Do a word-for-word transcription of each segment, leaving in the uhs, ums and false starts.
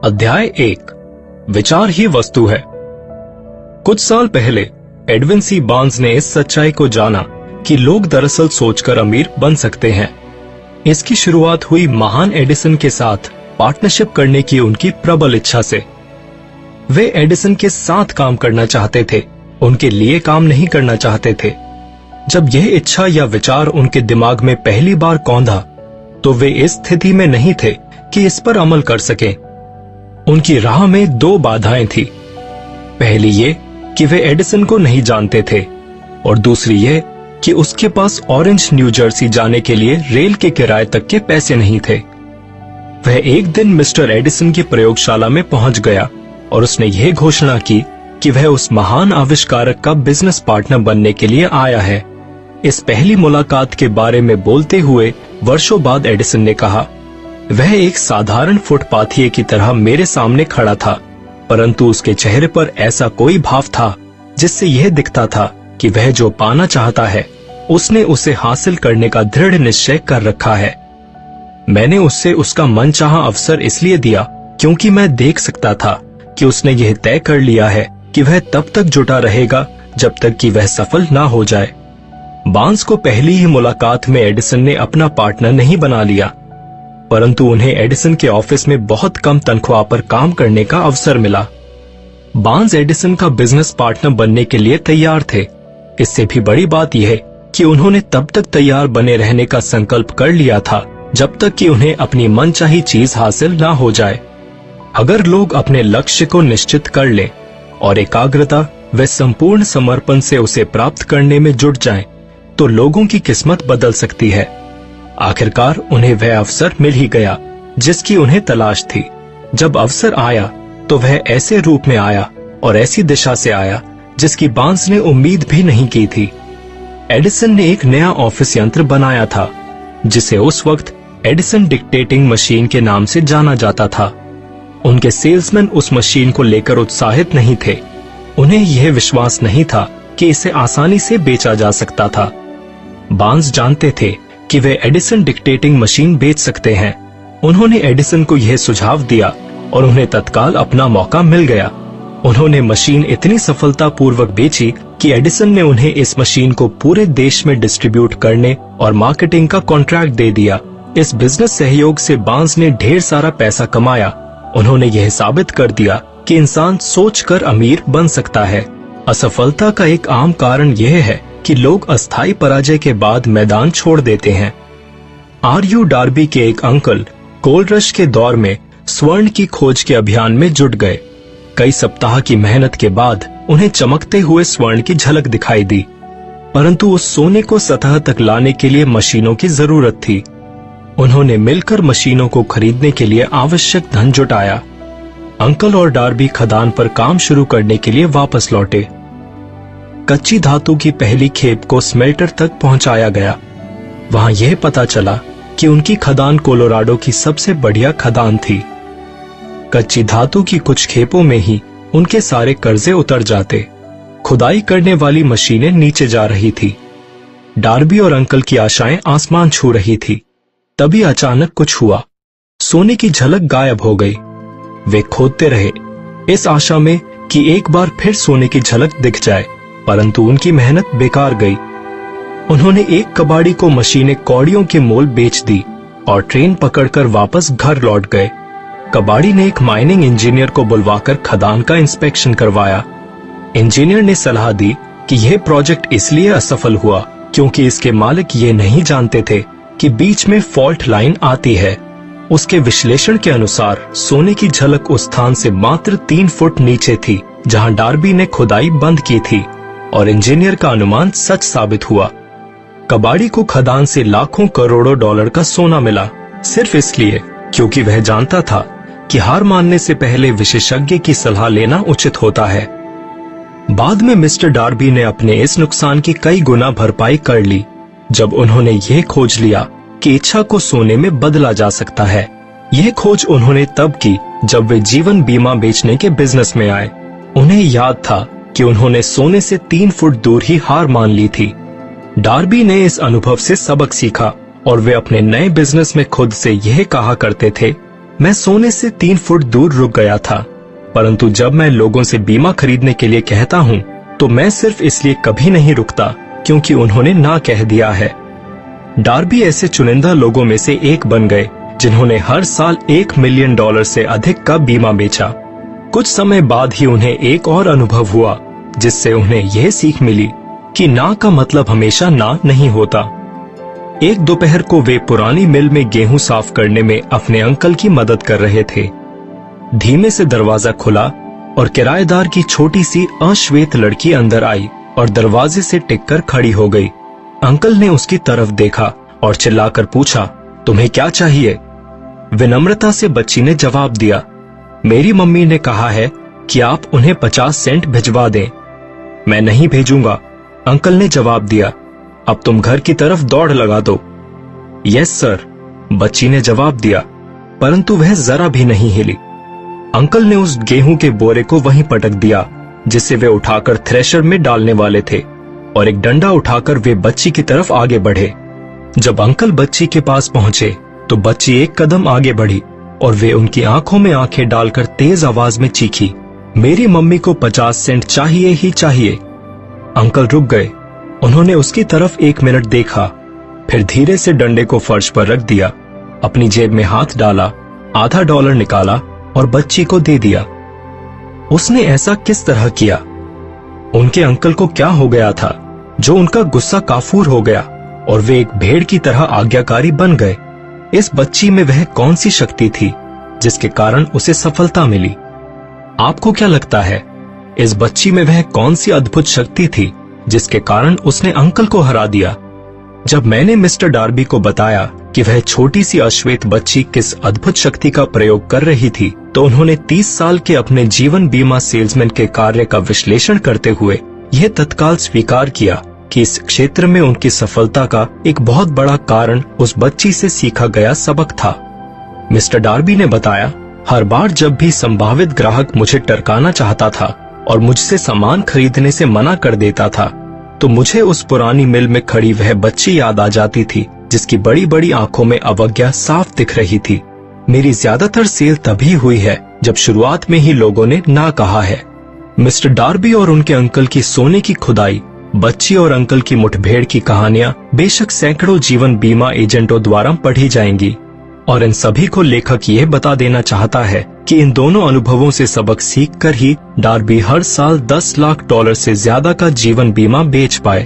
अध्याय एक। विचार ही वस्तु है। कुछ साल पहले एडविन सी बार्न्स ने इस सच्चाई को जाना कि लोग दरअसल सोचकर अमीर बन सकते हैं। इसकी शुरुआत हुई महान एडिसन के साथ पार्टनरशिप करने की उनकी प्रबल इच्छा से। वे एडिसन के साथ काम करना चाहते थे, उनके लिए काम नहीं करना चाहते थे। जब यह इच्छा या विचार उनके दिमाग में पहली बार कौंधा तो वे इस स्थिति में नहीं थे कि इस पर अमल कर सकें। उनकी राह में दो बाधाएं थी। पहली ये कि वे एडिसन को नहीं जानते थे और दूसरी ये कि उसके पास ऑरेंज न्यू जर्सी जाने के लिए रेल के किराए तक के पैसे नहीं थे। वह एक दिन मिस्टर एडिसन की प्रयोगशाला में पहुंच गया और उसने यह घोषणा की कि वह उस महान आविष्कारक का बिजनेस पार्टनर बनने के लिए आया है। इस पहली मुलाकात के बारे में बोलते हुए वर्षों बाद एडिसन ने कहा, वह एक साधारण फुटपाथिये की तरह मेरे सामने खड़ा था, परंतु उसके चेहरे पर ऐसा कोई भाव था जिससे यह दिखता था कि वह जो पाना चाहता है उसने उसे हासिल करने का दृढ़ निश्चय कर रखा है। मैंने उससे उसका मनचाहा अवसर इसलिए दिया क्योंकि मैं देख सकता था कि उसने यह तय कर लिया है कि वह तब तक जुटा रहेगा जब तक कि वह सफल ना हो जाए। बार्न्स को पहली ही मुलाकात में एडिसन ने अपना पार्टनर नहीं बना लिया, परंतु उन्हें एडिसन के ऑफिस में बहुत कम तनख्वाह पर काम करने का अवसर मिला। बार्न्स एडिसन का बिजनेस पार्टनर बनने के लिए तैयार थे। इससे भी बड़ी बात यह कि उन्होंने तब तक तैयार बने रहने का संकल्प कर लिया था जब तक कि उन्हें अपनी मनचाही चीज हासिल ना हो जाए। अगर लोग अपने लक्ष्य को निश्चित कर लें और एकाग्रता व संपूर्ण समर्पण से उसे प्राप्त करने में जुट जाएं, तो लोगों की किस्मत बदल सकती है। आखिरकार उन्हें वह अवसर मिल ही गया जिसकी उन्हें तलाश थी। जब अवसर आया तो वह ऐसे रूप में आया और ऐसी दिशा से आया जिसकी बार्न्स ने उम्मीद भी नहीं की थी। एडिसन ने एक नया ऑफिस यंत्र बनाया था जिसे उस वक्त एडिसन डिक्टेटिंग मशीन के नाम से जाना जाता था। उनके सेल्समैन उस मशीन को लेकर उत्साहित नहीं थे। उन्हें यह विश्वास नहीं था कि इसे आसानी से बेचा जा सकता था। बार्न्स जानते थे कि वे एडिसन डिक्टेटिंग मशीन बेच सकते हैं। उन्होंने एडिसन को यह सुझाव दिया और उन्हें तत्काल अपना मौका मिल गया। उन्होंने मशीन इतनी सफलतापूर्वक बेची कि एडिसन ने उन्हें इस मशीन को पूरे देश में डिस्ट्रीब्यूट करने और मार्केटिंग का कॉन्ट्रैक्ट दे दिया। इस बिजनेस सहयोग से बार्न्स ने ढेर सारा पैसा कमाया। उन्होंने यह साबित कर दिया कि इंसान सोचकर अमीर बन सकता है। असफलता का एक आम कारण यह है कि लोग अस्थायी पराजय के बाद मैदान छोड़ देते हैं। आर यू डार्बी के एक अंकल गोल्ड रश के दौर में स्वर्ण की खोज के अभियान में जुट गए। कई सप्ताह की मेहनत के बाद उन्हें चमकते हुए स्वर्ण की झलक दिखाई दी, परंतु उस सोने को सतह तक लाने के लिए मशीनों की जरूरत थी। उन्होंने मिलकर मशीनों को खरीदने के लिए आवश्यक धन जुटाया। अंकल और डार्बी खदान पर काम शुरू करने के लिए वापस लौटे। कच्ची धातु की पहली खेप को स्मेल्टर तक पहुंचाया गया। वहां यह पता चला कि उनकी खदान कोलोराडो की सबसे बढ़िया खदान थी। कच्ची धातु की कुछ खेपों में ही उनके सारे कर्जे उतर जाते। खुदाई करने वाली मशीनें नीचे जा रही थी। डार्बी और अंकल की आशाएं आसमान छू रही थी। तभी अचानक कुछ हुआ। सोने की झलक गायब हो गई। वे खोदते रहे इस आशा में कि एक बार फिर सोने की झलक दिख जाए, परंतु उनकी मेहनत बेकार गई। उन्होंने एक कबाड़ी को मशीनें कौड़ियों के मोल बेच दी और ट्रेन पकड़कर वापस घर लौट गए। कबाड़ी ने एक माइनिंग इंजीनियर को बुलवाकर खदान का इंस्पेक्शन करवाया। इंजीनियर ने सलाह दी कि यह प्रोजेक्ट इसलिए असफल हुआ क्योंकि इसके मालिक ये नहीं जानते थे कि बीच में फॉल्ट लाइन आती है। उसके विश्लेषण के अनुसार सोने की झलक उस स्थान से मात्र तीन फुट नीचे थी जहां डार्बी ने खुदाई बंद की थी, और इंजीनियर का अनुमान सच साबित हुआ। कबाड़ी को खदान से लाखों करोड़ों डॉलर का सोना मिला, सिर्फ इसलिए क्योंकि वह जानता था कि हार मानने से पहले विशेषज्ञ की सलाह लेना उचित होता है। बाद में मिस्टर डार्बी ने अपने इस नुकसान की कई गुना भरपाई कर ली जब उन्होंने यह खोज लिया कि इच्छा को सोने में बदला जा सकता है। यह खोज उन्होंने तब की जब वे जीवन बीमा बेचने के बिजनेस में आए। उन्हें याद था कि उन्होंने सोने से तीन फुट दूर ही हार मान ली थी। डार्बी ने इस अनुभव से सबक सीखा और वे अपने नए बिजनेस में खुद से यह कहा करते थे मैं सोने से तीन फुट दूर रुक गया था, परंतु जब मैं लोगों से बीमा खरीदने के लिए कहता हूँ तो मैं सिर्फ इसलिए कभी नहीं रुकता क्योंकि उन्होंने ना कह दिया है। डार्बी ऐसे चुनिंदा लोगों में से एक बन गए जिन्होंने हर साल एक मिलियन डॉलर से अधिक का बीमा बेचा। कुछ समय बाद ही उन्हें एक और अनुभव हुआ जिससे उन्हें यह सीख मिली कि ना का मतलब हमेशा ना नहीं होता। एक दोपहर को वे पुरानी मिल में गेहूं साफ करने में अपने अंकल की मदद कर रहे थे। धीमे से दरवाजा खुला और किराएदार की छोटी सी अश्वेत लड़की अंदर आई और दरवाजे से टिककर खड़ी हो गई। अंकल ने उसकी तरफ देखा और चिल्लाकर पूछा, तुम्हें क्या चाहिए? विनम्रता से बच्ची ने जवाब दिया, मेरी मम्मी ने कहा है कि आप उन्हें पचास सेंट भिजवा दें। मैं नहीं भेजूंगा, अंकल ने जवाब दिया। अब तुम घर की तरफ दौड़ लगा दो। यस सर, बच्ची ने जवाब दिया, परंतु वह जरा भी नहीं हिली। अंकल ने उस गेहूं के बोरे को वहीं पटक दिया जिसे वे उठाकर थ्रेशर में डालने वाले थे और एक डंडा उठाकर वे बच्ची की तरफ आगे बढ़े। जब अंकल बच्ची के पास पहुंचे तो बच्ची एक कदम आगे बढ़ी और वे उनकी आंखों में आंखें डालकर तेज आवाज में चीखी, मेरी मम्मी को पचास सेंट चाहिए ही चाहिए। अंकल रुक गए। उन्होंने उसकी तरफ एक मिनट देखा, फिर धीरे से डंडे को फर्श पर रख दिया, अपनी जेब में हाथ डाला, आधा डॉलर निकाला और बच्ची को दे दिया। उसने ऐसा किस तरह किया? उनके अंकल को क्या हो गया था जो उनका गुस्सा काफूर हो गया और वे एक भेड़ की तरह आज्ञाकारी बन गए? इस बच्ची में वह कौन सी शक्ति थी जिसके कारण उसे सफलता मिली? आपको क्या लगता है, इस बच्ची में वह कौन सी अद्भुत शक्ति थी जिसके कारण उसने अंकल को हरा दिया? जब मैंने मिस्टर डार्बी को बताया कि वह छोटी सी अश्वेत बच्ची किस अद्भुत शक्ति का प्रयोग कर रही थी, तो उन्होंने तीस साल के अपने जीवन बीमा सेल्समैन के कार्य का विश्लेषण करते हुए यह तत्काल स्वीकार किया कि इस क्षेत्र में उनकी सफलता का एक बहुत बड़ा कारण उस बच्ची से सीखा गया सबक था। मिस्टर डार्बी ने बताया, हर बार जब भी संभावित ग्राहक मुझे टरकाना चाहता था और मुझसे सामान खरीदने से मना कर देता था, तो मुझे उस पुरानी मिल में खड़ी वह बच्ची याद आ जाती थी जिसकी बड़ी बड़ी आंखों में अवज्ञा साफ दिख रही थी। मेरी ज्यादातर सेल तभी हुई है जब शुरुआत में ही लोगों ने ना कहा है। मिस्टर डार्बी और उनके अंकल की सोने की खुदाई, बच्ची और अंकल की मुठभेड़ की कहानियां बेशक सैकड़ों जीवन बीमा एजेंटों द्वारा पढ़ी जाएंगी और इन सभी को लेखक यह बता देना चाहता है कि इन दोनों अनुभवों से सबक सीखकर ही डार्बी हर साल दस लाख डॉलर से ज्यादा का जीवन बीमा बेच पाए।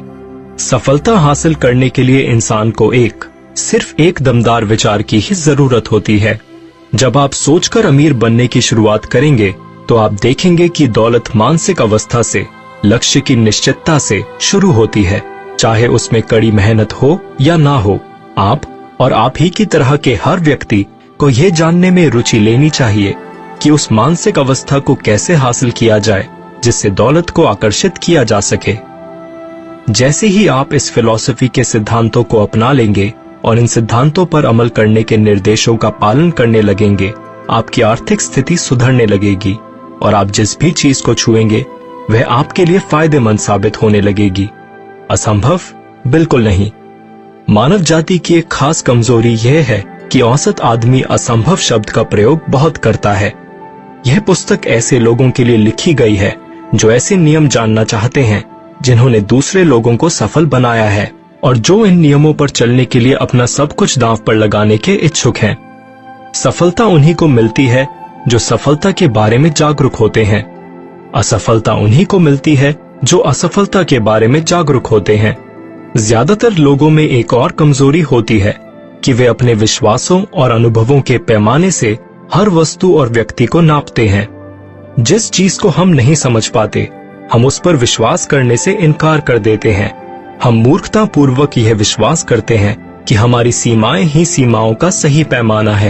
सफलता हासिल करने के लिए इंसान को एक सिर्फ एक दमदार विचार की ही जरूरत होती है। जब आप सोचकर अमीर बनने की शुरुआत करेंगे तो आप देखेंगे कि दौलत मानसिक अवस्था से, लक्ष्य की निश्चितता से शुरू होती है। चाहे उसमें कड़ी मेहनत हो या ना हो, आप और आप ही की तरह के हर व्यक्ति को यह जानने में रुचि लेनी चाहिए कि उस मानसिक अवस्था को कैसे हासिल किया जाए जिससे दौलत को आकर्षित किया जा सके। जैसे ही आप इस फिलॉसफी के सिद्धांतों को अपना लेंगे और इन सिद्धांतों पर अमल करने के निर्देशों का पालन करने लगेंगे, आपकी आर्थिक स्थिति सुधरने लगेगी और आप जिस भी चीज को छुएंगे वह आपके लिए फायदेमंद साबित होने लगेगी। असंभव? बिल्कुल नहीं। मानव जाति की एक खास कमजोरी यह है कि औसत आदमी असंभव शब्द का प्रयोग बहुत करता है। यह पुस्तक ऐसे लोगों के लिए लिखी गई है जो ऐसे नियम जानना चाहते हैं जिन्होंने दूसरे लोगों को सफल बनाया है और जो इन नियमों पर चलने के लिए अपना सब कुछ दांव पर लगाने के इच्छुक हैं। सफलता उन्हीं को मिलती है जो सफलता के बारे में जागरूक होते हैं। असफलता उन्हीं को मिलती है जो असफलता के बारे में जागरूक होते हैं। ज्यादातर लोगों में एक और कमजोरी होती है कि वे अपने विश्वासों और अनुभवों के पैमाने से हर वस्तु और व्यक्ति को नापते हैं। जिस चीज को हम नहीं समझ पाते, हम उस पर विश्वास करने से इनकार कर देते हैं। हम मूर्खता पूर्वक यह विश्वास करते हैं कि हमारी सीमाएं ही सीमाओं का सही पैमाना है।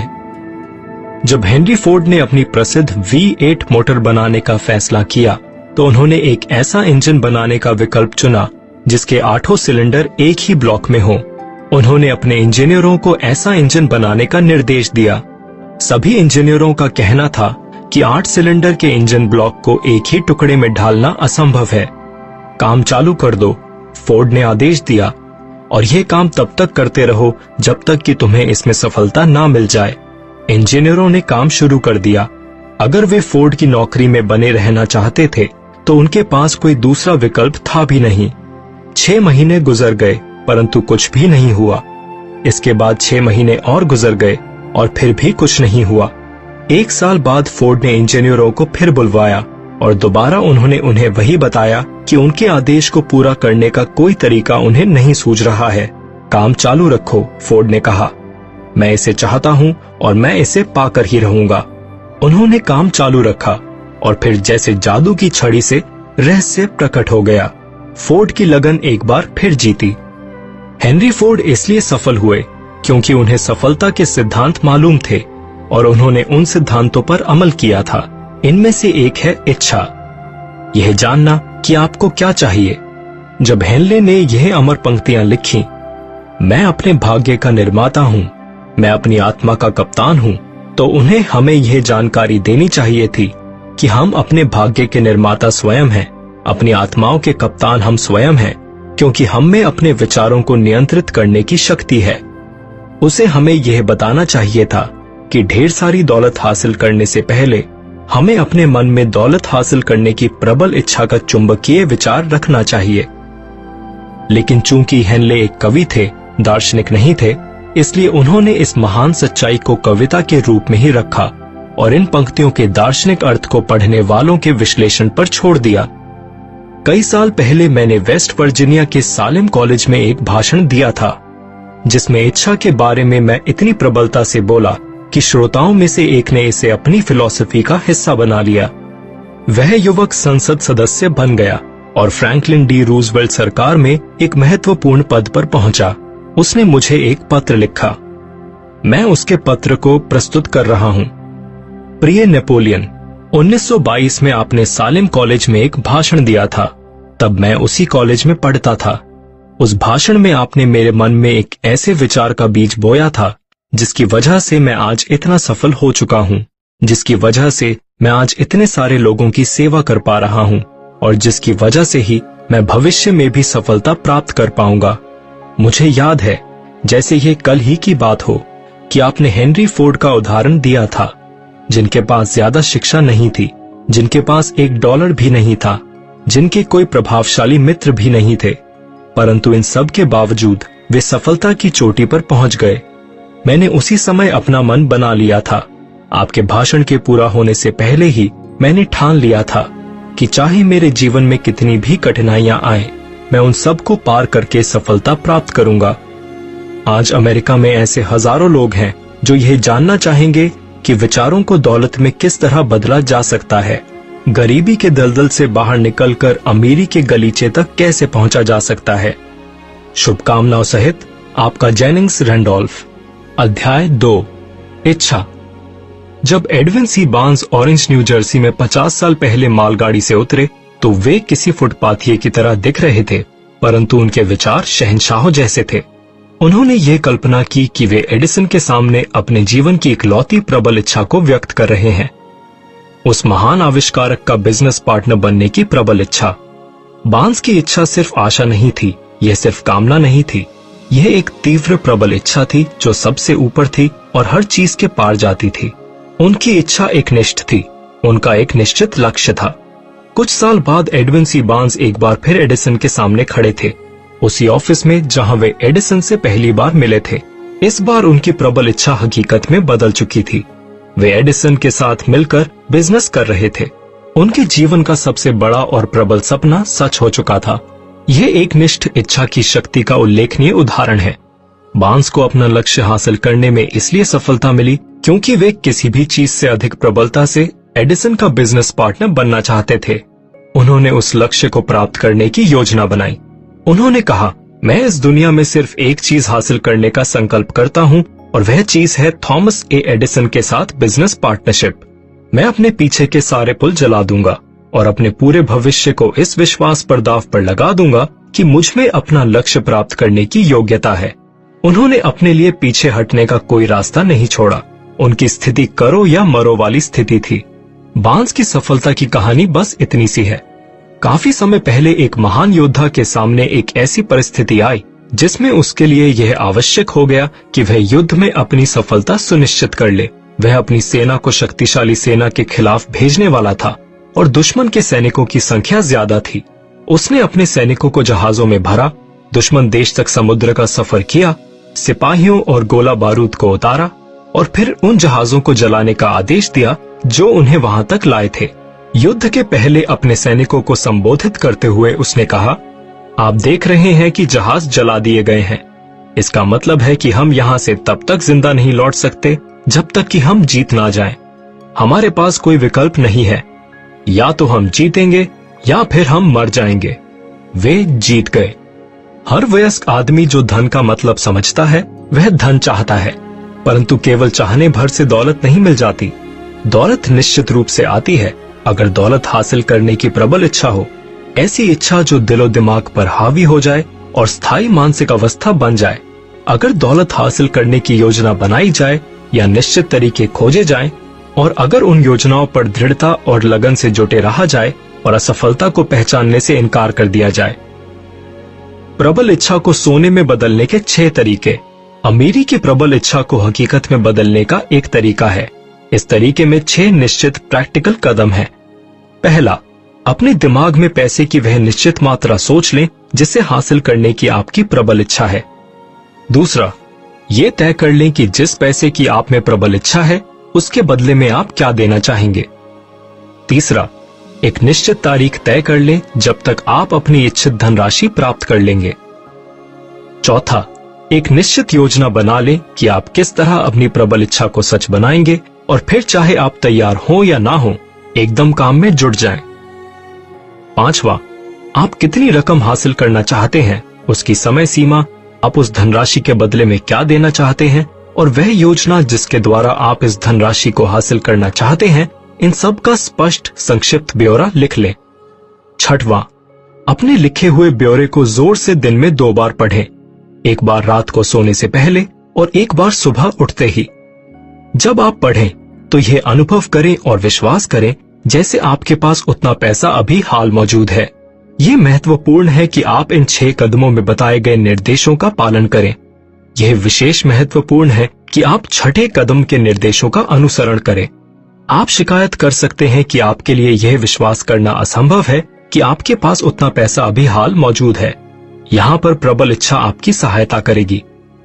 जब हेनरी फोर्ड ने अपनी प्रसिद्ध वी एट मोटर बनाने का फैसला किया, तो उन्होंने एक ऐसा इंजन बनाने का विकल्प चुना जिसके आठों सिलेंडर एक ही ब्लॉक में हों। उन्होंने अपने इंजीनियरों को ऐसा इंजन बनाने का निर्देश दिया। सभी इंजीनियरों का कहना था कि आठ सिलेंडर के इंजन ब्लॉक को एक ही टुकड़े में ढालना असंभव है। काम चालू कर दो, फोर्ड ने आदेश दिया, और यह काम तब तक करते रहो जब तक कि तुम्हें इसमें सफलता ना मिल जाए। इंजीनियरों ने काम शुरू कर दिया। अगर वे फोर्ड की नौकरी में बने रहना चाहते थे तो उनके पास कोई दूसरा विकल्प था भी नहीं। छह महीने गुजर गए परंतु कुछ भी नहीं हुआ। इसके बाद छह महीने और गुजर गए और फिर भी कुछ नहीं हुआ। एक साल बाद फोर्ड ने इंजीनियरों को फिर बुलवाया और दोबारा उन्होंने उन्हें वही बताया कि उनके आदेश को पूरा करने का कोई तरीका उन्हें नहीं सूझ रहा है। काम चालू रखो, फोर्ड ने कहा। मैं इसे चाहता हूं और मैं इसे पाकर ही रहूंगा। उन्होंने काम चालू रखा और फिर जैसे जादू की छड़ी से रहस्य प्रकट हो गया। फोर्ड की लगन एक बार फिर जीती। हेनरी फोर्ड इसलिए सफल हुए क्योंकि उन्हें सफलता के सिद्धांत मालूम थे और उन्होंने उन सिद्धांतों पर अमल किया था। इनमें से एक है इच्छा, यह जानना कि आपको क्या चाहिए। जब हेनले ने यह अमर पंक्तियां लिखी, मैं अपने भाग्य का निर्माता हूं, मैं अपनी आत्मा का कप्तान हूं, तो उन्हें हमें यह जानकारी देनी चाहिए थी कि हम अपने भाग्य के निर्माता स्वयं हैं, अपनी आत्माओं के कप्तान हम स्वयं हैं, क्योंकि हम में अपने विचारों को नियंत्रित करने की शक्ति है। उसे हमें यह बताना चाहिए था कि ढेर सारी दौलत हासिल करने से पहले हमें अपने मन में दौलत हासिल करने की प्रबल इच्छा का चुंबकीय विचार रखना चाहिए। लेकिन चूंकि हेनले एक कवि थे, दार्शनिक नहीं थे, इसलिए उन्होंने इस महान सच्चाई को कविता के रूप में ही रखा और इन पंक्तियों के दार्शनिक अर्थ को पढ़ने वालों के विश्लेषण पर छोड़ दिया। कई साल पहले मैंने वेस्ट वर्जीनिया के सालेम कॉलेज में एक भाषण दिया था, जिसमें इच्छा के बारे में मैं इतनी प्रबलता से बोला कि श्रोताओं में से एक ने इसे अपनी फिलॉसफी का हिस्सा बना लिया। वह युवक संसद सदस्य बन गया और फ्रैंकलिन डी रूजवेल्ट सरकार में एक महत्वपूर्ण पद पर पहुंचा। उसने मुझे एक पत्र लिखा। मैं उसके पत्र को प्रस्तुत कर रहा हूं। प्रिय नेपोलियन, उन्नीस सौ बाईस में आपने सालेम कॉलेज में एक भाषण दिया था। तब मैं उसी कॉलेज में पढ़ता था। उस भाषण में आपने मेरे मन में एक ऐसे विचार का बीज बोया था जिसकी वजह से मैं आज इतना सफल हो चुका हूं, जिसकी वजह से मैं आज इतने सारे लोगों की सेवा कर पा रहा हूं और जिसकी वजह से ही मैं भविष्य में भी सफलता प्राप्त कर पाऊंगा। मुझे याद है जैसे ये कल ही की बात हो कि आपने हेनरी फोर्ड का उदाहरण दिया था, जिनके पास ज्यादा शिक्षा नहीं थी, जिनके पास एक डॉलर भी नहीं था, जिनके कोई प्रभावशाली मित्र भी नहीं थे, परंतु इन सब के बावजूद वे सफलता की चोटी पर पहुंच गए। मैंने उसी समय अपना मन बना लिया था। आपके भाषण के पूरा होने से पहले ही मैंने ठान लिया था कि चाहे मेरे जीवन में कितनी भी कठिनाइयां आए, मैं उन सब को पार करके सफलता प्राप्त करूंगा। आज अमेरिका में ऐसे हजारों लोग हैं जो यह जानना चाहेंगे कि विचारों को दौलत में किस तरह बदला जा सकता है, गरीबी के दलदल से बाहर निकलकर अमीरी के गलीचे तक कैसे पहुंचा जा सकता है। शुभकामनाओं सहित आपका जेनिंग्स रैंडोल्फ। अध्याय दो, इच्छा। जब Edwin C Barnes Orange New Jersey में पचास साल पहले मालगाड़ी से उतरे तो वे किसी फुटपाथिये की तरह दिख रहे थे, परंतु उनके विचार शहंशाहों जैसे थे। उन्होंने ये कल्पना की कि वे एडिसन के सामने अपने जीवन की इकलौती प्रबल इच्छा को व्यक्त कर रहे हैं, उस महान आविष्कारक का बिजनेस पार्टनर बनने की प्रबल इच्छा। बार्न्स की इच्छा सिर्फ आशा नहीं थी, यह सिर्फ कामना नहीं थी, यह एक तीव्र प्रबल इच्छा थी जो सबसे ऊपर थी और हर चीज के पार जाती थी। उनकी इच्छा एक निष्ठ थी, उनका एक निश्चित लक्ष्य था। कुछ साल बाद एडविन सी बार्न्स एक बार फिर एडिसन के सामने खड़े थे, उसी ऑफिस में जहां वे एडिसन से पहली बार मिले थे। इस बार उनकी प्रबल इच्छा हकीकत में बदल चुकी थी। वे एडिसन के साथ मिलकर बिजनेस कर रहे थे। उनके जीवन का सबसे बड़ा और प्रबल सपना सच हो चुका था। यह एक निष्ठ इच्छा की शक्ति का उल्लेखनीय उदाहरण है। बार्न्स को अपना लक्ष्य हासिल करने में इसलिए सफलता मिली क्योंकि वे किसी भी चीज से अधिक प्रबलता से एडिसन का बिजनेस पार्टनर बनना चाहते थे। उन्होंने उस लक्ष्य को प्राप्त करने की योजना बनाई। उन्होंने कहा, मैं इस दुनिया में सिर्फ एक चीज हासिल करने का संकल्प करता हूं और वह चीज है थॉमस ए एडिसन के साथ बिजनेस पार्टनरशिप। मैं अपने पीछे के सारे पुल जला दूंगा और अपने पूरे भविष्य को इस विश्वास पर दांव पर लगा दूंगा कि मुझ में अपना लक्ष्य प्राप्त करने की योग्यता है। उन्होंने अपने लिए पीछे हटने का कोई रास्ता नहीं छोड़ा। उनकी स्थिति करो या मरो वाली स्थिति थी। बार्न्स की सफलता की कहानी बस इतनी सी है। काफी समय पहले एक महान योद्धा के सामने एक ऐसी परिस्थिति आई जिसमें उसके लिए यह आवश्यक हो गया कि वह युद्ध में अपनी सफलता सुनिश्चित कर ले। वह अपनी सेना को शक्तिशाली सेना के खिलाफ भेजने वाला था और दुश्मन के सैनिकों की संख्या ज्यादा थी। उसने अपने सैनिकों को जहाजों में भरा, दुश्मन देश तक समुद्र का सफर किया, सिपाहियों और गोला बारूद को उतारा और फिर उन जहाजों को जलाने का आदेश दिया जो उन्हें वहां तक लाए थे। युद्ध के पहले अपने सैनिकों को संबोधित करते हुए उसने कहा, आप देख रहे हैं कि जहाज जला दिए गए हैं। इसका मतलब है कि हम यहाँ से तब तक जिंदा नहीं लौट सकते जब तक कि हम जीत ना जाएं। हमारे पास कोई विकल्प नहीं है, या तो हम जीतेंगे या फिर हम मर जाएंगे। वे जीत गए। हर वयस्क आदमी जो धन का मतलब समझता है वह धन चाहता है, परंतु केवल चाहने भर से दौलत नहीं मिल जाती। दौलत निश्चित रूप से आती है अगर दौलत हासिल करने की प्रबल इच्छा हो, ऐसी इच्छा जो दिलो दिमाग पर हावी हो जाए और स्थायी मानसिक अवस्था बन जाए। अगर दौलत हासिल करने की योजना बनाई जाए या निश्चित तरीके खोजे जाएं, और अगर उन योजनाओं पर दृढ़ता और लगन से जुटे रहा जाए और असफलता को पहचानने से इनकार कर दिया जाए। प्रबल इच्छा को सोने में बदलने के छह तरीके। अमीरी की प्रबल इच्छा को हकीकत में बदलने का एक तरीका है। इस तरीके में छह निश्चित प्रैक्टिकल कदम हैं। पहला, अपने दिमाग में पैसे की वह निश्चित मात्रा सोच लें जिसे हासिल करने की आपकी प्रबल इच्छा है। दूसरा, ये तय कर लें कि जिस पैसे की आप में प्रबल इच्छा है उसके बदले में आप क्या देना चाहेंगे। तीसरा, एक निश्चित तारीख तय कर लें जब तक आप अपनी इच्छित धनराशि प्राप्त कर लेंगे। चौथा, एक निश्चित योजना बना लें कि आप किस तरह अपनी प्रबल इच्छा को सच बनाएंगे और फिर चाहे आप तैयार हो या ना हो, एकदम काम में जुट जाएं। पांचवा, आप कितनी रकम हासिल करना चाहते हैं, उसकी समय सीमा, आप उस धनराशि के बदले में क्या देना चाहते हैं और वह योजना जिसके द्वारा आप इस धनराशि को हासिल करना चाहते हैं, इन सब का स्पष्ट संक्षिप्त ब्यौरा लिख लें। छठवां, अपने लिखे हुए ब्यौरे को जोर से दिन में दो बार पढ़ें, एक बार रात को सोने से पहले और एक बार सुबह उठते ही। जब आप पढ़ें तो यह अनुभव करें और विश्वास करें जैसे आपके पास उतना पैसा अभी हाल मौजूद है। ये महत्वपूर्ण है कि आप इन छह कदमों में बताए गए निर्देशों का पालन करें। यह विशेष महत्वपूर्ण है कि आप छठे कदम के निर्देशों का अनुसरण करें। आप शिकायत कर सकते हैं कि आपके लिए यह विश्वास करना असंभव है कि आपके पास उतना पैसा अभी हाल मौजूद है। यहाँ पर प्रबल इच्छा आपकी सहायता करेगी।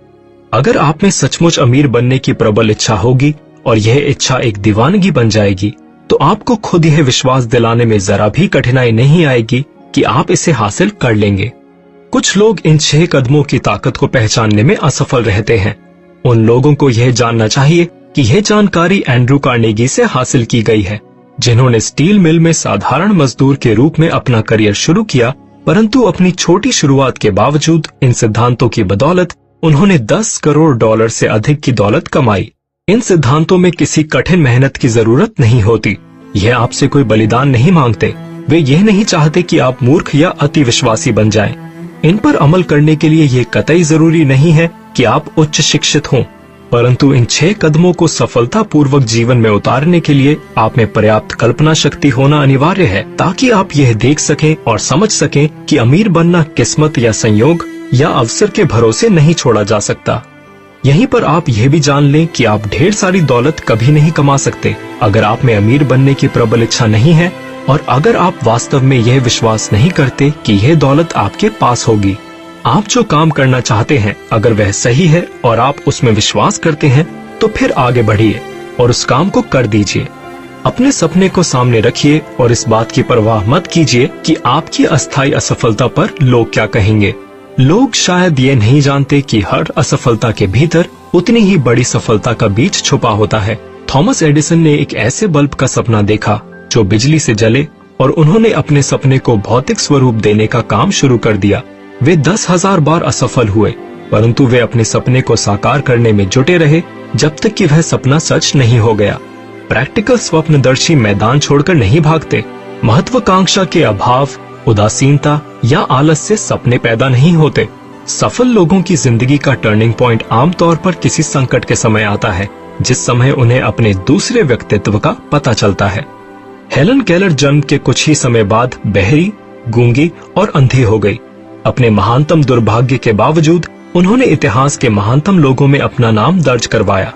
अगर आप में सचमुच अमीर बनने की प्रबल इच्छा होगी और यह इच्छा एक दीवानगी बन जाएगी, तो आपको खुद यह विश्वास दिलाने में जरा भी कठिनाई नहीं आएगी कि आप इसे हासिल कर लेंगे। कुछ लोग इन छह कदमों की ताकत को पहचानने में असफल रहते हैं। उन लोगों को यह जानना चाहिए कि यह जानकारी एंड्रू कार्नेगी से हासिल की गई है, जिन्होंने स्टील मिल में साधारण मजदूर के रूप में अपना करियर शुरू किया, परंतु अपनी छोटी शुरुआत के बावजूद इन सिद्धांतों की बदौलत उन्होंने दस करोड़ डॉलर से अधिक की दौलत कमाई। इन सिद्धांतों में किसी कठिन मेहनत की जरूरत नहीं होती। यह आपसे कोई बलिदान नहीं मांगते। वे यह नहीं चाहते कि आप मूर्ख या अति विश्वासी बन जाएं। इन पर अमल करने के लिए यह कतई जरूरी नहीं है कि आप उच्च शिक्षित हों, परंतु इन छह कदमों को सफलतापूर्वक जीवन में उतारने के लिए आप में पर्याप्त कल्पना शक्ति होना अनिवार्य है, ताकि आप यह देख सकें और समझ सकें कि अमीर बनना किस्मत या संयोग या अवसर के भरोसे नहीं छोड़ा जा सकता। यहीं पर आप यह भी जान लें कि आप ढेर सारी दौलत कभी नहीं कमा सकते अगर आप में अमीर बनने की प्रबल इच्छा नहीं है और अगर आप वास्तव में यह विश्वास नहीं करते कि यह दौलत आपके पास होगी। आप जो काम करना चाहते हैं अगर वह सही है और आप उसमें विश्वास करते हैं, तो फिर आगे बढ़िए और उस काम को कर दीजिए। अपने सपने को सामने रखिए और इस बात की परवाह मत कीजिए कि आपकी अस्थायी असफलता पर लोग क्या कहेंगे। लोग शायद ये नहीं जानते कि हर असफलता के भीतर उतनी ही बड़ी सफलता का बीज छुपा होता है। थॉमस एडिसन ने एक ऐसे बल्ब का सपना देखा जो बिजली से जले, और उन्होंने अपने सपने को भौतिक स्वरूप देने का काम शुरू कर दिया। वे दस हजार बार असफल हुए, परंतु वे अपने सपने को साकार करने में जुटे रहे जब तक कि वह सपना सच नहीं हो गया। प्रैक्टिकल स्वप्नदर्शी मैदान छोड़कर नहीं भागते। महत्वाकांक्षा के अभाव, उदासीनता या आलस से सपने पैदा नहीं होते। सफल लोगों की जिंदगी का टर्निंग पॉइंट आमतौर पर किसी संकट के समय आता है, जिस समय उन्हें अपने दूसरे व्यक्तित्व का पता चलता है। हेलन केलर जन्म के कुछ ही समय बाद बहरी, गूंगी और अंधी हो गई। अपने महानतम दुर्भाग्य के बावजूद उन्होंने इतिहास के महानतम लोगों में अपना नाम दर्ज करवाया।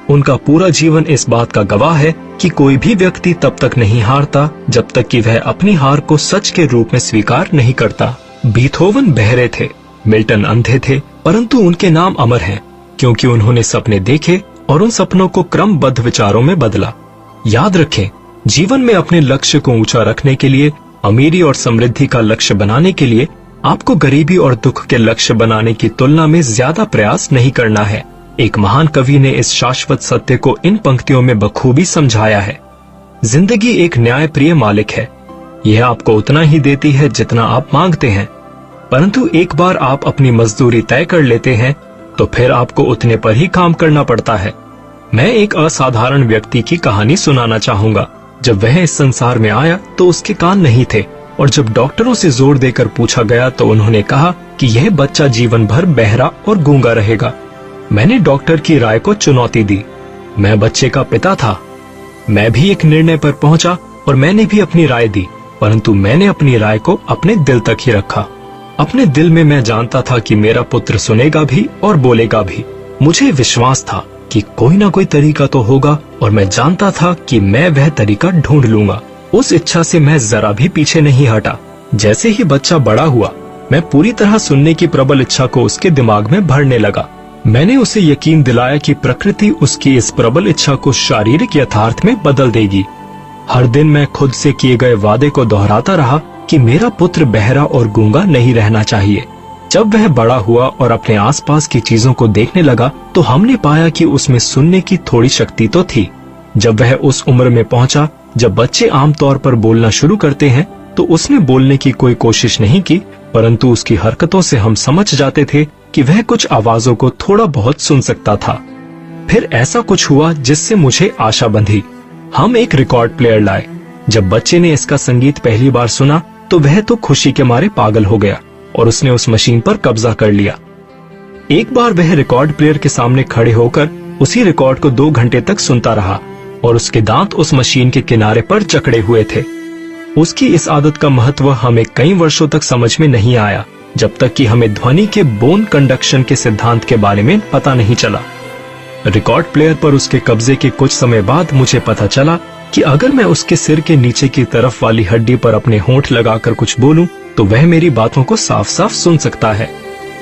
उनका पूरा जीवन इस बात का गवाह है कि कोई भी व्यक्ति तब तक नहीं हारता जब तक कि वह अपनी हार को सच के रूप में स्वीकार नहीं करता। बीथोवन बहरे थे, मिल्टन अंधे थे, परंतु उनके नाम अमर हैं क्योंकि उन्होंने सपने देखे और उन सपनों को क्रमबद्ध विचारों में बदला। याद रखें, जीवन में अपने लक्ष्य को ऊंचा रखने के लिए, अमीरी और समृद्धि का लक्ष्य बनाने के लिए आपको गरीबी और दुख के लक्ष्य बनाने की तुलना में ज्यादा प्रयास नहीं करना है। एक महान कवि ने इस शाश्वत सत्य को इन पंक्तियों में बखूबी समझाया है। जिंदगी एक न्यायप्रिय मालिक है। यह आपको उतना ही देती है जितना आप मांगते हैं, परंतु एक बार आप अपनी मजदूरी तय कर लेते हैं तो फिर आपको उतने पर ही काम करना पड़ता है। मैं एक असाधारण व्यक्ति की कहानी सुनाना चाहूंगा। जब वह इस संसार में आया तो उसके कान नहीं थे, और जब डॉक्टरों से जोर देकर पूछा गया तो उन्होंने कहा कि यह बच्चा जीवन भर बहरा और गूंगा रहेगा। मैंने डॉक्टर की राय को चुनौती दी। मैं बच्चे का पिता था। मैं भी एक निर्णय पर पहुंचा और मैंने भी अपनी राय दी, परंतु मैंने अपनी राय को अपने दिल तक ही रखा। अपने दिल में मैं जानता था कि मेरा पुत्र सुनेगा भी और बोलेगा भी। मुझे विश्वास था कि कोई ना कोई तरीका तो होगा और मैं जानता था कि मैं वह तरीका ढूंढ लूंगा। उस इच्छा से मैं जरा भी पीछे नहीं हटा। जैसे ही बच्चा बड़ा हुआ, मैं पूरी तरह सुनने की प्रबल इच्छा को उसके दिमाग में भरने लगा। मैंने उसे यकीन दिलाया कि प्रकृति उसकी इस प्रबल इच्छा को शारीरिक यथार्थ में बदल देगी। हर दिन मैं खुद से किए गए वादे को दोहराता रहा कि मेरा पुत्र बहरा और गूंगा नहीं रहना चाहिए। जब वह बड़ा हुआ और अपने आसपास की चीजों को देखने लगा तो हमने पाया कि उसमें सुनने की थोड़ी शक्ति तो थी। जब वह उस उम्र में पहुंचा जब बच्चे आमतौर पर बोलना शुरू करते हैं, तो उसने बोलने की कोई कोशिश नहीं की, परंतु उसकी हरकतों से हम समझ जाते थे कि वह कुछ आवाजों को थोड़ा बहुत सुन सकता था। फिर ऐसा कुछ हुआ जिससे मुझे आशा बंधी। हम एक रिकॉर्ड प्लेयर लाए। जब बच्चे ने इसका संगीत पहली बार सुना तो वह तो खुशी के मारे पागल हो गया और उसने उस मशीन पर कब्जा कर लिया। एक बार वह रिकॉर्ड प्लेयर के सामने खड़े होकर उसी रिकॉर्ड को दो घंटे तक सुनता रहा और उसके दांत उस मशीन के किनारे पर जकड़े हुए थे। उसकी इस आदत का महत्व हमें कई वर्षों तक समझ में नहीं आया, जब तक कि हमें ध्वनि के बोन कंडक्शन के सिद्धांत के बारे में पता नहीं चला। रिकॉर्ड प्लेयर पर उसके कब्जे के कुछ समय बाद मुझे पता चला कि अगर मैं उसके सिर के नीचे की तरफ वाली हड्डी पर अपने होंठ लगाकर कुछ बोलूं तो वह मेरी बातों को साफ साफ सुन सकता है।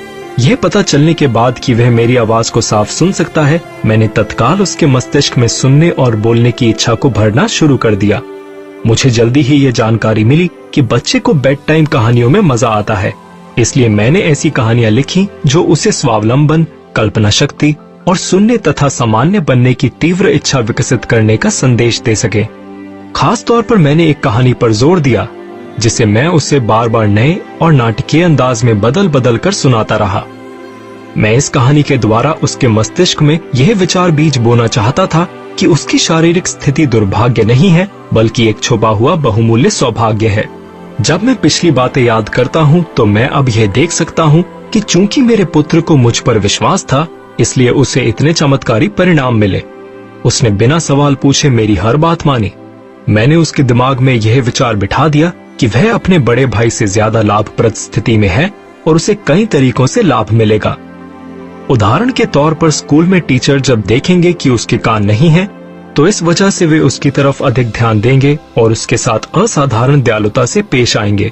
यह पता चलने के बाद कि वह मेरी आवाज को साफ सुन सकता है, मैंने तत्काल उसके मस्तिष्क में सुनने और बोलने की इच्छा को भरना शुरू कर दिया। मुझे जल्दी ही ये जानकारी मिली कि बच्चे को बेड टाइम कहानियों में मजा आता है, इसलिए मैंने ऐसी कहानियां लिखी जो उसे स्वावलंबन, कल्पना शक्ति और सुनने तथा सामान्य बनने की तीव्र इच्छा विकसित करने का संदेश दे सके। खास तौर पर मैंने एक कहानी पर जोर दिया जिसे मैं उसे बार बार नए और नाटकीय अंदाज में बदल बदल कर सुनाता रहा। मैं इस कहानी के द्वारा उसके मस्तिष्क में यह विचार बीज बोना चाहता था कि उसकी शारीरिक स्थिति दुर्भाग्य नहीं है, बल्कि एक छुपा हुआ बहुमूल्य सौभाग्य है। जब मैं पिछली बातें याद करता हूँ तो मैं अब यह देख सकता हूँ कि चूंकि मेरे पुत्र को मुझ पर विश्वास था, इसलिए उसे इतने चमत्कारी परिणाम मिले। उसने बिना सवाल पूछे मेरी हर बात मानी। मैंने उसके दिमाग में यह विचार बिठा दिया कि वह अपने बड़े भाई से ज्यादा लाभप्रद स्थिति में है और उसे कई तरीकों से लाभ मिलेगा। उदाहरण के तौर पर स्कूल में टीचर जब देखेंगे कि उसके कान नहीं हैं, तो इस वजह से वे उसकी तरफ अधिक ध्यान देंगे और उसके साथ असाधारण दयालुता से पेश आएंगे।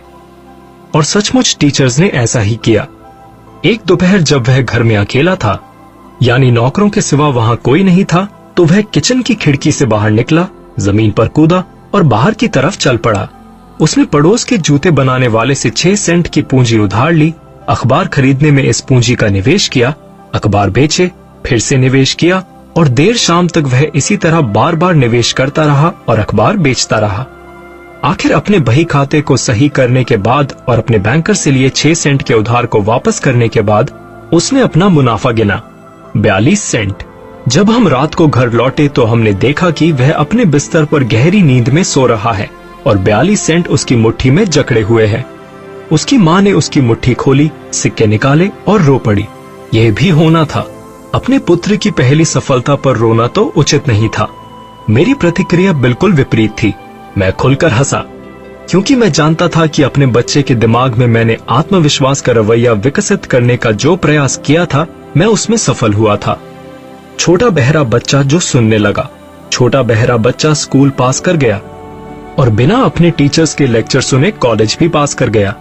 और सचमुच टीचर्स ने ऐसा ही किया। एक दोपहर जब वह घर में अकेला था, यानी नौकरों के सिवा वहां कोई नहीं था, तो वह किचन की खिड़की से बाहर निकला, जमीन पर कूदा और बाहर की तरफ चल पड़ा। उसने पड़ोस के जूते बनाने वाले से छह सेंट की पूंजी उधार ली, अखबार खरीदने में इस पूंजी का निवेश किया, अखबार बेचे, फिर से निवेश किया और देर शाम तक वह इसी तरह बार बार निवेश करता रहा और अखबार बेचता रहा। आखिर अपने बही खाते को सही करने के बाद और अपने बैंकर से लिए छह सेंट के उधार को वापस करने के बाद उसने अपना मुनाफा गिना, बयालीस सेंट। जब हम रात को घर लौटे तो हमने देखा कि वह अपने बिस्तर पर गहरी नींद में सो रहा है और बयालीस सेंट उसकी मुट्ठी में जकड़े हुए हैं। उसकी माँ ने उसकी मुट्ठी खोली, सिक्के निकाले और रो पड़ी। यह भी होना था। अपने पुत्र की पहली सफलता पर रोना तो उचित नहीं था। मेरी प्रतिक्रिया बिल्कुल विपरीत थी। मैं खुलकर हंसा, क्योंकि मैं जानता था कि अपने बच्चे के दिमाग में मैंने आत्मविश्वास का रवैया विकसित करने का जो प्रयास किया था, मैं उसमें सफल हुआ था। छोटा बहरा बच्चा जो सुनने लगा। छोटा बहरा बच्चा स्कूल पास कर गया और बिना अपने टीचर्स के लेक्चर सुने कॉलेज भी पास कर गया।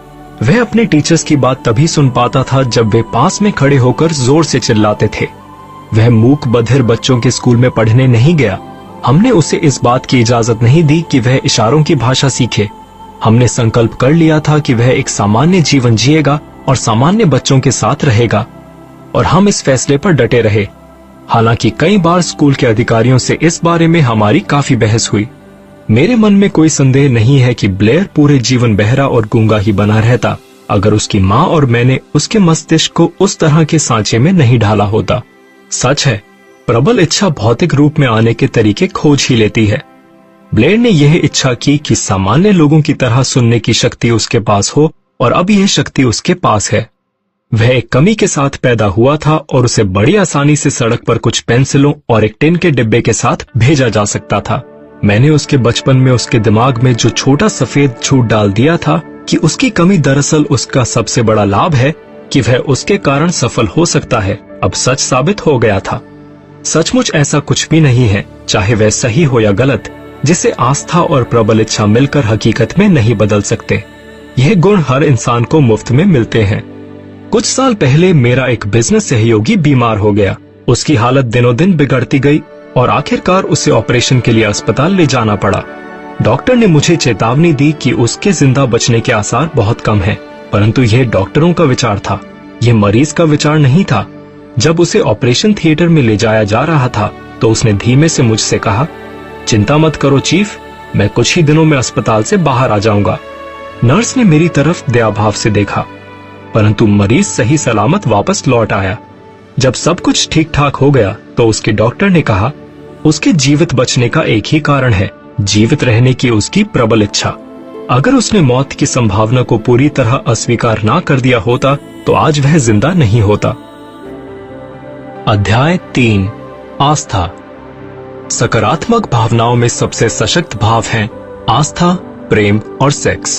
वह अपने टीचर्स की बात तभी सुन पाता था जब वे पास में खड़े होकर जोर से चिल्लाते थे। वह मूक बधिर बच्चों के स्कूल में पढ़ने नहीं गया। हमने उसे इस बात की इजाजत नहीं दी कि वह इशारों की भाषा सीखे। हमने संकल्प कर लिया था कि वह एक सामान्य जीवन जिएगा और सामान्य बच्चों के साथ रहेगा, और हम इस फैसले पर डटे रहे। हालांकि कई बार स्कूल के अधिकारियों से इस बारे में हमारी काफी बहस हुई। मेरे मन में कोई संदेह नहीं है कि ब्लेयर पूरे जीवन बहरा और गूंगा ही बना रहता अगर उसकी माँ और मैंने उसके मस्तिष्क को उस तरह के सांचे में नहीं ढाला होता। सच है, प्रबल इच्छा भौतिक रूप में आने के तरीके खोज ही लेती है। ब्लेयर ने यह इच्छा की कि सामान्य लोगों की तरह सुनने की शक्ति उसके पास हो, और अब यह शक्ति उसके पास है। वह एक कमी के साथ पैदा हुआ था और उसे बड़ी आसानी से सड़क पर कुछ पेंसिलों और एक टिन के डिब्बे के साथ भेजा जा सकता था। मैंने उसके बचपन में उसके दिमाग में जो छोटा सफेद झूठ डाल दिया था कि उसकी कमी दरअसल उसका सबसे बड़ा लाभ है कि वह उसके कारण सफल हो सकता है, अब सच साबित हो गया था। सचमुच ऐसा कुछ भी नहीं है, चाहे वह सही हो या गलत, जिसे आस्था और प्रबल इच्छा मिलकर हकीकत में नहीं बदल सकते। यह गुण हर इंसान को मुफ्त में मिलते हैं। कुछ साल पहले मेरा एक बिजनेस सहयोगी बीमार हो गया। उसकी हालत दिनों दिन बिगड़ती गई और आखिरकार उसे ऑपरेशन के लिए अस्पताल ले जाना पड़ा। डॉक्टर ने मुझे चेतावनी दी कि उसके जिंदा बचने के आसार बहुत कम हैं, परंतु यह डॉक्टरों का विचार था, यह मरीज का विचार नहीं था। जब उसे ऑपरेशन थिएटर में ले जाया जा रहा था तो उसने धीमे से मुझसे कहा, चिंता मत करो चीफ, मैं कुछ ही दिनों में अस्पताल से बाहर आ जाऊंगा। नर्स ने मेरी तरफ दयाभाव से देखा, परंतु मरीज सही सलामत वापस लौट आया। जब सब कुछ ठीक ठाक हो गया तो उसके डॉक्टर ने कहा, उसके जीवित बचने का एक ही कारण है, जीवित रहने की उसकी प्रबल इच्छा। अगर उसने मौत की संभावना को पूरी तरह अस्वीकार ना कर दिया होता तो आज वह जिंदा नहीं होता। अध्याय तीन, आस्था। सकारात्मक भावनाओं में सबसे सशक्त भाव हैं आस्था, प्रेम और सेक्स।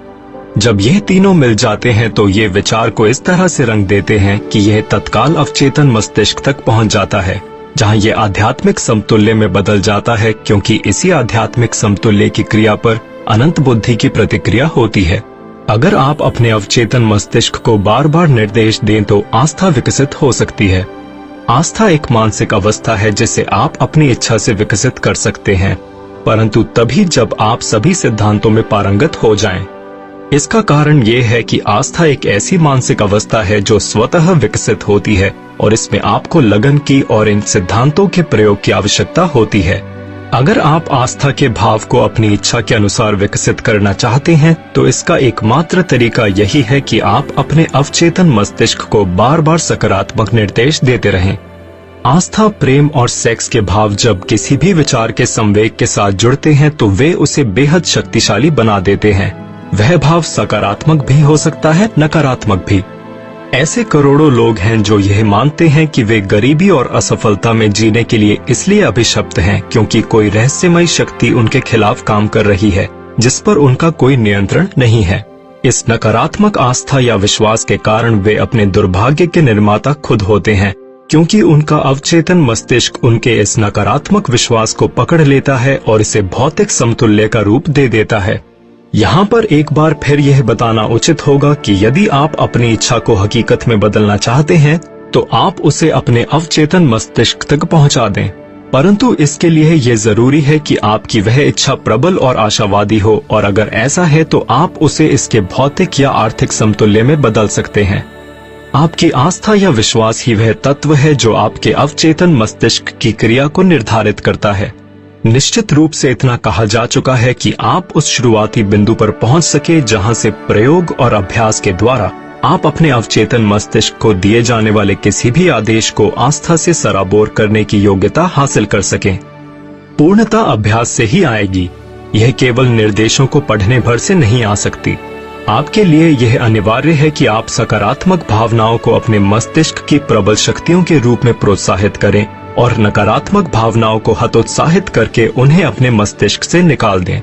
जब यह तीनों मिल जाते हैं तो ये विचार को इस तरह से रंग देते हैं कि यह तत्काल अवचेतन मस्तिष्क तक पहुंच जाता है, जहां यह आध्यात्मिक समतुल्य में बदल जाता है, क्योंकि इसी आध्यात्मिक समतुल्य की क्रिया पर अनंत बुद्धि की प्रतिक्रिया होती है। अगर आप अपने अवचेतन मस्तिष्क को बार बार निर्देश दें तो आस्था विकसित हो सकती है। आस्था एक मानसिक अवस्था है जिसे आप अपनी इच्छा से विकसित कर सकते हैं, परंतु तभी जब आप सभी सिद्धांतों में पारंगत हो जाएं। इसका कारण यह है कि आस्था एक ऐसी मानसिक अवस्था है जो स्वतः विकसित होती है और इसमें आपको लगन की और इन सिद्धांतों के प्रयोग की आवश्यकता होती है। अगर आप आस्था के भाव को अपनी इच्छा के अनुसार विकसित करना चाहते हैं तो इसका एकमात्र तरीका यही है कि आप अपने अवचेतन मस्तिष्क को बार बार सकारात्मक निर्देश देते रहें। आस्था, प्रेम और सेक्स के भाव जब किसी भी विचार के संवेग के साथ जुड़ते हैं तो वे उसे बेहद शक्तिशाली बना देते हैं। वह भाव सकारात्मक भी हो सकता है, नकारात्मक भी। ऐसे करोड़ों लोग हैं जो यह मानते हैं कि वे गरीबी और असफलता में जीने के लिए इसलिए अभिशप्त हैं क्योंकि कोई रहस्यमयी शक्ति उनके खिलाफ काम कर रही है जिस पर उनका कोई नियंत्रण नहीं है। इस नकारात्मक आस्था या विश्वास के कारण वे अपने दुर्भाग्य के निर्माता खुद होते हैं, क्योंकि उनका अवचेतन मस्तिष्क उनके इस नकारात्मक विश्वास को पकड़ लेता है और इसे भौतिक समतुल्य का रूप दे देता है। यहाँ पर एक बार फिर यह बताना उचित होगा कि यदि आप अपनी इच्छा को हकीकत में बदलना चाहते हैं तो आप उसे अपने अवचेतन मस्तिष्क तक पहुँचा दें, परंतु इसके लिए यह जरूरी है कि आपकी वह इच्छा प्रबल और आशावादी हो, और अगर ऐसा है तो आप उसे इसके भौतिक या आर्थिक समतुल्य में बदल सकते हैं। आपकी आस्था या विश्वास ही वह तत्व है जो आपके अवचेतन मस्तिष्क की क्रिया को निर्धारित करता है। निश्चित रूप से इतना कहा जा चुका है कि आप उस शुरुआती बिंदु पर पहुंच सके जहां से प्रयोग और अभ्यास के द्वारा आप अपने अवचेतन मस्तिष्क को दिए जाने वाले किसी भी आदेश को आस्था से सराबोर करने की योग्यता हासिल कर सकें। पूर्णता अभ्यास से ही आएगी, यह केवल निर्देशों को पढ़ने भर से नहीं आ सकती। आपके लिए यह अनिवार्य है कि आप सकारात्मक भावनाओं को अपने मस्तिष्क की प्रबल शक्तियों के रूप में प्रोत्साहित करें और नकारात्मक भावनाओं को हतोत्साहित करके उन्हें अपने मस्तिष्क से निकाल दें।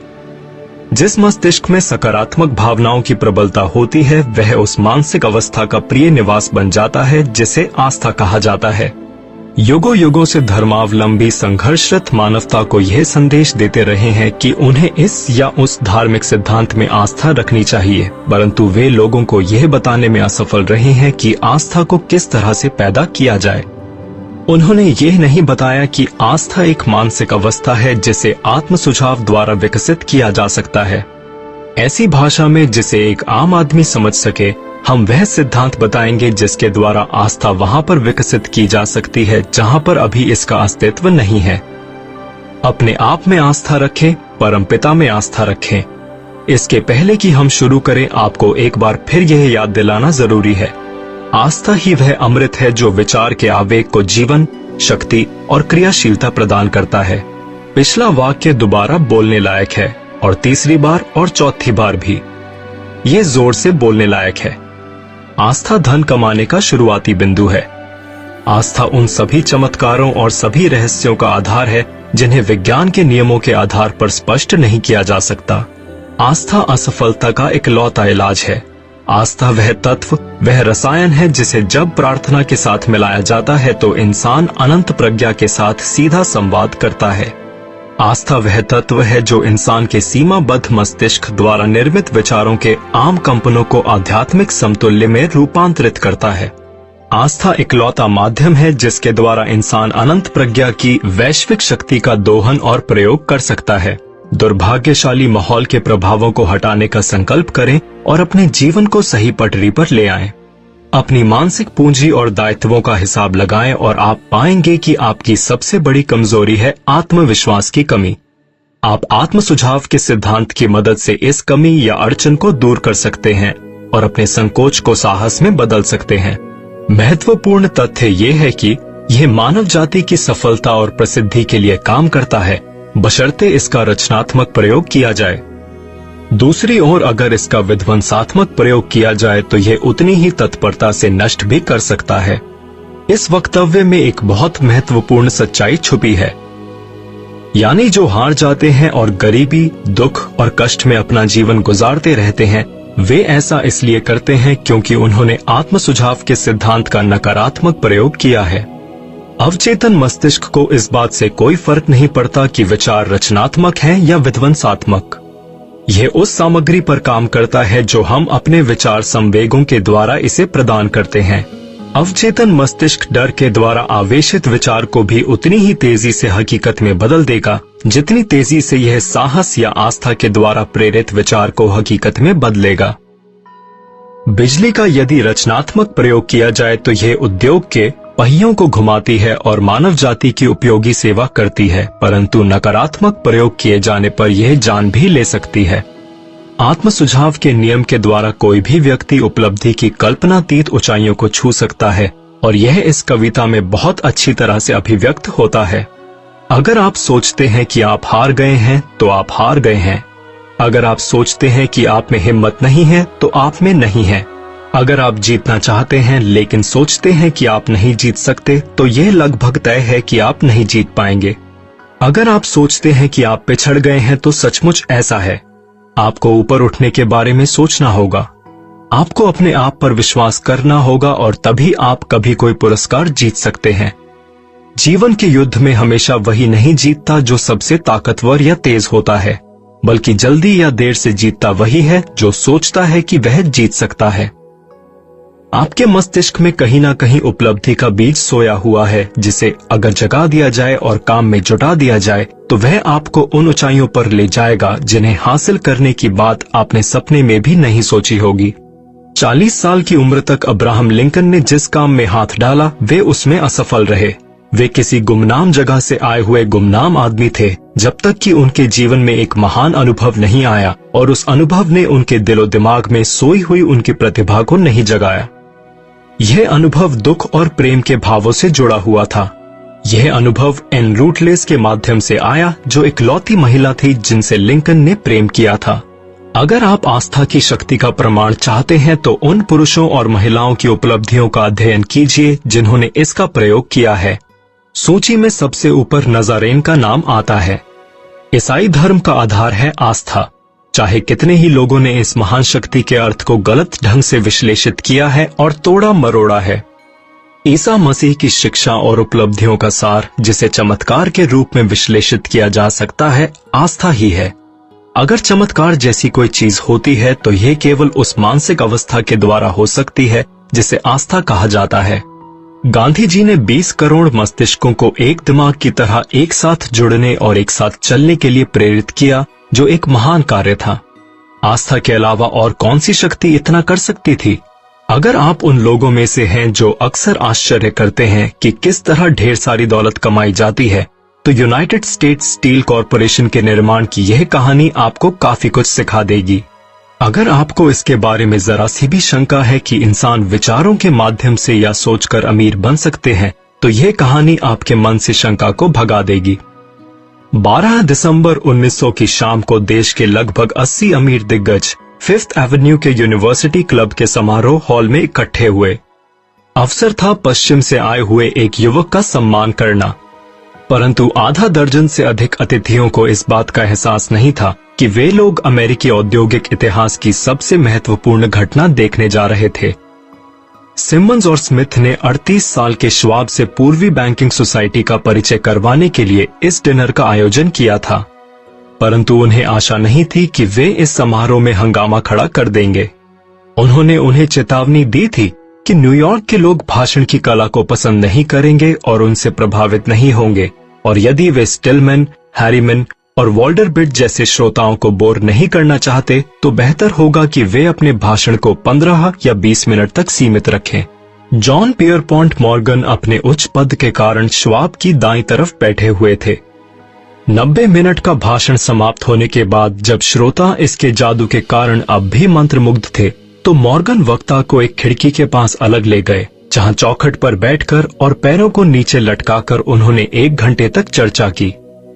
जिस मस्तिष्क में सकारात्मक भावनाओं की प्रबलता होती है वह उस मानसिक अवस्था का प्रिय निवास बन जाता है जिसे आस्था कहा जाता है। युगों युगों से धर्मावलंबी संघर्षरत मानवता को यह संदेश देते रहे हैं कि उन्हें इस या उस धार्मिक सिद्धांत में आस्था रखनी चाहिए, परंतु वे लोगों को यह बताने में असफल रहे हैं कि आस्था को किस तरह से पैदा किया जाए। उन्होंने यह नहीं बताया कि आस्था एक मानसिक अवस्था है जिसे आत्म सुझाव द्वारा विकसित किया जा सकता है। ऐसी भाषा में जिसे एक आम आदमी समझ सके, हम वह सिद्धांत बताएंगे जिसके द्वारा आस्था वहां पर विकसित की जा सकती है जहां पर अभी इसका अस्तित्व नहीं है। अपने आप में आस्था रखें, परमपिता में आस्था रखें। इसके पहले कि हम शुरू करें, आपको एक बार फिर यह याद दिलाना जरूरी है, आस्था ही वह अमृत है जो विचार के आवेग को जीवन, शक्ति और क्रियाशीलता प्रदान करता है। पिछला वाक्य दोबारा बोलने लायक है, और तीसरी बार और चौथी बार भी ये जोर से बोलने लायक है। आस्था धन कमाने का शुरुआती बिंदु है। आस्था उन सभी चमत्कारों और सभी रहस्यों का आधार है जिन्हें विज्ञान के नियमों के आधार पर स्पष्ट नहीं किया जा सकता। आस्था असफलता का इकलौता इलाज है। आस्था वह तत्व, वह रसायन है जिसे जब प्रार्थना के साथ मिलाया जाता है तो इंसान अनंत प्रज्ञा के साथ सीधा संवाद करता है। आस्था वह तत्व है जो इंसान के सीमाबद्ध मस्तिष्क द्वारा निर्मित विचारों के आम कंपनों को आध्यात्मिक समतुल्य में रूपांतरित करता है। आस्था इकलौता माध्यम है जिसके द्वारा इंसान अनंत प्रज्ञा की वैश्विक शक्ति का दोहन और प्रयोग कर सकता है। दुर्भाग्यशाली माहौल के प्रभावों को हटाने का संकल्प करें और अपने जीवन को सही पटरी पर ले आएं। अपनी मानसिक पूंजी और दायित्वों का हिसाब लगाएं और आप पाएंगे कि आपकी सबसे बड़ी कमजोरी है आत्मविश्वास की कमी। आप आत्म सुझाव के सिद्धांत की मदद से इस कमी या अड़चन को दूर कर सकते हैं और अपने संकोच को साहस में बदल सकते हैं। महत्वपूर्ण तथ्य ये है कि यह मानव जाति की सफलता और प्रसिद्धि के लिए काम करता है, बशर्ते इसका रचनात्मक प्रयोग किया जाए। दूसरी ओर अगर इसका विध्वंसात्मक प्रयोग किया जाए तो यह उतनी ही तत्परता से नष्ट भी कर सकता है। इस वक्तव्य में एक बहुत महत्वपूर्ण सच्चाई छुपी है, यानी जो हार जाते हैं और गरीबी, दुख और कष्ट में अपना जीवन गुजारते रहते हैं, वे ऐसा इसलिए करते हैं क्योंकि उन्होंने आत्म सुझाव के सिद्धांत का नकारात्मक प्रयोग किया है। अवचेतन मस्तिष्क को इस बात से कोई फर्क नहीं पड़ता कि विचार रचनात्मक हैं या विध्वंसात्मक। यह उस सामग्री पर काम करता है जो हम अपने विचार संवेगों के द्वारा इसे प्रदान करते हैं। अवचेतन मस्तिष्क डर के द्वारा आवेशित विचार को भी उतनी ही तेजी से हकीकत में बदल देगा जितनी तेजी से यह साहस या आस्था के द्वारा प्रेरित विचार को हकीकत में बदलेगा। बिजली का यदि रचनात्मक प्रयोग किया जाए तो यह उद्योग के पहियों को घुमाती है और मानव जाति की उपयोगी सेवा करती है, परंतु नकारात्मक प्रयोग किए जाने पर यह जान भी ले सकती है। आत्म सुझाव के नियम के द्वारा कोई भी व्यक्ति उपलब्धि की कल्पनातीत ऊंचाइयों को छू सकता है और यह इस कविता में बहुत अच्छी तरह से अभिव्यक्त होता है। अगर आप सोचते हैं कि आप हार गए हैं तो आप हार गए हैं। अगर आप सोचते हैं कि आप में हिम्मत नहीं है तो आप में नहीं है। अगर आप जीतना चाहते हैं लेकिन सोचते हैं कि आप नहीं जीत सकते तो यह लगभग तय है कि आप नहीं जीत पाएंगे। अगर आप सोचते हैं कि आप पिछड़ गए हैं तो सचमुच ऐसा है। आपको ऊपर उठने के बारे में सोचना होगा। आपको अपने आप पर विश्वास करना होगा और तभी आप कभी कोई पुरस्कार जीत सकते हैं। जीवन के युद्ध में हमेशा वही नहीं जीतता जो सबसे ताकतवर या तेज होता है, बल्कि जल्दी या देर से जीतता वही है जो सोचता है कि वह जीत सकता है। आपके मस्तिष्क में कहीं ना कहीं उपलब्धि का बीज सोया हुआ है, जिसे अगर जगा दिया जाए और काम में जुटा दिया जाए तो वह आपको उन ऊंचाइयों पर ले जाएगा जिन्हें हासिल करने की बात आपने सपने में भी नहीं सोची होगी। चालीस साल की उम्र तक अब्राहम लिंकन ने जिस काम में हाथ डाला वे उसमें असफल रहे। वे किसी गुमनाम जगह से आए हुए गुमनाम आदमी थे जब तक कि उनके जीवन में एक महान अनुभव नहीं आया और उस अनुभव ने उनके दिलो दिमाग में सोई हुई उनकी प्रतिभा को नहीं जगाया। यह अनुभव दुख और प्रेम के भावों से जुड़ा हुआ था। यह अनुभव एन रूटलेस के माध्यम से आया जो इकलौती महिला थी जिनसे लिंकन ने प्रेम किया था। अगर आप आस्था की शक्ति का प्रमाण चाहते हैं तो उन पुरुषों और महिलाओं की उपलब्धियों का अध्ययन कीजिए जिन्होंने इसका प्रयोग किया है। सूची में सबसे ऊपर नजारेन का नाम आता है। ईसाई धर्म का आधार है आस्था। चाहे कितने ही लोगों ने इस महान शक्ति के अर्थ को गलत ढंग से विश्लेषित किया है और तोड़ा मरोड़ा है। ईसा मसीह की शिक्षा और उपलब्धियों का सार, जिसे चमत्कार के रूप में विश्लेषित किया जा सकता है, आस्था ही है। अगर चमत्कार जैसी कोई चीज होती है तो यह केवल उस मानसिक अवस्था के द्वारा हो सकती है जिसे आस्था कहा जाता है। गांधी जी ने बीस करोड़ मस्तिष्कों को एक दिमाग की तरह एक साथ जुड़ने और एक साथ चलने के लिए प्रेरित किया, जो एक महान कार्य था। आस्था के अलावा और कौन सी शक्ति इतना कर सकती थी? अगर आप उन लोगों में से हैं जो अक्सर आश्चर्य करते हैं कि किस तरह ढेर सारी दौलत कमाई जाती है, तो यूनाइटेड स्टेट्स स्टील कॉरपोरेशन के निर्माण की यह कहानी आपको काफी कुछ सिखा देगी। अगर आपको इसके बारे में जरा सी भी शंका है कि इंसान विचारों के माध्यम से या सोचकर अमीर बन सकते हैं, तो यह कहानी आपके मन से शंका को भगा देगी। बारह दिसंबर उन्नीस सौ की शाम को देश के लगभग अस्सी अमीर दिग्गज फिफ्थ एवेन्यू के यूनिवर्सिटी क्लब के समारोह हॉल में इकट्ठे हुए। अवसर था पश्चिम से आए हुए एक युवक का सम्मान करना, परंतु आधा दर्जन से अधिक अतिथियों को इस बात का एहसास नहीं था कि वे लोग अमेरिकी औद्योगिक इतिहास की सबसे महत्वपूर्ण घटना देखने जा रहे थे। सिमंस और स्मिथ ने अड़तीस साल के श्वाब से पूर्वी बैंकिंग सोसाइटी का परिचय करवाने के लिए इस डिनर का आयोजन किया था, परंतु उन्हें आशा नहीं थी कि वे इस समारोह में हंगामा खड़ा कर देंगे। उन्होंने उन्हें चेतावनी दी थी कि न्यूयॉर्क के लोग भाषण की कला को पसंद नहीं करेंगे और उनसे प्रभावित नहीं होंगे, और यदि वे स्टिलमैन, हैरीमैन और वॉल्डरबिट जैसे श्रोताओं को बोर नहीं करना चाहते, तो बेहतर होगा कि वे अपने भाषण को पंद्रह या बीस मिनट तक सीमित रखें। जॉन पियरपॉन्ट मॉर्गन अपने उच्च पद के कारण श्वाब की दाईं तरफ बैठे हुए थे। नब्बे मिनट का भाषण समाप्त होने के बाद जब श्रोता इसके जादू के कारण अब भी मंत्रमुग्ध थे, तो मॉर्गन वक्ता को एक खिड़की के पास अलग ले गए, जहां चौखट पर बैठकर और पैरों को नीचे लटकाकर उन्होंने एक घंटे तक चर्चा की।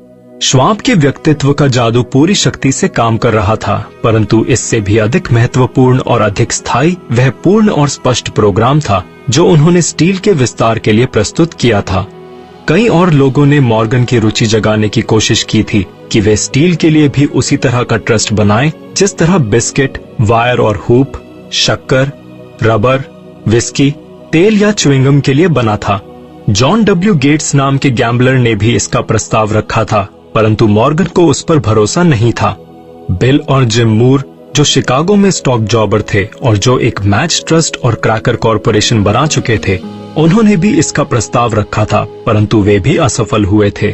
श्वाब के व्यक्तित्व का जादू पूरी शक्ति से काम कर रहा था, परंतु इससे भी अधिक महत्वपूर्ण और अधिक स्थायी वह पूर्ण और स्पष्ट प्रोग्राम था जो उन्होंने स्टील के विस्तार के लिए प्रस्तुत किया था। कई और लोगों ने मॉर्गन की रुचि जगाने की कोशिश की थी कि वे स्टील के लिए भी उसी तरह का ट्रस्ट बनाएं जिस तरह बिस्किट, वायर और हुप, शक्कर, रबर, विस्की, तेल या च्युइंगम के लिए बना था। जॉन डब्ल्यू गेट्स नाम के गैम्बलर ने भी इसका प्रस्ताव रखा था, परंतु मॉर्गन को उस पर भरोसा नहीं था। बिल और जिम मूर, जो शिकागो में स्टॉक जॉबर थे और जो एक मैच ट्रस्ट और क्रैकर कॉरपोरेशन बना चुके थे, उन्होंने भी इसका प्रस्ताव रखा था, परंतु वे भी असफल हुए थे।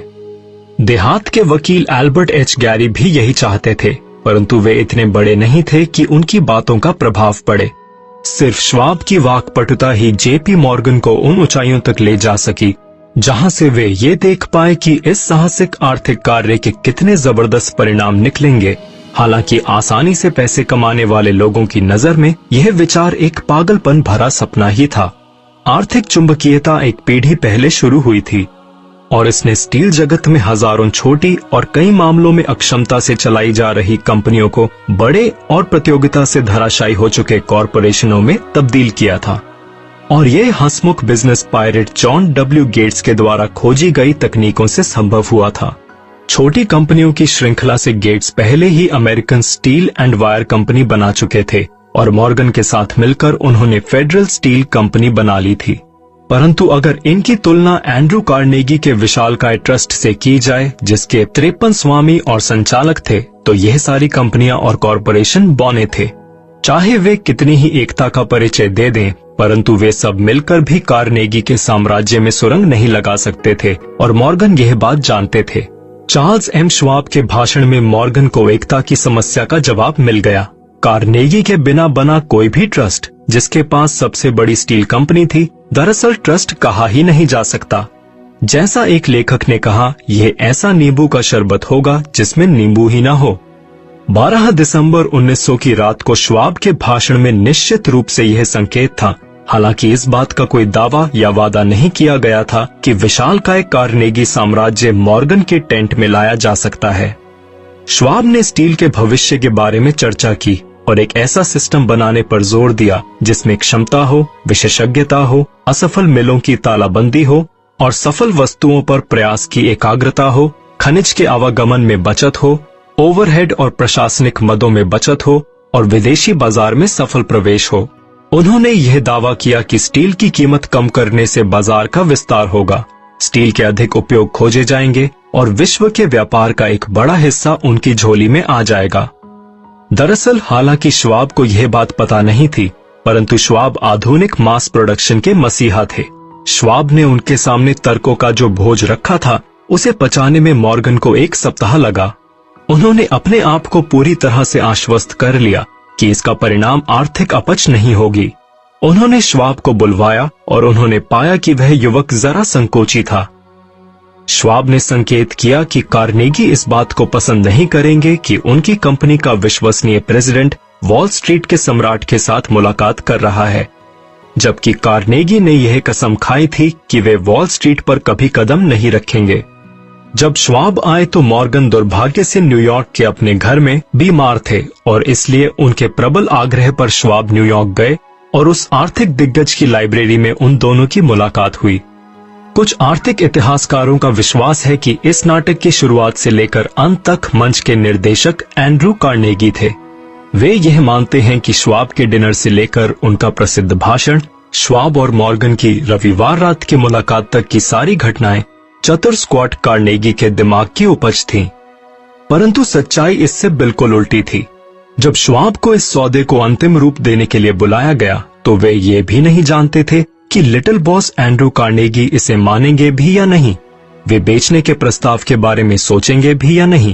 देहात के वकील एल्बर्ट एच गैरी भी यही चाहते थे, परंतु वे इतने बड़े नहीं थे कि उनकी बातों का प्रभाव पड़े। सिर्फ श्वाब की वाक्पटुता ही जेपी मॉर्गन को उन ऊंचाइयों तक ले जा सकी जहां से वे ये देख पाए कि इस साहसिक आर्थिक कार्य के कितने जबरदस्त परिणाम निकलेंगे। हालांकि आसानी से पैसे कमाने वाले लोगों की नजर में यह विचार एक पागलपन भरा सपना ही था। आर्थिक चुंबकीयता एक पीढ़ी पहले शुरू हुई थी और इसने स्टील जगत में हजारों छोटी और कई मामलों में अक्षमता से चलाई जा रही कंपनियों को बड़े और प्रतियोगिता से धराशायी हो चुके कॉरपोरेशनों में तब्दील किया था। और ये हंसमुख business pirate John W Gates के द्वारा खोजी गई तकनीकों से संभव हुआ था। छोटी कंपनियों की श्रृंखला से गेट्स पहले ही American Steel and Wire Company बना चुके थे और मॉर्गन के साथ मिलकर उन्होंने फेडरल स्टील कंपनी बना ली थी। परंतु अगर इनकी तुलना एंड्रू कार्नेगी के विशालकाय ट्रस्ट से की जाए, जिसके तिरपन स्वामी और संचालक थे, तो यह सारी कंपनियां और कॉरपोरेशन बौने थे। चाहे वे कितनी ही एकता का परिचय दे दें, परंतु वे सब मिलकर भी कार्नेगी के साम्राज्य में सुरंग नहीं लगा सकते थे और मॉर्गन यह बात जानते थे। चार्ल्स एम श्वाब के भाषण में मॉर्गन को एकता की समस्या का जवाब मिल गया। कार्नेगी के बिना बना कोई भी ट्रस्ट, जिसके पास सबसे बड़ी स्टील कंपनी थी, दरअसल ट्रस्ट कहा ही नहीं जा सकता। जैसा एक लेखक ने कहा, यह ऐसा नींबू का शरबत होगा जिसमें नींबू ही ना हो। बारह दिसंबर उन्नीस सौ की रात को श्वाब के भाषण में निश्चित रूप से यह संकेत था, हालांकि इस बात का कोई दावा या वादा नहीं किया गया था कि विशालकाय कार्नेगी साम्राज्य मॉर्गन के टेंट में लाया जा सकता है। श्वाब ने स्टील के भविष्य के बारे में चर्चा की और एक ऐसा सिस्टम बनाने पर जोर दिया जिसमें क्षमता हो, विशेषज्ञता हो, असफल मिलों की तालाबंदी हो और सफल वस्तुओं पर प्रयास की एकाग्रता हो, खनिज के आवागमन में बचत हो, ओवरहेड और प्रशासनिक मदों में बचत हो और विदेशी बाजार में सफल प्रवेश हो। उन्होंने यह दावा किया कि स्टील की कीमत कम करने से बाजार का विस्तार होगा, स्टील के अधिक उपयोग खोजे जाएंगे और विश्व के व्यापार का एक बड़ा हिस्सा उनकी झोली में आ जाएगा। दरअसल हालांकि श्वाब को यह बात पता नहीं थी, परंतु श्वाब आधुनिक मास प्रोडक्शन के मसीहा थे। श्वाब ने उनके सामने तर्कों का जो बोझ रखा था, उसे पचाने में मॉर्गन को एक सप्ताह लगा। उन्होंने अपने आप को पूरी तरह से आश्वस्त कर लिया कि इसका परिणाम आर्थिक अपच नहीं होगी। उन्होंने श्वाब को बुलवाया और उन्होंने पाया कि वह युवक जरा संकोची था। श्वाब ने संकेत किया कि कार्नेगी इस बात को पसंद नहीं करेंगे कि उनकी कंपनी का विश्वसनीय प्रेसिडेंट वॉल स्ट्रीट के सम्राट के साथ मुलाकात कर रहा है, जबकि कार्नेगी ने यह कसम खाई थी कि वे वॉल स्ट्रीट पर कभी कदम नहीं रखेंगे। जब श्वाब आए तो मॉर्गन दुर्भाग्य से न्यूयॉर्क के अपने घर में बीमार थे और इसलिए उनके प्रबल आग्रह पर श्वाब न्यूयॉर्क गए और उस आर्थिक दिग्गज की लाइब्रेरी में उन दोनों की मुलाकात हुई। कुछ आर्थिक इतिहासकारों का विश्वास है कि इस नाटक की शुरुआत से लेकर अंत तक मंच के निर्देशक एंड्रू कार्नेगी थे। वे यह मानते हैं कि श्वाब के डिनर से लेकर उनका प्रसिद्ध भाषण, श्वाब और मॉर्गन की रविवार रात की मुलाकात तक की सारी घटनाएं चतुर स्क्वाट कार्नेगी के दिमाग की उपज थीं। परंतु सच्चाई इससे बिल्कुल उल्टी थी। जब श्वाब को इस सौदे को अंतिम रूप देने के लिए बुलाया गया तो वे ये भी नहीं जानते थे कि लिटिल बॉस एंड्रू कार्नेगी इसे मानेंगे भी या नहीं, वे बेचने के प्रस्ताव के बारे में सोचेंगे भी या नहीं,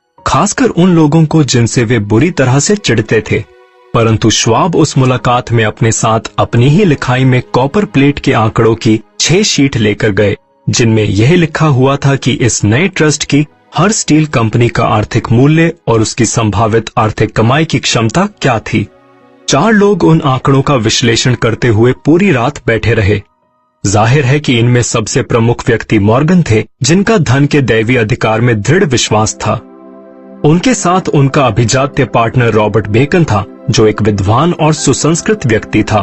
खासकर उन लोगों को जिनसे वे बुरी तरह से चिढ़ते थे। परंतु श्वाब उस मुलाकात में अपने साथ अपनी ही लिखाई में कॉपर प्लेट के आंकड़ों की छह शीट लेकर गए, जिनमें यह लिखा हुआ था कि इस नए ट्रस्ट की हर स्टील कंपनी का आर्थिक मूल्य और उसकी संभावित आर्थिक कमाई की क्षमता क्या थी। चार लोग उन आंकड़ों का विश्लेषण करते हुए पूरी रात बैठे रहे। जाहिर है कि इनमें सबसे प्रमुख व्यक्ति मॉर्गन थे, जिनका धन के दैवी अधिकार में दृढ़ विश्वास था। उनके साथ उनका अभिजात्य पार्टनर रॉबर्ट बेकन था, जो एक विद्वान और सुसंस्कृत व्यक्ति था।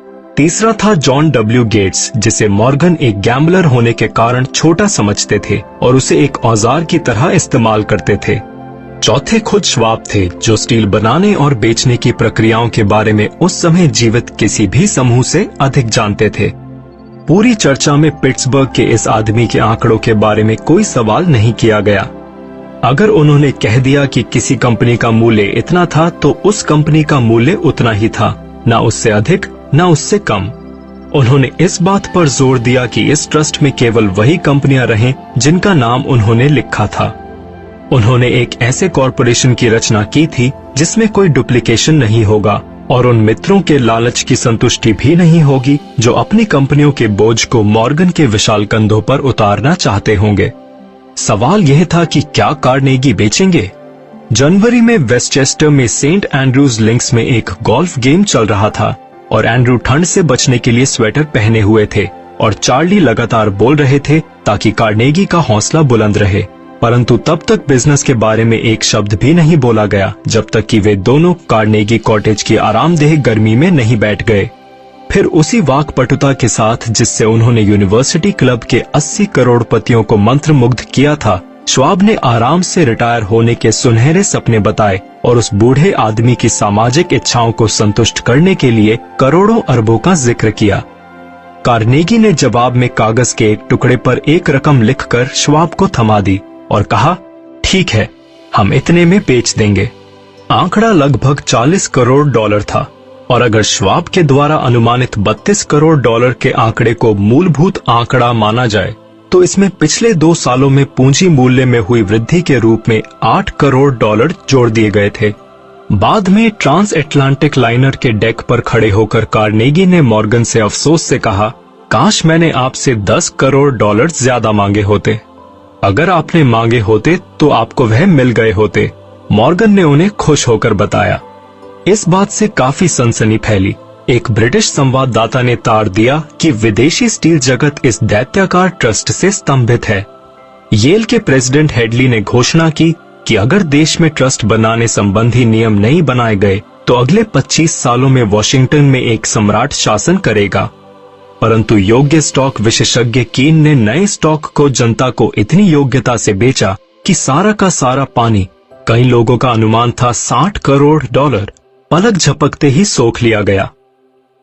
तीसरा था जॉन डब्ल्यू गेट्स, जिसे मॉर्गन एक गैम्बलर होने के कारण छोटा समझते थे और उसे एक औजार की तरह इस्तेमाल करते थे। चौथे खुद श्वाब थे, जो स्टील बनाने और बेचने की प्रक्रियाओं के बारे में उस समय जीवित किसी भी समूह से अधिक जानते थे। पूरी चर्चा में पिट्सबर्ग के इस आदमी के आंकड़ों के बारे में कोई सवाल नहीं किया गया। अगर उन्होंने कह दिया कि किसी कंपनी का मूल्य इतना था तो उस कंपनी का मूल्य उतना ही था, न उससे अधिक न उससे कम। उन्होंने इस बात पर जोर दिया कि इस ट्रस्ट में केवल वही कंपनियां रहें जिनका नाम उन्होंने लिखा था। उन्होंने एक ऐसे कॉरपोरेशन की रचना की थी जिसमें कोई डुप्लीकेशन नहीं होगा और उन मित्रों के लालच की संतुष्टि भी नहीं होगी जो अपनी कंपनियों के बोझ को मॉर्गन के विशाल कंधों पर उतारना चाहते होंगे। सवाल यह था कि क्या कार्नेगी बेचेंगे। जनवरी में वेस्टचेस्टर में सेंट एंड्रूज लिंक्स में एक गोल्फ गेम चल रहा था और एंड्रू ठंड से बचने के लिए स्वेटर पहने हुए थे और चार्ली लगातार बोल रहे थे ताकि कार्नेगी का हौसला बुलंद रहे। परंतु तब तक बिजनेस के बारे में एक शब्द भी नहीं बोला गया जब तक कि वे दोनों कार्नेगी कॉटेज की आरामदेह गर्मी में नहीं बैठ गए। फिर उसी वाकपटुता के साथ जिससे उन्होंने यूनिवर्सिटी क्लब के अस्सी करोड़पतियों को मंत्रमुग्ध किया था, श्वाब ने आराम से रिटायर होने के सुनहरे सपने बताए और उस बूढ़े आदमी की सामाजिक इच्छाओं को संतुष्ट करने के लिए करोड़ों अरबों का जिक्र किया। कार्नेगी ने जवाब में कागज के एक टुकड़े पर एक रकम लिखकर श्वाब को थमा दी और कहा, ठीक है, हम इतने में बेच देंगे। आंकड़ा लगभग चालीस करोड़ डॉलर था और अगर श्वाब के द्वारा अनुमानित बत्तीस करोड़ डॉलर के आंकड़े को मूलभूत आंकड़ा माना जाए तो इसमें पिछले दो सालों में पूंजी मूल्य में हुई वृद्धि के रूप में आठ करोड़ डॉलर जोड़ दिए गए थे। बाद में ट्रांस एटलांटिक लाइनर के डेक पर खड़े होकर कार्नेगी ने मॉर्गन से अफसोस से कहा, काश मैंने आपसे दस करोड़ डॉलर ज्यादा मांगे होते। अगर आपने मांगे होते तो आपको वह मिल गए होते, मॉर्गन ने उन्हें खुश होकर बताया। इस बात से काफी सनसनी फैली। एक ब्रिटिश संवाददाता ने तार दिया कि विदेशी स्टील जगत इस दैत्याकार ट्रस्ट से स्तंभित है। येल के प्रेसिडेंट हेडली ने घोषणा की कि अगर देश में ट्रस्ट बनाने संबंधी नियम नहीं बनाए गए तो अगले पच्चीस सालों में वॉशिंगटन में एक सम्राट शासन करेगा। परंतु योग्य स्टॉक विशेषज्ञ कीन ने नए स्टॉक को जनता को इतनी योग्यता से बेचा कि सारा का सारा पानी, कई लोगों का अनुमान था साठ करोड़ डॉलर, पलक झपकते ही सोख लिया गया।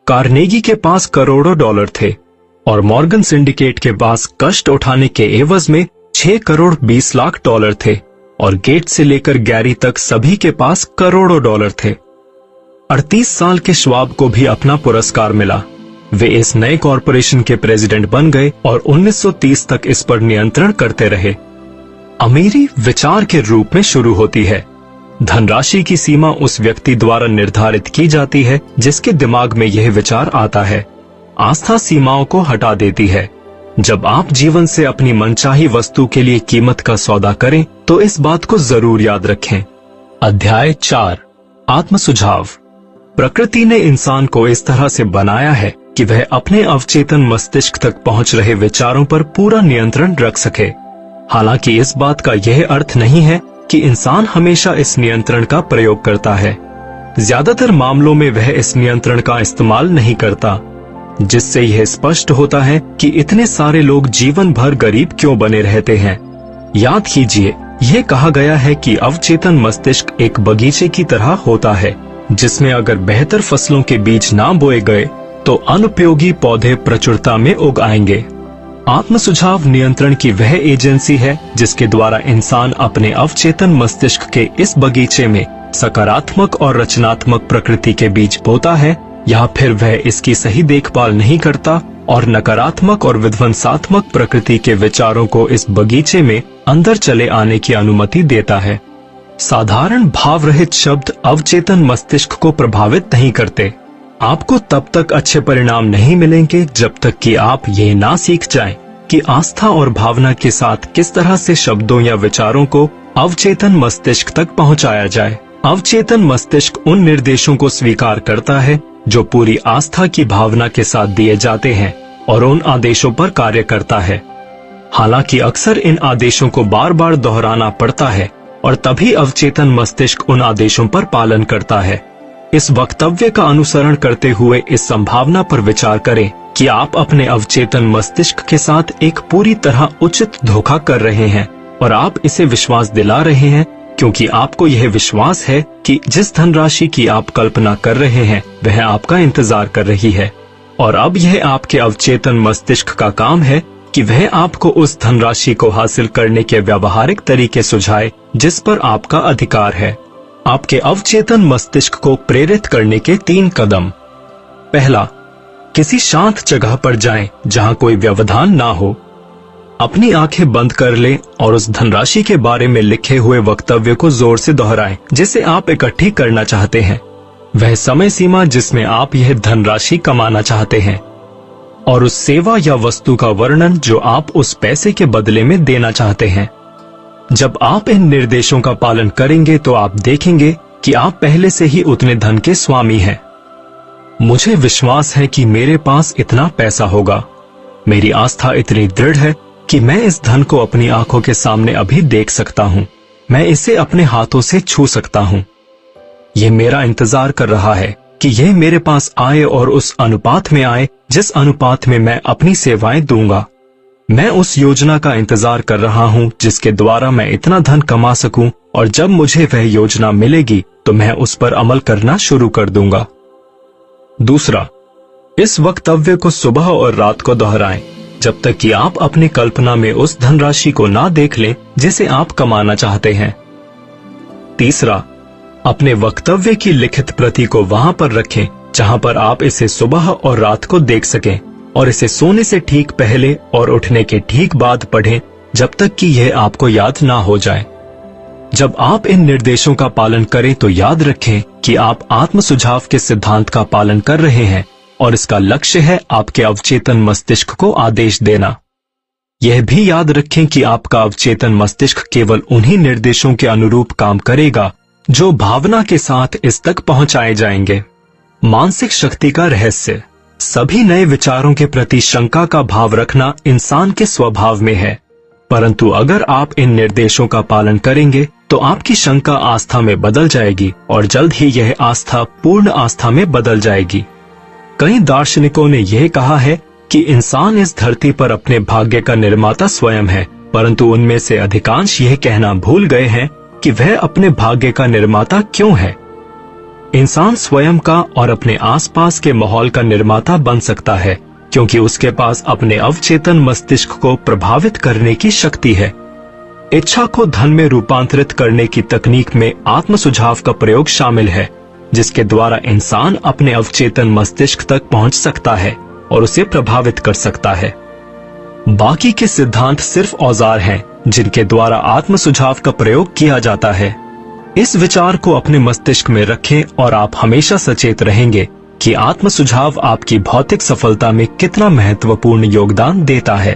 कार्नेगी के पास करोड़ों डॉलर थे और मॉर्गन सिंडिकेट के पास कष्ट उठाने के एवज में छह करोड़ बीस लाख डॉलर थे और गेट से लेकर गैरी तक सभी के पास करोड़ों डॉलर थे। अड़तीस साल के श्वाब को भी अपना पुरस्कार मिला। वे इस नए कॉरपोरेशन के प्रेसिडेंट बन गए और उन्नीस सौ तीस तक इस पर नियंत्रण करते रहे। अमीरी विचार के रूप में शुरू होती है। धनराशि की सीमा उस व्यक्ति द्वारा निर्धारित की जाती है जिसके दिमाग में यह विचार आता है। आस्था सीमाओं को हटा देती है। जब आप जीवन से अपनी मनचाही वस्तु के लिए कीमत का सौदा करें तो इस बात को जरूर याद रखें। अध्याय चार, आत्म सुझाव। प्रकृति ने इंसान को इस तरह से बनाया है कि वह अपने अवचेतन मस्तिष्क तक पहुंच रहे विचारों पर पूरा नियंत्रण रख सके। हालांकि इस बात का यह अर्थ नहीं है कि इंसान हमेशा इस नियंत्रण का प्रयोग करता है। ज्यादातर मामलों में वह इस नियंत्रण का इस्तेमाल नहीं करता, जिससे यह स्पष्ट होता है कि इतने सारे लोग जीवन भर गरीब क्यों बने रहते हैं। याद कीजिए, यह कहा गया है कि अवचेतन मस्तिष्क एक बगीचे की तरह होता है, जिसमें अगर बेहतर फसलों के बीज ना बोए गए तो अनुपयोगी पौधे प्रचुरता में उग आएंगे। आत्म सुझाव नियंत्रण की वह एजेंसी है जिसके द्वारा इंसान अपने अवचेतन मस्तिष्क के इस बगीचे में सकारात्मक और रचनात्मक प्रकृति के बीज बोता है, या फिर वह इसकी सही देखभाल नहीं करता और नकारात्मक और विध्वंसात्मक प्रकृति के विचारों को इस बगीचे में अंदर चले आने की अनुमति देता है। साधारण भाव रहित शब्द अवचेतन मस्तिष्क को प्रभावित नहीं करते। आपको तब तक अच्छे परिणाम नहीं मिलेंगे जब तक कि आप ये ना सीख जाएं कि आस्था और भावना के साथ किस तरह से शब्दों या विचारों को अवचेतन मस्तिष्क तक पहुंचाया जाए। अवचेतन मस्तिष्क उन निर्देशों को स्वीकार करता है जो पूरी आस्था की भावना के साथ दिए जाते हैं और उन आदेशों पर कार्य करता है। हालांकि अक्सर इन आदेशों को बार बार दोहराना पड़ता है और तभी अवचेतन मस्तिष्क उन आदेशों पर पालन करता है। इस वक्तव्य का अनुसरण करते हुए इस संभावना पर विचार करें कि आप अपने अवचेतन मस्तिष्क के साथ एक पूरी तरह उचित धोखा कर रहे हैं और आप इसे विश्वास दिला रहे हैं क्योंकि आपको यह विश्वास है कि जिस धनराशि की आप कल्पना कर रहे हैं वह आपका इंतजार कर रही है, और अब यह आपके अवचेतन मस्तिष्क का काम है कि वह आपको उस धनराशि को हासिल करने के व्यावहारिक तरीके सुझाए जिस पर आपका अधिकार है। आपके अवचेतन मस्तिष्क को प्रेरित करने के तीन कदम। पहला, किसी शांत जगह पर जाएं जहां कोई व्यवधान ना हो। अपनी आंखें बंद कर लें और उस धनराशि के बारे में लिखे हुए वक्तव्य को जोर से दोहराएं जिसे आप इकट्ठी करना चाहते हैं, वह समय सीमा जिसमें आप यह धनराशि कमाना चाहते हैं, और उस सेवा या वस्तु का वर्णन जो आप उस पैसे के बदले में देना चाहते हैं। जब आप इन निर्देशों का पालन करेंगे तो आप देखेंगे कि आप पहले से ही उतने धन के स्वामी हैं। मुझे विश्वास है कि मेरे पास इतना पैसा होगा। मेरी आस्था इतनी दृढ़ है कि मैं इस धन को अपनी आंखों के सामने अभी देख सकता हूं। मैं इसे अपने हाथों से छू सकता हूं। यह मेरा इंतजार कर रहा है कि यह मेरे पास आए और उस अनुपात में आए जिस अनुपात में मैं अपनी सेवाएं दूंगा। मैं उस योजना का इंतजार कर रहा हूं जिसके द्वारा मैं इतना धन कमा सकूं, और जब मुझे वह योजना मिलेगी तो मैं उस पर अमल करना शुरू कर दूंगा। दूसरा, इस वक्तव्य को सुबह और रात को दोहराएं जब तक कि आप अपनी कल्पना में उस धनराशि को ना देख लें जिसे आप कमाना चाहते हैं। तीसरा, अपने वक्तव्य की लिखित प्रति को वहां पर रखें जहां पर आप इसे सुबह और रात को देख सकें, और इसे सोने से ठीक पहले और उठने के ठीक बाद पढ़ें जब तक कि यह आपको याद ना हो जाए। जब आप इन निर्देशों का पालन करें तो याद रखें कि आप आत्म सुझाव के सिद्धांत का पालन कर रहे हैं और इसका लक्ष्य है आपके अवचेतन मस्तिष्क को आदेश देना। यह भी याद रखें कि आपका अवचेतन मस्तिष्क केवल उन्हीं निर्देशों के अनुरूप काम करेगा जो भावना के साथ इस तक पहुंचाए जाएंगे। मानसिक शक्ति का रहस्य। सभी नए विचारों के प्रति शंका का भाव रखना इंसान के स्वभाव में है, परंतु अगर आप इन निर्देशों का पालन करेंगे तो आपकी शंका आस्था में बदल जाएगी और जल्द ही यह आस्था पूर्ण आस्था में बदल जाएगी। कई दार्शनिकों ने यह कहा है कि इंसान इस धरती पर अपने भाग्य का निर्माता स्वयं है, परंतु उनमें से अधिकांश यह कहना भूल गए हैं कि वह अपने भाग्य का निर्माता क्यों है। इंसान स्वयं का और अपने आसपास के माहौल का निर्माता बन सकता है, क्योंकि उसके पास अपने अवचेतन मस्तिष्क को प्रभावित करने की शक्ति है। इच्छा को धन में रूपांतरित करने की तकनीक में आत्म सुझाव का प्रयोग शामिल है, जिसके द्वारा इंसान अपने अवचेतन मस्तिष्क तक पहुंच सकता है और उसे प्रभावित कर सकता है। बाकी के सिद्धांत सिर्फ औजार हैं जिनके द्वारा आत्म सुझाव का प्रयोग किया जाता है। इस विचार को अपने मस्तिष्क में रखें और आप हमेशा सचेत रहेंगे कि आत्म सुझाव आपकी भौतिक सफलता में कितना महत्वपूर्ण योगदान देता है।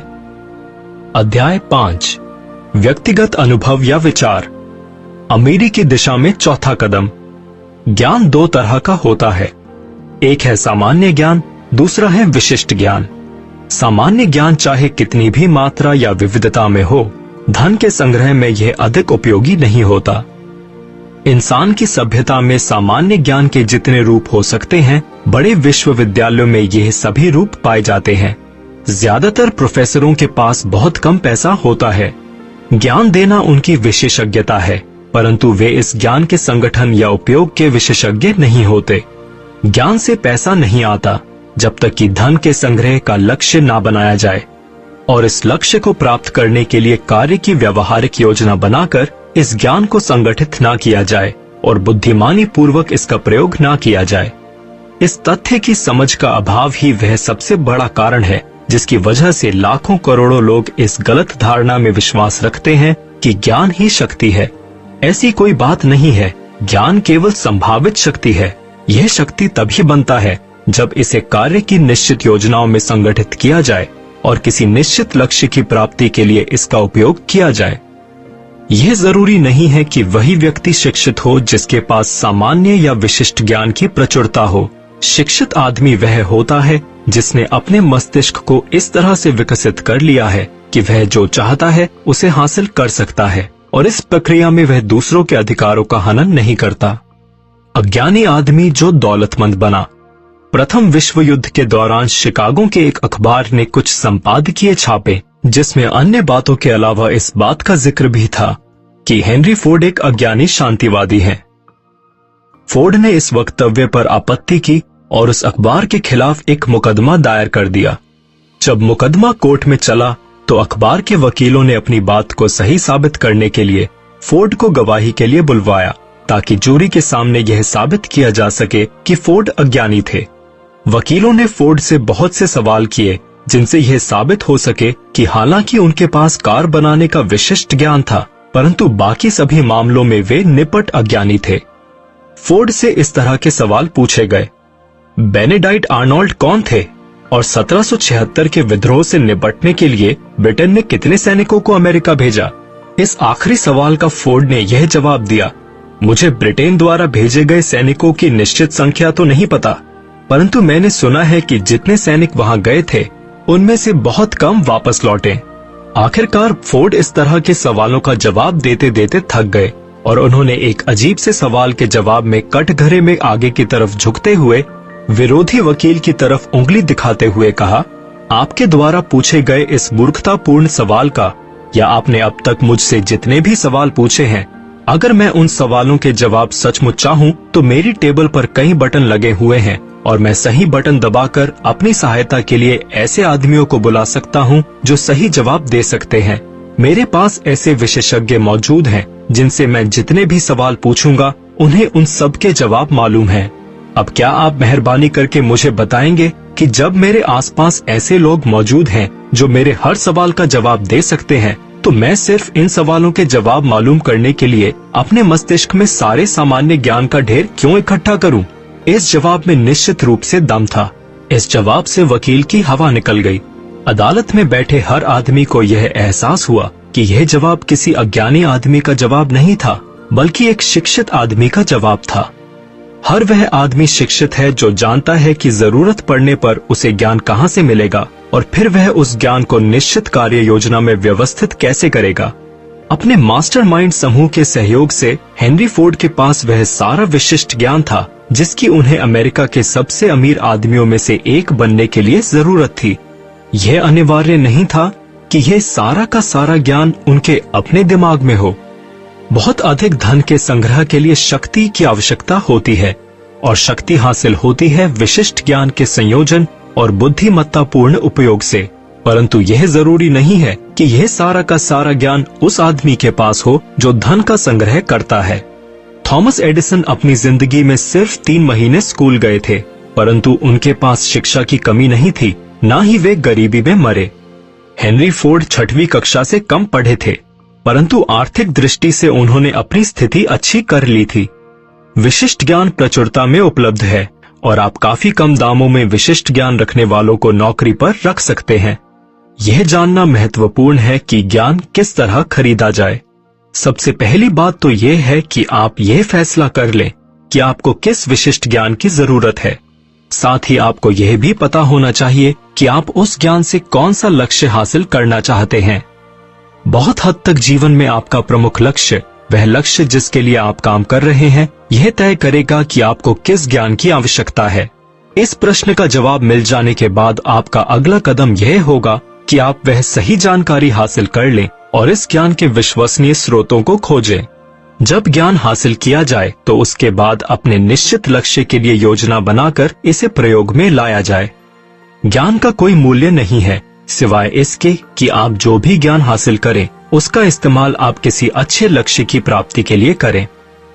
अध्याय पांच, व्यक्तिगत अनुभव या विचार। अमीरी की दिशा में चौथा कदम। ज्ञान दो तरह का होता है, एक है सामान्य ज्ञान, दूसरा है विशिष्ट ज्ञान। सामान्य ज्ञान चाहे कितनी भी मात्रा या विविधता में हो, धन के संग्रह में यह अधिक उपयोगी नहीं होता। इंसान की सभ्यता में सामान्य ज्ञान के जितने रूप हो सकते हैं, बड़े विश्वविद्यालयों में यह सभी रूप पाए जाते हैं। ज्यादातर प्रोफेसरों के पास बहुत कम पैसा होता है। ज्ञान देना उनकी विशेषज्ञता है, परंतु वे इस ज्ञान के संगठन या उपयोग के विशेषज्ञ नहीं होते। ज्ञान से पैसा नहीं आता जब तक कि धन के संग्रह का लक्ष्य ना बनाया जाए, और इस लक्ष्य को प्राप्त करने के लिए कार्य की व्यवहारिक योजना बनाकर इस ज्ञान को संगठित ना किया जाए और बुद्धिमानी पूर्वक इसका प्रयोग ना किया जाए। इस तथ्य की समझ का अभाव ही वह सबसे बड़ा कारण है जिसकी वजह से लाखों करोड़ों लोग इस गलत धारणा में विश्वास रखते हैं कि ज्ञान ही शक्ति है। ऐसी कोई बात नहीं है। ज्ञान केवल संभावित शक्ति है। यह शक्ति तभी बनता है जब इसे कार्य की निश्चित योजनाओं में संगठित किया जाए और किसी निश्चित लक्ष्य की प्राप्ति के लिए इसका उपयोग किया जाए। यह जरूरी नहीं है कि वही व्यक्ति शिक्षित हो जिसके पास सामान्य या विशिष्ट ज्ञान की प्रचुरता हो। शिक्षित आदमी वह होता है जिसने अपने मस्तिष्क को इस तरह से विकसित कर लिया है कि वह जो चाहता है उसे हासिल कर सकता है, और इस प्रक्रिया में वह दूसरों के अधिकारों का हनन नहीं करता। अज्ञानी आदमी जो दौलतमंद बना। प्रथम विश्व युद्ध के दौरान शिकागो के एक अखबार ने कुछ संपादकीय छापे जिसमें अन्य बातों के अलावा इस बात का जिक्र भी था कि हेनरी फोर्ड एक अज्ञानी शांतिवादी हैं। फोर्ड ने इस वक्तव्य पर आपत्ति की और उस अखबार के खिलाफ एक मुकदमा दायर कर दिया। जब मुकदमा कोर्ट में चला तो अखबार के वकीलों ने अपनी बात को सही साबित करने के लिए फोर्ड को गवाही के लिए बुलवाया, ताकि जूरी के सामने यह साबित किया जा सके कि फोर्ड अज्ञानी थे। वकीलों ने फोर्ड से बहुत से सवाल किए जिनसे यह साबित हो सके कि हालांकि उनके पास कार बनाने का विशिष्ट ज्ञान था, परंतु बाकी सभी मामलों में वे निपट अज्ञानी थे। फोर्ड से इस तरह के सवाल पूछे गए। बेनेडिक्ट आर्नोल्ड कौन थे और सत्रह सौ छिहत्तर के विद्रोह से निपटने के लिए ब्रिटेन ने कितने सैनिकों को अमेरिका भेजा? इस आखिरी सवाल का फोर्ड ने यह जवाब दिया, मुझे ब्रिटेन द्वारा भेजे गए सैनिकों की निश्चित संख्या तो नहीं पता, परंतु मैंने सुना है कि जितने सैनिक वहां गए थे उनमें से बहुत कम वापस लौटे। आखिरकार फोर्ड इस तरह के सवालों का जवाब देते देते थक गए और उन्होंने एक अजीब से सवाल के जवाब में कटघरे में आगे की तरफ झुकते हुए विरोधी वकील की तरफ उंगली दिखाते हुए कहा, आपके द्वारा पूछे गए इस मूर्खतापूर्ण सवाल का, या आपने अब तक मुझसे जितने भी सवाल पूछे हैं, अगर मैं उन सवालों के जवाब सचमुच चाहूं तो मेरी टेबल पर कई बटन लगे हुए हैं और मैं सही बटन दबाकर अपनी सहायता के लिए ऐसे आदमियों को बुला सकता हूं जो सही जवाब दे सकते हैं। मेरे पास ऐसे विशेषज्ञ मौजूद हैं जिनसे मैं जितने भी सवाल पूछूंगा उन्हें उन सब के जवाब मालूम हैं। अब क्या आप मेहरबानी करके मुझे बताएंगे कि जब मेरे आसपास ऐसे लोग मौजूद हैं जो मेरे हर सवाल का जवाब दे सकते हैं, तो मैं सिर्फ इन सवालों के जवाब मालूम करने के लिए अपने मस्तिष्क में सारे सामान्य ज्ञान का ढेर क्यों इकट्ठा करूं? इस जवाब में निश्चित रूप से दम था। इस जवाब से वकील की हवा निकल गई। अदालत में बैठे हर आदमी को यह एहसास हुआ कि यह जवाब किसी अज्ञानी आदमी का जवाब नहीं था, बल्कि एक शिक्षित आदमी का जवाब था। हर वह आदमी शिक्षित है जो जानता है कि जरूरत पड़ने पर उसे ज्ञान कहां से मिलेगा और फिर वह उस ज्ञान को निश्चित कार्य योजना में व्यवस्थित कैसे करेगा। अपने मास्टरमाइंड समूह के सहयोग से हेनरी फोर्ड के पास वह सारा विशिष्ट ज्ञान था जिसकी उन्हें अमेरिका के सबसे अमीर आदमियों में से एक बनने के लिए जरूरत थी। यह अनिवार्य नहीं था कि यह सारा का सारा ज्ञान उनके अपने दिमाग में हो। बहुत अधिक धन के संग्रह के लिए शक्ति की आवश्यकता होती है, और शक्ति हासिल होती है विशिष्ट ज्ञान के संयोजन और बुद्धिमत्तापूर्ण उपयोग से। परंतु यह जरूरी नहीं है कि यह सारा का सारा ज्ञान उस आदमी के पास हो जो धन का संग्रह करता है। थॉमस एडिसन अपनी जिंदगी में सिर्फ तीन महीने स्कूल गए थे, परंतु उनके पास शिक्षा की कमी नहीं थी, ना ही वे गरीबी में मरे। हेनरी फोर्ड छठवीं कक्षा से कम पढ़े थे, परंतु आर्थिक दृष्टि से उन्होंने अपनी स्थिति अच्छी कर ली थी। विशिष्ट ज्ञान प्रचुरता में उपलब्ध है और आप काफी कम दामों में विशिष्ट ज्ञान रखने वालों को नौकरी पर रख सकते हैं। यह जानना महत्वपूर्ण है कि ज्ञान किस तरह खरीदा जाए। सबसे पहली बात तो यह है कि आप यह फैसला कर लें कि आपको किस विशिष्ट ज्ञान की जरूरत है। साथ ही आपको यह भी पता होना चाहिए कि आप उस ज्ञान से कौन सा लक्ष्य हासिल करना चाहते हैं। बहुत हद तक जीवन में आपका प्रमुख लक्ष्य, वह लक्ष्य जिसके लिए आप काम कर रहे हैं, यह तय करेगा कि आपको किस ज्ञान की आवश्यकता है। इस प्रश्न का जवाब मिल जाने के बाद आपका अगला कदम यह होगा कि आप वह सही जानकारी हासिल कर लें और इस ज्ञान के विश्वसनीय स्रोतों को खोजें। जब ज्ञान हासिल किया जाए तो उसके बाद अपने निश्चित लक्ष्य के लिए योजना बनाकर इसे प्रयोग में लाया जाए। ज्ञान का कोई मूल्य नहीं है सिवाय इसके कि आप जो भी ज्ञान हासिल करें उसका इस्तेमाल आप किसी अच्छे लक्ष्य की प्राप्ति के लिए करें।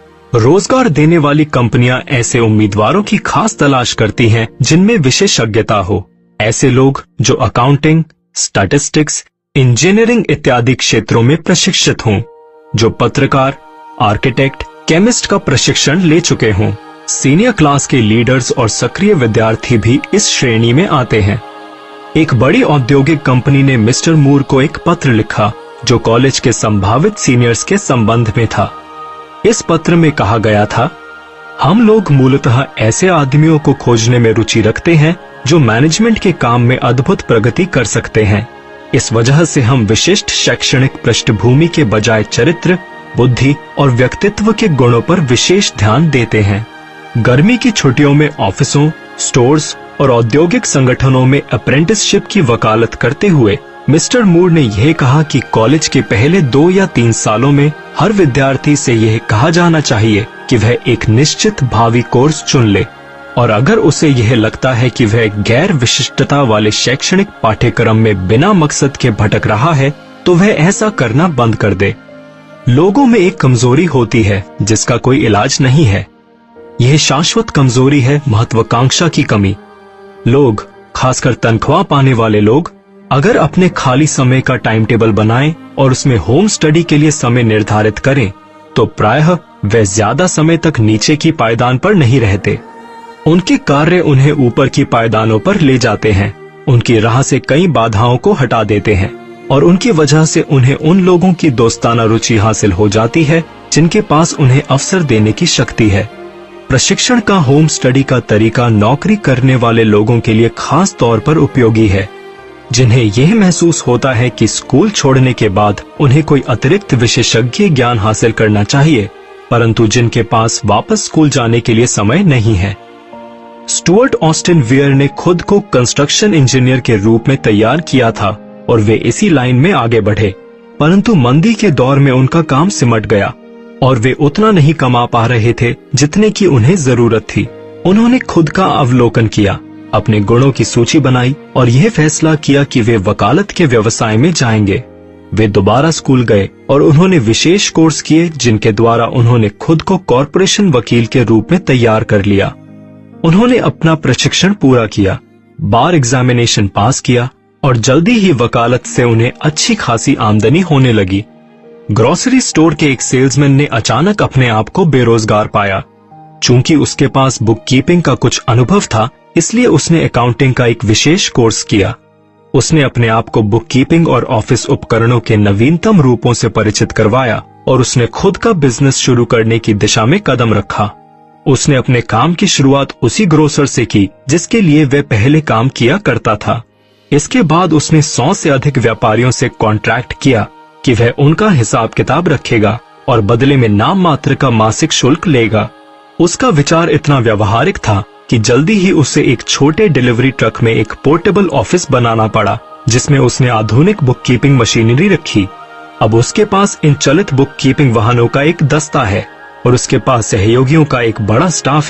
रोजगार देने वाली कंपनियां ऐसे उम्मीदवारों की खास तलाश करती हैं जिनमें विशेषज्ञता हो। ऐसे लोग जो अकाउंटिंग, स्टैटिस्टिक्स, इंजीनियरिंग इत्यादि क्षेत्रों में प्रशिक्षित हों, जो पत्रकार, आर्किटेक्ट, केमिस्ट का प्रशिक्षण ले चुके हों। सीनियर क्लास के लीडर्स और सक्रिय विद्यार्थी भी इस श्रेणी में आते हैं। एक बड़ी औद्योगिक कंपनी ने मिस्टर मूर को एक पत्र लिखा जो कॉलेज के संभावित सीनियर्स के संबंध में था। इस पत्र में कहा गया था, हम लोग मूलतः ऐसे आदमियों को खोजने में रुचि रखते हैं जो मैनेजमेंट के काम में अद्भुत प्रगति कर सकते हैं। इस वजह से हम विशिष्ट शैक्षणिक पृष्ठभूमि के बजाय चरित्र, बुद्धि और व्यक्तित्व के गुणों पर विशेष ध्यान देते हैं। गर्मी की छुट्टियों में ऑफिसों, स्टोर्स और औद्योगिक संगठनों में अप्रेंटिसशिप की वकालत करते हुए मिस्टर मूर ने यह कहा कि कॉलेज के पहले दो या तीन सालों में हर विद्यार्थी से यह कहा जाना चाहिए कि वह एक निश्चित भावी कोर्स चुन ले, और अगर उसे यह लगता है कि वह गैर विशिष्टता वाले शैक्षणिक पाठ्यक्रम में बिना मकसद के भटक रहा है तो वह ऐसा करना बंद कर दे। लोगों में एक कमजोरी होती है जिसका कोई इलाज नहीं है। यह शाश्वत कमजोरी है महत्वाकांक्षा की कमी। लोग, खासकर तनख्वाह पाने वाले लोग, अगर अपने खाली समय का टाइम टेबल बनाएं और उसमें होम स्टडी के लिए समय निर्धारित करें तो प्रायः वे ज्यादा समय तक नीचे की पायदान पर नहीं रहते। उनके कार्य उन्हें ऊपर की पायदानों पर ले जाते हैं, उनकी राह से कई बाधाओं को हटा देते हैं और उनकी वजह से उन्हें उन लोगों की दोस्ताना रुचि हासिल हो जाती है जिनके पास उन्हें अवसर देने की शक्ति है। प्रशिक्षण का होम स्टडी का तरीका नौकरी करने वाले लोगों के लिए खास तौर पर उपयोगी है, जिन्हें यह महसूस होता है कि स्कूल छोड़ने के बाद उन्हें कोई अतिरिक्त विशेषज्ञ ज्ञान हासिल करना चाहिए, परंतु जिनके पास वापस स्कूल जाने के लिए समय नहीं है। स्टुअर्ट ऑस्टिन वियर ने खुद को कंस्ट्रक्शन इंजीनियर के रूप में तैयार किया था और वे इसी लाइन में आगे बढ़े, परंतु मंदी के दौर में उनका काम सिमट गया और वे उतना नहीं कमा पा रहे थे जितने की उन्हें जरूरत थी। उन्होंने खुद का अवलोकन किया, अपने गुणों की सूची बनाई और यह फैसला किया कि वे वकालत के व्यवसाय में जाएंगे। वे दोबारा स्कूल गए और उन्होंने विशेष कोर्स किए जिनके द्वारा उन्होंने खुद को कॉर्पोरेशन वकील के रूप में तैयार कर लिया। उन्होंने अपना प्रशिक्षण पूरा किया, बार एग्जामिनेशन पास किया और जल्दी ही वकालत से उन्हें अच्छी खासी आमदनी होने लगी। ग्रोसरी स्टोर के एक सेल्समैन ने अचानक अपने आप को बेरोजगार पाया। चूंकि उसके पास बुक कीपिंग का कुछ अनुभव था, इसलिए उसने अकाउंटिंग का एक विशेष कोर्स किया। उसने अपने आप को बुक कीपिंग और ऑफिस उपकरणों के नवीनतम रूपों से परिचित करवाया और उसने खुद का बिजनेस शुरू करने की दिशा में कदम रखा। उसने अपने काम की शुरुआत उसी ग्रोसर से की जिसके लिए वह पहले काम किया करता था। इसके बाद उसने सौ से अधिक व्यापारियों से कॉन्ट्रैक्ट किया कि वह उनका हिसाब किताब रखेगा और बदले में नाम मात्र का मासिक शुल्क लेगा। उसका विचार इतना व्यावहारिक था कि जल्दी ही उसे एक छोटे डिलीवरी ट्रक में एक पोर्टेबल ऑफिस बनाना पड़ा जिसमें उसने आधुनिक बुक कीपिंग मशीनरी रखी। अब उसके पास इन चलित बुक कीपिंग वाहनों का एक दस्ता है और उसके पास सहयोगियों का एक बड़ा स्टाफ है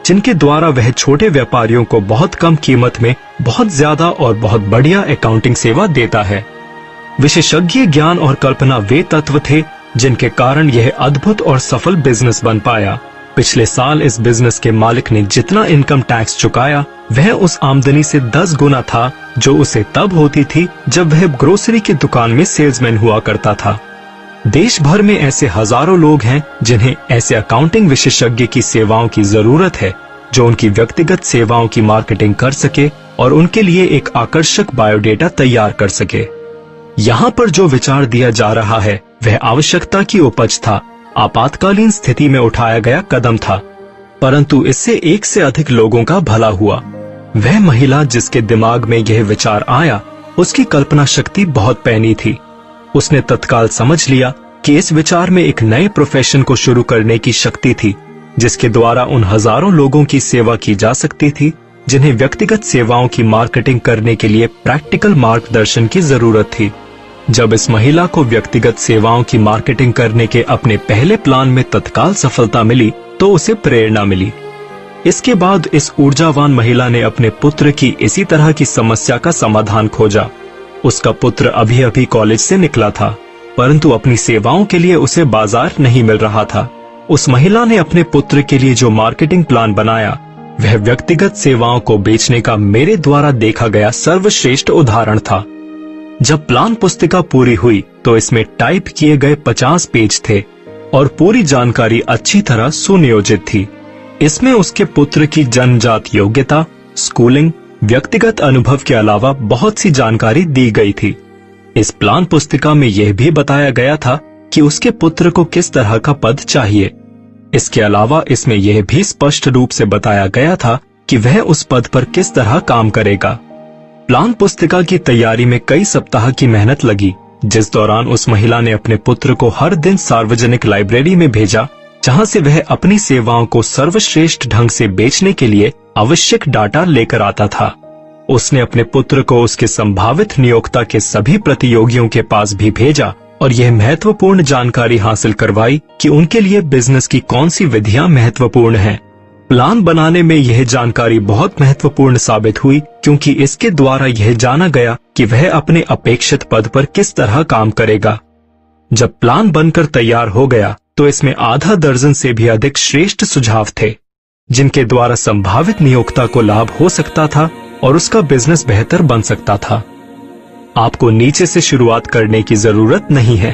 जिनके द्वारा वह छोटे व्यापारियों को बहुत कम कीमत में बहुत ज्यादा और बहुत बढ़िया अकाउंटिंग सेवा देता है। विशेषज्ञ ज्ञान और कल्पना वे तत्व थे जिनके कारण यह अद्भुत और सफल बिजनेस बन पाया। पिछले साल इस बिजनेस के मालिक ने जितना इनकम टैक्स चुकाया वह उस आमदनी से दस गुना था जो उसे तब होती थी जब वह ग्रोसरी की दुकान में सेल्समैन हुआ करता था। देश भर में ऐसे हजारों लोग हैं जिन्हें ऐसे अकाउंटिंग विशेषज्ञ की सेवाओं की जरूरत है जो उनकी व्यक्तिगत सेवाओं की मार्केटिंग कर सके और उनके लिए एक आकर्षक बायोडेटा तैयार कर सके। यहाँ पर जो विचार दिया जा रहा है वह आवश्यकता की उपज था, आपातकालीन स्थिति में उठाया गया कदम था, परंतु इससे एक से अधिक लोगों का भला हुआ। वह महिला जिसके दिमाग में यह विचार आया उसकी कल्पना शक्ति बहुत पैनी थी। उसने तत्काल समझ लिया कि इस विचार में एक नए प्रोफेशन को शुरू करने की शक्ति थी जिसके द्वारा उन हजारों लोगों की सेवा की जा सकती थी जिन्हें व्यक्तिगत सेवाओं की मार्केटिंग करने के लिए प्रैक्टिकल मार्गदर्शन की जरूरत थी। जब इस महिला को व्यक्तिगत सेवाओं की मार्केटिंग करने के अपने पहले प्लान में तत्काल सफलता मिली तो उसे प्रेरणा मिली। इसके बाद इस ऊर्जावान महिला ने अपने पुत्र की इसी तरह की समस्या का समाधान खोजा। उसका पुत्र अभी अभी कॉलेज से निकला था, परंतु अपनी सेवाओं के लिए उसे बाजार नहीं मिल रहा था। उस महिला ने अपने पुत्र के लिए जो मार्केटिंग प्लान बनाया वह व्यक्तिगत सेवाओं को बेचने का मेरे द्वारा देखा गया सर्वश्रेष्ठ उदाहरण था। जब प्लान पुस्तिका पूरी हुई तो इसमें टाइप किए गए पचास पेज थे और पूरी जानकारी अच्छी तरह सुनियोजित थी। इसमें उसके पुत्र की जन्मजात योग्यता, स्कूलिंग, व्यक्तिगत अनुभव के अलावा बहुत सी जानकारी दी गई थी। इस प्लान पुस्तिका में यह भी बताया गया था कि उसके पुत्र को किस तरह का पद चाहिए। इसके अलावा इसमें यह भी स्पष्ट रूप से बताया गया था कि वह उस पद पर किस तरह काम करेगा। प्लान पुस्तिका की तैयारी में कई सप्ताह की मेहनत लगी, जिस दौरान उस महिला ने अपने पुत्र को हर दिन सार्वजनिक लाइब्रेरी में भेजा जहां से वह अपनी सेवाओं को सर्वश्रेष्ठ ढंग से बेचने के लिए आवश्यक डाटा लेकर आता था। उसने अपने पुत्र को उसके संभावित नियोक्ता के सभी प्रतियोगियों के पास भी भेजा और यह महत्वपूर्ण जानकारी हासिल करवाई कि उनके लिए बिजनेस की कौन सी विधियां महत्वपूर्ण हैं। प्लान बनाने में यह जानकारी बहुत महत्वपूर्ण साबित हुई क्योंकि इसके द्वारा यह जाना गया कि वह अपने अपेक्षित पद पर किस तरह काम करेगा। जब प्लान बनकर तैयार हो गया तो इसमें आधा दर्जन से भी अधिक श्रेष्ठ सुझाव थे जिनके द्वारा संभावित नियोक्ता को लाभ हो सकता था और उसका बिजनेस बेहतर बन सकता था। आपको नीचे से शुरुआत करने की जरूरत नहीं है।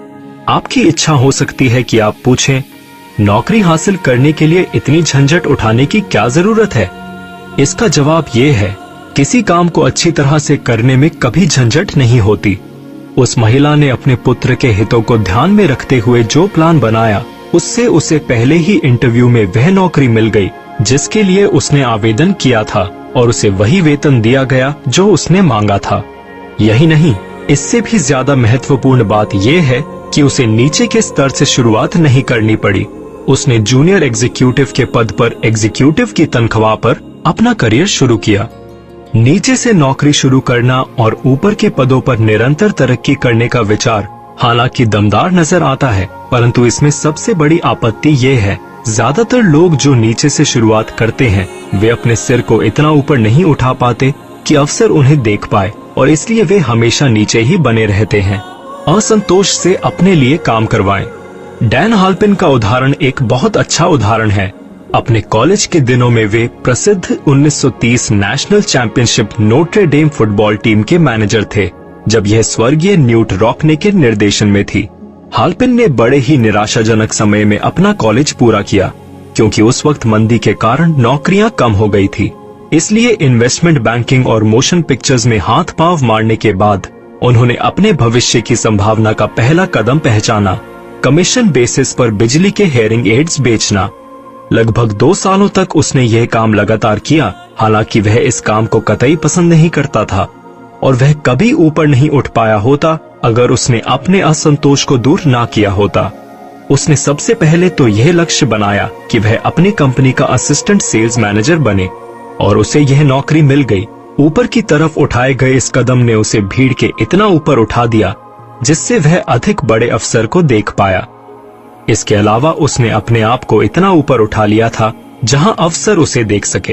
आपकी इच्छा हो सकती है कि आप पूछें, नौकरी हासिल करने के लिए इतनी झंझट उठाने की क्या जरूरत है? इसका जवाब ये है, किसी काम को अच्छी तरह से करने में कभी झंझट नहीं होती। उस महिला ने अपने पुत्र के हितों को ध्यान में रखते हुए जो प्लान बनाया उससे उसे पहले ही इंटरव्यू में वह नौकरी मिल गई जिसके लिए उसने आवेदन किया था और उसे वही वेतन दिया गया जो उसने मांगा था। यही नहीं, इससे भी ज्यादा महत्वपूर्ण बात यह है कि उसे नीचे के स्तर से शुरुआत नहीं करनी पड़ी। उसने जूनियर एग्जीक्यूटिव के पद पर एग्जीक्यूटिव की तनख्वाह पर अपना करियर शुरू किया। नीचे से नौकरी शुरू करना और ऊपर के पदों पर निरंतर तरक्की करने का विचार हालांकि दमदार नजर आता है, परंतु इसमें सबसे बड़ी आपत्ति ये है, ज्यादातर लोग जो नीचे से शुरुआत करते हैं वे अपने सिर को इतना ऊपर नहीं उठा पाते कि अफसर उन्हें देख पाए और इसलिए वे हमेशा नीचे ही बने रहते हैं। असंतोष से अपने लिए काम करवाएं। डैन हाल्पिन का उदाहरण एक बहुत अच्छा उदाहरण है। अपने कॉलेज के दिनों में वे प्रसिद्ध उन्नीस सौ तीस national championship Notre Dame football team के मैनेजर थे जब यह स्वर्गीय न्यूट रॉकने के निर्देशन में थी। हाल्पिन ने बड़े ही निराशाजनक समय में अपना कॉलेज पूरा किया क्योंकि उस वक्त मंदी के कारण नौकरियां कम हो गई थी। इसलिए इन्वेस्टमेंट बैंकिंग और मोशन पिक्चर्स में हाथ पांव मारने के बाद उन्होंने अपने भविष्य की संभावना का पहला कदम पहचाना, कमीशन बेसिस पर बिजली के हेयरिंग एड्स बेचना। लगभग दो सालों तक उसने यह काम लगातार किया, हालांकि वह इस काम को कतई पसंद नहीं करता था और वह कभी ऊपर नहीं उठ पाया होता अगर उसने अपने असंतोष को दूर ना किया होता। उसने सबसे पहले तो यह लक्ष्य बनाया कि वह अपनी कंपनी का असिस्टेंट सेल्स मैनेजर बने और उसे यह नौकरी मिल गई। ऊपर की तरफ उठाए गए इस कदम ने उसे भीड़ के इतना ऊपर उठा दिया जिससे वह अधिक बड़े अफसर को देख पाया। इसके अलावा उसने अपने आप को इतना ऊपर उठा लिया था जहां अफसर उसे देख सके।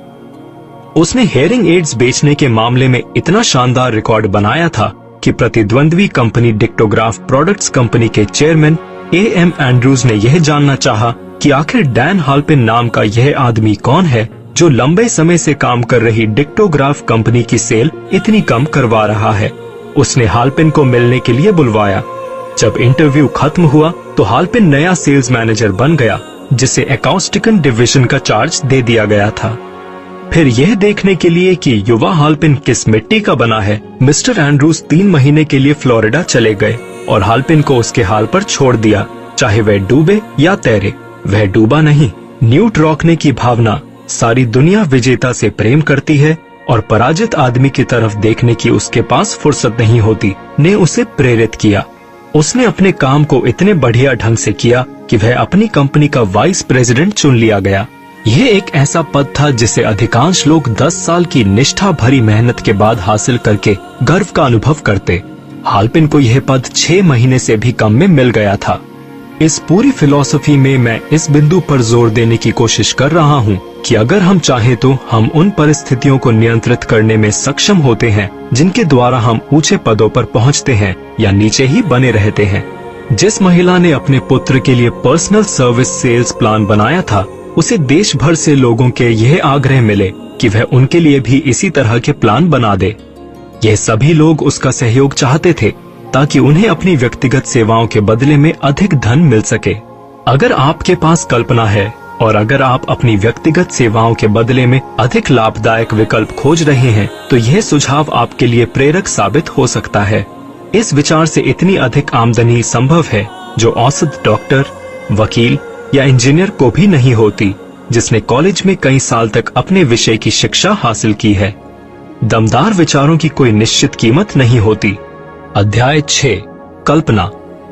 उसने हेयरिंग एड्स बेचने के मामले में इतना शानदार रिकॉर्ड बनाया था कि प्रतिद्वंद्वी कंपनी डिक्टोग्राफ प्रोडक्ट्स कंपनी के चेयरमैन ए एम एंड्रूज ने यह जानना चाहा कि आखिर डैन हाल्पिन नाम का यह आदमी कौन है जो लंबे समय से काम कर रही डिक्टोग्राफ कंपनी की सेल इतनी कम करवा रहा है। उसने हाल्पिन को मिलने के लिए बुलवाया। जब इंटरव्यू खत्म हुआ तो हाल्पिन नया सेल्स मैनेजर बन गया, जिसे अकाउस्टिकन डिवीजन का चार्ज दे दिया गया था। फिर यह देखने के लिए कि युवा हाल्पिन किस मिट्टी का बना है, मिस्टर एंड्रूज तीन महीने के लिए फ्लोरिडा चले गए और हाल्पिन को उसके हाल पर छोड़ दिया, चाहे वह डूबे या तैरे। वह डूबा नहीं। न्यूट रोकने की भावना सारी दुनिया विजेता से प्रेम करती है और पराजित आदमी की तरफ देखने की उसके पास फुर्सत नहीं होती, ने उसे प्रेरित किया। उसने अपने काम को इतने बढ़िया ढंग से किया कि वह अपनी कंपनी का वाइस प्रेसिडेंट चुन लिया गया। यह एक ऐसा पद था जिसे अधिकांश लोग दस साल की निष्ठा भरी मेहनत के बाद हासिल करके गर्व का अनुभव करते। हाल्पिन को यह पद छह महीने से भी कम में मिल गया था। इस पूरी फिलॉसफी में मैं इस बिंदु पर जोर देने की कोशिश कर रहा हूँ कि अगर हम चाहें तो हम उन परिस्थितियों को नियंत्रित करने में सक्षम होते हैं जिनके द्वारा हम ऊंचे पदों पर पहुँचते हैं या नीचे ही बने रहते हैं। जिस महिला ने अपने पुत्र के लिए पर्सनल सर्विस सेल्स प्लान बनाया था, उसे देश भर से लोगों के यह आग्रह मिले कि वह उनके लिए भी इसी तरह के प्लान बना दे। यह सभी लोग उसका सहयोग चाहते थे ताकि उन्हें अपनी व्यक्तिगत सेवाओं के बदले में अधिक धन मिल सके। अगर आपके पास कल्पना है और अगर आप अपनी व्यक्तिगत सेवाओं के बदले में अधिक लाभदायक विकल्प खोज रहे हैं, तो यह सुझाव आपके लिए प्रेरक साबित हो सकता है। इस विचार से इतनी अधिक आमदनी संभव है जो औसत डॉक्टर, वकील या इंजीनियर को भी नहीं होती, जिसने कॉलेज में कई साल तक अपने विषय की शिक्षा हासिल की है। दमदार विचारों की कोई निश्चित कीमत नहीं होती। अध्याय छह, कल्पना।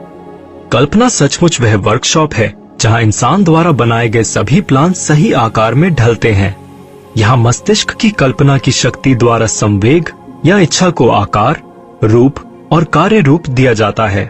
कल्पना सचमुच वह वर्कशॉप है जहां इंसान द्वारा बनाए गए सभी प्लान सही आकार में ढलते हैं। यहाँ मस्तिष्क की कल्पना की शक्ति द्वारा संवेग या इच्छा को आकार, रूप और कार्य रूप दिया जाता है।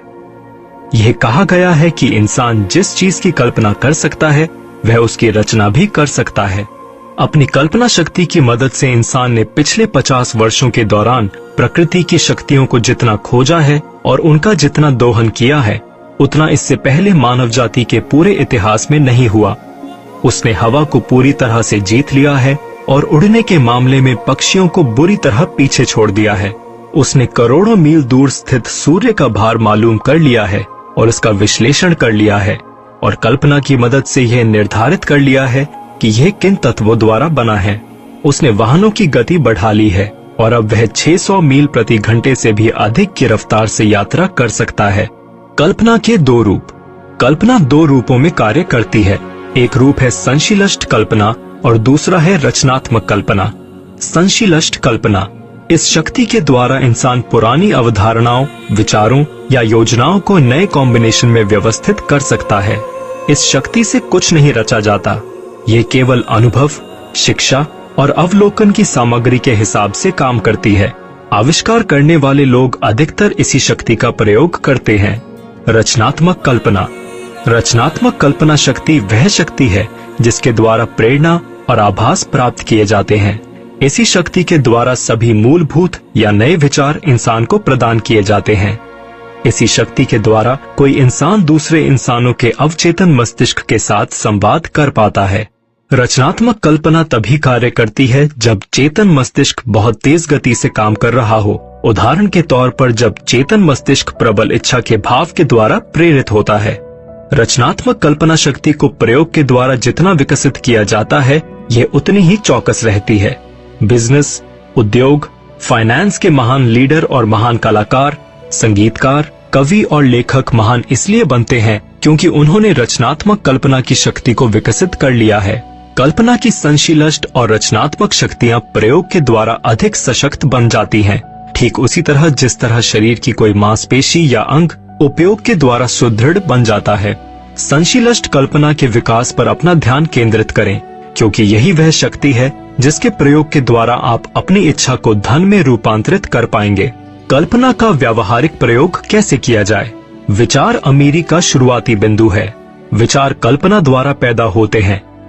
यह कहा गया है कि इंसान जिस चीज की कल्पना कर सकता है वह उसकी रचना भी कर सकता है। अपनी कल्पना शक्ति की मदद से इंसान ने पिछले पचास वर्षों के दौरान प्रकृति की शक्तियों को जितना खोजा है और उनका जितना दोहन किया है, उतना इससे पहले मानव जाति के पूरे इतिहास में नहीं हुआ। उसने हवा को पूरी तरह से जीत लिया है और उड़ने के मामले में पक्षियों को बुरी तरह पीछे छोड़ दिया है। उसने करोड़ों मील दूर स्थित सूर्य का भार मालूम कर लिया है और उसका विश्लेषण कर लिया है और कल्पना की मदद से यह निर्धारित कर लिया है कि यह किन तत्वों द्वारा बना है। उसने वाहनों की गति बढ़ा ली है और अब वह छह सौ मील प्रति घंटे से भी अधिक की रफ्तार से यात्रा कर सकता है। कल्पना के दो रूप। कल्पना दो रूपों में कार्य करती है। एक रूप है संशीलष्ट कल्पना और दूसरा है रचनात्मक कल्पना। संशीलष्ट कल्पना, इस शक्ति के द्वारा इंसान पुरानी अवधारणाओं, विचारों या योजनाओं को नए कॉम्बिनेशन में व्यवस्थित कर सकता है। इस शक्ति से कुछ नहीं रचा जाता, ये केवल अनुभव, शिक्षा और अवलोकन की सामग्री के हिसाब से काम करती है। आविष्कार करने वाले लोग अधिकतर इसी शक्ति का प्रयोग करते हैं। रचनात्मक कल्पना। रचनात्मक कल्पना शक्ति वह शक्ति है जिसके द्वारा प्रेरणा और आभास प्राप्त किए जाते हैं। इसी शक्ति के द्वारा सभी मूलभूत या नए विचार इंसान को प्रदान किए जाते हैं। इसी शक्ति के द्वारा कोई इंसान दूसरे इंसानों के अवचेतन मस्तिष्क के साथ संवाद कर पाता है। रचनात्मक कल्पना तभी कार्य करती है जब चेतन मस्तिष्क बहुत तेज गति से काम कर रहा हो। उदाहरण के तौर पर जब चेतन मस्तिष्क प्रबल इच्छा के भाव के द्वारा प्रेरित होता है। रचनात्मक कल्पना शक्ति को प्रयोग के द्वारा जितना विकसित किया जाता है, यह उतनी ही चौकस रहती है। बिजनेस, उद्योग, फाइनेंस के महान लीडर और महान कलाकार, संगीतकार, कवि और लेखक महान इसलिए बनते हैं क्योंकि उन्होंने रचनात्मक कल्पना की शक्ति को विकसित कर लिया है। कल्पना की संशीलष्ट और रचनात्मक शक्तियां प्रयोग के द्वारा अधिक सशक्त बन जाती हैं। ठीक उसी तरह जिस तरह शरीर की कोई मांसपेशी या अंग उपयोग के द्वारा सुदृढ़ बन जाता है। संशीलष्ट कल्पना के विकास पर अपना ध्यान केंद्रित करें, क्योंकि यही वह शक्ति है जिसके प्रयोग के द्वारा आप अपनी इच्छा को धन में रूपांतरित कर पाएंगे। कल्पना का व्यावहारिक प्रयोग कैसे किया जाए? विचार अमीरी का शुरुआती बिंदु है। विचार कल्पना द्वारा पैदा होते हैं।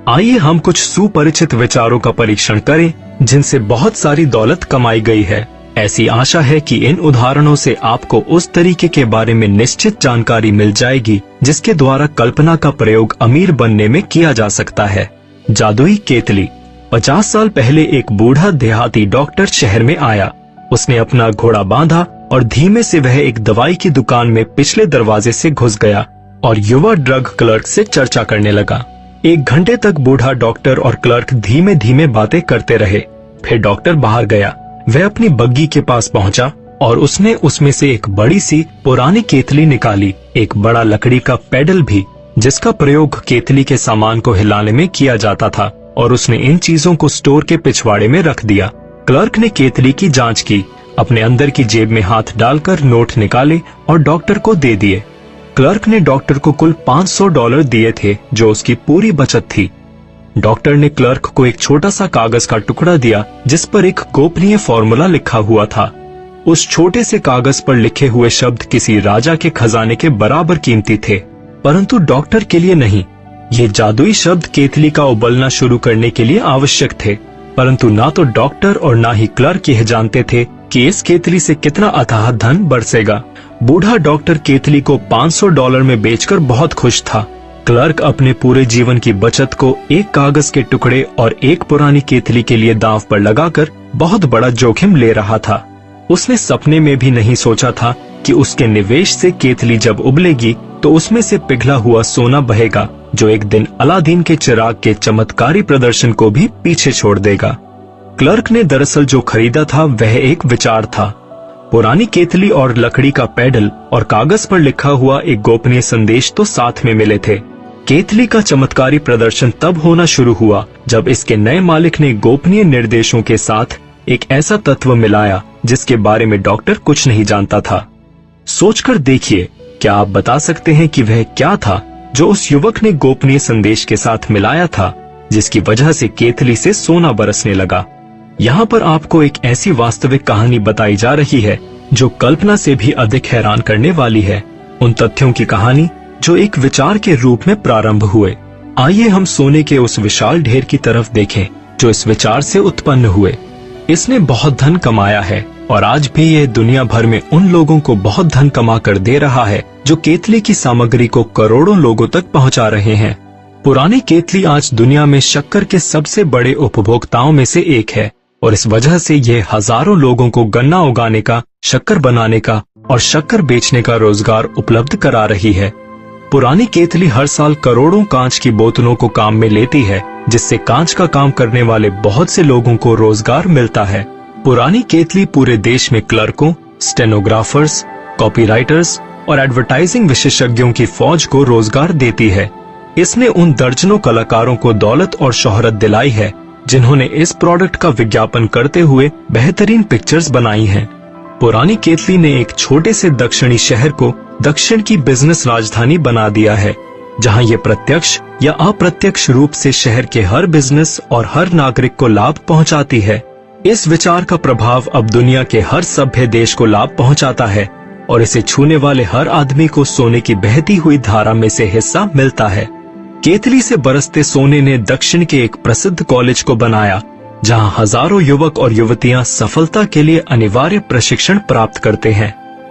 आइए हम कुछ सुपरिचित विचारों का परीक्षण करें जिनसे बहुत सारी दौलत कमाई गई है। ऐसी आशा है कि इन उदाहरणों से आपको उस तरीके के बारे में निश्चित जानकारी मिल जाएगी जिसके द्वारा कल्पना का प्रयोग अमीर बनने में किया जा सकता है। जादुई केतली। पचास साल पहले एक बूढ़ा देहाती डॉक्टर शहर में आया। उसने अपना घोड़ा बांधा और धीमे से वह एक दवाई की दुकान में पिछले दरवाजे से घुस गया और युवा ड्रग क्लर्क से चर्चा करने लगा। एक घंटे तक बूढ़ा डॉक्टर और क्लर्क धीमे धीमे बातें करते रहे। फिर डॉक्टर बाहर गया। वह अपनी बग्गी के पास पहुंचा और उसने उसमें से एक बड़ी सी पुरानी केतली निकाली, एक बड़ा लकड़ी का पैडल भी जिसका प्रयोग केतली के सामान को हिलाने में किया जाता था, और उसने इन चीजों को स्टोर के पिछवाड़े में रख दिया। क्लर्क ने केतली की जांच की, अपने अंदर की जेब में हाथ डालकर नोट निकाले और डॉक्टर को दे दिए। क्लर्क ने डॉक्टर को कुल पाँच सौ डॉलर दिए थे, जो उसकी पूरी बचत थी। डॉक्टर ने क्लर्क को एक छोटा सा कागज का टुकड़ा दिया जिस पर एक गोपनीय फॉर्मूला लिखा हुआ था। उस छोटे से कागज पर लिखे हुए शब्द किसी राजा के खजाने के बराबर कीमती थे, परंतु डॉक्टर के लिए नहीं। ये जादुई शब्द केतली का उबलना शुरू करने के लिए आवश्यक थे, परंतु ना तो डॉक्टर और ना ही क्लर्क यह जानते थे कि इस केतली से कितना अथाह धन बरसेगा। बूढ़ा डॉक्टर केतली को पाँच सौ डॉलर में बेचकर बहुत खुश था। क्लर्क अपने पूरे जीवन की बचत को एक कागज के टुकड़े और एक पुरानी केतली के लिए दांव पर लगाकर बहुत बड़ा जोखिम ले रहा था। उसने सपने में भी नहीं सोचा था कि उसके निवेश से केतली जब उबलेगी तो उसमें से पिघला हुआ सोना बहेगा, जो एक दिन अलादीन के चिराग के चमत्कारी प्रदर्शन को भी पीछे छोड़ देगा। क्लर्क ने दरअसल जो खरीदा था वह एक विचार था। पुरानी केतली और लकड़ी का पैडल और कागज पर लिखा हुआ एक गोपनीय संदेश तो साथ में मिले थे। केतली का चमत्कारी प्रदर्शन तब होना शुरू हुआ जब इसके नए मालिक ने गोपनीय निर्देशों के साथ एक ऐसा तत्व मिलाया जिसके बारे में डॉक्टर कुछ नहीं जानता था। सोचकर देखिए, क्या आप बता सकते हैं कि वह क्या था जो उस युवक ने गोपनीय संदेश के साथ मिलाया था, जिसकी वजह से केतली से सोना बरसने लगा। यहाँ पर आपको एक ऐसी वास्तविक कहानी बताई जा रही है जो कल्पना से भी अधिक हैरान करने वाली है। उन तथ्यों की कहानी जो एक विचार के रूप में प्रारंभ हुए। आइए हम सोने के उस विशाल ढेर की तरफ देखें जो इस विचार से उत्पन्न हुए। इसने बहुत धन कमाया है और आज भी यह दुनिया भर में उन लोगों को बहुत धन कमा कर दे रहा है जो केतली की सामग्री को करोड़ों लोगों तक पहुंचा रहे हैं। पुरानी केतली आज दुनिया में शक्कर के सबसे बड़े उपभोक्ताओं में से एक है और इस वजह से यह हजारों लोगों को गन्ना उगाने का, शक्कर बनाने का और शक्कर बेचने का रोजगार उपलब्ध करा रही है। पुरानी केतली हर साल करोड़ों कांच की बोतलों को काम में लेती है, जिससे कांच का काम करने वाले बहुत से लोगों को रोजगार मिलता है। पुरानी केतली पूरे देश में क्लर्कों, स्टेनोग्राफर्स, कॉपीराइटर्स और एडवर्टाइजिंग विशेषज्ञों की फौज को रोजगार देती है। इसने उन दर्जनों कलाकारों को दौलत और शोहरत दिलाई है जिन्होंने इस प्रोडक्ट का विज्ञापन करते हुए बेहतरीन पिक्चर्स बनाई हैं। पुरानी केतली ने एक छोटे से दक्षिणी शहर को दक्षिण की बिजनेस राजधानी बना दिया है, जहां ये प्रत्यक्ष या अप्रत्यक्ष रूप से शहर के हर बिजनेस और हर नागरिक को लाभ पहुंचाती है। इस विचार का प्रभाव अब दुनिया के हर सभ्य देश को लाभ पहुंचाता है और इसे छूने वाले हर आदमी को सोने की बहती हुई धारा में से हिस्सा मिलता है। केतली से बरसते सोने ने दक्षिण के एक प्रसिद्ध कॉलेज को बनाया, जहां हजारों युवक और युवतियां सफलता के लिए अनिवार्य प्रशिक्षण प्राप्त करते हैं।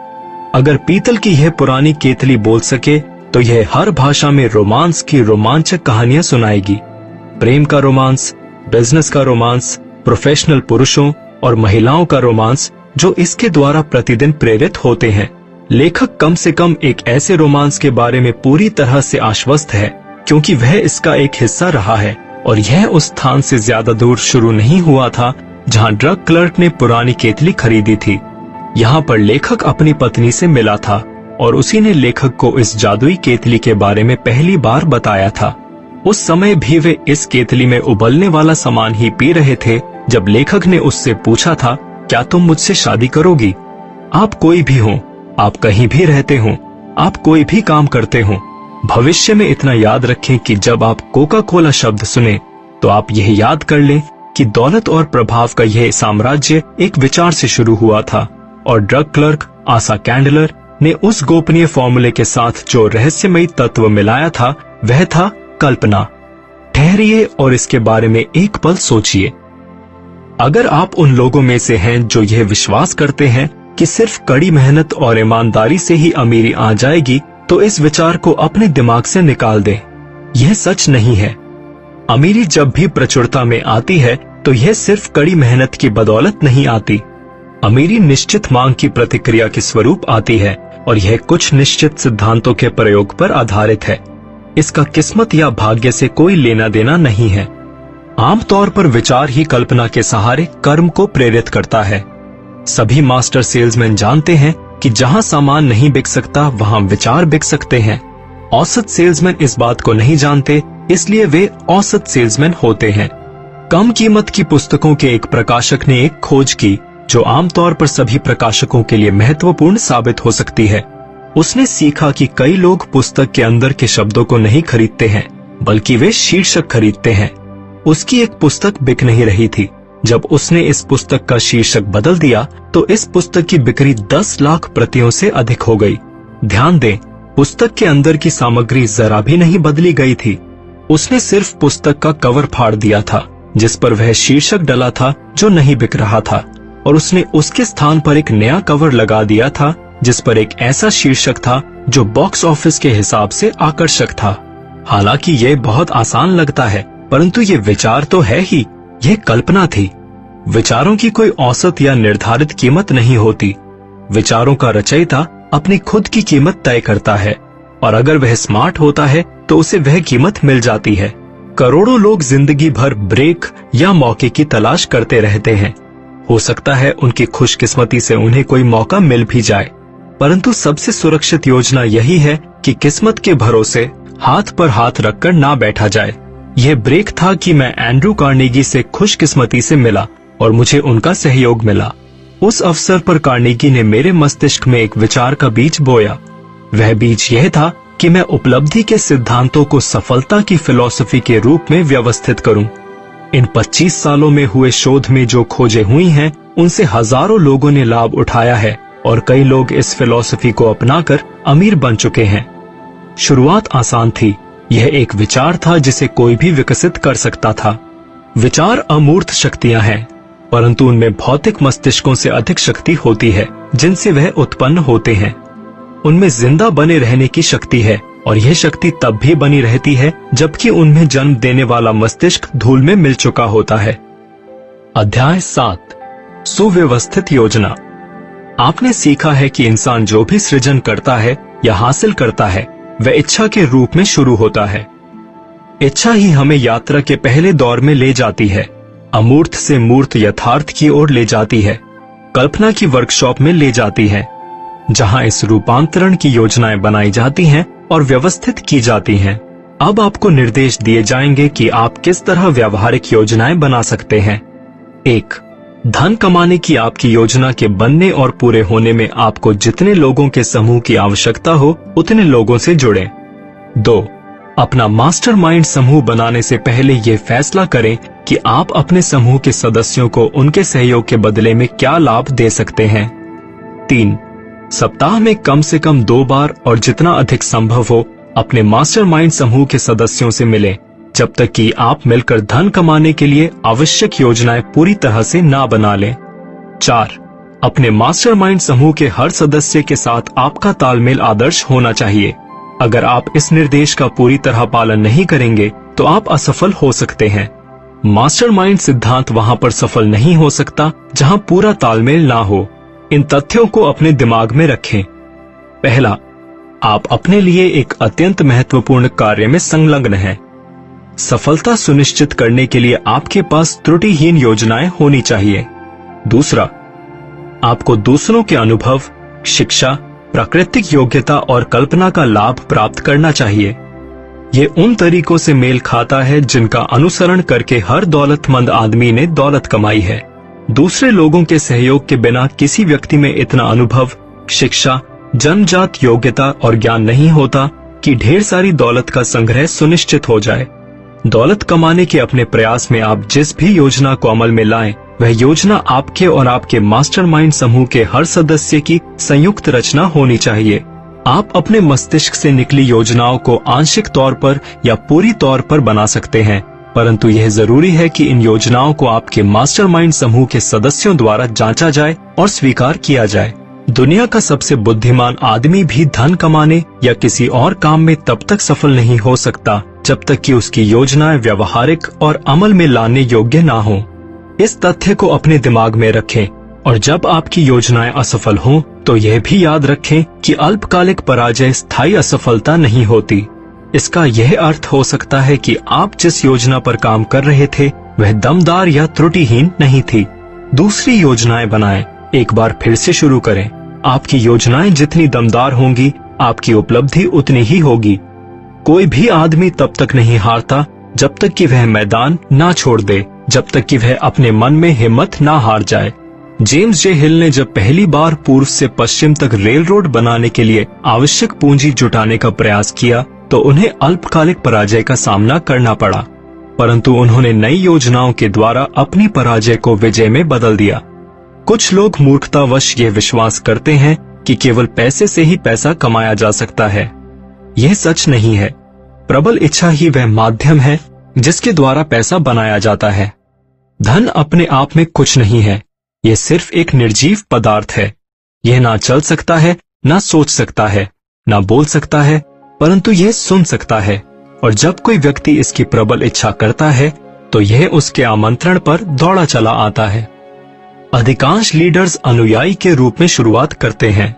अगर पीतल की यह पुरानी केतली बोल सके तो यह हर भाषा में रोमांस की रोमांचक कहानियां सुनाएगी। प्रेम का रोमांस, बिजनेस का रोमांस, प्रोफेशनल पुरुषों और महिलाओं का रोमांस जो इसके द्वारा प्रतिदिन प्रेरित होते हैं। लेखक कम से कम एक ऐसे रोमांस के बारे में पूरी तरह से आश्वस्त है क्योंकि वह इसका एक हिस्सा रहा है और यह उस स्थान से ज्यादा दूर शुरू नहीं हुआ था जहां ड्रग क्लर्क ने पुरानी केतली खरीदी थी। यहाँ पर लेखक अपनी पत्नी से मिला था और उसी ने लेखक को इस जादुई केतली के बारे में पहली बार बताया था। उस समय भी वे इस केतली में उबलने वाला सामान ही पी रहे थे जब लेखक ने उससे पूछा था, क्या तुम मुझसे शादी करोगी? आप कोई भी हो, आप कहीं भी रहते हो, आप कोई भी काम करते हो, भविष्य में इतना याद रखें कि जब आप कोका कोला शब्द सुने तो आप यह याद कर लें कि दौलत और प्रभाव का यह साम्राज्य एक विचार से शुरू हुआ था और ड्रग क्लर्क आसा कैंडलर ने उस गोपनीय फॉर्मूले के साथ जो रहस्यमयी तत्व मिलाया था वह था कल्पना। ठहरिए और इसके बारे में एक पल सोचिए। अगर आप उन लोगों में से हैं जो यह विश्वास करते हैं कि सिर्फ कड़ी मेहनत और ईमानदारी से ही अमीरी आ जाएगी, तो इस विचार को अपने दिमाग से निकाल दें। यह सच नहीं है। अमीरी जब भी प्रचुरता में आती है तो यह सिर्फ कड़ी मेहनत की बदौलत नहीं आती। अमीरी निश्चित मांग की प्रतिक्रिया के स्वरूप आती है और यह कुछ निश्चित सिद्धांतों के प्रयोग पर आधारित है। इसका किस्मत या भाग्य से कोई लेना देना नहीं है। आमतौर पर विचार ही कल्पना के सहारे कर्म को प्रेरित करता है। सभी मास्टर सेल्समैन जानते हैं कि जहां सामान नहीं बिक सकता वहां विचार बिक सकते हैं। औसत सेल्समैन इस बात को नहीं जानते, इसलिए वे औसत सेल्समैन होते हैं। कम कीमत की पुस्तकों के एक प्रकाशक ने एक खोज की जो आमतौर पर सभी प्रकाशकों के लिए महत्वपूर्ण साबित हो सकती है। उसने सीखा कि कई लोग पुस्तक के अंदर के शब्दों को नहीं खरीदते हैं, बल्कि वे शीर्षक खरीदते हैं। उसकी एक पुस्तक बिक नहीं रही थी। जब उसने इस पुस्तक का शीर्षक बदल दिया तो इस पुस्तक की बिक्री दस लाख प्रतियों से अधिक हो गई। ध्यान दें, पुस्तक के अंदर की सामग्री जरा भी नहीं बदली गई थी। उसने सिर्फ पुस्तक का कवर फाड़ दिया था जिस पर वह शीर्षक डला था जो नहीं बिक रहा था, और उसने उसके स्थान पर एक नया कवर लगा दिया था जिस पर एक ऐसा शीर्षक था जो बॉक्स ऑफिस के हिसाब से आकर्षक था। हालांकि यह बहुत आसान लगता है, परंतु ये विचार तो है ही, यह कल्पना थी। विचारों की कोई औसत या निर्धारित कीमत नहीं होती। विचारों का रचयिता अपनी खुद की कीमत तय करता है, और अगर वह स्मार्ट होता है तो उसे वह कीमत मिल जाती है। करोड़ों लोग जिंदगी भर ब्रेक या मौके की तलाश करते रहते हैं। हो सकता है उनकी खुशकिस्मती से उन्हें कोई मौका मिल भी जाए, परंतु सबसे सुरक्षित योजना यही है कि किस्मत के भरोसे हाथ पर हाथ रखकर ना बैठा जाए। यह ब्रेक था कि मैं एंड्रू कार्नेगी से खुशकिस्मती से मिला और मुझे उनका सहयोग मिला। उस अवसर पर कार्नेगी ने मेरे मस्तिष्क में एक विचार का बीज बोया। वह बीज यह था कि मैं उपलब्धि के सिद्धांतों को सफलता की फिलॉसफी के रूप में व्यवस्थित करूं। इन पच्चीस सालों में हुए शोध में जो खोजें हुई हैं, उनसे हजारों लोगों ने लाभ उठाया है और कई लोग इस फिलॉसफी को अपनाकर अमीर बन चुके हैं। शुरुआत आसान थी। यह एक विचार था जिसे कोई भी विकसित कर सकता था। विचार अमूर्त शक्तियां हैं, परंतु उनमें भौतिक मस्तिष्कों से अधिक शक्ति होती है जिनसे वह उत्पन्न होते हैं। उनमें जिंदा बने रहने की शक्ति है, और यह शक्ति तब भी बनी रहती है जबकि उनमें जन्म देने वाला मस्तिष्क धूल में मिल चुका होता है। अध्याय सात, सुव्यवस्थित योजना। आपने सीखा है कि इंसान जो भी सृजन करता है या हासिल करता है वह इच्छा के रूप में शुरू होता है। इच्छा ही हमें यात्रा के पहले दौर में ले जाती है, अमूर्त से मूर्त यथार्थ की ओर ले जाती है, कल्पना की वर्कशॉप में ले जाती है, जहां इस रूपांतरण की योजनाएं बनाई जाती हैं और व्यवस्थित की जाती हैं। अब आपको निर्देश दिए जाएंगे कि आप किस तरह व्यावहारिक योजनाएं बना सकते हैं। एक, धन कमाने की आपकी योजना के बनने और पूरे होने में आपको जितने लोगों के समूह की आवश्यकता हो उतने लोगों से जुड़ें। दो, अपना मास्टरमाइंड समूह बनाने से पहले यह फैसला करें कि आप अपने समूह के सदस्यों को उनके सहयोग के बदले में क्या लाभ दे सकते हैं। तीन, सप्ताह में कम से कम दो बार और जितना अधिक संभव हो अपने मास्टरमाइंड समूह के सदस्यों से मिलें, जब तक कि आप मिलकर धन कमाने के लिए आवश्यक योजनाएं पूरी तरह से ना बना लें। चार, अपने मास्टरमाइंड समूह के हर सदस्य के साथ आपका तालमेल आदर्श होना चाहिए। अगर आप इस निर्देश का पूरी तरह पालन नहीं करेंगे तो आप असफल हो सकते हैं। मास्टरमाइंड सिद्धांत वहां पर सफल नहीं हो सकता जहां पूरा तालमेल ना हो। इन तथ्यों को अपने दिमाग में रखें। पहला, आप अपने लिए एक अत्यंत महत्वपूर्ण कार्य में संलग्न हैं। सफलता सुनिश्चित करने के लिए आपके पास त्रुटिहीन योजनाएं होनी चाहिए। दूसरा, आपको दूसरों के अनुभव, शिक्षा, प्राकृतिक योग्यता और कल्पना का लाभ प्राप्त करना चाहिए। ये उन तरीकों से मेल खाता है जिनका अनुसरण करके हर दौलतमंद आदमी ने दौलत कमाई है। दूसरे लोगों के सहयोग के बिना किसी व्यक्ति में इतना अनुभव, शिक्षा, जन्मजात योग्यता और ज्ञान नहीं होता कि ढेर सारी दौलत का संग्रह सुनिश्चित हो जाए। दौलत कमाने के अपने प्रयास में आप जिस भी योजना को अमल में लाएं, वह योजना आपके और आपके मास्टरमाइंड समूह के हर सदस्य की संयुक्त रचना होनी चाहिए। आप अपने मस्तिष्क से निकली योजनाओं को आंशिक तौर पर या पूरी तौर पर बना सकते हैं, परंतु यह जरूरी है कि इन योजनाओं को आपके मास्टरमाइंड समूह के सदस्यों द्वारा जांचा जाए और स्वीकार किया जाए। दुनिया का सबसे बुद्धिमान आदमी भी धन कमाने या किसी और काम में तब तक सफल नहीं हो सकता जब तक कि उसकी योजनाएं व्यवहारिक और अमल में लाने योग्य ना हो। इस तथ्य को अपने दिमाग में रखें और जब आपकी योजनाएं असफल हों तो यह भी याद रखें कि अल्पकालिक पराजय स्थायी असफलता नहीं होती। इसका यह अर्थ हो सकता है कि आप जिस योजना पर काम कर रहे थे वह दमदार या त्रुटिहीन नहीं थी। दूसरी योजनाएं बनाएं, एक बार फिर से शुरू करें। आपकी योजनाएं जितनी दमदार होंगी, आपकी उपलब्धि उतनी ही होगी। कोई भी आदमी तब तक नहीं हारता जब तक कि वह मैदान ना छोड़ दे, जब तक कि वह अपने मन में हिम्मत ना हार जाए। जेम्स जे हिल ने जब पहली बार पूर्व से पश्चिम तक रेल रोड बनाने के लिए आवश्यक पूंजी जुटाने का प्रयास किया तो उन्हें अल्पकालिक पराजय का सामना करना पड़ा, परंतु उन्होंने नई योजनाओं के द्वारा अपनी पराजय को विजय में बदल दिया। कुछ लोग मूर्खतावश यह विश्वास करते हैं कि केवल पैसे से ही पैसा कमाया जा सकता है। यह सच नहीं है। प्रबल इच्छा ही वह माध्यम है जिसके द्वारा पैसा बनाया जाता है। धन अपने आप में कुछ नहीं है, यह सिर्फ एक निर्जीव पदार्थ है। यह ना चल सकता है, ना सोच सकता है, ना बोल सकता है, परंतु यह सुन सकता है। और जब कोई व्यक्ति इसकी प्रबल इच्छा करता है तो यह उसके आमंत्रण पर दौड़ा चला आता है। अधिकांश लीडर्स अनुयायी के रूप में शुरुआत करते हैं।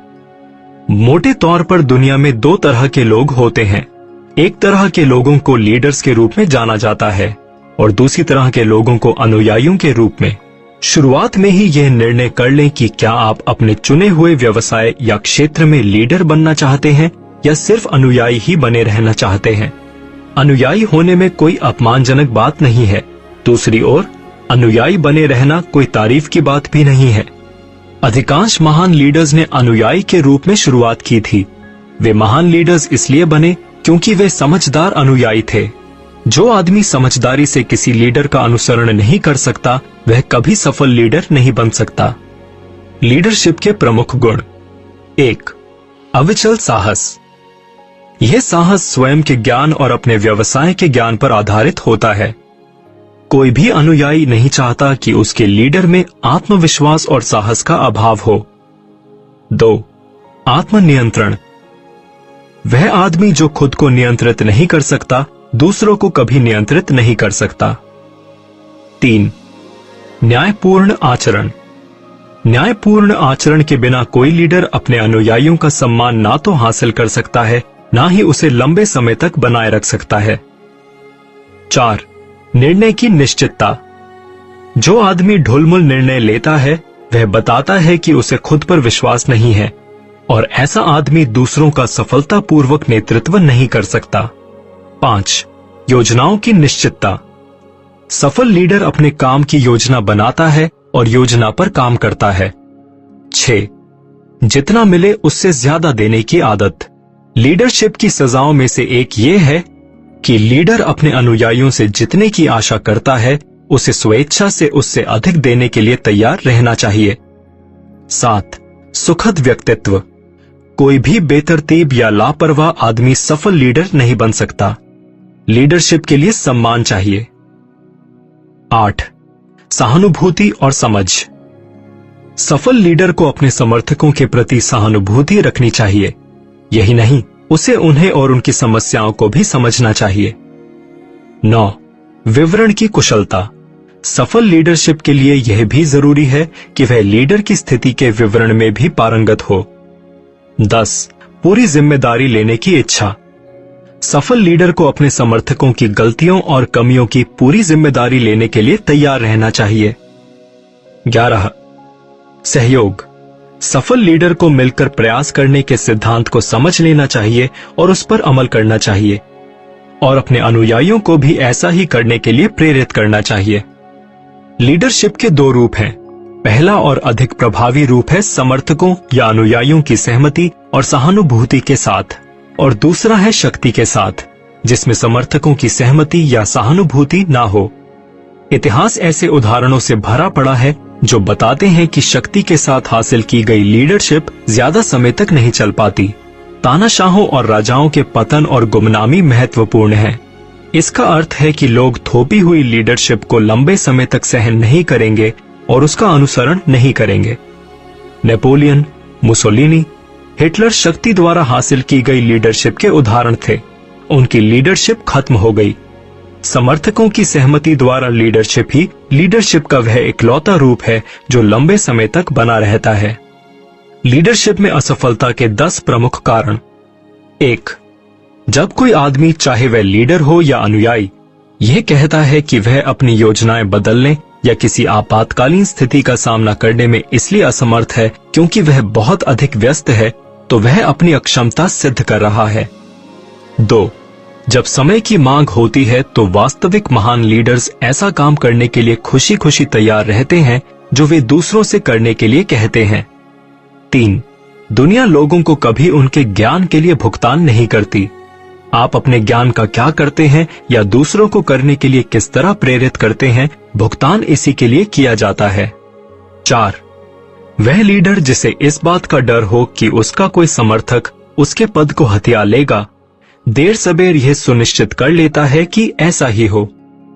मोटे तौर पर दुनिया में दो तरह के लोग होते हैं। एक तरह के लोगों को लीडर्स के रूप में जाना जाता है और दूसरी तरह के लोगों को अनुयायियों के रूप में। शुरुआत में ही यह निर्णय कर लें कि क्या आप अपने चुने हुए व्यवसाय या क्षेत्र में लीडर बनना चाहते हैं या सिर्फ अनुयायी ही बने रहना चाहते हैं। अनुयायी होने में कोई अपमानजनक बात नहीं है। दूसरी ओर अनुयायी बने रहना कोई तारीफ की बात भी नहीं है। अधिकांश महान लीडर्स ने अनुयायी के रूप में शुरुआत की थी। वे महान लीडर्स इसलिए बने क्योंकि वे समझदार अनुयायी थे। जो आदमी समझदारी से किसी लीडर का अनुसरण नहीं कर सकता वह कभी सफल लीडर नहीं बन सकता। लीडरशिप के प्रमुख गुण। एक, अविचल साहस। यह साहस स्वयं के ज्ञान और अपने व्यवसाय के ज्ञान पर आधारित होता है। कोई भी अनुयायी नहीं चाहता कि उसके लीडर में आत्मविश्वास और साहस का अभाव हो। दो, आत्मनियंत्रण। वह आदमी जो खुद को नियंत्रित नहीं कर सकता दूसरों को कभी नियंत्रित नहीं कर सकता। तीन, न्यायपूर्ण आचरण। न्यायपूर्ण आचरण के बिना कोई लीडर अपने अनुयायियों का सम्मान ना तो हासिल कर सकता है, ना ही उसे लंबे समय तक बनाए रख सकता है। चार, निर्णय की निश्चितता। जो आदमी ढुलमुल निर्णय लेता है वह बताता है कि उसे खुद पर विश्वास नहीं है और ऐसा आदमी दूसरों का सफलतापूर्वक नेतृत्व नहीं कर सकता। पांच, योजनाओं की निश्चितता। सफल लीडर अपने काम की योजना बनाता है और योजना पर काम करता है। छह, जितना मिले उससे ज्यादा देने की आदत। लीडरशिप की सजाओं में से एक ये है कि लीडर अपने अनुयायियों से जितने की आशा करता है उसे स्वेच्छा से उससे अधिक देने के लिए तैयार रहना चाहिए। सात, सुखद व्यक्तित्व। कोई भी बेतरतीब या लापरवाह आदमी सफल लीडर नहीं बन सकता। लीडरशिप के लिए सम्मान चाहिए। आठ, सहानुभूति और समझ। सफल लीडर को अपने समर्थकों के प्रति सहानुभूति रखनी चाहिए। यही नहीं, उसे उन्हें और उनकी समस्याओं को भी समझना चाहिए। नौ, विवरण की कुशलता। सफल लीडरशिप के लिए यह भी जरूरी है कि वह लीडर की स्थिति के विवरण में भी पारंगत हो। दस, पूरी जिम्मेदारी लेने की इच्छा। सफल लीडर को अपने समर्थकों की गलतियों और कमियों की पूरी जिम्मेदारी लेने के लिए तैयार रहना चाहिए। ग्यारह, सहयोग। सफल लीडर को मिलकर प्रयास करने के सिद्धांत को समझ लेना चाहिए और उस पर अमल करना चाहिए और अपने अनुयायियों को भी ऐसा ही करने के लिए प्रेरित करना चाहिए। लीडरशिप के दो रूप हैं। पहला और अधिक प्रभावी रूप है समर्थकों या अनुयायियों की सहमति और सहानुभूति के साथ, और दूसरा है शक्ति के साथ, जिसमें समर्थकों की सहमति या सहानुभूति ना हो। इतिहास ऐसे उदाहरणों से भरा पड़ा है जो बताते हैं कि शक्ति के साथ हासिल की गई लीडरशिप ज्यादा समय तक नहीं चल पाती, तानाशाहों और राजाओं के पतन और गुमनामी महत्वपूर्ण है। इसका अर्थ है कि लोग थोपी हुई लीडरशिप को लंबे समय तक सहन नहीं करेंगे और उसका अनुसरण नहीं करेंगे। नेपोलियन, मुसोलिनी, हिटलर शक्ति द्वारा हासिल की गई लीडरशिप के उदाहरण थे। उनकी लीडरशिप खत्म हो गई। समर्थकों की सहमति द्वारा लीडरशिप ही लीडरशिप का वह इकलौता रूप है जो लंबे समय तक बना रहता है। लीडरशिप में असफलता के दस प्रमुख कारण। एक, जब कोई आदमी, चाहे वह लीडर हो या अनुयायी, यह कहता है कि वह अपनी योजनाएं बदलने या किसी आपातकालीन स्थिति का सामना करने में इसलिए असमर्थ है क्योंकि वह बहुत अधिक व्यस्त है, तो वह अपनी अक्षमता सिद्ध कर रहा है। दो, जब समय की मांग होती है तो वास्तविक महान लीडर्स ऐसा काम करने के लिए खुशी खुशी तैयार रहते हैं जो वे दूसरों से करने के लिए कहते हैं। तीन, दुनिया लोगों को कभी उनके ज्ञान के लिए भुगतान नहीं करती। आप अपने ज्ञान का क्या करते हैं या दूसरों को करने के लिए किस तरह प्रेरित करते हैं, भुगतान इसी के लिए किया जाता है। चार, वह लीडर जिसे इस बात का डर हो कि उसका कोई समर्थक उसके पद को हथिया लेगा, देर सबेर यह सुनिश्चित कर लेता है कि ऐसा ही हो।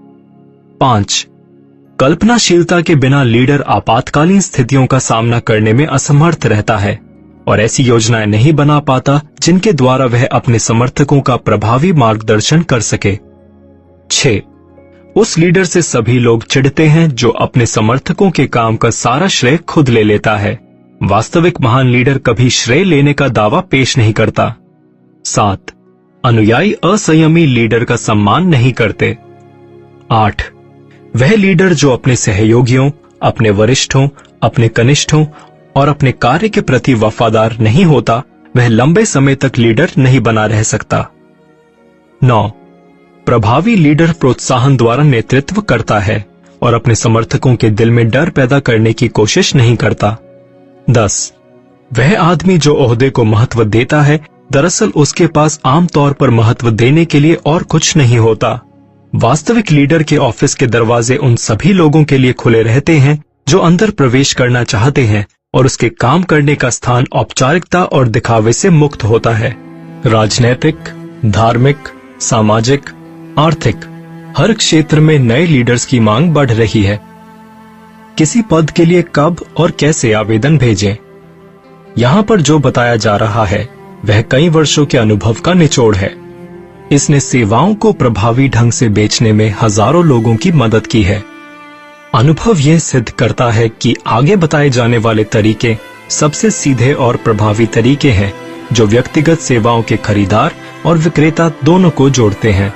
पांच, कल्पनाशीलता के बिना लीडर आपातकालीन स्थितियों का सामना करने में असमर्थ रहता है और ऐसी योजनाएं नहीं बना पाता जिनके द्वारा वह अपने समर्थकों का प्रभावी मार्गदर्शन कर सके। छह, उस लीडर से सभी लोग चिढ़ते हैं जो अपने समर्थकों के काम का सारा श्रेय खुद ले लेता है। वास्तविक महान लीडर कभी श्रेय लेने का दावा पेश नहीं करता। सात, अनुयायी असंयमी लीडर का सम्मान नहीं करते। आठ, वह लीडर जो अपने सहयोगियों, अपने वरिष्ठों, अपने कनिष्ठों और अपने कार्य के प्रति वफादार नहीं होता, वह लंबे समय तक लीडर नहीं बना रह सकता। नौ, प्रभावी लीडर प्रोत्साहन द्वारा नेतृत्व करता है और अपने समर्थकों के दिल में डर पैदा करने की कोशिश नहीं करता। दस, वह आदमी जो ओहदे को महत्व देता है, दरअसल उसके पास आमतौर पर महत्व देने के लिए और कुछ नहीं होता। वास्तविक लीडर के ऑफिस के दरवाजे उन सभी लोगों के लिए खुले रहते हैं जो अंदर प्रवेश करना चाहते हैं और उसके काम करने का स्थान औपचारिकता और दिखावे से मुक्त होता है। राजनैतिक, धार्मिक, सामाजिक, आर्थिक, हर क्षेत्र में नए लीडर्स की मांग बढ़ रही है। किसी पद के लिए कब और कैसे आवेदन भेजें? यहाँ पर जो बताया जा रहा है वह कई वर्षों के अनुभव का निचोड़ है। इसने सेवाओं को प्रभावी ढंग से बेचने में हजारों लोगों की मदद की है। अनुभव यह सिद्ध करता है कि आगे बताए जाने वाले तरीके सबसे सीधे और प्रभावी तरीके हैं जो व्यक्तिगत सेवाओं के खरीदार और विक्रेता दोनों को जोड़ते हैं।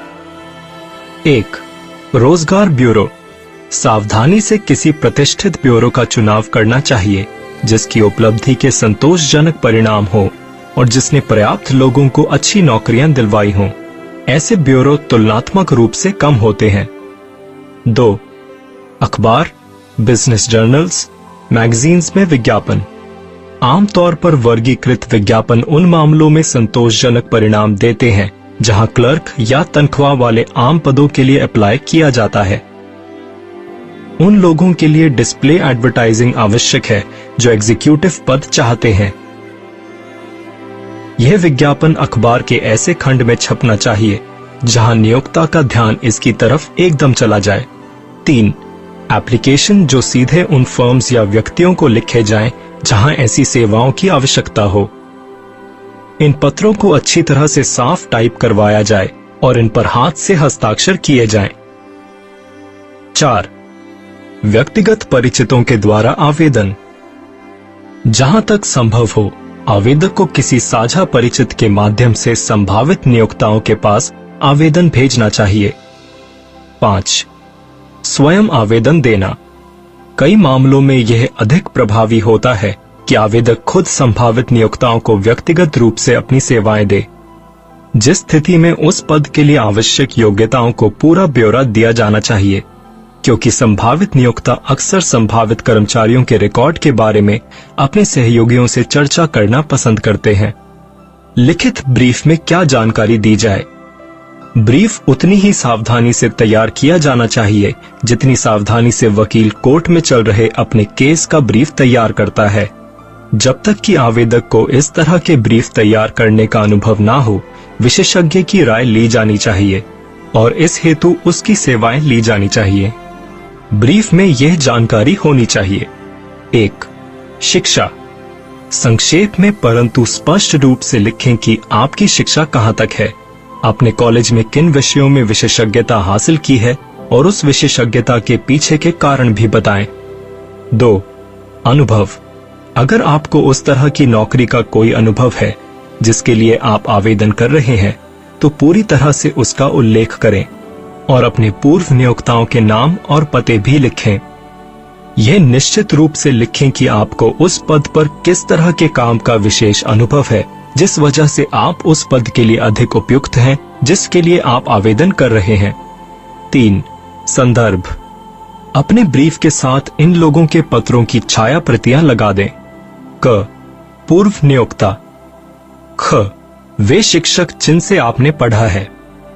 एक, रोजगार ब्यूरो। सावधानी से किसी प्रतिष्ठित ब्यूरो का चुनाव करना चाहिए जिसकी उपलब्धि के संतोषजनक परिणाम हो और जिसने पर्याप्त लोगों को अच्छी नौकरियां दिलवाई हों। ऐसे ब्यूरो तुलनात्मक रूप से कम होते हैं। दो, अखबार, बिजनेस जर्नल्स, मैगजीन्स में विज्ञापन। आमतौर पर वर्गीकृत विज्ञापन उन मामलों में संतोषजनक परिणाम देते हैं जहां क्लर्क या तनख्वाह वाले आम पदों के लिए अप्लाई किया जाता है। उन लोगों के लिए डिस्प्ले एडवर्टाइजिंग आवश्यक है जो एग्जीक्यूटिव पद चाहते हैं। यह विज्ञापन अखबार के ऐसे खंड में छपना चाहिए जहां नियोक्ता का ध्यान इसकी तरफ एकदम चला जाए। तीन, एप्लीकेशन जो सीधे उन फर्म्स या व्यक्तियों को लिखे जाएं जहां ऐसी सेवाओं की आवश्यकता हो। इन पत्रों को अच्छी तरह से साफ टाइप करवाया जाए और इन पर हाथ से हस्ताक्षर किए जाएं। चार, व्यक्तिगत परिचितों के द्वारा आवेदन। जहां तक संभव हो आवेदक को किसी साझा परिचित के माध्यम से संभावित नियोक्ताओं के पास आवेदन भेजना चाहिए। पांच, स्वयं आवेदन देना। कई मामलों में यह अधिक प्रभावी होता है कि आवेदक खुद संभावित नियोक्ताओं को व्यक्तिगत रूप से अपनी सेवाएं दे, जिस स्थिति में उस पद के लिए आवश्यक योग्यताओं को पूरा ब्यौरा दिया जाना चाहिए, क्योंकि संभावित नियोक्ता अक्सर संभावित कर्मचारियों के रिकॉर्ड के बारे में अपने सहयोगियों से चर्चा करना पसंद करते हैं। लिखित ब्रीफ में क्या जानकारी दी जाए? ब्रीफ उतनी ही सावधानी से तैयार किया जाना चाहिए जितनी सावधानी से वकील कोर्ट में चल रहे अपने केस का ब्रीफ तैयार करता है। जब तक कि आवेदक को इस तरह के ब्रीफ तैयार करने का अनुभव ना हो, विशेषज्ञ की राय ली जानी चाहिए और इस हेतु उसकी सेवाएं ली जानी चाहिए। ब्रीफ में यह जानकारी होनी चाहिए। एक, शिक्षा। संक्षेप में परंतु स्पष्ट रूप से लिखें कि आपकी शिक्षा कहां तक है, आपने कॉलेज में किन विषयों में विशेषज्ञता हासिल की है और उस विशेषज्ञता के पीछे के कारण भी बताएं। दो, अनुभव। अगर आपको उस तरह की नौकरी का कोई अनुभव है जिसके लिए आप आवेदन कर रहे हैं, तो पूरी तरह से उसका उल्लेख करें और अपने पूर्व नियोक्ताओं के नाम और पते भी लिखें। यह निश्चित रूप से लिखें कि आपको उस पद पर किस तरह के काम का विशेष अनुभव है, जिस वजह से आप उस पद के लिए अधिक उपयुक्त हैं जिसके लिए आप आवेदन कर रहे हैं। तीन, संदर्भ। अपने ब्रीफ के साथ इन लोगों के पत्रों की छाया प्रतियां लगा दें। क, पूर्व नियोक्ता। ख, वे शिक्षक जिनसे आपने पढ़ा है।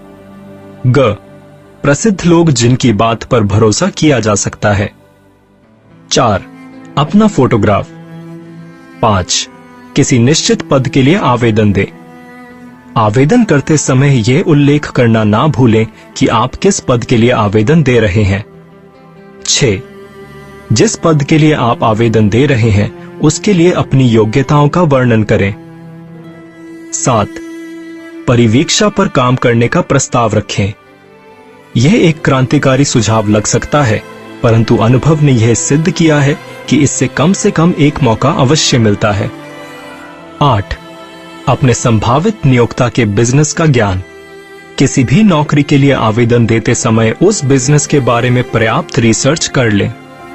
ग, प्रसिद्ध लोग जिनकी बात पर भरोसा किया जा सकता है। चार, अपना फोटोग्राफ। पांच, किसी निश्चित पद के लिए आवेदन दें। आवेदन करते समय यह उल्लेख करना ना भूलें कि आप किस पद के लिए आवेदन दे रहे हैं। छह, जिस पद के लिए आप आवेदन दे रहे हैं उसके लिए अपनी योग्यताओं का वर्णन करें। सात, परिवीक्षा पर काम करने का प्रस्ताव रखें। यह एक क्रांतिकारी सुझाव लग सकता है, परंतु अनुभव ने यह सिद्ध किया है कि इससे कम से कम एक मौका अवश्य मिलता है। आठ, अपने संभावित नियोक्ता के बिजनेस का ज्ञान। किसी भी नौकरी के लिए आवेदन देते समय उस बिजनेस के बारे में पर्याप्त रिसर्च कर लें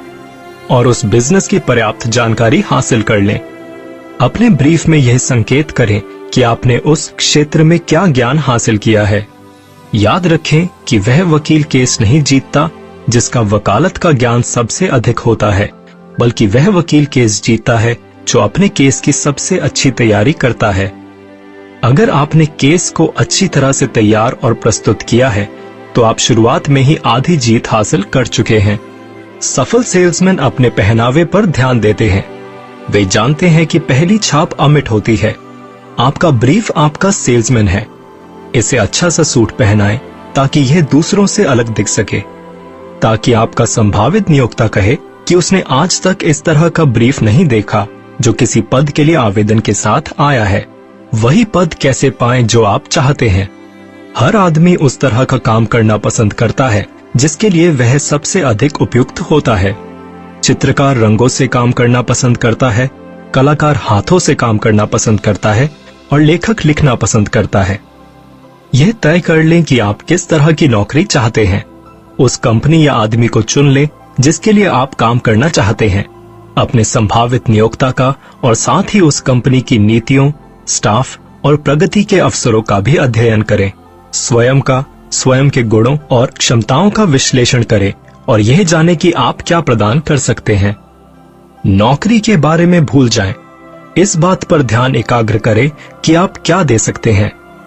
और उस बिजनेस की पर्याप्त जानकारी हासिल कर लें। अपने ब्रीफ में यह संकेत करें कि आपने उस क्षेत्र में क्या ज्ञान हासिल किया है। याद रखें कि वह वकील केस नहीं जीतता जिसका वकालत का ज्ञान सबसे अधिक होता है, बल्कि वह वकील केस जीतता है जो अपने केस की सबसे अच्छी तैयारी करता है। अगर आपने केस को अच्छी तरह से तैयार और प्रस्तुत किया है, तो आप शुरुआत में ही आधी जीत हासिल कर चुके हैं। सफल सेल्समैन अपने पहनावे पर ध्यान देते हैं। वे जानते हैं कि पहली छाप अमिट होती है। आपका ब्रीफ आपका सेल्समैन है। इसे अच्छा सा सूट पहनाएं ताकि यह दूसरों से अलग दिख सके, ताकि आपका संभावित नियोक्ता कहे कि उसने आज तक इस तरह का ब्रीफ नहीं देखा जो किसी पद के लिए आवेदन के साथ आया है। वही पद कैसे पाएं जो आप चाहते हैं। हर आदमी उस तरह का काम करना पसंद करता है जिसके लिए वह सबसे अधिक उपयुक्त होता है। चित्रकार रंगों से काम करना पसंद करता है, कलाकार हाथों से काम करना पसंद करता है और लेखक लिखना पसंद करता है। यह तय कर लें कि आप किस तरह की नौकरी चाहते हैं। उस कंपनी या आदमी को चुन लें जिसके लिए आप काम करना चाहते हैं। अपने संभावित नियोक्ता का और साथ ही उस कंपनी की नीतियों, स्टाफ और प्रगति के अवसरों का भी अध्ययन करें। स्वयं का, स्वयं के गुणों और क्षमताओं का विश्लेषण करें और यह जाने कि आप क्या प्रदान कर सकते हैं। नौकरी के बारे में भूल जाएं। इस बात पर ध्यान एकाग्र करें कि आप क्या दे सकते हैं।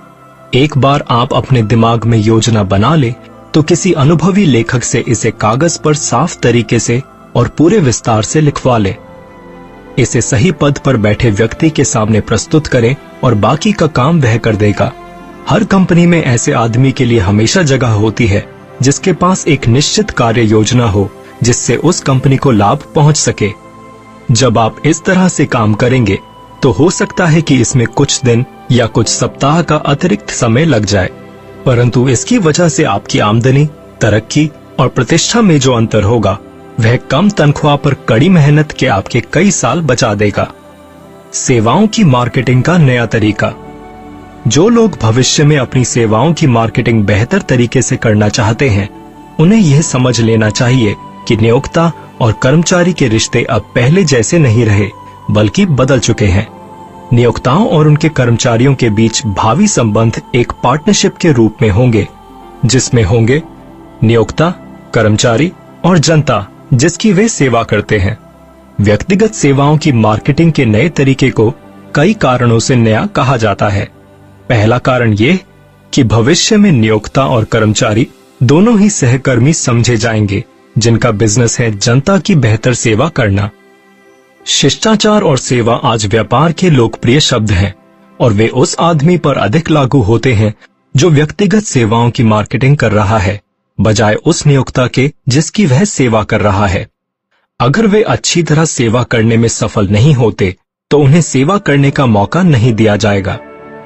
एक बार आप अपने दिमाग में योजना बना ले तो किसी अनुभवी लेखक से इसे कागज पर साफ तरीके से और पूरे विस्तार से लिखवा ले। इसे सही पद पर बैठे व्यक्ति के सामने प्रस्तुत करें और बाकी का काम वह कर देगा। हर कंपनी में ऐसे आदमी के लिए हमेशा जगह होती है जिसके पास एक निश्चित कार्य योजना हो जिससे उस कंपनी को लाभ पहुंच सके। जब आप इस तरह से काम करेंगे तो हो सकता है कि इसमें कुछ दिन या कुछ सप्ताह का अतिरिक्त समय लग जाए, परंतु इसकी वजह से आपकी आमदनी, तरक्की और प्रतिष्ठा में जो अंतर होगा वह कम तनख्वाह पर कड़ी मेहनत के आपके कई साल बचा देगा। सेवाओं की मार्केटिंग का नया तरीका। जो लोग भविष्य में अपनी सेवाओं की मार्केटिंग बेहतर तरीके से करना चाहते हैं, उन्हें यह समझ लेना चाहिए कि नियोक्ता और कर्मचारी के रिश्ते अब पहले जैसे नहीं रहे, बल्कि बदल चुके हैं। नियोक्ताओं और उनके कर्मचारियों के बीच भावी संबंध एक पार्टनरशिप के रूप में होंगे, जिसमें होंगे नियोक्ता, कर्मचारी और जनता जिसकी वे सेवा करते हैं। व्यक्तिगत सेवाओं की मार्केटिंग के नए तरीके को कई कारणों से नया कहा जाता है। पहला कारण यह कि भविष्य में नियोक्ता और कर्मचारी दोनों ही सहकर्मी समझे जाएंगे जिनका बिजनेस है जनता की बेहतर सेवा करना। शिष्टाचार और सेवा आज व्यापार के लोकप्रिय शब्द हैं और वे उस आदमी पर अधिक लागू होते हैं जो व्यक्तिगत सेवाओं की मार्केटिंग कर रहा है, बजाय उस नियोक्ता के जिसकी वह सेवा कर रहा है। अगर वे अच्छी तरह सेवा करने में सफल नहीं होते तो उन्हें सेवा करने का मौका नहीं दिया जाएगा।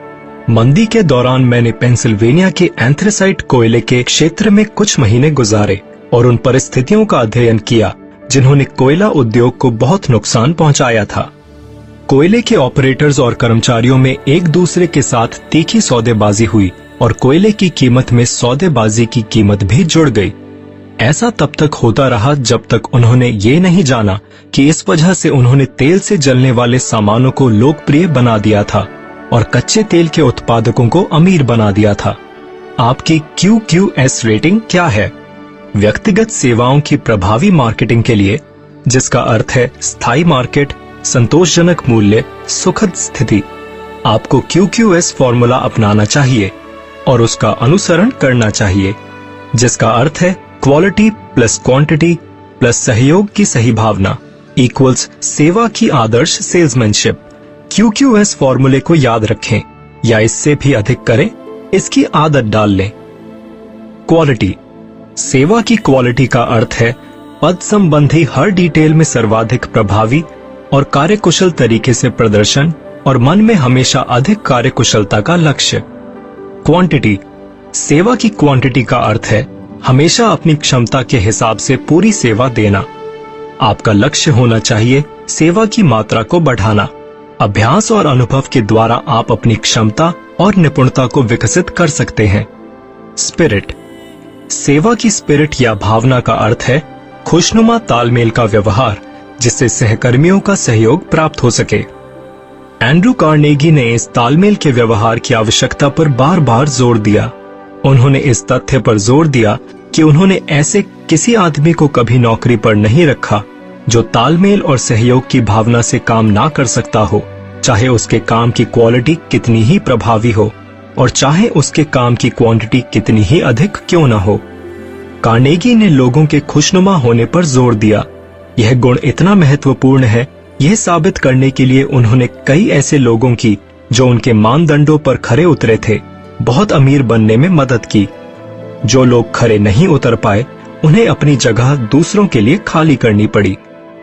मंदी के दौरान मैंने पेंसिल्वेनिया के एंथ्रेसाइट कोयले के क्षेत्र में कुछ महीने गुजारे और उन परिस्थितियों का अध्ययन किया जिन्होंने कोयला उद्योग को बहुत नुकसान पहुंचाया था। कोयले के ऑपरेटर्स और कर्मचारियों में एक दूसरे के साथ तीखी सौदेबाजी हुई और कोयले की कीमत में सौदेबाजी की कीमत भी जुड़ गई। ऐसा तब तक होता रहा जब तक उन्होंने ये नहीं जाना कि इस वजह से उन्होंने तेल से जलने वाले सामानों को लोकप्रिय बना दिया था और कच्चे तेल के उत्पादकों को अमीर बना दिया था। आपकी क्यू क्यू एस रेटिंग क्या है? व्यक्तिगत सेवाओं की प्रभावी मार्केटिंग के लिए, जिसका अर्थ है स्थायी मार्केट, संतोषजनक मूल्य, सुखद स्थिति, आपको क्यू क्यू एस फॉर्मूला अपनाना चाहिए और उसका अनुसरण करना चाहिए, जिसका अर्थ है क्वालिटी प्लस क्वांटिटी प्लस सहयोग की सही भावना इक्वल्स सेवा की आदर्श सेल्समैनशिप। क्यू क्यू एस फॉर्मूले को याद रखें या इससे भी अधिक करें, इसकी आदत डाल लें। क्वालिटी, सेवा की क्वालिटी का अर्थ है पद संबंधी हर डिटेल में सर्वाधिक प्रभावी और कार्यकुशल तरीके से प्रदर्शन और मन में हमेशा अधिक कार्यकुशलता का लक्ष्य। क्वांटिटी, सेवा की क्वांटिटी का अर्थ है हमेशा अपनी क्षमता के हिसाब से पूरी सेवा देना। आपका लक्ष्य होना चाहिए सेवा की मात्रा को बढ़ाना। अभ्यास और अनुभव के द्वारा आप अपनी क्षमता और निपुणता को विकसित कर सकते हैं। स्पिरिट, सेवा की स्पिरिट या भावना का अर्थ है खुशनुमा तालमेल का व्यवहार जिससे सहकर्मियों का सहयोग प्राप्त हो सके। एंड्रू कार्नेगी ने इस तालमेल के व्यवहार की आवश्यकता पर बार बार जोर दिया। उन्होंने इस तथ्य पर जोर दिया कि उन्होंने ऐसे किसी आदमी को कभी नौकरी पर नहीं रखा जो तालमेल और सहयोग की भावना से काम ना कर सकता हो, चाहे उसके काम की क्वालिटी कितनी ही प्रभावी हो और चाहे उसके काम की क्वांटिटी कितनी ही अधिक क्यों ना हो। कार्नेगी ने लोगों के खुशनुमा होने पर जोर दिया। यह गुण इतना महत्वपूर्ण है, यह साबित करने के लिए उन्होंने कई ऐसे लोगों की जो उनके मानदंडों पर खरे उतरे थे बहुत अमीर बनने में मदद की। जो लोग खरे नहीं उतर पाए उन्हें अपनी जगह दूसरों के लिए खाली करनी पड़ी।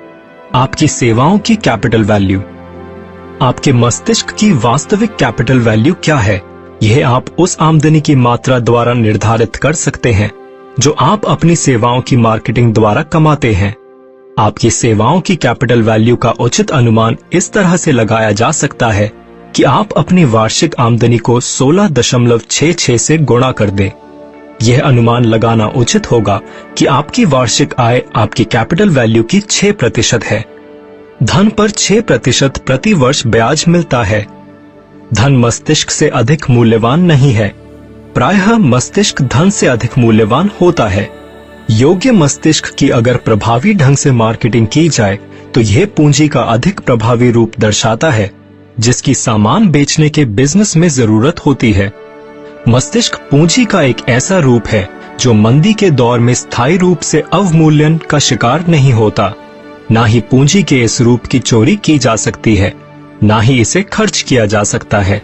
आपकी सेवाओं की कैपिटल वैल्यू, आपके मस्तिष्क की वास्तविक कैपिटल वैल्यू क्या है? यह आप उस आमदनी की मात्रा द्वारा निर्धारित कर सकते हैं जो आप अपनी सेवाओं की मार्केटिंग द्वारा कमाते हैं। आपकी सेवाओं की कैपिटल वैल्यू का उचित अनुमान इस तरह से लगाया जा सकता है कि आप अपनी वार्षिक आमदनी को सोलह दशमलव छह छह से गुणा कर दें। यह अनुमान लगाना उचित होगा कि आपकी वार्षिक आय आपकी कैपिटल वैल्यू की छह प्रतिशत है। धन पर छह प्रतिशत प्रति वर्ष ब्याज मिलता है। धन मस्तिष्क से अधिक मूल्यवान नहीं है। प्रायः मस्तिष्क धन से अधिक मूल्यवान होता है। योग्य मस्तिष्क की अगर प्रभावी ढंग से मार्केटिंग की जाए तो यह पूंजी का अधिक प्रभावी रूप दर्शाता है जिसकी सामान बेचने के बिजनेस में जरूरत होती है। मस्तिष्क पूंजी का एक ऐसा रूप है जो मंदी के दौर में स्थायी रूप से अवमूल्यन का शिकार नहीं होता। ना ही पूंजी के इस रूप की चोरी की जा सकती है, ना ही इसे खर्च किया जा सकता है।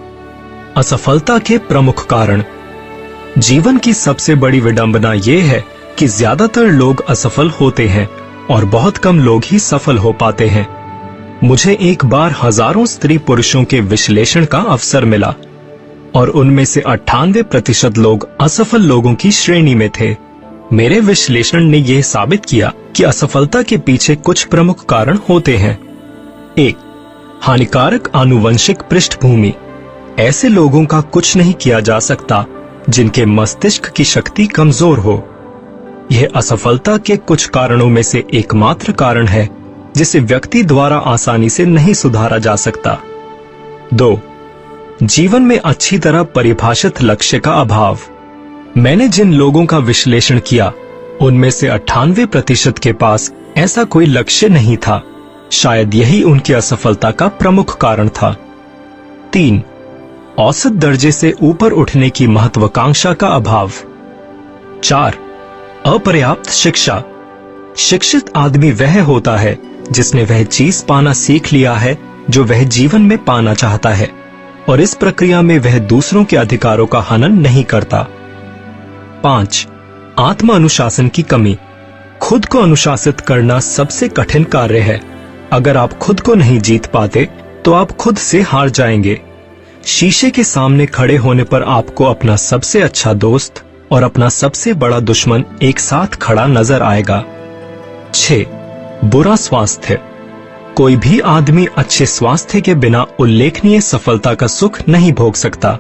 असफलता के प्रमुख कारण, जीवन की सबसे बड़ी विडंबना यह है कि ज्यादातर लोग असफल होते हैं और बहुत कम लोग ही सफल हो पाते हैं। मुझे एक बार हजारों स्त्री पुरुषों के विश्लेषण का अवसर मिला और उनमें से अट्ठानवे प्रतिशत लोग असफल लोगों की श्रेणी में थे। मेरे विश्लेषण ने यह साबित किया कि असफलता के पीछे कुछ प्रमुख कारण होते हैं। एक, हानिकारक आनुवंशिक पृष्ठभूमि। ऐसे लोगों का कुछ नहीं किया जा सकता जिनके मस्तिष्क की शक्ति कमजोर हो। यह असफलता के कुछ कारणों में से एकमात्र कारण है जिसे व्यक्ति द्वारा आसानी से नहीं सुधारा जा सकता। दो, जीवन में अच्छी तरह परिभाषित लक्ष्य का अभाव। मैंने जिन लोगों का विश्लेषण किया उनमें से अट्ठानवे प्रतिशत के पास ऐसा कोई लक्ष्य नहीं था। शायद यही उनकी असफलता का प्रमुख कारण था। तीन, औसत दर्जे से ऊपर उठने की महत्वाकांक्षा का अभाव। चार, अपर्याप्त शिक्षा। शिक्षित आदमी वह होता है जिसने वह चीज पाना सीख लिया है जो वह जीवन में पाना चाहता है, और इस प्रक्रिया में वह दूसरों के अधिकारों का हनन नहीं करता। पांच, आत्म अनुशासन की कमी। खुद को अनुशासित करना सबसे कठिन कार्य है। अगर आप खुद को नहीं जीत पाते तो आप खुद से हार जाएंगे। शीशे के सामने खड़े होने पर आपको अपना सबसे अच्छा दोस्त और अपना सबसे बड़ा दुश्मन एक साथ खड़ा नजर आएगा। छह, बुरा स्वास्थ्य। कोई भी आदमी अच्छे स्वास्थ्य के बिना उल्लेखनीय सफलता का सुख नहीं भोग सकता।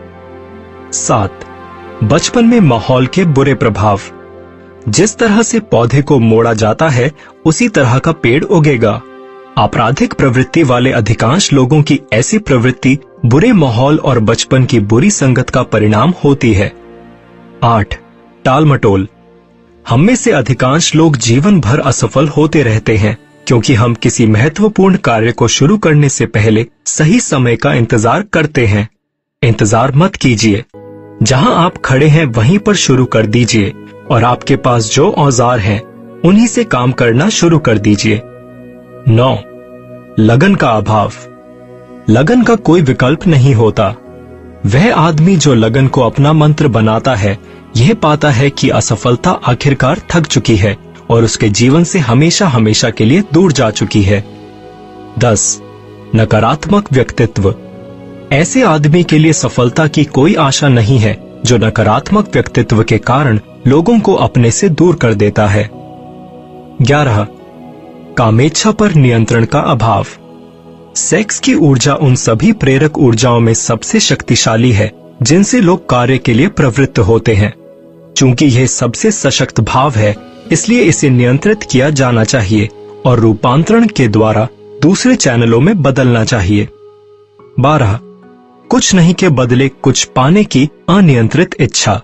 सात, बचपन में माहौल के बुरे प्रभाव। जिस तरह से पौधे को मोड़ा जाता है उसी तरह का पेड़ उगेगा। आपराधिक प्रवृत्ति वाले अधिकांश लोगों की ऐसी प्रवृत्ति बुरे माहौल और बचपन की बुरी संगत का परिणाम होती है। आठ, टालमटोल। हम में से अधिकांश लोग जीवन भर असफल होते रहते हैं क्योंकि हम किसी महत्वपूर्ण कार्य को शुरू करने से पहले सही समय का इंतजार करते हैं। इंतजार मत कीजिए। जहां आप खड़े हैं वहीं पर शुरू कर दीजिए और आपके पास जो औजार हैं उन्हीं से काम करना शुरू कर दीजिए। नौ, लगन का अभाव। लगन का कोई विकल्प नहीं होता। वह आदमी जो लगन को अपना मंत्र बनाता है यह पाता है कि असफलता आखिरकार थक चुकी है और उसके जीवन से हमेशा हमेशा के लिए दूर जा चुकी है। दस, नकारात्मक व्यक्तित्व। ऐसे आदमी के लिए सफलता की कोई आशा नहीं है जो नकारात्मक व्यक्तित्व के कारण लोगों को अपने से दूर कर देता है। ग्यारह, कामेच्छा पर नियंत्रण का अभाव। सेक्स की ऊर्जा उन सभी प्रेरक ऊर्जाओं में सबसे शक्तिशाली है जिनसे लोग कार्य के लिए प्रवृत्त होते हैं। चूंकि यह सबसे सशक्त भाव है इसलिए इसे नियंत्रित किया जाना चाहिए और रूपांतरण के द्वारा दूसरे चैनलों में बदलना चाहिए। बारह, कुछ नहीं के बदले कुछ पाने की अनियंत्रित इच्छा।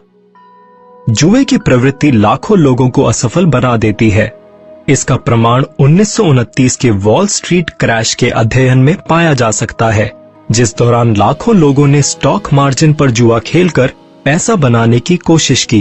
जुए की प्रवृत्ति लाखों लोगों को असफल बना देती है। इसका प्रमाण उन्नीस सौ उनतीस के वॉल स्ट्रीट क्रैश के अध्ययन में पाया जा सकता है, जिस दौरान लाखों लोगों ने स्टॉक मार्जिन पर जुआ खेलकर पैसा बनाने की कोशिश की।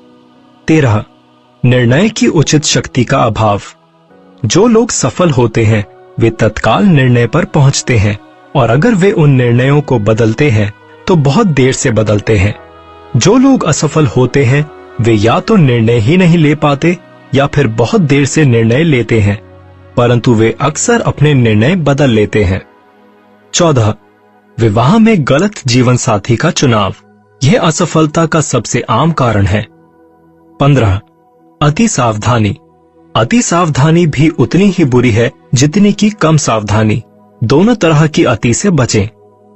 तेरह, निर्णय की उचित शक्ति का अभाव। जो लोग सफल होते हैं वे तत्काल निर्णय पर पहुंचते हैं और अगर वे उन निर्णयों को बदलते हैं तो बहुत देर से बदलते हैं। जो लोग असफल होते हैं वे या तो निर्णय ही नहीं ले पाते या फिर बहुत देर से निर्णय लेते हैं, परंतु वे अक्सर अपने निर्णय बदल लेते हैं। चौदह, विवाह में गलत जीवन साथी का चुनाव। यह असफलता का सबसे आम कारण है। पंद्रह, अति सावधानी। अति सावधानी भी उतनी ही बुरी है जितनी की कम सावधानी। दोनों तरह की अति से बचें।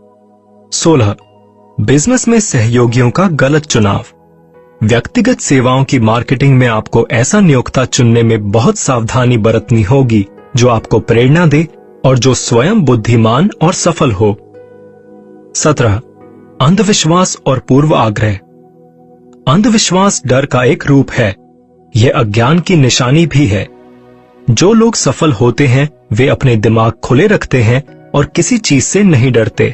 सोलह, बिजनेस में सहयोगियों का गलत चुनाव। व्यक्तिगत सेवाओं की मार्केटिंग में आपको ऐसा नियोक्ता चुनने में बहुत सावधानी बरतनी होगी जो आपको प्रेरणा दे और जो स्वयं बुद्धिमान और सफल हो। सत्रह, अंधविश्वास और पूर्व आग्रह। अंधविश्वास डर का एक रूप है। यह अज्ञान की निशानी भी है। जो लोग सफल होते हैं वे अपने दिमाग खुले रखते हैं और किसी चीज से नहीं डरते।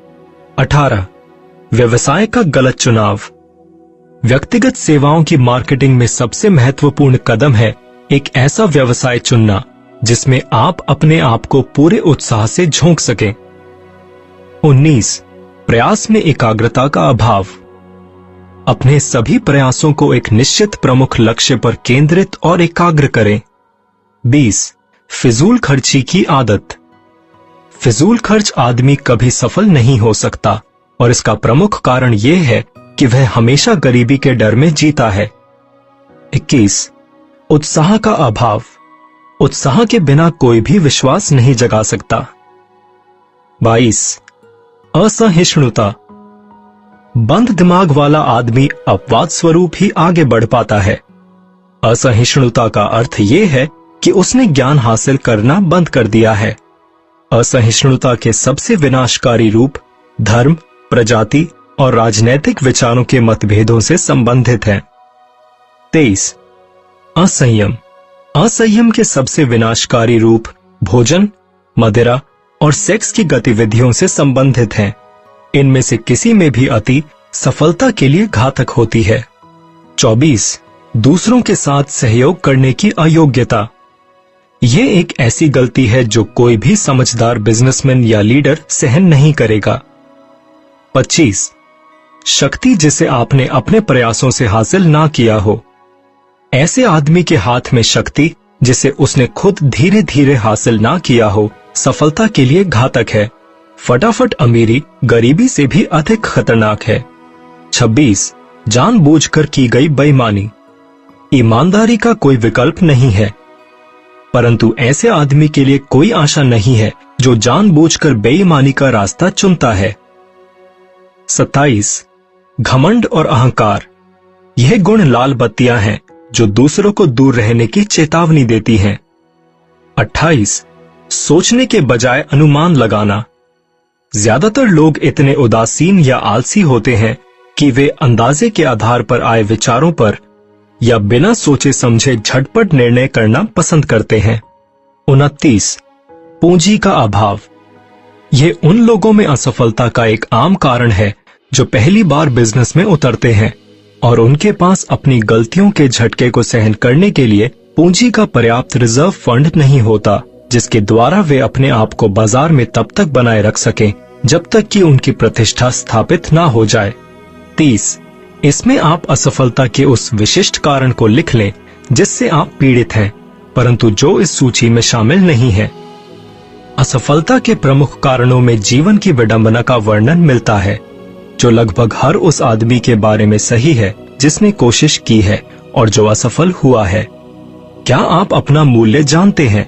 अठारह, व्यवसाय का गलत चुनाव। व्यक्तिगत सेवाओं की मार्केटिंग में सबसे महत्वपूर्ण कदम है एक ऐसा व्यवसाय चुनना जिसमें आप अपने आप को पूरे उत्साह से झोंक सकें। उन्नीस, प्रयास में एकाग्रता का अभाव। अपने सभी प्रयासों को एक निश्चित प्रमुख लक्ष्य पर केंद्रित और एकाग्र करें। बीस, फिजूल खर्ची की आदत। फिजूल खर्च आदमी कभी सफल नहीं हो सकता और इसका प्रमुख कारण यह है कि वह हमेशा गरीबी के डर में जीता है। इक्कीस, उत्साह का अभाव। उत्साह के बिना कोई भी विश्वास नहीं जगा सकता। बाईस, असहिष्णुता। बंद दिमाग वाला आदमी अपवाद स्वरूप ही आगे बढ़ पाता है। असहिष्णुता का अर्थ यह है कि उसने ज्ञान हासिल करना बंद कर दिया है। असहिष्णुता के सबसे विनाशकारी रूप धर्म, प्रजाति और राजनैतिक विचारों के मतभेदों से संबंधित हैं। तेईस, असंयम। असंयम के सबसे विनाशकारी रूप भोजन, मदिरा और सेक्स की गतिविधियों से संबंधित हैं। इनमें से किसी में भी अति सफलता के लिए घातक होती है। चौबीस, दूसरों के साथ सहयोग करने की अयोग्यता। ये एक ऐसी गलती है जो कोई भी समझदार बिजनेसमैन या लीडर सहन नहीं करेगा। पच्चीस शक्ति जिसे आपने अपने प्रयासों से हासिल ना किया हो। ऐसे आदमी के हाथ में शक्ति जिसे उसने खुद धीरे धीरे हासिल ना किया हो सफलता के लिए घातक है। फटाफट अमीरी गरीबी से भी अधिक खतरनाक है। छब्बीस जानबूझकर की गई बेईमानी। ईमानदारी का कोई विकल्प नहीं है, परंतु ऐसे आदमी के लिए कोई आशा नहीं है जो जानबूझकर बेईमानी का रास्ता चुनता है। सत्ताईस घमंड और अहंकार। यह गुण लाल बत्तियां हैं जो दूसरों को दूर रहने की चेतावनी देती हैं। अट्ठाईस सोचने के बजाय अनुमान लगाना। ज्यादातर लोग इतने उदासीन या आलसी होते हैं कि वे अंदाजे के आधार पर आए विचारों पर या बिना सोचे समझे झटपट निर्णय करना पसंद करते हैं। उनतीस पूंजी का अभाव। यह उन लोगों में असफलता का एक आम कारण है जो पहली बार बिजनेस में उतरते हैं और उनके पास अपनी गलतियों के झटके को सहन करने के लिए पूंजी का पर्याप्त रिजर्व फंड नहीं होता जिसके द्वारा वे अपने आप को बाजार में तब तक बनाए रख सकें जब तक कि उनकी प्रतिष्ठा स्थापित ना हो जाए। तीस इसमें आप असफलता के उस विशिष्ट कारण को लिख लें जिससे आप पीड़ित हैं, परंतु जो इस सूची में शामिल नहीं है। असफलता के प्रमुख कारणों में जीवन की विडंबना का वर्णन मिलता है जो लगभग हर उस आदमी के बारे में सही है जिसने कोशिश की है और जो असफल हुआ है। क्या आप अपना मूल्य जानते हैं?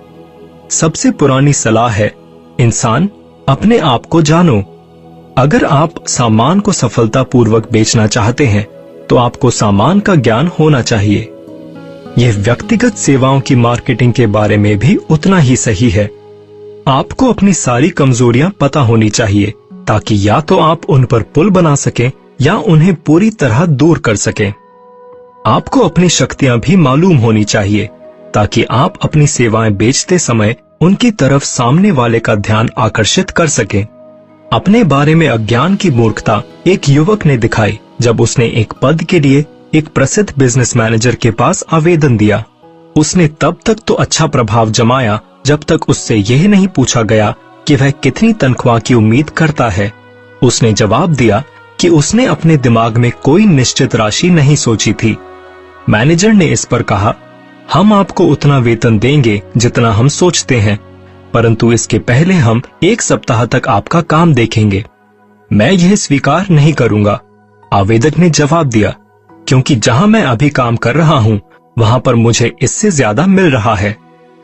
सबसे पुरानी सलाह है, इंसान अपने आप को जानो। अगर आप सामान को सफलतापूर्वक बेचना चाहते हैं तो आपको सामान का ज्ञान होना चाहिए। यह व्यक्तिगत सेवाओं की मार्केटिंग के बारे में भी उतना ही सही है। आपको अपनी सारी कमजोरियां पता होनी चाहिए ताकि या तो आप उन पर पुल बना सकें या उन्हें पूरी तरह दूर कर सकें। आपको अपनी शक्तियां भी मालूम होनी चाहिए ताकि आप अपनी सेवाएं बेचते समय उनकी तरफ सामने वाले का ध्यान आकर्षित कर सकें। अपने बारे में अज्ञान की मूर्खता एक युवक ने दिखाई जब उसने एक पद के लिए एक प्रसिद्ध बिजनेस मैनेजर के पास आवेदन दिया। उसने तब तक तो अच्छा प्रभाव जमाया जब तक उससे यह नहीं पूछा गया कि वह कितनी तनख्वाह की उम्मीद करता है। उसने जवाब दिया कि उसने अपने दिमाग में कोई निश्चित राशि नहीं सोची थी। मैनेजर ने इस पर कहा, हम आपको उतना वेतन देंगे जितना हम सोचते हैं, परंतु इसके पहले हम एक सप्ताह तक आपका काम देखेंगे। मैं यह स्वीकार नहीं करूंगा, आवेदक ने जवाब दिया, क्योंकि जहां मैं अभी काम कर रहा हूं वहां पर मुझे इससे ज्यादा मिल रहा है।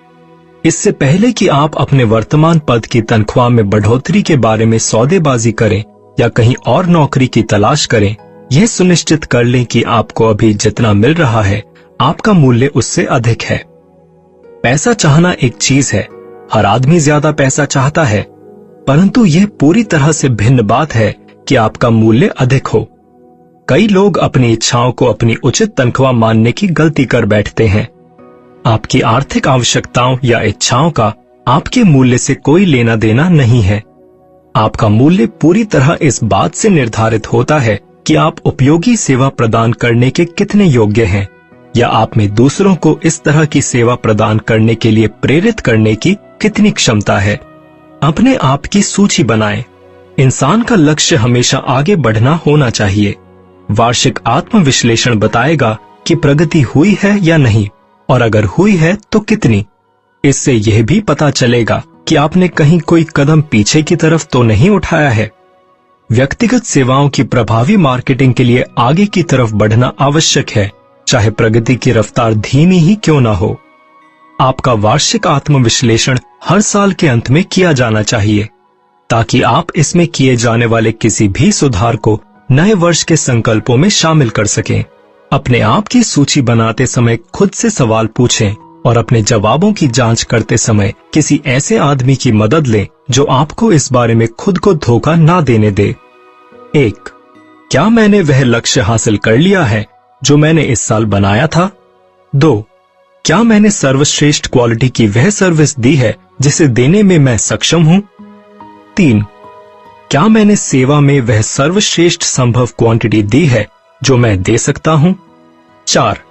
इससे पहले कि आप अपने वर्तमान पद की तनख्वाह में बढ़ोतरी के बारे में सौदेबाजी करें या कहीं और नौकरी की तलाश करें, यह सुनिश्चित कर लें कि आपको अभी जितना मिल रहा है आपका मूल्य उससे अधिक है। पैसा चाहना एक चीज है, हर आदमी ज्यादा पैसा चाहता है, परंतु यह पूरी तरह से भिन्न बात है कि आपका मूल्य अधिक हो। कई लोग अपनी इच्छाओं को अपनी उचित तनख्वाह मानने की गलती कर बैठते हैं। आपकी आर्थिक आवश्यकताओं या इच्छाओं का आपके मूल्य से कोई लेना देना नहीं है। आपका मूल्य पूरी तरह इस बात से निर्धारित होता है कि आप उपयोगी सेवा प्रदान करने के कितने योग्य हैं, या आप में दूसरों को इस तरह की सेवा प्रदान करने के लिए प्रेरित करने की कितनी क्षमता है। अपने आप की सूची बनाएं। इंसान का लक्ष्य हमेशा आगे बढ़ना होना चाहिए। वार्षिक आत्मविश्लेषण बताएगा कि प्रगति हुई है या नहीं, और अगर हुई है तो कितनी। इससे यह भी पता चलेगा कि आपने कहीं कोई कदम पीछे की तरफ तो नहीं उठाया है। व्यक्तिगत सेवाओं की प्रभावी मार्केटिंग के लिए आगे की तरफ बढ़ना आवश्यक है, चाहे प्रगति की रफ्तार धीमी ही क्यों ना हो। आपका वार्षिक आत्मविश्लेषण हर साल के अंत में किया जाना चाहिए, ताकि आप इसमें किए जाने वाले किसी भी सुधार को नए वर्ष के संकल्पों में शामिल कर सकें। अपने आप की सूची बनाते समय खुद से सवाल पूछें और अपने जवाबों की जांच करते समय किसी ऐसे आदमी की मदद लें जो आपको इस बारे में खुद को धोखा ना देने दे। एक, क्या मैंने वह लक्ष्य हासिल कर लिया है जो मैंने इस साल बनाया था? दो, क्या मैंने सर्वश्रेष्ठ क्वालिटी की वह सर्विस दी है जिसे देने में मैं सक्षम हूं? तीन, क्या मैंने सेवा में वह सर्वश्रेष्ठ संभव क्वांटिटी दी है जो मैं दे सकता हूं? चार,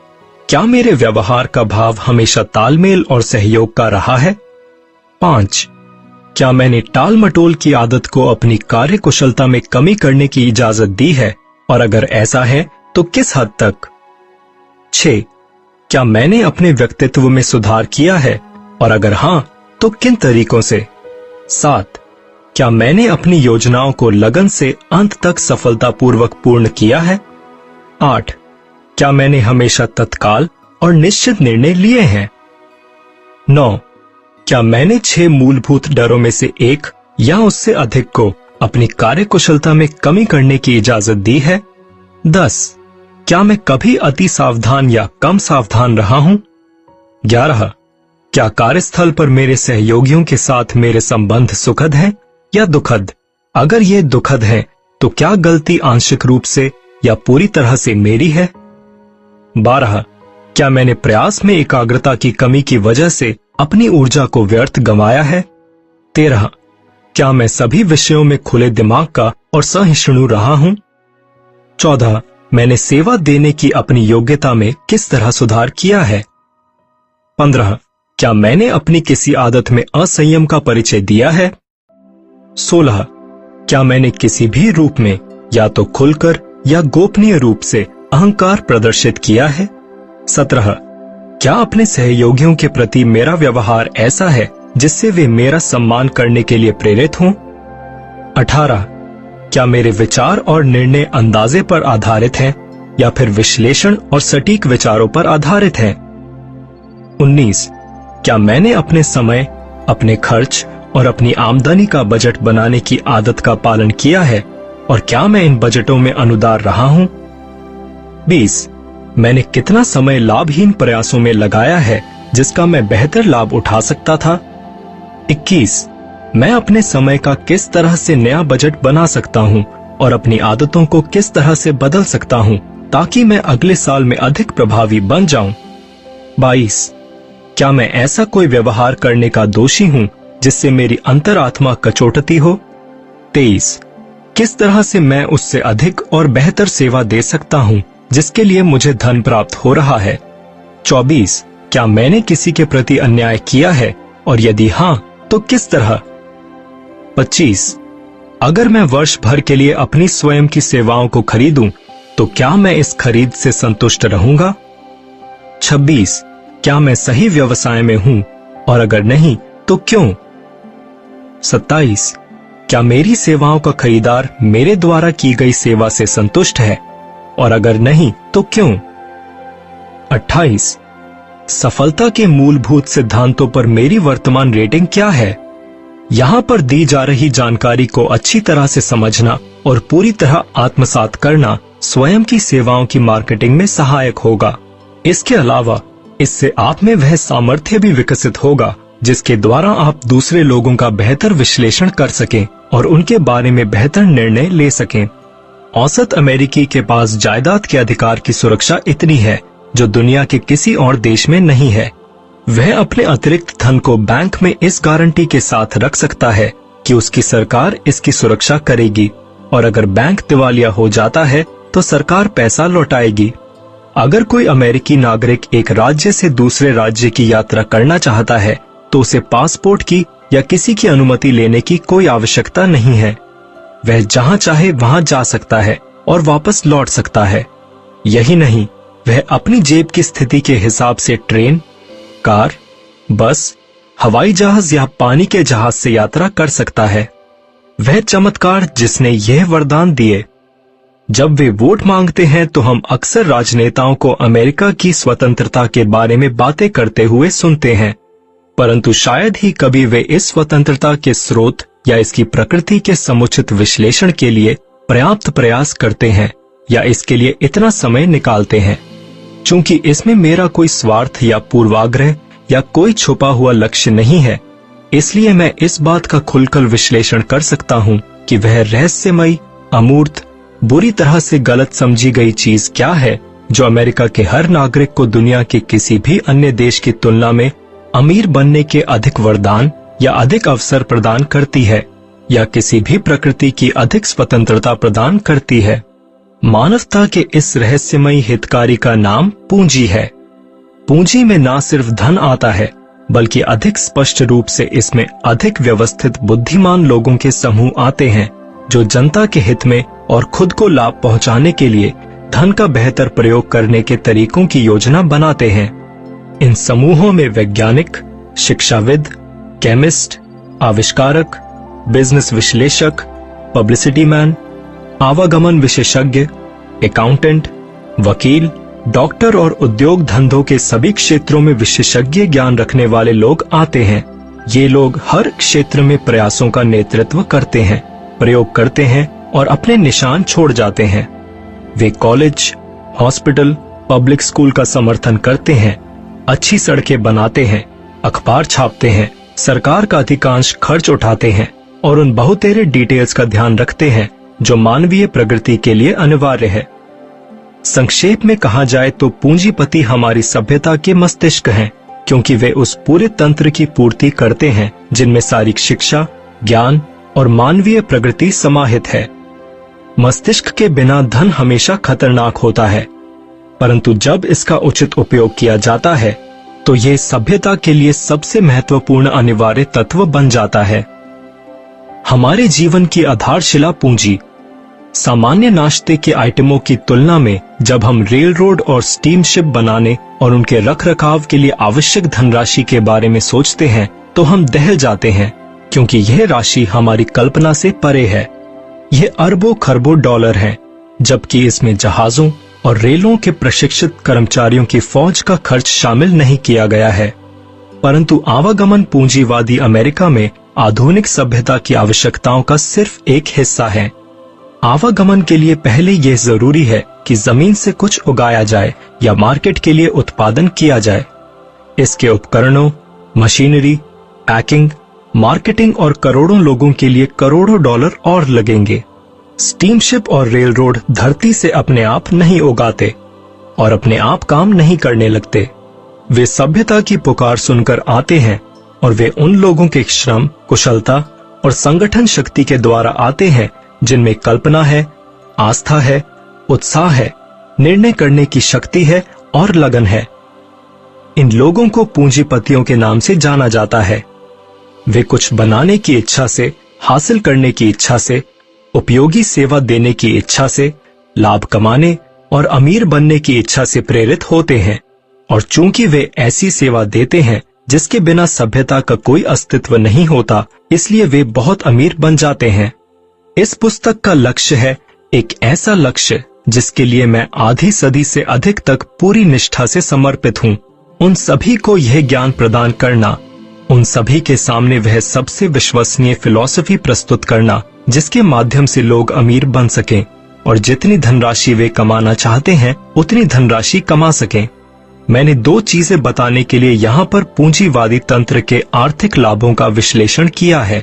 क्या मेरे व्यवहार का भाव हमेशा तालमेल और सहयोग का रहा है? पांच, क्या मैंने टाल मटोल की आदत को अपनी कार्य कुशलता में कमी करने की इजाजत दी है, और अगर ऐसा है तो किस हद तक? छह, क्या मैंने अपने व्यक्तित्व में सुधार किया है, और अगर हां तो किन तरीकों से? सात, क्या मैंने अपनी योजनाओं को लगन से अंत तक सफलतापूर्वक पूर्ण किया है? आठ, क्या मैंने हमेशा तत्काल और निश्चित निर्णय लिए हैं? नौ, क्या मैंने छह मूलभूत डरों में से एक या उससे अधिक को अपनी कार्यकुशलता में कमी करने की इजाजत दी है? दस, क्या मैं कभी अति सावधान या कम सावधान रहा हूं? ग्यारह, क्या कार्यस्थल पर मेरे सहयोगियों के साथ मेरे संबंध सुखद हैं या दुखद? अगर ये दुखद हैं, तो क्या गलती आंशिक रूप से या पूरी तरह से मेरी है? बारह, क्या मैंने प्रयास में एकाग्रता की कमी की वजह से अपनी ऊर्जा को व्यर्थ गंवाया है? तेरह, क्या मैं सभी विषयों में खुले दिमाग का और सहिष्णु रहा हूं? चौदह, मैंने सेवा देने की अपनी योग्यता में किस तरह सुधार किया है? पंद्रह, क्या मैंने अपनी किसी आदत में असंयम का परिचय दिया है? सोलह, क्या मैंने किसी भी रूप में या तो खुलकर या गोपनीय रूप से अहंकार प्रदर्शित किया है? सत्रह, क्या अपने सहयोगियों के प्रति मेरा व्यवहार ऐसा है जिससे वे मेरा सम्मान करने के लिए प्रेरित हों? अठारह, क्या मेरे विचार और निर्णय अंदाजे पर आधारित हैं या फिर विश्लेषण और सटीक विचारों पर आधारित हैं? उन्नीस, क्या मैंने अपने समय, अपने खर्च और अपनी आमदनी का बजट बनाने की आदत का पालन किया है, और क्या मैं इन बजटों में अनुदार रहा हूं? बीस, मैंने कितना समय लाभहीन प्रयासों में लगाया है जिसका मैं बेहतर लाभ उठा सकता था? इक्कीस, मैं अपने समय का किस तरह से नया बजट बना सकता हूं और अपनी आदतों को किस तरह से बदल सकता हूं ताकि मैं अगले साल में अधिक प्रभावी बन जाऊं? बाईस, क्या मैं ऐसा कोई व्यवहार करने का दोषी हूं जिससे मेरी अंतरात्मा कचोटती हो? तेईस, किस तरह से मैं उससे अधिक और बेहतर सेवा दे सकता हूं जिसके लिए मुझे धन प्राप्त हो रहा है? चौबीस, क्या मैंने किसी के प्रति अन्याय किया है, और यदि हां तो किस तरह? पच्चीस, अगर मैं वर्ष भर के लिए अपनी स्वयं की सेवाओं को खरीदूं तो क्या मैं इस खरीद से संतुष्ट रहूंगा? छब्बीस, क्या मैं सही व्यवसाय में हूं, और अगर नहीं तो क्यों? सत्ताईस, क्या मेरी सेवाओं का खरीदार मेरे द्वारा की गई सेवा से संतुष्ट है, और अगर नहीं तो क्यों? अट्ठाईस, सफलता के मूलभूत सिद्धांतों पर मेरी वर्तमान रेटिंग क्या है? यहां पर दी जा रही जानकारी को अच्छी तरह से समझना और पूरी तरह आत्मसात करना स्वयं की सेवाओं की मार्केटिंग में सहायक होगा। इसके अलावा इससे आप में वह सामर्थ्य भी विकसित होगा जिसके द्वारा आप दूसरे लोगों का बेहतर विश्लेषण कर सकें और उनके बारे में बेहतर निर्णय ले सकें। औसत अमेरिकी के पास जायदाद के अधिकार की सुरक्षा इतनी है जो दुनिया के किसी और देश में नहीं है। वह अपने अतिरिक्त धन को बैंक में इस गारंटी के साथ रख सकता है कि उसकी सरकार इसकी सुरक्षा करेगी, और अगर बैंक दिवालिया हो जाता है तो सरकार पैसा लौटाएगी। अगर कोई अमेरिकी नागरिक एक राज्य से दूसरे राज्य की यात्रा करना चाहता है तो उसे पासपोर्ट की या किसी की अनुमति लेने की कोई आवश्यकता नहीं है। वह जहां चाहे वहां जा सकता है और वापस लौट सकता है। यही नहीं, वह अपनी जेब की स्थिति के हिसाब से ट्रेन, कार, बस, हवाई जहाज या पानी के जहाज से यात्रा कर सकता है। वह चमत्कार जिसने यह वरदान दिए। जब वे वोट मांगते हैं तो हम अक्सर राजनेताओं को अमेरिका की स्वतंत्रता के बारे में बातें करते हुए सुनते हैं, परंतु शायद ही कभी वे इस स्वतंत्रता के स्रोत या इसकी प्रकृति के समुचित विश्लेषण के लिए पर्याप्त प्रयास करते हैं या इसके लिए इतना समय निकालते हैं। चूंकि इसमें मेरा कोई स्वार्थ या पूर्वाग्रह या कोई छुपा हुआ लक्ष्य नहीं है, इसलिए मैं इस बात का खुलकर विश्लेषण कर सकता हूं कि वह रहस्यमयी, अमूर्त, बुरी तरह से गलत समझी गई चीज क्या है जो अमेरिका के हर नागरिक को दुनिया के किसी भी अन्य देश की तुलना में अमीर बनने के अधिक वरदान या अधिक अवसर प्रदान करती है, या किसी भी प्रकृति की अधिक स्वतंत्रता प्रदान करती है। मानवता के इस रहस्यमयी हितकारी का नाम पूंजी है, पूंजी में ना सिर्फ धन आता है, बल्कि अधिक स्पष्ट रूप से इसमें अधिक व्यवस्थित बुद्धिमान लोगों के समूह आते हैं, जो जनता के हित में और खुद को लाभ पहुंचाने के लिए धन का बेहतर प्रयोग करने के तरीकों की योजना बनाते हैं। इन समूहों में वैज्ञानिक, शिक्षाविद, केमिस्ट, आविष्कारक, बिजनेस विश्लेषक, पब्लिसिटी मैन, आवागमन विशेषज्ञ, अकाउंटेंट, वकील, डॉक्टर और उद्योग धंधों के सभी क्षेत्रों में विशेषज्ञ ज्ञान रखने वाले लोग आते हैं। ये लोग हर क्षेत्र में प्रयासों का नेतृत्व करते हैं, प्रयोग करते हैं और अपने निशान छोड़ जाते हैं। वे कॉलेज, हॉस्पिटल, पब्लिक स्कूल का समर्थन करते हैं, अच्छी सड़कें बनाते हैं, अखबार छापते हैं, सरकार का अधिकांश खर्च उठाते हैं और उन बहुतेरे डिटेल्स का ध्यान रखते हैं जो मानवीय प्रगति के लिए अनिवार्य है। संक्षेप में कहा जाए तो पूंजीपति हमारी सभ्यता के मस्तिष्क हैं, क्योंकि वे उस पूरे तंत्र की पूर्ति करते हैं जिनमें सारी शिक्षा, ज्ञान और मानवीय प्रगति समाहित है। मस्तिष्क के बिना धन हमेशा खतरनाक होता है, परंतु जब इसका उचित उपयोग किया जाता है तो यह सभ्यता के लिए सबसे महत्वपूर्ण अनिवार्य तत्व बन जाता है। हमारे जीवन की आधारशिला पूंजी। सामान्य नाश्ते के आइटमों की तुलना में जब हम रेल रोड और स्टीमशिप बनाने और उनके रखरखाव के लिए आवश्यक धनराशि के बारे में सोचते हैं तो हम दहल जाते हैं, क्योंकि यह राशि हमारी कल्पना से परे है। यह अरबों खरबों डॉलर है, जबकि इसमें जहाजों और रेलों के प्रशिक्षित कर्मचारियों की फौज का खर्च शामिल नहीं किया गया है। परंतु आवागमन पूंजीवादी अमेरिका में आधुनिक सभ्यता की आवश्यकताओं का सिर्फ एक हिस्सा है। आवागमन के लिए पहले यह जरूरी है कि जमीन से कुछ उगाया जाए या मार्केट के लिए उत्पादन किया जाए। इसके उपकरणों, मशीनरी, पैकिंग, मार्केटिंग और करोड़ों लोगों के लिए करोड़ों डॉलर और लगेंगे। स्टीमशिप और रेल रोड धरती से अपने आप नहीं उगाते और अपने आप काम नहीं करने लगते। वे सभ्यता की पुकार सुनकर आते हैं और वे उन लोगों के श्रम, कुशलता और संगठन शक्ति के द्वारा आते हैं जिनमें कल्पना है, आस्था है, उत्साह है, निर्णय करने की शक्ति है और लगन है। इन लोगों को पूंजीपतियों के नाम से जाना जाता है। वे कुछ बनाने की इच्छा से, हासिल करने की इच्छा से, उपयोगी सेवा देने की इच्छा से, लाभ कमाने और अमीर बनने की इच्छा से प्रेरित होते हैं, और चूंकि वे ऐसी सेवा देते हैं जिसके बिना सभ्यता का कोई अस्तित्व नहीं होता, इसलिए वे बहुत अमीर बन जाते हैं। इस पुस्तक का लक्ष्य है एक ऐसा लक्ष्य जिसके लिए मैं आधी सदी से अधिक तक पूरी निष्ठा से समर्पित हूँ। उन सभी को यह ज्ञान प्रदान करना, उन सभी के सामने वह सबसे विश्वसनीय फिलॉसफी प्रस्तुत करना जिसके माध्यम से लोग अमीर बन सकें और जितनी धनराशि वे कमाना चाहते हैं उतनी धनराशि कमा सकें। मैंने दो चीजें बताने के लिए यहाँ पर पूंजीवादी तंत्र के आर्थिक लाभों का विश्लेषण किया है।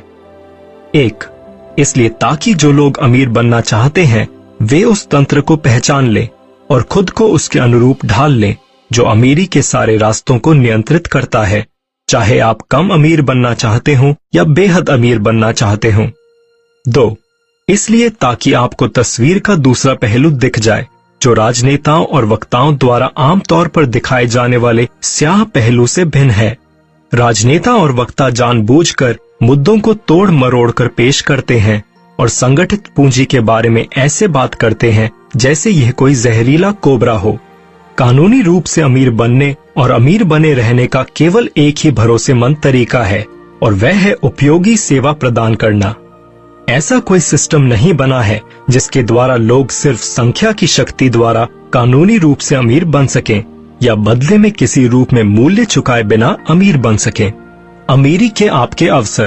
एक, इसलिए ताकि जो लोग अमीर बनना चाहते हैं वे उस तंत्र को पहचान लें और खुद को उसके अनुरूप ढाल लें जो अमीरी के सारे रास्तों को नियंत्रित करता है, चाहे आप कम अमीर बनना चाहते हो या बेहद अमीर बनना चाहते हो। दो, इसलिए ताकि आपको तस्वीर का दूसरा पहलू दिख जाए जो राजनेताओं और वक्ताओं द्वारा आमतौर पर दिखाए जाने वाले स्याह पहलू से भिन्न है। राजनेता और वक्ता जानबूझकर मुद्दों को तोड़ मरोड़ कर पेश करते हैं और संगठित पूंजी के बारे में ऐसे बात करते हैं जैसे यह कोई जहरीला कोबरा हो। कानूनी रूप से अमीर बनने और अमीर बने रहने का केवल एक ही भरोसेमंद तरीका है और वह है उपयोगी सेवा प्रदान करना। ऐसा कोई सिस्टम नहीं बना है जिसके द्वारा लोग सिर्फ संख्या की शक्ति द्वारा कानूनी रूप से अमीर बन सकें या बदले में किसी रूप में मूल्य चुकाए बिना अमीर बन सकें। अमीरी के आपके अवसर।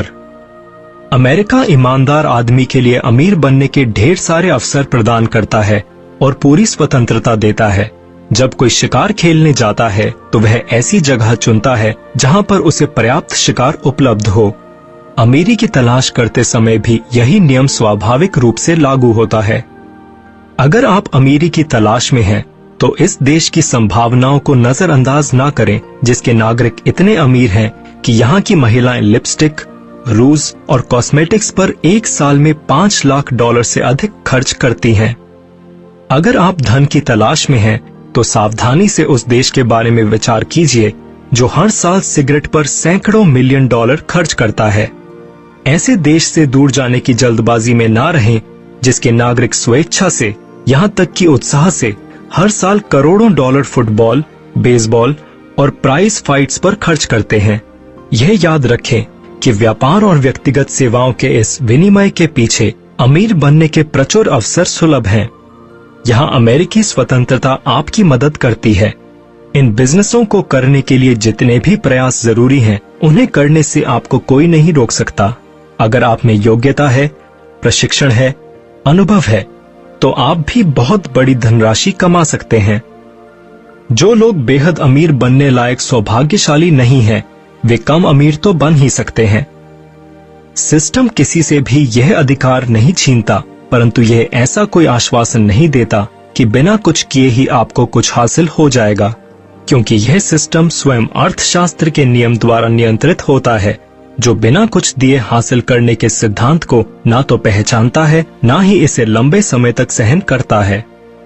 अमेरिका ईमानदार आदमी के लिए अमीर बनने के ढेर सारे अवसर प्रदान करता है और पूरी स्वतंत्रता देता है। जब कोई शिकार खेलने जाता है तो वह ऐसी जगह चुनता है जहां पर उसे पर्याप्त शिकार उपलब्ध हो। अमीरी की तलाश करते समय भी यही नियम स्वाभाविक रूप से लागू होता है। अगर आप अमीरी की तलाश में हैं, तो इस देश की संभावनाओं को नजरअंदाज ना करें जिसके नागरिक इतने अमीर हैं कि यहाँ की महिलाएं लिपस्टिक, रूज और कॉस्मेटिक्स पर एक साल में पांच लाख डॉलर से अधिक खर्च करती हैं। अगर आप धन की तलाश में हैं, तो सावधानी से उस देश के बारे में विचार कीजिए जो हर साल सिगरेट पर सैकड़ों मिलियन डॉलर खर्च करता है। ऐसे देश से दूर जाने की जल्दबाजी में ना रहें जिसके नागरिक स्वेच्छा से, यहाँ तक कि उत्साह से हर साल करोड़ों डॉलर फुटबॉल, बेसबॉल और प्राइज फाइट्स पर खर्च करते हैं। यह याद रखें कि व्यापार और व्यक्तिगत सेवाओं के इस विनिमय के पीछे अमीर बनने के प्रचुर अवसर सुलभ हैं। यहाँ अमेरिकी स्वतंत्रता आपकी मदद करती है। इन बिजनेसों को करने के लिए जितने भी प्रयास जरूरी हैं, उन्हें करने से आपको कोई नहीं रोक सकता। अगर आप में योग्यता है, प्रशिक्षण है, अनुभव है, तो आप भी बहुत बड़ी धनराशि कमा सकते हैं। जो लोग बेहद अमीर बनने लायक सौभाग्यशाली नहीं हैं, वे कम अमीर तो बन ही सकते हैं। सिस्टम किसी से भी यह अधिकार नहीं छीनता, परंतु यह ऐसा कोई आश्वासन नहीं देता कि बिना कुछ किए ही आपको कुछ हासिल हो जाएगा, क्योंकि यह सिस्टम स्वयं अर्थशास्त्र के नियम द्वारा नियंत्रित होता है, जो बिना कुछ दिए हासिल करने के सिद्धांत को ना तो पहचानता है, ना ही इसे लंबे समय तक सहन करता है।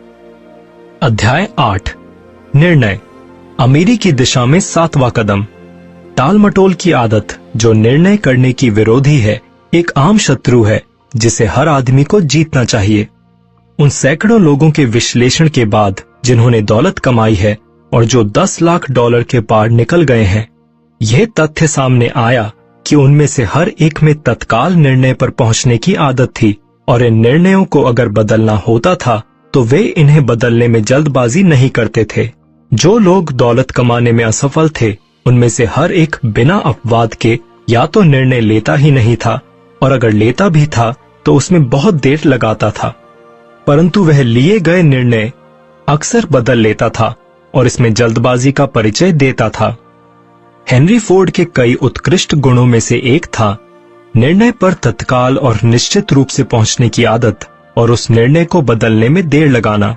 अध्याय आठ, निर्णय, अमीरी की दिशा में सातवां कदम। टालमटोल की आदत, जो निर्णय करने की विरोधी है, एक आम शत्रु है जिसे हर आदमी को जीतना चाहिए। उन सैकड़ों लोगों के विश्लेषण के बाद जिन्होंने दौलत कमाई है और जो दस लाख डॉलर के पार निकल गए हैं, यह तथ्य सामने आया कि उनमें से हर एक में तत्काल निर्णय पर पहुंचने की आदत थी, और इन निर्णयों को अगर बदलना होता था तो वे इन्हें बदलने में जल्दबाजी नहीं करते थे। जो लोग दौलत कमाने में असफल थे, उनमें से हर एक बिना अपवाद के या तो निर्णय लेता ही नहीं था, और अगर लेता भी था तो उसमें बहुत देर लगाता था, परंतु वह लिए गए निर्णय अक्सर बदल लेता था और इसमें जल्दबाजी का परिचय देता था। हेनरी फोर्ड के कई उत्कृष्ट गुणों में से एक था निर्णय पर तत्काल और निश्चित रूप से पहुंचने की आदत और उस निर्णय को बदलने में देर लगाना।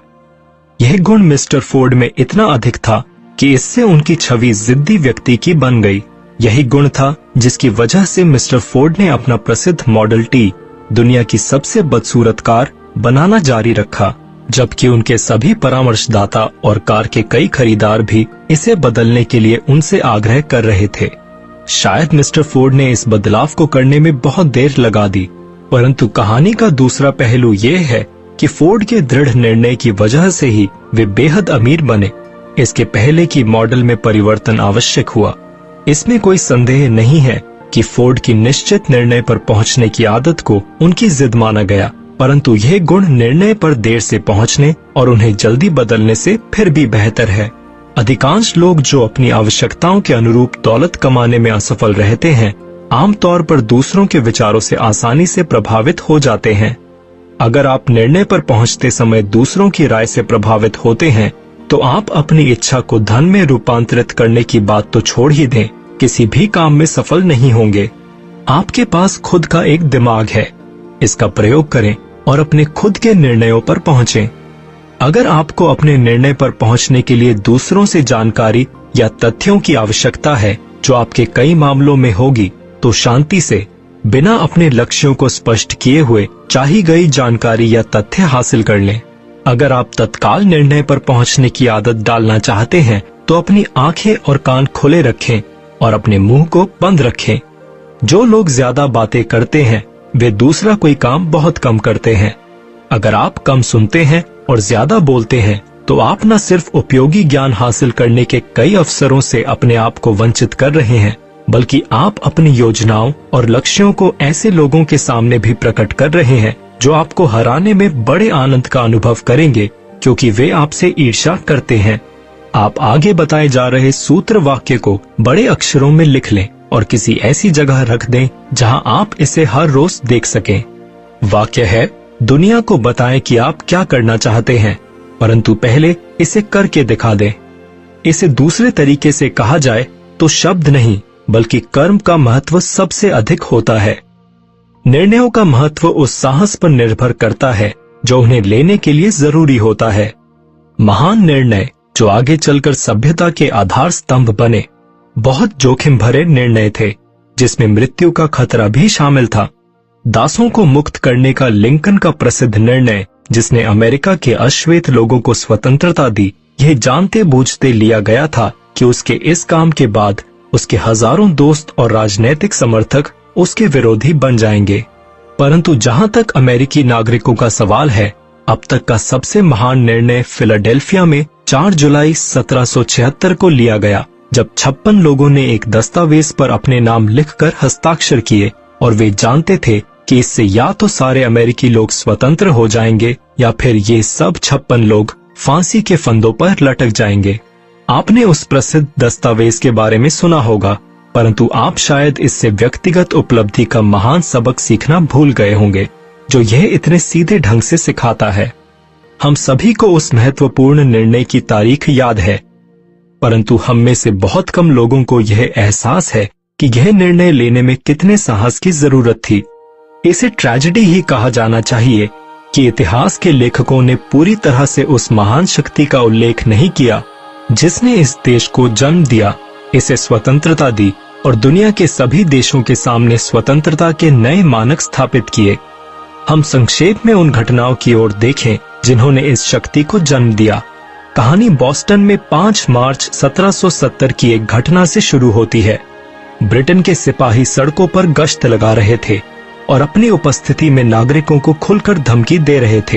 यह गुण मिस्टर फोर्ड में इतना अधिक था कि इससे उनकी छवि जिद्दी व्यक्ति की बन गई। यही गुण था जिसकी वजह से मिस्टर फोर्ड ने अपना प्रसिद्ध मॉडल टी दुनिया की सबसे बदसूरत कार बनाना जारी रखा, जबकि उनके सभी परामर्शदाता और कार के कई खरीदार भी इसे बदलने के लिए उनसे आग्रह कर रहे थे। शायद मिस्टर फोर्ड ने इस बदलाव को करने में बहुत देर लगा दी, परंतु कहानी का दूसरा पहलू यह है कि फोर्ड के दृढ़ निर्णय की वजह से ही वे बेहद अमीर बने। इसके पहले की मॉडल में परिवर्तन आवश्यक हुआ। इसमें कोई संदेह नहीं है कि फोर्ड की निश्चित निर्णय पर पहुंचने की आदत को उनकी जिद माना गया, परंतु यह गुण निर्णय पर देर से पहुंचने और उन्हें जल्दी बदलने से फिर भी बेहतर है। अधिकांश लोग जो अपनी आवश्यकताओं के अनुरूप दौलत कमाने में असफल रहते हैं, आमतौर पर दूसरों के विचारों से आसानी से प्रभावित हो जाते हैं। अगर आप निर्णय पर पहुंचते समय दूसरों की राय से प्रभावित होते हैं, तो आप अपनी इच्छा को धन में रूपांतरित करने की बात तो छोड़ ही दें, किसी भी काम में सफल नहीं होंगे। आपके पास खुद का एक दिमाग है, इसका प्रयोग करें और अपने खुद के निर्णयों पर पहुंचें। अगर आपको अपने निर्णय पर पहुंचने के लिए दूसरों से जानकारी या तथ्यों की आवश्यकता है, जो आपके कई मामलों में होगी, तो शांति से, बिना अपने लक्ष्यों को स्पष्ट किए हुए चाही गई जानकारी या तथ्य हासिल कर लें। अगर आप तत्काल निर्णय पर पहुंचने की आदत डालना चाहते हैं, तो अपनी आंखें और कान खुले रखें और अपने मुंह को बंद रखें। जो लोग ज्यादा बातें करते हैं, वे दूसरा कोई काम बहुत कम करते हैं। अगर आप कम सुनते हैं और ज्यादा बोलते हैं, तो आप न सिर्फ उपयोगी ज्ञान हासिल करने के कई अवसरों से अपने आप को वंचित कर रहे हैं, बल्कि आप अपनी योजनाओं और लक्ष्यों को ऐसे लोगों के सामने भी प्रकट कर रहे हैं जो आपको हराने में बड़े आनंद का अनुभव करेंगे, क्योंकि वे आपसे ईर्ष्या करते हैं। आप आगे बताए जा रहे सूत्र वाक्य को बड़े अक्षरों में लिख लें और किसी ऐसी जगह रख दें जहां आप इसे हर रोज देख सकें। वाक्य है, दुनिया को बताएं कि आप क्या करना चाहते हैं, परंतु पहले इसे करके दिखा दें। इसे दूसरे तरीके से कहा जाए तो शब्द नहीं, बल्कि कर्म का महत्व सबसे अधिक होता है। निर्णयों का महत्व उस साहस पर निर्भर करता है जो उन्हें लेने के लिए जरूरी होता है। महान निर्णय जो आगे चलकर सभ्यता के आधार स्तंभ बने, बहुत जोखिम भरे निर्णय थे, जिसमें मृत्यु का खतरा भी शामिल था। दासों को मुक्त करने का लिंकन का प्रसिद्ध निर्णय, जिसने अमेरिका के अश्वेत लोगों को स्वतंत्रता दी, यह जानते बूझते लिया गया था कि उसके इस काम के बाद उसके हजारों दोस्त और राजनीतिक समर्थक उसके विरोधी बन जाएंगे। परंतु जहां तक अमेरिकी नागरिकों का सवाल है, अब तक का सबसे महान निर्णय फिलाडेल्फिया में चार जुलाई सत्रह सौ छिहत्तर को लिया गया, जब छप्पन लोगों ने एक दस्तावेज पर अपने नाम लिखकर हस्ताक्षर किए और वे जानते थे कि इससे या तो सारे अमेरिकी लोग स्वतंत्र हो जाएंगे या फिर ये सब छप्पन लोग फांसी के फंदों पर लटक जाएंगे। आपने उस प्रसिद्ध दस्तावेज के बारे में सुना होगा, परंतु आप शायद इससे व्यक्तिगत उपलब्धि का महान सबक सीखना भूल गए होंगे, जो यह इतने सीधे ढंग से सिखाता है। हम सभी को उस महत्वपूर्ण निर्णय की तारीख याद है, परंतु हम में से बहुत कम लोगों को यह एहसास है कि यह निर्णय लेने में कितने साहस की जरूरत थी। इसे ट्रेजेडी ही कहा जाना चाहिए कि इतिहास के लेखकों ने पूरी तरह से उस महान शक्ति का उल्लेख नहीं किया जिसने इस देश को जन्म दिया, इसे स्वतंत्रता दी और दुनिया के सभी देशों के सामने स्वतंत्रता के नए मानक स्थापित किए। हम संक्षेप में उन घटनाओं की ओर देखें जिन्होंने इस शक्ति को जन्म दिया। कहानी बॉस्टन में पाँच मार्च सत्रह सौ सत्तर की एक घटना से शुरू होती है। ब्रिटेन के सिपाही सड़कों पर गश्त लगा रहे थे और अपनी उपस्थिति में नागरिकों को खुलकर धमकी दे रहे थे।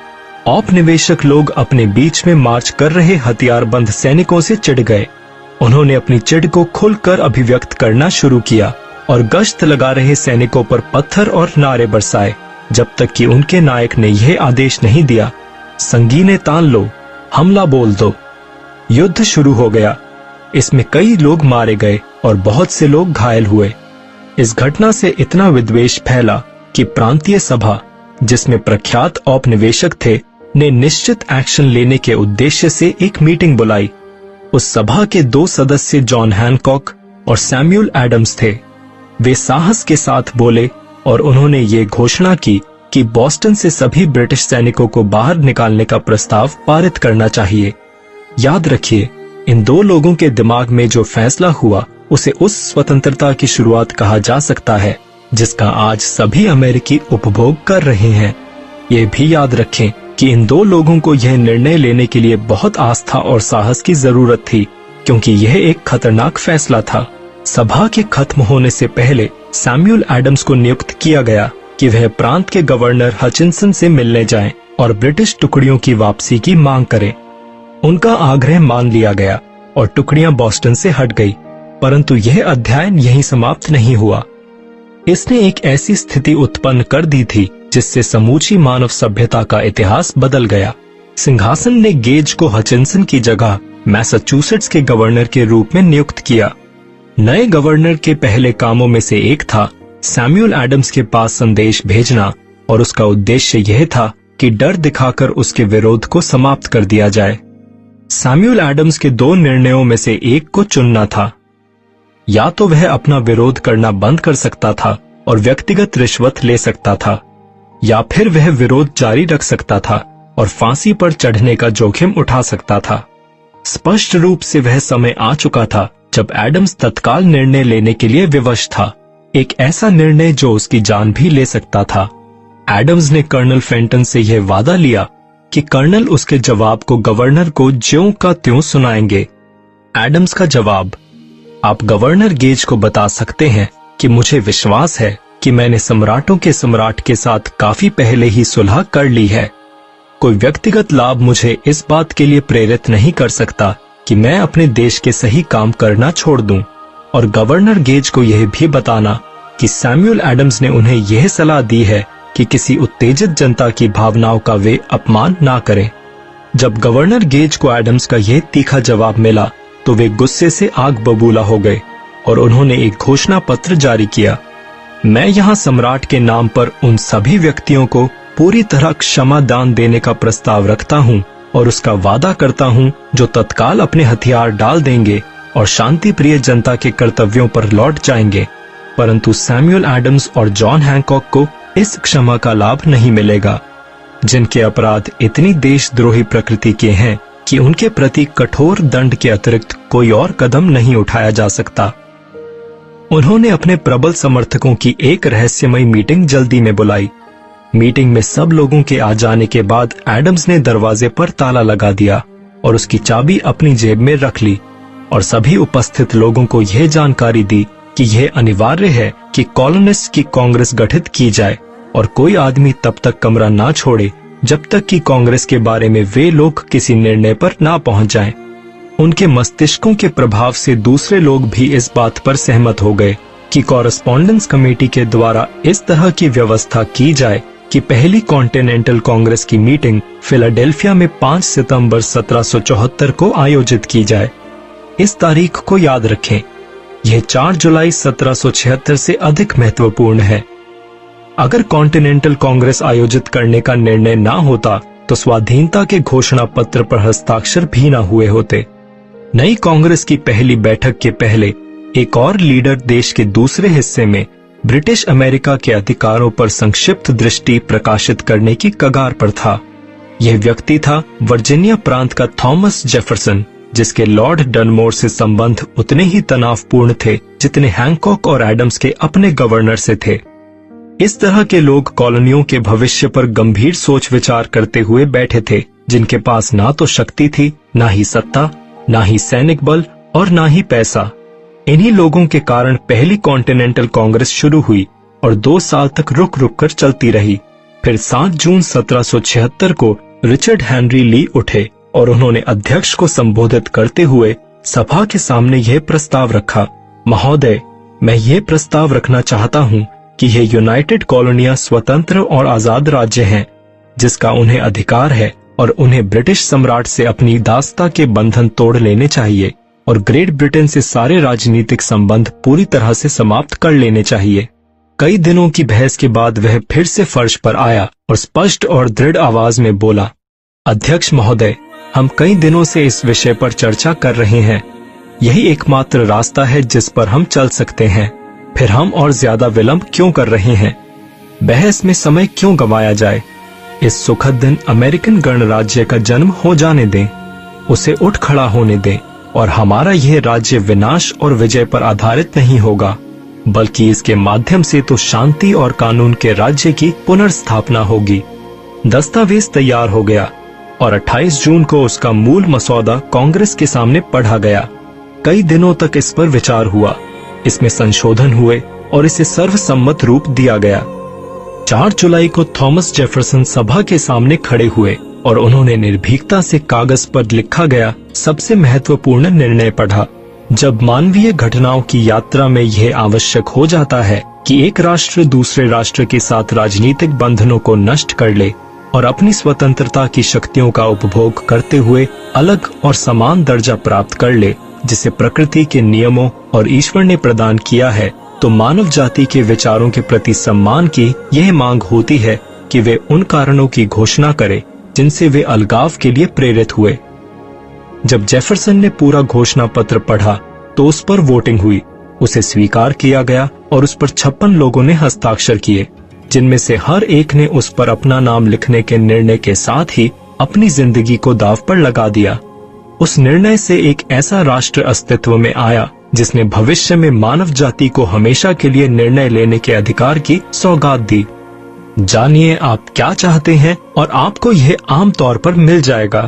औपनिवेशक लोग अपने बीच में मार्च कर रहे हथियारबंद सैनिकों से चिढ़ गए। उन्होंने अपनी चिढ़ को खुलकर अभिव्यक्त करना शुरू किया और गश्त लगा रहे सैनिकों पर पत्थर और नारे बरसाए, जब तक कि उनके नायक ने यह आदेश नहीं दिया, संगीने तान लो, हमला बोल दो। युद्ध शुरू हो गया। इसमें कई लोग मारे गए और बहुत से लोग घायल हुए। इस घटना से इतना विद्वेष फैला कि प्रांतीय सभा, जिसमें प्रख्यात औपनिवेशक थे, ने निश्चित एक्शन लेने के उद्देश्य से एक मीटिंग बुलाई। उस सभा के दो सदस्य जॉन हैनकॉक और सैमुअल एडम्स थे। वे साहस के साथ बोले और उन्होंने ये घोषणा की कि बॉस्टन से सभी ब्रिटिश सैनिकों को बाहर निकालने का प्रस्ताव पारित करना चाहिए। याद रखिए, इन दो लोगों के दिमाग में जो फैसला हुआ उसे उस स्वतंत्रता की शुरुआत कहा जा सकता है जिसका आज सभी अमेरिकी उपभोग कर रहे हैं। ये भी याद रखें कि इन दो लोगों को यह निर्णय लेने के लिए बहुत आस्था और साहस की जरूरत थी, क्योंकि यह एक खतरनाक फैसला था। सभा के खत्म होने से पहले सैमुअल एडम्स को नियुक्त किया गया कि वह प्रांत के गवर्नर हचिंसन से मिलने जाएं और ब्रिटिश टुकड़ियों की वापसी की मांग करें। उनका आग्रह मान लिया गया और टुकड़ियां बॉस्टन से हट गई, परंतु यह अध्ययन यहीं समाप्त नहीं हुआ। इसने एक ऐसी स्थिति उत्पन्न कर दी थी जिससे समूची मानव सभ्यता का इतिहास बदल गया। सिंहासन ने गेज को हचिंसन की जगह मैसाचुसेट्स के गवर्नर के रूप में नियुक्त किया। नए गवर्नर के पहले कामों में से एक था सैमुअल एडम्स के पास संदेश भेजना, और उसका उद्देश्य यह था कि डर दिखाकर उसके विरोध को समाप्त कर दिया जाए। सैमुअल एडम्स के दो निर्णयों में से एक को चुनना था। या तो वह अपना विरोध करना बंद कर सकता था और व्यक्तिगत रिश्वत ले सकता था, या फिर वह विरोध जारी रख सकता था और फांसी पर चढ़ने का जोखिम उठा सकता था। स्पष्ट रूप से वह समय आ चुका था जब एडम्स तत्काल निर्णय लेने के लिए विवश था, एक ऐसा निर्णय जो उसकी जान भी ले सकता था। एडम्स ने कर्नल फेंटन से यह वादा लिया कि कर्नल उसके जवाब को गवर्नर को ज्यों का त्यों सुनाएंगे। एडम्स का जवाब, आप गवर्नर गेज को बता सकते हैं कि मुझे विश्वास है कि मैंने सम्राटों के सम्राट के साथ काफी पहले ही सुलह कर ली है। कोई व्यक्तिगत लाभ मुझे इस बात के लिए प्रेरित नहीं कर सकता कि मैं अपने देश के सही काम करना छोड़ दूं। और गवर्नर गेज को यह भी बताना कि सैमुअल एडम्स ने उन्हें यह सलाह दी है कि किसी उत्तेजित जनता की भावनाओं का वे अपमान ना करें। जब गवर्नर गेज को एडम्स का यह तीखा जवाब मिला तो वे गुस्से से आग बबूला हो गए और उन्होंने एक घोषणा पत्र जारी किया। मैं यहाँ सम्राट के नाम पर उन सभी व्यक्तियों को पूरी तरह क्षमा दान देने का प्रस्ताव रखता हूँ और उसका वादा करता हूँ जो तत्काल अपने हथियार डाल देंगे और शांति प्रिय जनता के कर्तव्यों पर लौट जाएंगे। परंतु सैमुअल एडम्स और जॉन हैनकॉक को इस क्षमा का लाभ नहीं मिलेगा, जिनके अपराध इतनी देशद्रोही प्रकृति के हैं कि उनके प्रति कठोर दंड के अतिरिक्त कोई और कदम नहीं उठाया जा सकता। उन्होंने अपने प्रबल समर्थकों की एक रहस्यमयी मीटिंग जल्दी में बुलाई। मीटिंग में सब लोगों के आ जाने के बाद एडम्स ने दरवाजे पर ताला लगा दिया और उसकी चाबी अपनी जेब में रख ली और सभी उपस्थित लोगों को यह जानकारी दी कि यह अनिवार्य है कि कॉलोनिस्ट की कांग्रेस गठित की जाए और कोई आदमी तब तक कमरा ना छोड़े जब तक कि कांग्रेस के बारे में वे लोग किसी निर्णय पर ना पहुंच जाएं। उनके मस्तिष्कों के प्रभाव से दूसरे लोग भी इस बात पर सहमत हो गए कि कॉरेस्पॉन्डेंस कमेटी के द्वारा इस तरह की व्यवस्था की जाए कि पहली कॉन्टिनेंटल कांग्रेस की मीटिंग फिलाडेल्फिया में पाँच सितंबर सत्रह सौ चौहत्तर को आयोजित की जाए। इस तारीख को याद रखें, यह चार जुलाई सत्रह सौ छिहत्तर से अधिक महत्वपूर्ण है। अगर कॉन्टिनेंटल कांग्रेस आयोजित करने का निर्णय ना होता तो स्वाधीनता के घोषणा पत्र पर हस्ताक्षर भी ना हुए होते। नई कांग्रेस की पहली बैठक के पहले एक और लीडर देश के दूसरे हिस्से में ब्रिटिश अमेरिका के अधिकारों पर संक्षिप्त दृष्टि प्रकाशित करने की कगार पर था। यह व्यक्ति था वर्जीनिया प्रांत का थॉमस जेफरसन, जिसके लॉर्ड डनमोर से संबंध उतने ही तनावपूर्ण थे जितने हैंकॉक और एडम्स के अपने गवर्नर से थे। इस तरह के लोग कॉलोनियों के भविष्य पर गंभीर सोच विचार करते हुए बैठे थे, जिनके पास ना तो शक्ति थी, ना ही सत्ता, ना ही सैनिक बल और ना ही पैसा। इन्हीं लोगों के कारण पहली कॉन्टिनेंटल कांग्रेस शुरू हुई और दो साल तक रुक रुक कर चलती रही। फिर सात जून सत्रह सौ छिहत्तर को रिचर्ड हेनरी ली उठे और उन्होंने अध्यक्ष को संबोधित करते हुए सभा के सामने यह प्रस्ताव रखा, महोदय, मैं यह प्रस्ताव रखना चाहता हूँ कि यह यूनाइटेड कॉलोनियां स्वतंत्र और आजाद राज्य हैं, जिसका उन्हें अधिकार है और उन्हें ब्रिटिश सम्राट से अपनी दासता के बंधन तोड़ लेने चाहिए और ग्रेट ब्रिटेन से सारे राजनीतिक संबंध पूरी तरह से समाप्त कर लेने चाहिए। कई दिनों की बहस के बाद वह फिर से फर्श पर आया और स्पष्ट और दृढ़ आवाज में बोला, अध्यक्ष महोदय, हम कई दिनों से इस विषय पर चर्चा कर रहे हैं। यही एकमात्र रास्ता है जिस पर हम चल सकते हैं। फिर हम और ज्यादा विलंब क्यों कर रहे हैं? बहस में समय क्यों गंवाया जाए? इस सुखद दिन अमेरिकन गणराज्य का जन्म हो जाने दें, उसे उठ खड़ा होने दें और हमारा यह राज्य विनाश और विजय पर आधारित नहीं होगा, बल्कि इसके माध्यम से तो शांति और कानून के राज्य की पुनर्स्थापना होगी। दस्तावेज तैयार हो गया और अट्ठाईस जून को उसका मूल मसौदा कांग्रेस के सामने पढ़ा गया। कई दिनों तक इस पर विचार हुआ, इसमें संशोधन हुए और इसे सर्वसम्मत रूप दिया गया। चार जुलाई को थॉमस जेफरसन सभा के सामने खड़े हुए और उन्होंने निर्भीकता से कागज पर लिखा गया सबसे महत्वपूर्ण निर्णय पढ़ा। जब मानवीय घटनाओं की यात्रा में यह आवश्यक हो जाता है कि एक राष्ट्र दूसरे राष्ट्र के साथ राजनीतिक बंधनों को नष्ट कर ले और अपनी स्वतंत्रता की शक्तियों का उपभोग करते हुए अलग और समान दर्जा प्राप्त कर ले, जिसे प्रकृति के नियमों और ईश्वर ने प्रदान किया है, तो मानव जाति के विचारों के प्रति सम्मान की यह मांग होती है कि वे उन कारणों की घोषणा करें जिनसे वे अलगाव के लिए प्रेरित हुए। जब जेफरसन ने पूरा घोषणा पत्र पढ़ा तो उस पर वोटिंग हुई, उसे स्वीकार किया गया और उस पर छप्पन लोगों ने हस्ताक्षर किए, जिनमें से हर एक ने उस पर अपना नाम लिखने के निर्णय के साथ ही अपनी जिंदगी को दांव पर लगा दिया। उस निर्णय से एक ऐसा राष्ट्र अस्तित्व में आया जिसने भविष्य में मानव जाति को हमेशा के लिए निर्णय लेने के अधिकार की सौगात दी। जानिए आप क्या चाहते हैं और आपको यह आम तौर पर मिल जाएगा।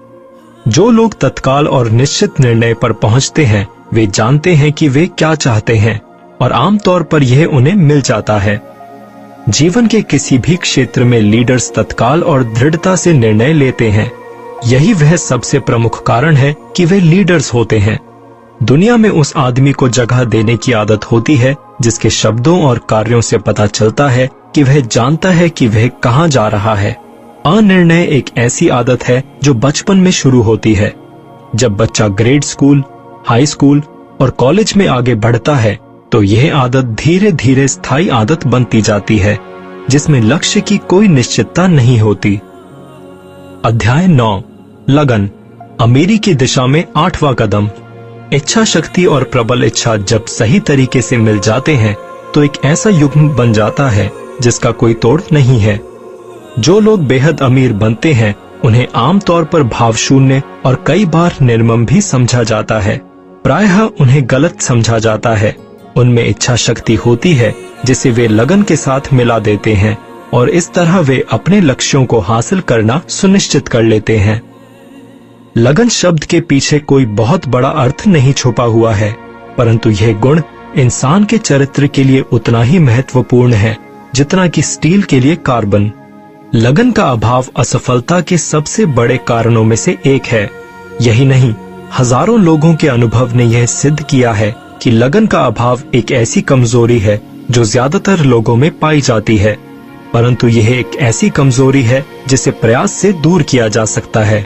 जो लोग तत्काल और निश्चित निर्णय पर पहुंचते हैं वे जानते हैं कि वे क्या चाहते हैं और आमतौर पर यह उन्हें मिल जाता है। जीवन के किसी भी क्षेत्र में लीडर्स तत्काल और दृढ़ता से निर्णय लेते हैं। यही वह सबसे प्रमुख कारण है कि वे लीडर्स होते हैं। दुनिया में उस आदमी को जगह देने की आदत होती है जिसके शब्दों और कार्यों से पता चलता है कि वह जानता है कि वह कहां जा रहा है। अनिर्णय एक ऐसी आदत है जो बचपन में शुरू होती है। जब बच्चा ग्रेड स्कूल, हाई स्कूल और कॉलेज में आगे बढ़ता है तो यह आदत धीरे धीरे स्थायी आदत बनती जाती है, जिसमें लक्ष्य की कोई निश्चितता नहीं होती। अध्याय नौ, लगन, अमीरी की दिशा में आठवां कदम। इच्छा शक्ति और प्रबल इच्छा जब सही तरीके से मिल जाते हैं तो एक ऐसा युग्म बन जाता है जिसका कोई तोड़ नहीं है। जो लोग बेहद अमीर बनते हैं उन्हें आमतौर पर भावशून्य और कई बार निर्मम भी समझा जाता है। प्रायः उन्हें गलत समझा जाता है। उनमें इच्छा शक्ति होती है जिसे वे लगन के साथ मिला देते हैं और इस तरह वे अपने लक्ष्यों को हासिल करना सुनिश्चित कर लेते हैं। लगन शब्द के पीछे कोई बहुत बड़ा अर्थ नहीं छुपा हुआ है, परंतु यह गुण इंसान के चरित्र के लिए उतना ही महत्वपूर्ण है जितना कि स्टील के लिए कार्बन। लगन का अभाव असफलता के सबसे बड़े कारणों में से एक है। यही नहीं, हजारों लोगों के अनुभव ने यह सिद्ध किया है कि लगन का अभाव एक ऐसी कमजोरी है जो ज्यादातर लोगों में पाई जाती है, परंतु यह एक ऐसी कमजोरी है जिसे प्रयास से दूर किया जा सकता है।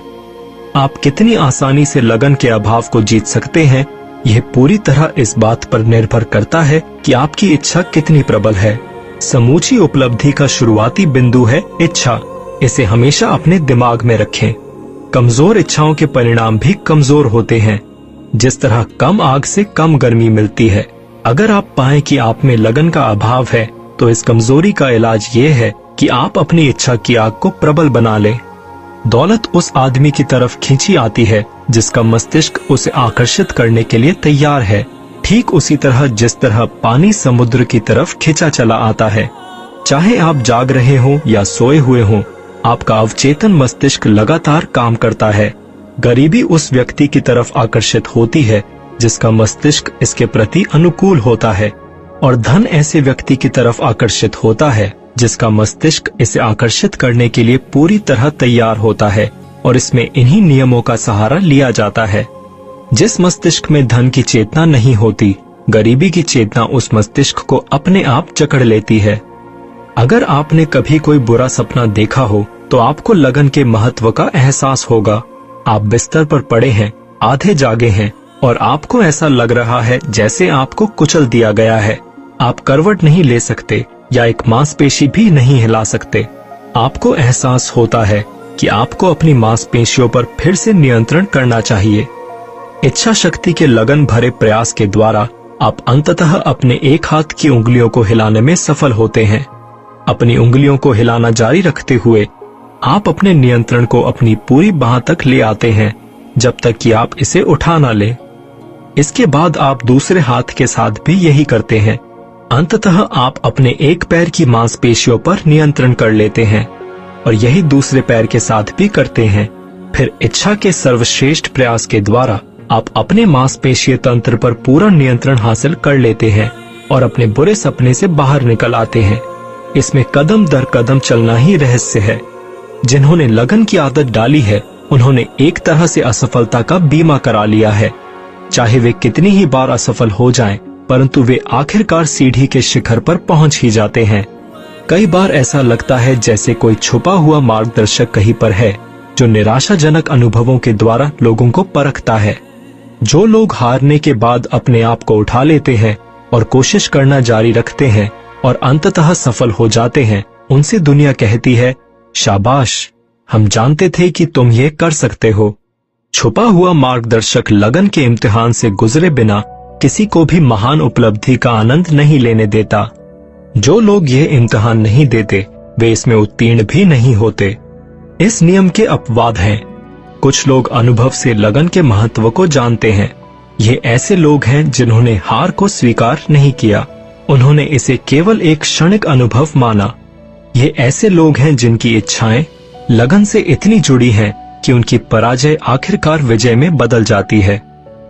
आप कितनी आसानी से लगन के अभाव को जीत सकते हैं, यह पूरी तरह इस बात पर निर्भर करता है कि आपकी इच्छा कितनी प्रबल है। समूची उपलब्धि का शुरुआती बिंदु है इच्छा। इसे हमेशा अपने दिमाग में रखें। कमजोर इच्छाओं के परिणाम भी कमजोर होते हैं। जिस तरह कम आग से कम गर्मी मिलती है। अगर आप पाएं कि आप में लगन का अभाव है, तो इस कमजोरी का इलाज ये है कि आप अपनी इच्छा की आग को प्रबल बना लें। दौलत उस आदमी की तरफ खींची आती है जिसका मस्तिष्क उसे आकर्षित करने के लिए तैयार है, ठीक उसी तरह जिस तरह पानी समुद्र की तरफ खींचा चला आता है। चाहे आप जाग रहे हों या सोए हुए हों, आपका अवचेतन मस्तिष्क लगातार काम करता है। गरीबी उस व्यक्ति की तरफ आकर्षित होती है जिसका मस्तिष्क इसके प्रति अनुकूल होता है, और धन ऐसे व्यक्ति की तरफ आकर्षित होता है जिसका मस्तिष्क इसे आकर्षित करने के लिए पूरी तरह तैयार होता है, और इसमें इन्हीं नियमों का सहारा लिया जाता है। जिस मस्तिष्क में धन की चेतना नहीं होती, गरीबी की चेतना उस मस्तिष्क को अपने आप जकड़ लेती है। अगर आपने कभी कोई बुरा सपना देखा हो तो आपको लगन के महत्व का एहसास होगा। आप बिस्तर पर पड़े हैं, आधे जागे हैं, और आपको ऐसा लग रहा है जैसे आपको कुचल दिया गया है। आप करवट नहीं ले सकते या एक मांसपेशी भी नहीं हिला सकते। आपको एहसास होता है कि आपको अपनी मांसपेशियों पर फिर से नियंत्रण करना चाहिए। इच्छा शक्ति के लगन भरे प्रयास के द्वारा आप अंततः अपने एक हाथ की उंगलियों को हिलाने में सफल होते हैं। अपनी उंगलियों को हिलाना जारी रखते हुए आप अपने नियंत्रण को अपनी पूरी बांह तक ले आते हैं, जब तक कि आप इसे उठा ना ले। इसके बाद आप दूसरे हाथ के साथ भी यही करते हैं। अंततः आप अपने एक पैर की मांसपेशियों पर नियंत्रण कर लेते हैं, और यही दूसरे पैर के साथ भी करते हैं। फिर इच्छा के सर्वश्रेष्ठ प्रयास के द्वारा आप अपने मांसपेशीय तंत्र पर पूरा नियंत्रण हासिल कर लेते हैं और अपने बुरे सपने से बाहर निकल आते हैं। इसमें कदम दर कदम चलना ही रहस्य है। जिन्होंने लगन की आदत डाली है, उन्होंने एक तरह से असफलता का बीमा करा लिया है। चाहे वे कितनी ही बार असफल हो जाएं, परंतु वे आखिरकार सीढ़ी के शिखर पर पहुंच ही जाते हैं। कई बार ऐसा लगता है जैसे कोई छुपा हुआ मार्गदर्शक कहीं पर है, जो निराशाजनक अनुभवों के द्वारा लोगों को परखता है। जो लोग हारने के बाद अपने आप को उठा लेते हैं और कोशिश करना जारी रखते हैं और अंततः सफल हो जाते हैं, उनसे दुनिया कहती है, शाबाश, हम जानते थे कि तुम ये कर सकते हो। छुपा हुआ मार्गदर्शक लगन के इम्तिहान से गुजरे बिना किसी को भी महान उपलब्धि का आनंद नहीं लेने देता। जो लोग यह इम्तिहान नहीं देते, वे इसमें उत्तीर्ण भी नहीं होते। इस नियम के अपवाद हैं। कुछ लोग अनुभव से लगन के महत्व को जानते हैं। ये ऐसे लोग हैं जिन्होंने हार को स्वीकार नहीं किया, उन्होंने इसे केवल एक क्षणिक अनुभव माना। ये ऐसे लोग हैं जिनकी इच्छाएं लगन से इतनी जुड़ी हैं कि उनकी पराजय आखिरकार विजय में बदल जाती है।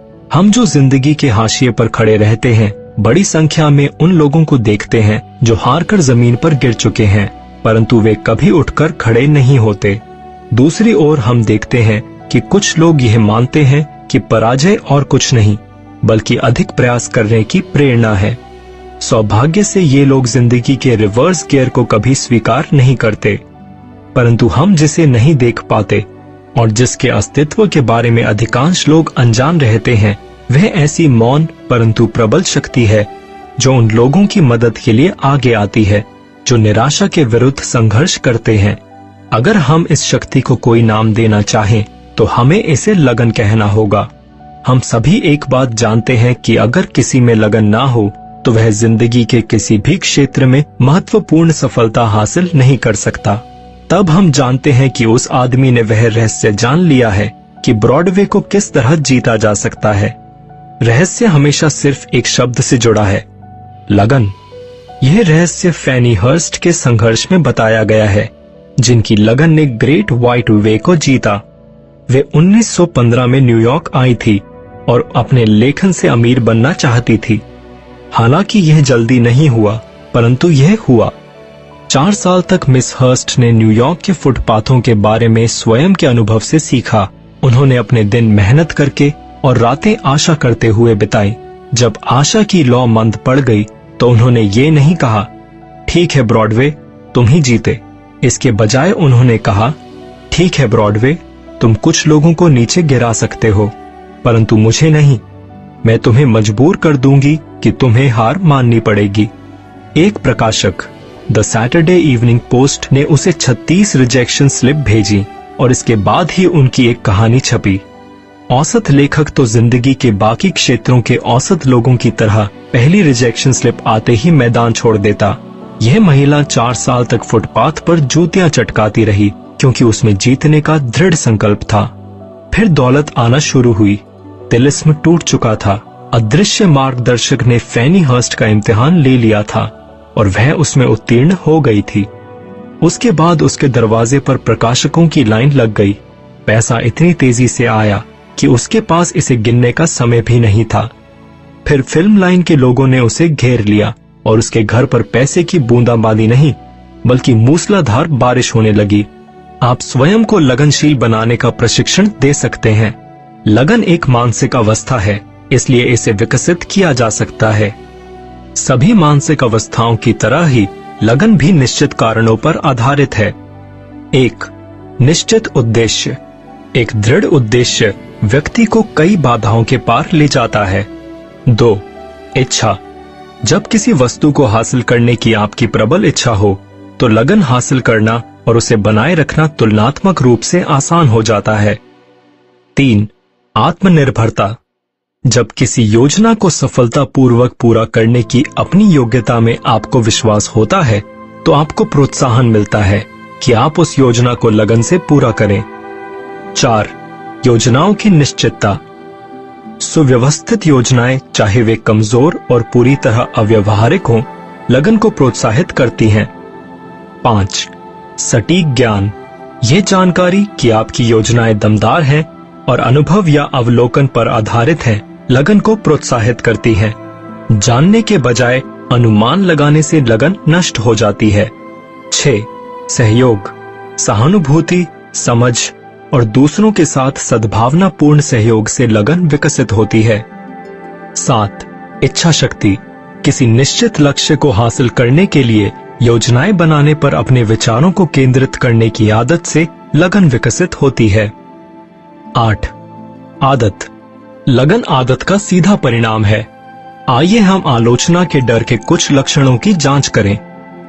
हम जो जिंदगी के हाशिए पर खड़े रहते हैं, बड़ी संख्या में उन लोगों को देखते हैं जो हारकर जमीन पर गिर चुके हैं, परंतु वे कभी उठकर खड़े नहीं होते। दूसरी ओर हम देखते हैं कि कुछ लोग यह मानते हैं कि पराजय और कुछ नहीं, बल्कि अधिक प्रयास करने की प्रेरणा है। सौभाग्य से ये लोग जिंदगी के रिवर्स गियर को कभी स्वीकार नहीं करते, परंतु हम जिसे नहीं देख पाते और जिसके अस्तित्व के बारे में अधिकांश लोग अनजान रहते हैं, वह ऐसी मौन परंतु प्रबल शक्ति है जो उन लोगों की मदद के लिए आगे आती है जो निराशा के विरुद्ध संघर्ष करते हैं। अगर हम इस शक्ति को कोई नाम देना चाहें, तो हमें इसे लगन कहना होगा। हम सभी एक बात जानते हैं कि अगर किसी में लगन ना हो, तो वह जिंदगी के किसी भी क्षेत्र में महत्वपूर्ण सफलता हासिल नहीं कर सकता। तब हम जानते हैं कि उस आदमी ने वह रहस्य जान लिया है कि ब्रॉडवे को किस तरह जीता जा सकता है। रहस्य हमेशा सिर्फ एक शब्द से जुड़ा है, लगन। यह रहस्य फैनी हर्स्ट के संघर्ष में बताया गया है, जिनकी लगन ने ग्रेट व्हाइट वे को जीता। वे उन्नीस सौ पंद्रह में न्यूयॉर्क आई थी और अपने लेखन से अमीर बनना चाहती थी। हालांकि यह जल्दी नहीं हुआ, परंतु यह हुआ। चार साल तक मिस हर्स्ट ने न्यूयॉर्क के फुटपाथों के बारे में स्वयं के अनुभव से सीखा। उन्होंने अपने दिन मेहनत करके और रातें आशा करते हुए बिताई। जब आशा की लौ मंद पड़ गई तो उन्होंने ये नहीं कहा, ठीक है ब्रॉडवे, तुम ही जीते। इसके बजाय उन्होंने कहा, ठीक है ब्रॉडवे, तुम कुछ लोगों को नीचे गिरा सकते हो, परंतु मुझे नहीं। मैं तुम्हें मजबूर कर दूंगी कि तुम्हें हार माननी पड़ेगी। एक प्रकाशक, द सैटरडे इवनिंग पोस्ट, ने उसे छत्तीस रिजेक्शन स्लिप भेजी और इसके बाद ही उनकी एक कहानी छपी। औसत लेखक तो जिंदगी के बाकी क्षेत्रों के औसत लोगों की तरह पहली रिजेक्शन स्लिप आते ही मैदान छोड़ देता। यह महिला चार साल तक फुटपाथ पर जूतियां चटकाती रही क्योंकि उसमें जीतने का दृढ़ संकल्प था। फिर दौलत आना शुरू हुई। तिलिस्म टूट चुका था। अदृश्य मार्गदर्शक ने फैनी हर्स्ट का इम्तिहान ले लिया था और वह उसमें उत्तीर्ण हो गई थी। उसके बाद उसके दरवाजे पर प्रकाशकों की लाइन लग गई। पैसा इतनी तेजी से आया कि उसके पास इसे गिनने का समय भी नहीं था। फिर फिल्म लाइन के लोगों ने उसे घेर लिया और उसके घर पर पैसे की बूंदाबांदी नहीं बल्कि मूसलाधार बारिश होने लगी। आप स्वयं को लगनशील बनाने का प्रशिक्षण दे सकते हैं। लगन एक मानसिक अवस्था है, इसलिए इसे विकसित किया जा सकता है। सभी मानसिक अवस्थाओं की तरह ही लगन भी निश्चित कारणों पर आधारित है। एक, निश्चित उद्देश्य। एक दृढ़ उद्देश्य व्यक्ति को कई बाधाओं के पार ले जाता है। दो, इच्छा। जब किसी वस्तु को हासिल करने की आपकी प्रबल इच्छा हो तो लगन हासिल करना और उसे बनाए रखना तुलनात्मक रूप से आसान हो जाता है। तीन, आत्मनिर्भरता। जब किसी योजना को सफलतापूर्वक पूरा करने की अपनी योग्यता में आपको विश्वास होता है तो आपको प्रोत्साहन मिलता है कि आप उस योजना को लगन से पूरा करें। चार, योजनाओं की निश्चितता। सुव्यवस्थित योजनाएं, चाहे वे कमजोर और पूरी तरह अव्यवहारिक हों, लगन को प्रोत्साहित करती हैं। पांच, सटीक ज्ञान। ये जानकारी कि आपकी योजनाएं दमदार हैं और अनुभव या अवलोकन पर आधारित हैं, लगन को प्रोत्साहित करती हैं। जानने के बजाय अनुमान लगाने से लगन नष्ट हो जाती है। छह, सहयोग। सहानुभूति, समझ और दूसरों के साथ सद्भावनापूर्ण सहयोग से लगन विकसित होती है। सात, इच्छा शक्ति। किसी निश्चित लक्ष्य को हासिल करने के लिए योजनाएं बनाने पर अपने विचारों को केंद्रित करने की आदत से लगन विकसित होती है। आठ, आदत। लगन आदत का सीधा परिणाम है। आइए हम आलोचना के डर के कुछ लक्षणों की जांच करें।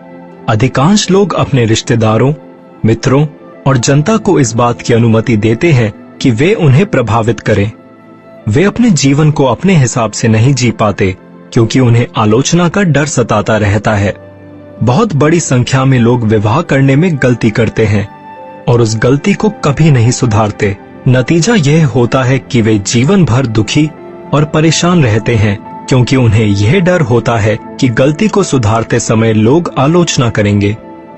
अधिकांश लोग अपने रिश्तेदारों, मित्रों और जनता को इस बात की अनुमति देते हैं कि वे उन्हें प्रभावित करें। वे अपने जीवन को अपने हिसाब से नहीं जी पाते क्योंकि उन्हें आलोचना का डर सताता रहता है। बहुत बड़ी संख्या में लोग विवाह करने में गलती करते हैं और उस गलती को कभी नहीं सुधारते। नतीजा यह होता है कि वे जीवन भर दुखी और परेशान रहते हैं क्योंकि उन्हें यह डर होता है कि गलती को सुधारते समय लोग आलोचना करेंगे।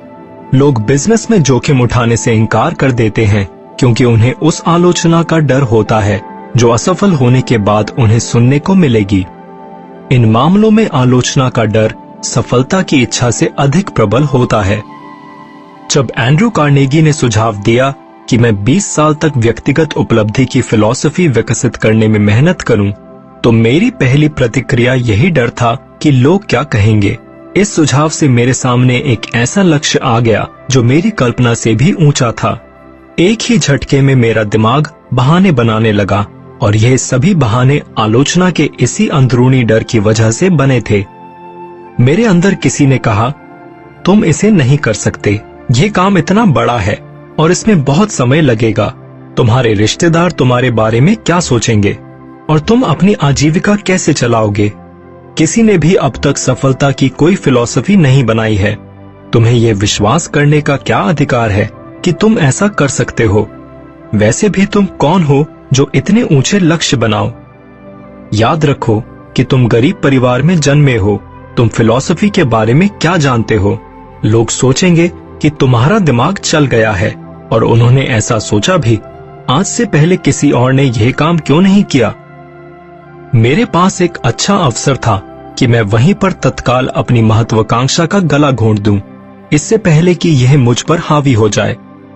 लोग बिजनेस में जोखिम उठाने से इनकार कर देते हैं क्योंकि उन्हें उस आलोचना का डर होता है जो असफल होने के बाद उन्हें सुनने को मिलेगी। इन मामलों में आलोचना का डर सफलता की इच्छा से अधिक प्रबल होता है। जब एंड्रू कार्नेगी ने सुझाव दिया कि मैं बीस साल तक व्यक्तिगत उपलब्धि की फिलॉसफी विकसित करने में मेहनत करूं, तो मेरी पहली प्रतिक्रिया यही डर था कि लोग क्या कहेंगे। इस सुझाव से मेरे सामने एक ऐसा लक्ष्य आ गया जो मेरी कल्पना से भी ऊंचा था। एक ही झटके में मेरा दिमाग बहाने बनाने लगा और यह सभी बहाने आलोचना के इसी अंदरूनी डर की वजह से बने थे। मेरे अंदर किसी ने कहा, तुम इसे नहीं कर सकते, ये काम इतना बड़ा है और इसमें बहुत समय लगेगा। तुम्हारे रिश्तेदार तुम्हारे बारे में क्या सोचेंगे और तुम अपनी आजीविका कैसे चलाओगे। किसी ने भी अब तक सफलता की कोई फिलॉसफी नहीं बनाई है। तुम्हें यह विश्वास करने का क्या अधिकार है कि तुम ऐसा कर सकते हो। वैसे भी तुम कौन हो जो इतने ऊंचे लक्ष्य बनाओ। याद रखो कि तुम गरीब परिवार में जन्मे हो। तुम फिलॉसफी के बारे में क्या जानते हो। लोग सोचेंगे कि तुम्हारा दिमाग चल गया है और उन्होंने ऐसा सोचा भी। आज से पहले किसी और ने यह काम क्यों नहीं किया? मेरे पास एक अच्छा अवसर था कि मैं वहीं पर तत्काल अपनी महत्वाकांक्षा का गला घोंट दूं, इससे पहले कि यह मुझ पर हावी हो जाए।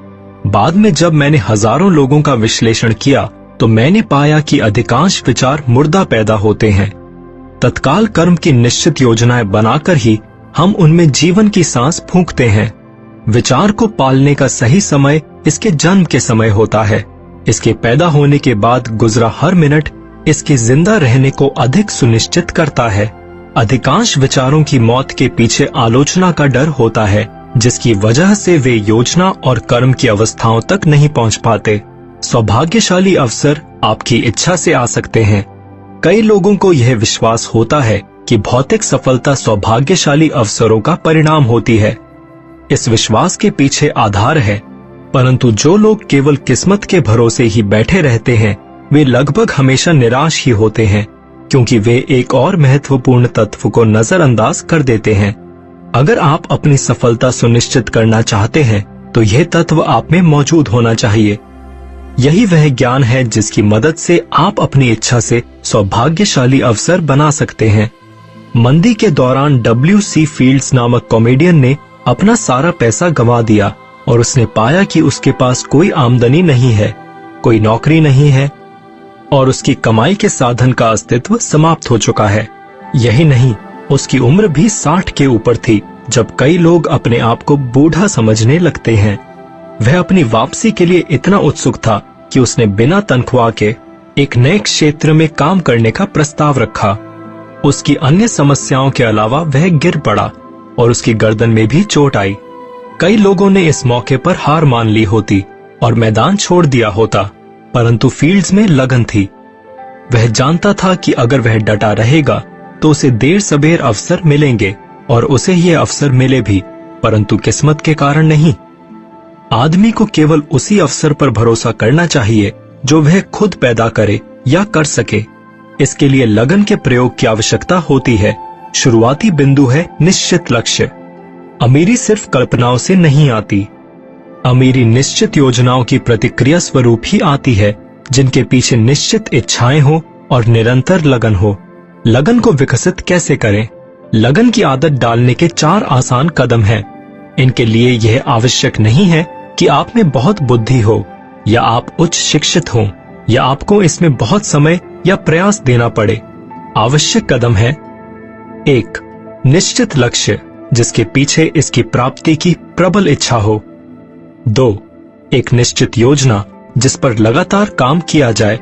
बाद में जब मैंने हजारों लोगों का विश्लेषण किया तो मैंने पाया कि अधिकांश विचार मुर्दा पैदा होते हैं। तत्काल कर्म की निश्चित योजनाएं बनाकर ही हम उनमें जीवन की सांस फूंकते हैं। विचार को पालने का सही समय इसके जन्म के समय होता है। इसके पैदा होने के बाद गुजरा हर मिनट इसके जिंदा रहने को अधिक सुनिश्चित करता है। अधिकांश विचारों की मौत के पीछे आलोचना का डर होता है, जिसकी वजह से वे योजना और कर्म की अवस्थाओं तक नहीं पहुंच पाते। सौभाग्यशाली अवसर आपकी इच्छा से आ सकते हैं। कई लोगों को यह विश्वास होता है कि भौतिक सफलता सौभाग्यशाली अवसरों का परिणाम होती है। इस विश्वास के पीछे आधार है, परंतु जो लोग केवल किस्मत के भरोसे ही बैठे रहते हैं वे लगभग हमेशा निराश ही होते हैं, क्योंकि वे एक और महत्वपूर्ण तत्व को नजरअंदाज कर देते हैं। अगर आप अपनी सफलता सुनिश्चित करना चाहते हैं तो यह तत्व आप में मौजूद होना चाहिए। यही वह ज्ञान है जिसकी मदद से आप अपनी इच्छा से सौभाग्यशाली अवसर बना सकते हैं। मंदी के दौरान डब्ल्यू सी फील्ड्स नामक कॉमेडियन ने अपना सारा पैसा गंवा दिया और उसने पाया कि उसके पास कोई आमदनी नहीं है, कोई नौकरी नहीं है और उसकी कमाई के साधन का अस्तित्व समाप्त हो चुका है। यही नहीं, उसकी उम्र भी साठ के ऊपर थी जब कई लोग अपने आप को बूढ़ा समझने लगते हैं। वह अपनी वापसी के लिए इतना उत्सुक था कि उसने बिना तनख्वाह के एक नए क्षेत्र में काम करने का प्रस्ताव रखा। उसकी अन्य समस्याओं के अलावा वह गिर पड़ा और उसकी गर्दन में भी चोट आई। कई लोगों ने इस मौके पर हार मान ली होती और मैदान छोड़ दिया होता, परंतु फील्ड्स में लगन थी। वह जानता था कि अगर वह डटा रहेगा तो उसे देर सबेर अवसर मिलेंगे और उसे ये अवसर मिले भी, परंतु किस्मत के कारण नहीं। आदमी को केवल उसी अवसर पर भरोसा करना चाहिए जो वह खुद पैदा करे या कर सके। इसके लिए लगन के प्रयोग की आवश्यकता होती है। शुरुआती बिंदु है निश्चित लक्ष्य। अमीरी सिर्फ कल्पनाओं से नहीं आती। अमीरी निश्चित योजनाओं की प्रतिक्रिया स्वरूप ही आती है, जिनके पीछे निश्चित इच्छाएं हो और निरंतर लगन हो। लगन को विकसित कैसे करें? लगन की आदत डालने के चार आसान कदम हैं। इनके लिए यह आवश्यक नहीं है कि आप में बहुत बुद्धि हो या आप उच्च शिक्षित हों या आपको इसमें बहुत समय या प्रयास देना पड़े। आवश्यक कदम है: एक, निश्चित लक्ष्य जिसके पीछे इसकी प्राप्ति की प्रबल इच्छा हो। दो, एक निश्चित योजना जिस पर लगातार काम किया जाए।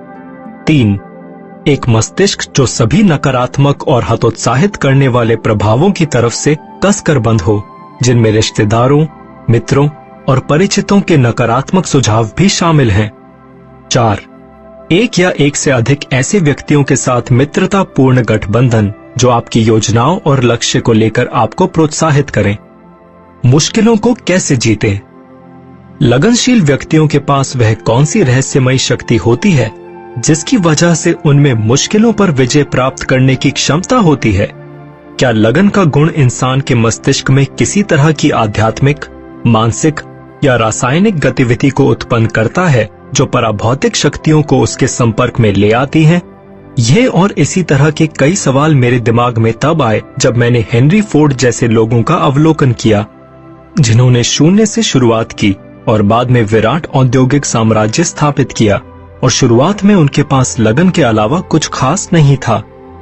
तीन, एक मस्तिष्क जो सभी नकारात्मक और हतोत्साहित करने वाले प्रभावों की तरफ से कसकर बंद हो, जिनमें रिश्तेदारों, मित्रों और परिचितों के नकारात्मक सुझाव भी शामिल हैं। चार, एक या एक से अधिक ऐसे व्यक्तियों के साथ मित्रता पूर्ण गठबंधन जो आपकी योजनाओं और लक्ष्य को लेकर आपको प्रोत्साहित करें। मुश्किलों को कैसे जीतें? लगनशील व्यक्तियों के पास वह कौन सी रहस्यमयी शक्ति होती है जिसकी वजह से उनमें मुश्किलों पर विजय प्राप्त करने की क्षमता होती है? क्या लगन का गुण इंसान के मस्तिष्क में किसी तरह की आध्यात्मिक, मानसिक या रासायनिक गतिविधि को उत्पन्न करता है जो पराभौतिक शक्तियों को उसके संपर्क में ले आती हैं? ये और इसी तरह के कई सवाल मेरे दिमाग में तब आए जब मैंने हेनरी फोर्ड जैसे लोगों का अवलोकन किया, जिन्होंने शून्य से शुरुआत की और बाद में विराट औद्योगिक साम्राज्य स्थापित किया, और शुरुआत में उनके पास लगन के अलावा कुछ खास नहीं था।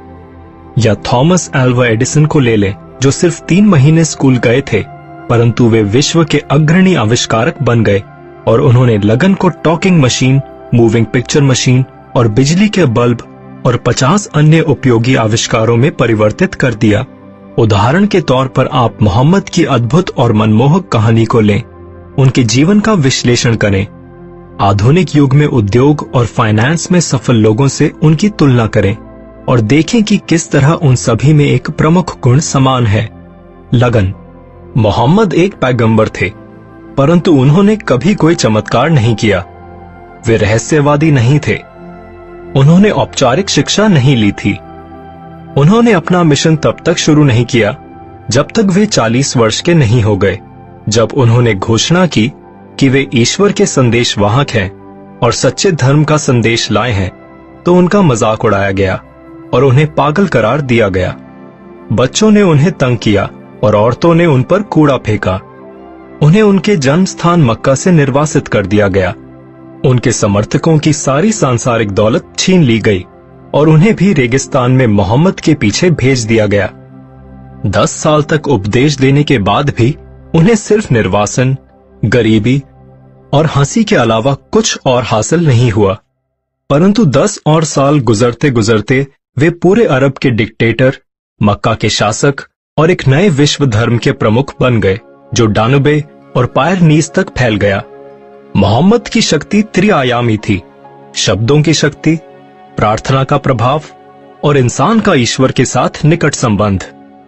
या थॉमस एल्वा एडिसन को ले लें, जो सिर्फ तीन महीने स्कूल गए थे, परंतु वे विश्व के अग्रणी आविष्कारक बन गए और उन्होंने लगन को talking machine, moving picture machine और बिजली के बल्ब और पचास अन्य उपयोगी आविष्कारों में परिवर्तित कर दिया। उदाहरण के तौर पर आप मोहम्मद की अद्भुत और मनमोहक कहानी को लें, उनके जीवन का विश्लेषण करें, आधुनिक युग में उद्योग और फाइनेंस में सफल लोगों से उनकी तुलना करें और देखें कि किस तरह उन सभी में एक प्रमुख गुण समान है: लगन। मोहम्मद एक पैगंबर थे, परंतु उन्होंने कभी कोई चमत्कार नहीं किया। वे रहस्यवादी नहीं थे। उन्होंने औपचारिक शिक्षा नहीं ली थी। उन्होंने अपना मिशन तब तक शुरू नहीं किया जब तक वे चालीस वर्ष के नहीं हो गए, जब उन्होंने घोषणा की कि वे ईश्वर के संदेशवाहक हैं और सच्चे धर्म का संदेश लाए हैं, तो उनका मजाक उड़ाया गया और उन्हें पागल करार दिया गया। बच्चों ने उन्हें तंग किया और औरतों ने उन पर कूड़ा फेंका। उन्हें उनके जन्म स्थान मक्का से निर्वासित कर दिया गया। उनके समर्थकों की सारी सांसारिक दौलत छीन ली गई और उन्हें भी रेगिस्तान में मोहम्मद के पीछे भेज दिया गया। दस साल तक उपदेश देने के बाद भी उन्हें सिर्फ निर्वासन, गरीबी और हंसी के अलावा कुछ और हासिल नहीं हुआ। परंतु दस और साल गुजरते गुजरते वे पूरे अरब के डिक्टेटर, मक्का के शासक और एक नए विश्व धर्म के प्रमुख बन गए, जो डानुबे और पायरनीस तक फैल गया। मोहम्मद की शक्ति त्रिआयामी थी। शब्दों की शक्ति, प्रार्थना का प्रभाव और इंसान का ईश्वर के साथ निकट संबंध।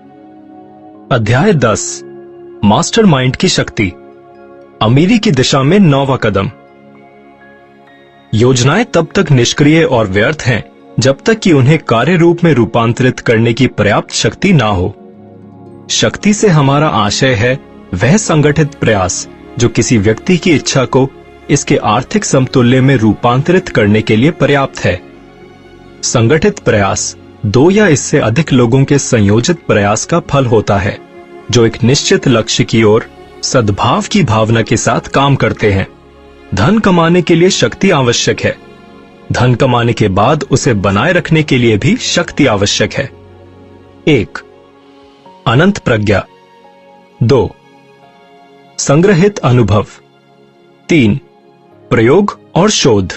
अध्याय दस, मास्टरमाइंड की शक्ति। अमीरी की दिशा में नौवां कदम। योजनाएं तब तक निष्क्रिय और व्यर्थ हैं जब तक कि उन्हें कार्य रूप में रूपांतरित करने की पर्याप्त शक्ति ना हो। शक्ति से हमारा आशय है वह संगठित प्रयास जो किसी व्यक्ति की इच्छा को इसके आर्थिक समतुल्य में रूपांतरित करने के लिए पर्याप्त है। संगठित प्रयास दो या इससे अधिक लोगों के संयोजित प्रयास का फल होता है, जो एक निश्चित लक्ष्य की ओर सद्भाव की भावना के साथ काम करते हैं। धन कमाने के लिए शक्ति आवश्यक है। धन कमाने के बाद उसे बनाए रखने के लिए भी शक्ति आवश्यक है। एक, अनंत प्रज्ञा। दो, संग्रहित अनुभव। तीन, प्रयोग और शोध।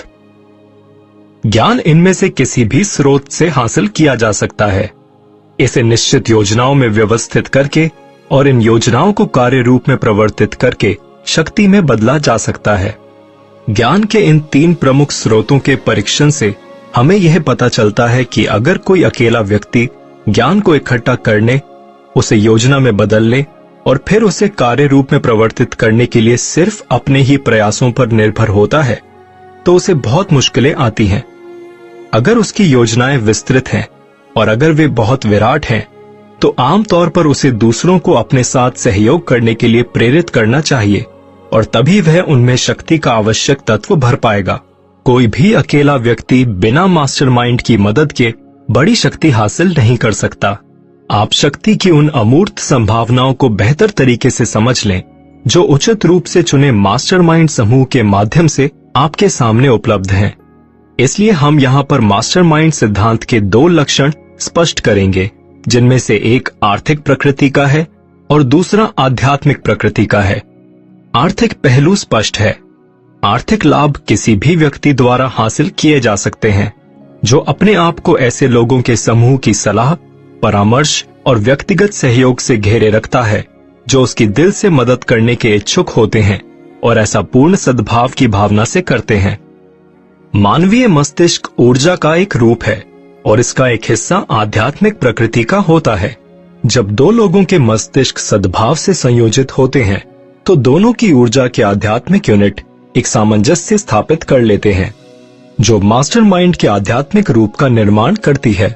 ज्ञान इनमें से किसी भी स्रोत से हासिल किया जा सकता है। इसे निश्चित योजनाओं में व्यवस्थित करके और इन योजनाओं को कार्य रूप में प्रवर्तित करके शक्ति में बदला जा सकता है। ज्ञान के इन तीन प्रमुख स्रोतों के परीक्षण से हमें यह पता चलता है कि अगर कोई अकेला व्यक्ति ज्ञान को इकट्ठा करने, उसे योजना में बदलने और फिर उसे कार्य रूप में प्रवर्तित करने के लिए सिर्फ अपने ही प्रयासों पर निर्भर होता है, तो उसे बहुत मुश्किलें आती हैं। अगर उसकी योजनाएं विस्तृत हैं और अगर वे बहुत विराट हैं, तो आमतौर पर उसे दूसरों को अपने साथ सहयोग करने के लिए प्रेरित करना चाहिए और तभी वह उनमें शक्ति का आवश्यक तत्व भर पाएगा। कोई भी अकेला व्यक्ति बिना मास्टरमाइंड की मदद के बड़ी शक्ति हासिल नहीं कर सकता। आप शक्ति की उन अमूर्त संभावनाओं को बेहतर तरीके से समझ लें जो उचित रूप से चुने मास्टरमाइंड समूह के माध्यम से आपके सामने उपलब्ध हैं। इसलिए हम यहाँ पर मास्टरमाइंड सिद्धांत के दो लक्षण स्पष्ट करेंगे, जिनमें से एक आर्थिक प्रकृति का है और दूसरा आध्यात्मिक प्रकृति का है। आर्थिक पहलू स्पष्ट है। आर्थिक लाभ किसी भी व्यक्ति द्वारा हासिल किए जा सकते हैं जो अपने आप को ऐसे लोगों के समूह की सलाह, परामर्श और व्यक्तिगत सहयोग से घेरे रखता है जो उसकी दिल से मदद करने के इच्छुक होते हैं और ऐसा पूर्ण सद्भाव की भावना से करते हैं। मानवीय मस्तिष्क ऊर्जा का एक रूप है और इसका एक हिस्सा आध्यात्मिक प्रकृति का होता है। जब दो लोगों के मस्तिष्क सद्भाव से संयोजित होते हैं तो दोनों की ऊर्जा के आध्यात्मिक यूनिट एक सामंजस्य स्थापित कर लेते हैं जो मास्टरमाइंड के आध्यात्मिक रूप का निर्माण करती है।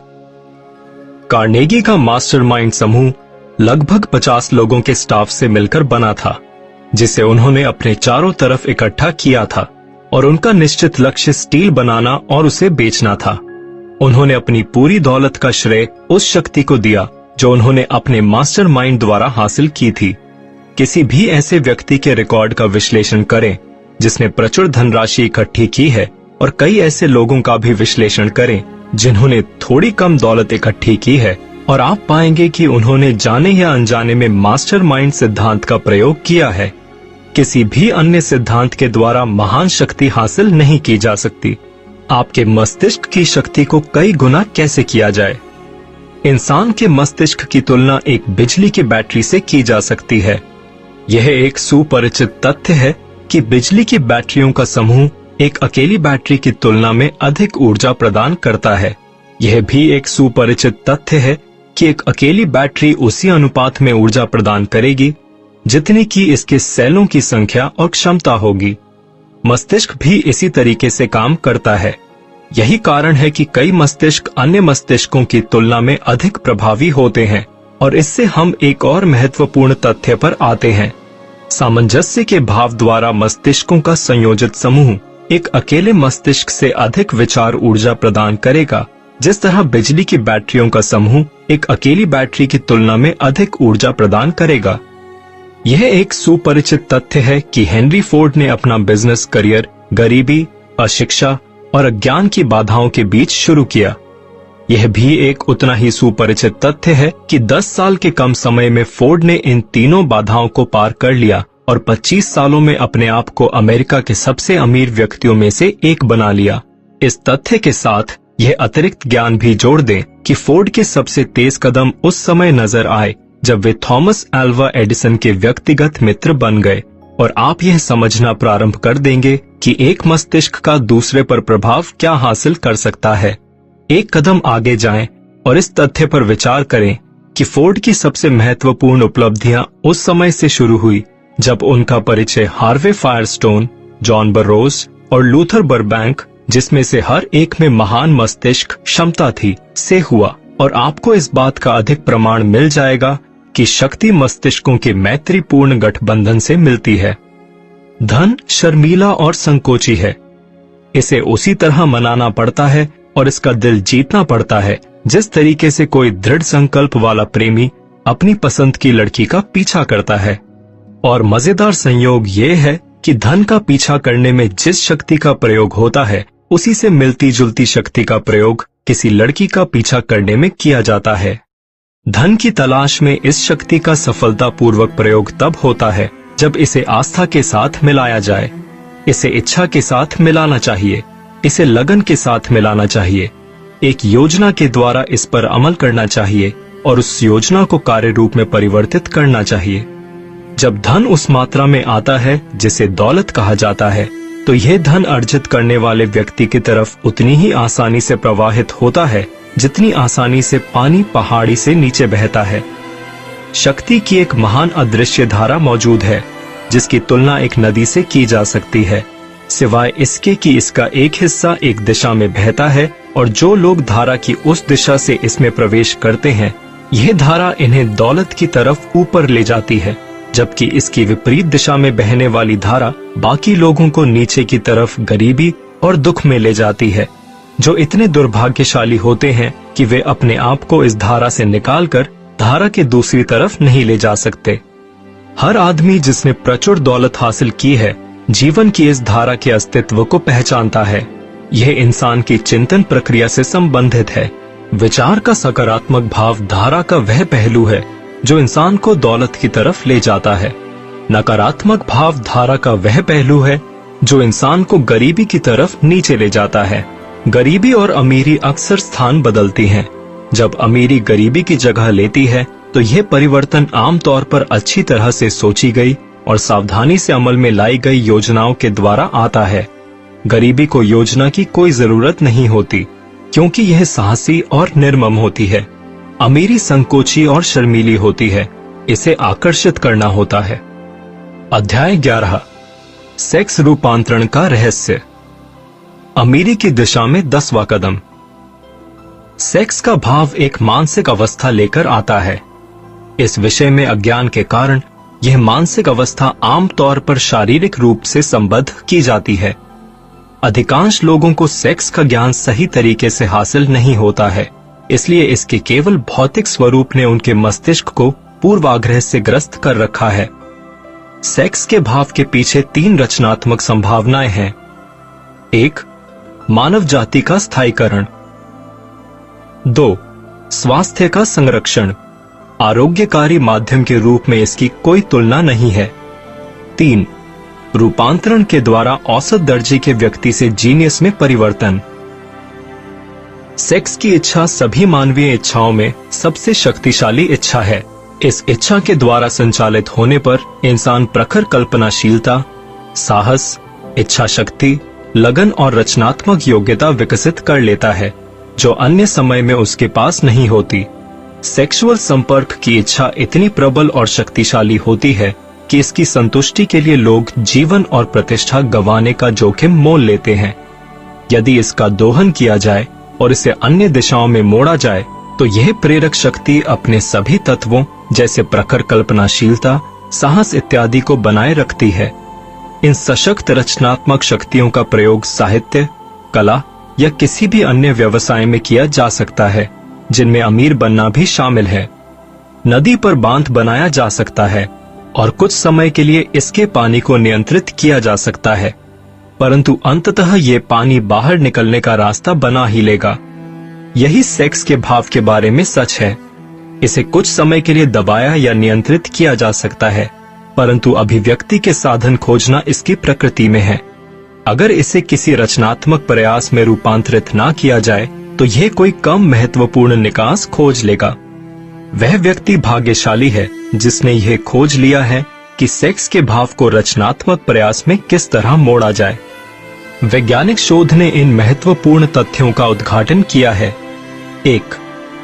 कार्नेगी का मास्टरमाइंड समूह लगभग पचास लोगों के स्टाफ से मिलकर बना था, जिसे उन्होंने अपने चारों तरफ इकट्ठा किया था और उनका निश्चित लक्ष्य स्टील बनाना और उसे बेचना था। उन्होंने अपनी पूरी दौलत का श्रेय उस शक्ति को दिया जो उन्होंने अपने मास्टरमाइंड द्वारा हासिल की थी। किसी भी ऐसे व्यक्ति के रिकॉर्ड का विश्लेषण करें जिसने प्रचुर धनराशि इकट्ठी की है और कई ऐसे लोगों का भी विश्लेषण करें जिन्होंने थोड़ी कम दौलत इकट्ठी की है, और आप पाएंगे कि उन्होंने जाने या अनजाने में मास्टरमाइंड सिद्धांत का प्रयोग किया है। किसी भी अन्य सिद्धांत के द्वारा महान शक्ति हासिल नहीं की जा सकती। आपके मस्तिष्क की शक्ति को कई गुना कैसे किया जाए? इंसान के मस्तिष्क की तुलना एक बिजली की बैटरी से की जा सकती है। यह एक सुपरिचित तथ्य है कि बिजली की बैटरियों का समूह एक अकेली बैटरी की तुलना में अधिक ऊर्जा प्रदान करता है। यह भी एक सुपरिचित तथ्य है कि एक अकेली बैटरी उसी अनुपात में ऊर्जा प्रदान करेगी जितनी की इसके सेलों की संख्या और क्षमता होगी। मस्तिष्क भी इसी तरीके से काम करता है। यही कारण है कि कई मस्तिष्क अन्य मस्तिष्कों की तुलना में अधिक प्रभावी होते हैं, और इससे हम एक और महत्वपूर्ण तथ्य पर आते हैं। सामंजस्य के भाव द्वारा मस्तिष्कों का संयोजित समूह एक अकेले मस्तिष्क से अधिक विचार ऊर्जा प्रदान करेगा, जिस तरह बिजली की बैटरियों का समूह एक अकेली बैटरी की तुलना में अधिक ऊर्जा प्रदान करेगा। यह एक सुपरिचित तथ्य है कि हेनरी फोर्ड ने अपना बिजनेस करियर गरीबी, अशिक्षा और अज्ञान की बाधाओं के बीच शुरू किया। यह भी एक उतना ही सुपरिचित तथ्य है कि दस साल के कम समय में फोर्ड ने इन तीनों बाधाओं को पार कर लिया और पच्चीस सालों में अपने आप को अमेरिका के सबसे अमीर व्यक्तियों में से एक बना लिया। इस तथ्य के साथ यह अतिरिक्त ज्ञान भी जोड़ दें कि फोर्ड के सबसे तेज कदम उस समय नजर आए जब वे थॉमस अल्वा एडिसन के व्यक्तिगत मित्र बन गए, और आप यह समझना प्रारंभ कर देंगे कि एक मस्तिष्क का दूसरे पर प्रभाव क्या हासिल कर सकता है। एक कदम आगे जाएं और इस तथ्य पर विचार करें कि फोर्ड की सबसे महत्वपूर्ण उपलब्धियां उस समय से शुरू हुई जब उनका परिचय हार्वे फायरस्टोन, जॉन बर्रोज और लूथर बरबैंक, जिसमें से हर एक में महान मस्तिष्क क्षमता थी, से हुआ। और आपको इस बात का अधिक प्रमाण मिल जाएगा कि शक्ति मस्तिष्कों के मैत्रीपूर्ण गठबंधन से मिलती है। धन शर्मीला और संकोची है। इसे उसी तरह मनाना पड़ता है और इसका दिल जीतना पड़ता है जिस तरीके से कोई दृढ़ संकल्प वाला प्रेमी अपनी पसंद की लड़की का पीछा करता है। और मजेदार संयोग ये है कि धन का पीछा करने में जिस शक्ति का प्रयोग होता है, उसी से मिलती जुलती शक्ति का प्रयोग किसी लड़की का पीछा करने में किया जाता है। धन की तलाश में इस शक्ति का सफलतापूर्वक प्रयोग तब होता है जब इसे आस्था के साथ मिलाया जाए। इसे इच्छा के साथ मिलाना चाहिए, इसे लगन के साथ मिलाना चाहिए, एक योजना के द्वारा इस पर अमल करना चाहिए और उस योजना को कार्य रूप में परिवर्तित करना चाहिए। जब धन उस मात्रा में आता है जिसे दौलत कहा जाता है, तो यह धन अर्जित करने वाले व्यक्ति की तरफ उतनी ही आसानी से प्रवाहित होता है जितनी आसानी से पानी पहाड़ी से नीचे बहता है। शक्ति की एक महान अदृश्य धारा मौजूद है जिसकी तुलना एक नदी से की जा सकती है, सिवाय इसके कि इसका एक हिस्सा एक दिशा में बहता है और जो लोग धारा की उस दिशा से इसमें प्रवेश करते हैं, यह धारा इन्हें दौलत की तरफ ऊपर ले जाती है, जबकि इसकी विपरीत दिशा में बहने वाली धारा बाकी लोगों को नीचे की तरफ गरीबी और दुख में ले जाती है, जो इतने दुर्भाग्यशाली होते हैं कि वे अपने आप को इस धारा से निकालकर धारा के दूसरी तरफ नहीं ले जा सकते। हर आदमी जिसने प्रचुर दौलत हासिल की है, जीवन की इस धारा के अस्तित्व को पहचानता है। यह इंसान की चिंतन प्रक्रिया से संबंधित है। विचार का सकारात्मक भाव धारा का वह पहलू है जो इंसान को दौलत की तरफ ले जाता है। नकारात्मक भाव धारा का वह पहलू है जो इंसान को गरीबी की तरफ नीचे ले जाता है। गरीबी और अमीरी अक्सर स्थान बदलती हैं। जब अमीरी गरीबी की जगह लेती है, तो यह परिवर्तन आमतौर पर अच्छी तरह से सोची गई और सावधानी से अमल में लाई गई योजनाओं के द्वारा आता है। गरीबी को योजना की कोई जरूरत नहीं होती, क्योंकि यह साहसी और निर्मम होती है। अमीरी संकोची और शर्मीली होती है, इसे आकर्षित करना होता है। अध्याय ग्यारह, सेक्स रूपांतरण का रहस्य। अमीरी की दिशा में दसवां कदम। सेक्स का भाव एक मानसिक अवस्था लेकर आता है। इस विषय में अज्ञान के कारण यह मानसिक अवस्था आमतौर पर शारीरिक रूप से संबद्ध की जाती है। अधिकांश लोगों को सेक्स का ज्ञान सही तरीके से हासिल नहीं होता है, इसलिए इसके केवल भौतिक स्वरूप ने उनके मस्तिष्क को पूर्वाग्रह से ग्रस्त कर रखा है। सेक्स के भाव के पीछे तीन रचनात्मक संभावनाएं हैं। एक, मानव जाति का स्थायीकरण। दो, स्वास्थ्य का संरक्षण। आरोग्यकारी माध्यम के रूप में इसकी कोई तुलना नहीं है। तीन, रूपांतरण के द्वारा औसत दर्जे के व्यक्ति से जीनियस में परिवर्तन। सेक्स की इच्छा सभी मानवीय इच्छाओं में सबसे शक्तिशाली इच्छा है। इस इच्छा के द्वारा संचालित होने पर इंसान प्रखर कल्पनाशीलता, साहस, इच्छा शक्ति, लगन और रचनात्मक योग्यता विकसित कर लेता है, जो अन्य समय में उसके पास नहीं होती। सेक्सुअल संपर्क की इच्छा इतनी प्रबल और शक्तिशाली होती है कि इसकी संतुष्टि के लिए लोग जीवन और प्रतिष्ठा गंवाने का जोखिम मोल लेते हैं। यदि इसका दोहन किया जाए और इसे अन्य दिशाओं में मोड़ा जाए, तो यह प्रेरक शक्ति अपने सभी तत्वों जैसे प्रखर कल्पनाशीलता, साहस इत्यादि को बनाए रखती है। इन सशक्त रचनात्मक शक्तियों का प्रयोग साहित्य, कला या किसी भी अन्य व्यवसाय में किया जा सकता है, जिनमें अमीर बनना भी शामिल है। नदी पर बांध बनाया जा सकता है और कुछ समय के लिए इसके पानी को नियंत्रित किया जा सकता है, परंतु अंततः ये पानी बाहर निकलने का रास्ता बना ही लेगा। यही सेक्स के भाव के बारे में सच है। इसे कुछ समय के लिए दबाया या नियंत्रित किया जा सकता है, परंतु अभिव्यक्ति के साधन खोजना इसकी प्रकृति में है। अगर इसे किसी रचनात्मक प्रयास में रूपांतरित ना किया जाए तो यह कोई कम महत्वपूर्ण निकास खोज लेगा। वह व्यक्ति भाग्यशाली है जिसने यह खोज लिया है कि सेक्स के भाव को रचनात्मक प्रयास में किस तरह मोड़ा जाए। वैज्ञानिक शोध ने इन महत्वपूर्ण तथ्यों का उद्घाटन किया है। एक,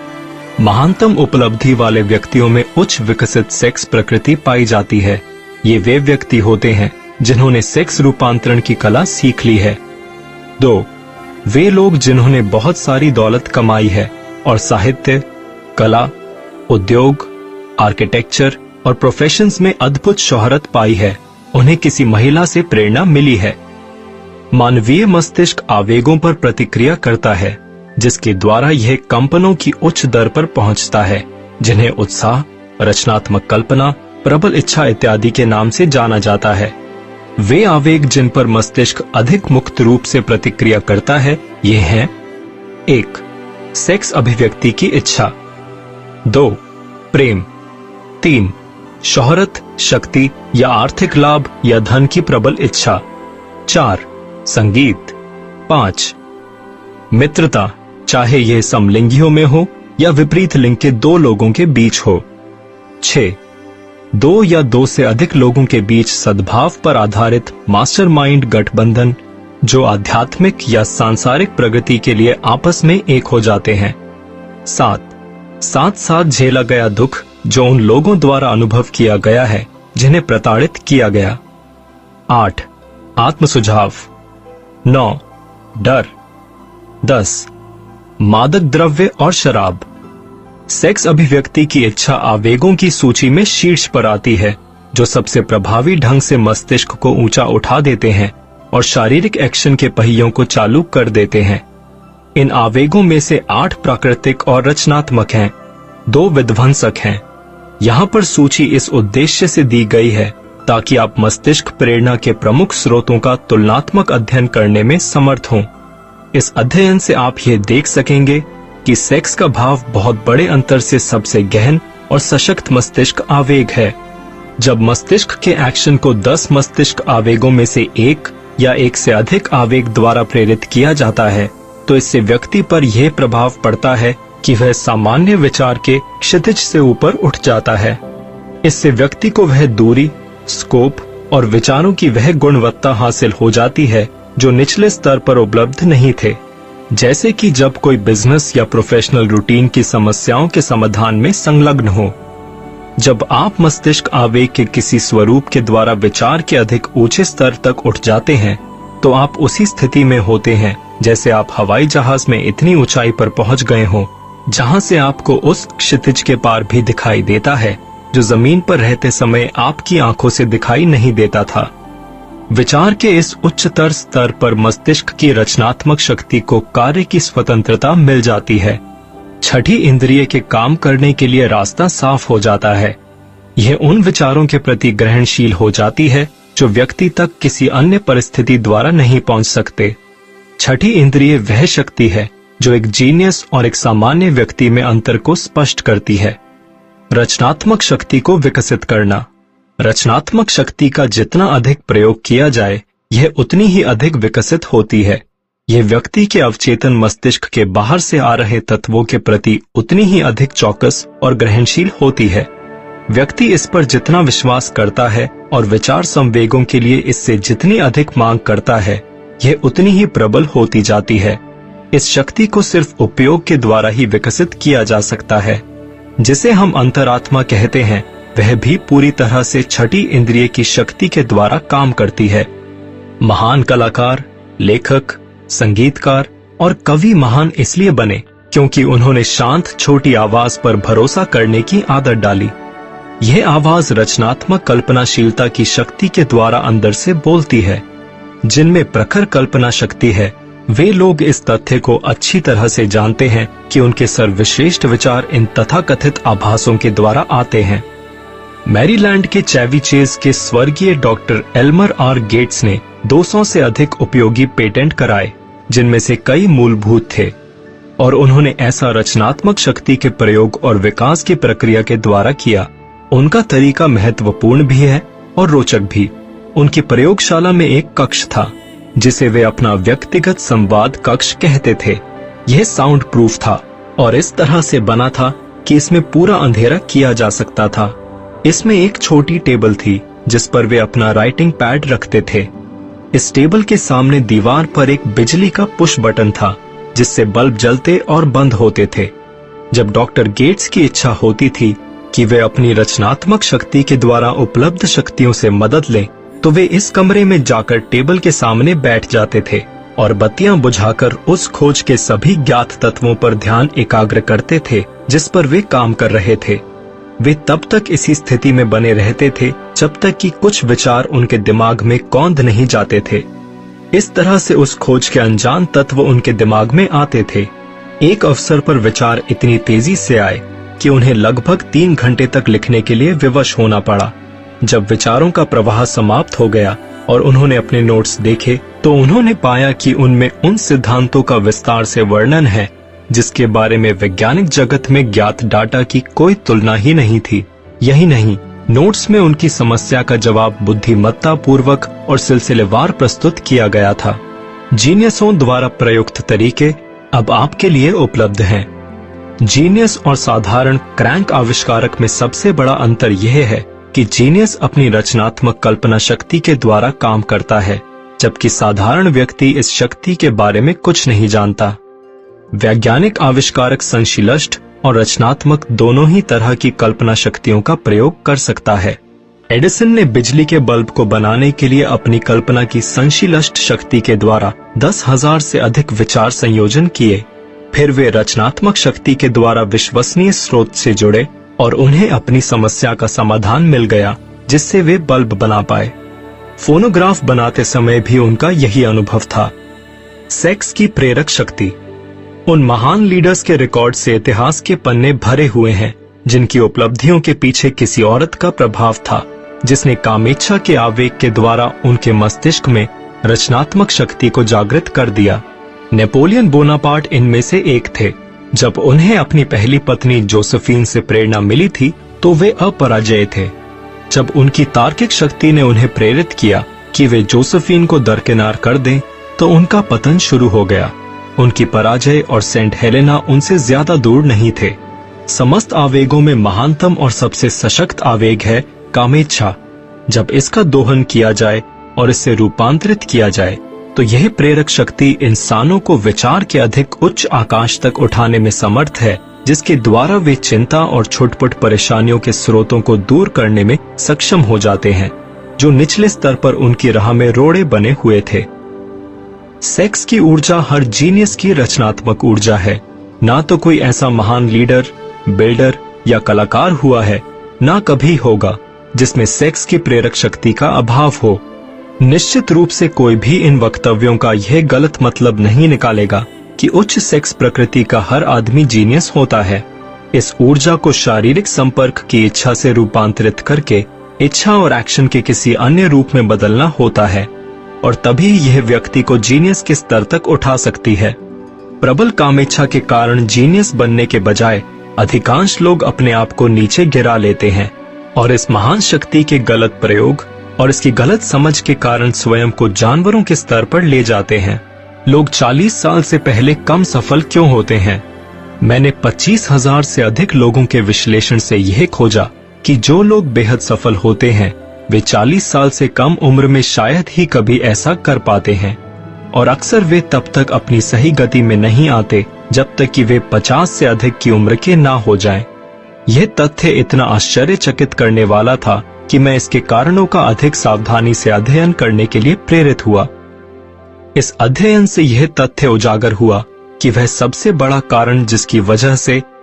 महानतम उपलब्धि वाले व्यक्तियों में उच्च विकसित सेक्स प्रकृति पाई जाती है। ये वे व्यक्ति होते हैं जिन्होंने सेक्स रूपांतरण की कला सीख ली है। दो, वे लोग जिन्होंने बहुत सारी दौलत कमाई है और साहित्य, कला, उद्योग, आर्किटेक्चर और प्रोफेशंस में अद्भुत शोहरत पाई है, उन्हें किसी महिला से प्रेरणा मिली है। मानवीय मस्तिष्क आवेगों पर प्रतिक्रिया करता है, जिसके द्वारा यह कंपनों की उच्च दर पर पहुंचता है, जिन्हें उत्साह, रचनात्मक कल्पना, प्रबल इच्छा इत्यादि के नाम से जाना जाता है। वे आवेग जिन पर मस्तिष्क अधिक मुक्त रूप से प्रतिक्रिया करता है, ये हैं: एक, सेक्स अभिव्यक्ति की इच्छा। दो, प्रेम। तीन, शोहरत, शक्ति या आर्थिक लाभ या धन की प्रबल इच्छा। चार, संगीत। पांच, मित्रता, चाहे यह समलिंगियों में हो या विपरीत लिंग के दो लोगों के बीच हो। छह, दो या दो से अधिक लोगों के बीच सद्भाव पर आधारित मास्टरमाइंड गठबंधन, जो आध्यात्मिक या सांसारिक प्रगति के लिए आपस में एक हो जाते हैं। सात, साथ साथ झेला गया दुख, जो उन लोगों द्वारा अनुभव किया गया है जिन्हें प्रताड़ित किया गया। आठ, आत्म सुझाव। नौ, डर। दस, मादक द्रव्य और शराब। सेक्स अभिव्यक्ति की इच्छा आवेगों की सूची में शीर्ष पर आती है, जो सबसे प्रभावी ढंग से मस्तिष्क को ऊंचा उठा देते हैं और शारीरिक एक्शन के पहियों को चालू कर देते हैं। इन आवेगों में से आठ प्राकृतिक और रचनात्मक हैं, दो विध्वंसक हैं। यहाँ पर सूची इस उद्देश्य से दी गई है ताकि आप मस्तिष्क प्रेरणा के प्रमुख स्रोतों का तुलनात्मक अध्ययन करने में समर्थ हों। इस अध्ययन से आप ये देख सकेंगे कि सेक्स का भाव बहुत बड़े अंतर से सबसे गहन और सशक्त मस्तिष्क आवेग है। जब मस्तिष्क के एक्शन को दस मस्तिष्क आवेगों में से एक या एक से अधिक आवेग द्वारा प्रेरित किया जाता है, तो इससे व्यक्ति पर यह प्रभाव पड़ता है कि वह सामान्य विचार के क्षितिज से ऊपर उठ जाता है। इससे व्यक्ति को वह दूरी, स्कोप और विचारों की वह गुणवत्ता हासिल हो जाती है जो निचले स्तर पर उपलब्ध नहीं थे। जैसे कि जब कोई बिजनेस या प्रोफेशनल रूटीन की समस्याओं के समाधान में संलग्न हो। जब आप मस्तिष्क आवेग के किसी स्वरूप के द्वारा विचार के अधिक ऊंचे स्तर तक उठ जाते हैं, तो आप उसी स्थिति में होते हैं जैसे आप हवाई जहाज में इतनी ऊंचाई पर पहुंच गए हों, जहां से आपको उस क्षितिज के पार भी दिखाई देता है जो जमीन पर रहते समय आपकी आंखों से दिखाई नहीं देता था। विचार के इस उच्चतर स्तर पर मस्तिष्क की रचनात्मक शक्ति को कार्य की स्वतंत्रता मिल जाती है। छठी इंद्रिय के काम करने के लिए रास्ता साफ हो जाता है। यह उन विचारों के प्रति ग्रहणशील हो जाती है जो व्यक्ति तक किसी अन्य परिस्थिति द्वारा नहीं पहुंच सकते। छठी इंद्रिय वह शक्ति है जो एक जीनियस और एक सामान्य व्यक्ति में अंतर को स्पष्ट करती है। रचनात्मक शक्ति को विकसित करना। रचनात्मक शक्ति का जितना अधिक प्रयोग किया जाए, यह उतनी ही अधिक विकसित होती है। यह व्यक्ति के अवचेतन मस्तिष्क के बाहर से आ रहे तत्वों के प्रति उतनी ही अधिक चौकस और ग्रहणशील होती है। व्यक्ति इस पर जितना विश्वास करता है और विचार संवेगों के लिए इससे जितनी अधिक मांग करता है, यह उतनी ही प्रबल होती जाती है। इस शक्ति को सिर्फ उपयोग के द्वारा ही विकसित किया जा सकता है। जिसे हम अंतरात्मा कहते हैं, वह भी पूरी तरह से छठी इंद्रिय की शक्ति के द्वारा काम करती है। महान कलाकार, लेखक, संगीतकार और कवि महान इसलिए बने क्योंकि उन्होंने शांत छोटी आवाज पर भरोसा करने की आदत डाली। यह आवाज रचनात्मक कल्पनाशीलता की शक्ति के द्वारा अंदर से बोलती है। जिनमें प्रखर कल्पना शक्ति है, वे लोग इस तथ्य को अच्छी तरह से जानते हैं कि उनके सर्वश्रेष्ठ विचार इन तथाकथित आभासों के द्वारा आते हैं। मैरीलैंड के चैवी चेज के स्वर्गीय डॉक्टर एल्मर आर गेट्स ने दो सौ से अधिक उपयोगी पेटेंट कराए, जिनमें से कई मूलभूत थे, और उन्होंने ऐसा रचनात्मक शक्ति के प्रयोग और विकास की प्रक्रिया के द्वारा किया। उनका तरीका महत्वपूर्ण भी है और रोचक भी। उनकी प्रयोगशाला में एक कक्ष था जिसे वे अपना व्यक्तिगत संवाद कक्ष कहते थे। यह साउंड प्रूफ था और इस तरह से बना था कि इसमें पूरा अंधेरा किया जा सकता था। इसमें एक छोटी टेबल थी जिस पर वे अपना राइटिंग पैड रखते थे। इस टेबल के सामने दीवार पर एक बिजली का पुश बटन था जिससे बल्ब जलते और बंद होते थे। जब डॉक्टर गेट्स की इच्छा होती थी कि वे अपनी रचनात्मक शक्ति के द्वारा उपलब्ध शक्तियों से मदद लें, तो वे इस कमरे में जाकर टेबल के सामने बैठ जाते थे और बत्तियां बुझाकर उस खोज के सभी ज्ञात तत्वों पर ध्यान एकाग्र करते थे जिस पर वे काम कर रहे थे। वे तब तक इसी स्थिति में बने रहते थे जब तक कि कुछ विचार उनके दिमाग में कौंध नहीं जाते थे। इस तरह से उस खोज के अनजान तत्व उनके दिमाग में आते थे। एक अवसर पर विचार इतनी तेजी से आए कि उन्हें लगभग तीन घंटे तक लिखने के लिए विवश होना पड़ा। जब विचारों का प्रवाह समाप्त हो गया और उन्होंने अपने नोट्स देखे, तो उन्होंने पाया कि उनमें उन सिद्धांतों का विस्तार से वर्णन है जिसके बारे में वैज्ञानिक जगत में ज्ञात डाटा की कोई तुलना ही नहीं थी। यही नहीं, नोट्स में उनकी समस्या का जवाब बुद्धिमत्ता पूर्वक और सिलसिलेवार प्रस्तुत किया गया था। जीनियसों द्वारा प्रयुक्त तरीके अब आपके लिए उपलब्ध हैं। जीनियस और साधारण क्रैंक आविष्कारक में सबसे बड़ा अंतर यह है कि जीनियस अपनी रचनात्मक कल्पना शक्ति के द्वारा काम करता है, जबकि साधारण व्यक्ति इस शक्ति के बारे में कुछ नहीं जानता। वैज्ञानिक आविष्कारक संशिष्ट और रचनात्मक दोनों ही तरह की कल्पना शक्तियों का प्रयोग कर सकता है। एडिसन ने बिजली के बल्ब को बनाने के लिए अपनी कल्पना की संशिष्ट शक्ति के द्वारा दस हजार से अधिक विचार संयोजन किए। फिर वे रचनात्मक शक्ति के द्वारा विश्वसनीय स्रोत से जुड़े और उन्हें अपनी समस्या का समाधान मिल गया जिससे वे बल्ब बना पाए। फोनोग्राफ बनाते समय भी उनका यही अनुभव था। सेक्स की प्रेरक शक्ति। उन महान लीडर्स के रिकॉर्ड से इतिहास के पन्ने भरे हुए हैं जिनकी उपलब्धियों के पीछे किसी औरत का प्रभाव था जिसने कामेच्छा के आवेग के द्वारा उनके मस्तिष्क में रचनात्मक शक्ति को जागृत कर दिया। नेपोलियन बोनापार्ट इनमें से एक थे। जब उन्हें अपनी पहली पत्नी जोसेफीन से प्रेरणा मिली थी तो वे अपराजय थे। जब उनकी तार्किक शक्ति ने उन्हें प्रेरित किया कि वे जोसेफीन को दरकिनार कर दें, तो उनका पतन शुरू हो गया। उनकी पराजय और सेंट हेलेना उनसे ज्यादा दूर नहीं थे। समस्त आवेगों में महानतम और सबसे सशक्त आवेग है कामेच्छा। जब इसका दोहन किया जाए और इसे रूपांतरित किया जाए, तो यह प्रेरक शक्ति इंसानों को विचार के अधिक उच्च आकाश तक उठाने में समर्थ है, जिसके द्वारा वे चिंता और छुटपुट परेशानियों के स्रोतों को दूर करने में सक्षम हो जाते हैं, जो निचले स्तर पर उनकी राह में रोड़े बने हुए थे। सेक्स की ऊर्जा हर जीनियस की रचनात्मक ऊर्जा है। ना तो कोई ऐसा महान लीडर, बिल्डर या कलाकार हुआ है, ना कभी होगा जिसमें सेक्स की प्रेरक शक्ति का अभाव हो। निश्चित रूप से कोई भी इन वक्तव्यों का यह गलत मतलब नहीं निकालेगा कि उच्च सेक्स प्रकृति का हर आदमी जीनियस होता है। इस ऊर्जा को शारीरिक संपर्क की इच्छा से रूपांतरित करके इच्छा और एक्शन के किसी अन्य रूप में बदलना होता है, और तभी यह व्यक्ति को जीनियस के स्तर तक उठा सकती है। प्रबल कामेच्छा के कारण जीनियस बनने के बजाय अधिकांश लोग अपने आप को नीचे गिरा लेते हैं और इस महान शक्ति के गलत प्रयोग और इसकी गलत समझ के कारण स्वयं को जानवरों के स्तर पर ले जाते हैं। लोग चालीस साल से पहले कम सफल क्यों होते हैं? मैंने पच्चीस हजार से अधिक लोगों के विश्लेषण से यह खोजा कि जो लोग बेहद सफल होते हैं वे चालीस साल से कम उम्र में शायद ही कभी ऐसा कर पाते हैं, और अक्सर वे तब तक अपनी सही गति में नहीं आते जब तक कि वे पचास से अधिक की उम्र के ना हो जाएं। यह तथ्य इतना आश्चर्यचकित करने वाला था कि मैं इसके कारणों का अधिक सावधानी से अध्ययन करने के लिए प्रेरित हुआ। इस अध्ययन से यह तथ्य उजागर हुआ कि वह सबसे बड़ा कारण जिसकी वजह से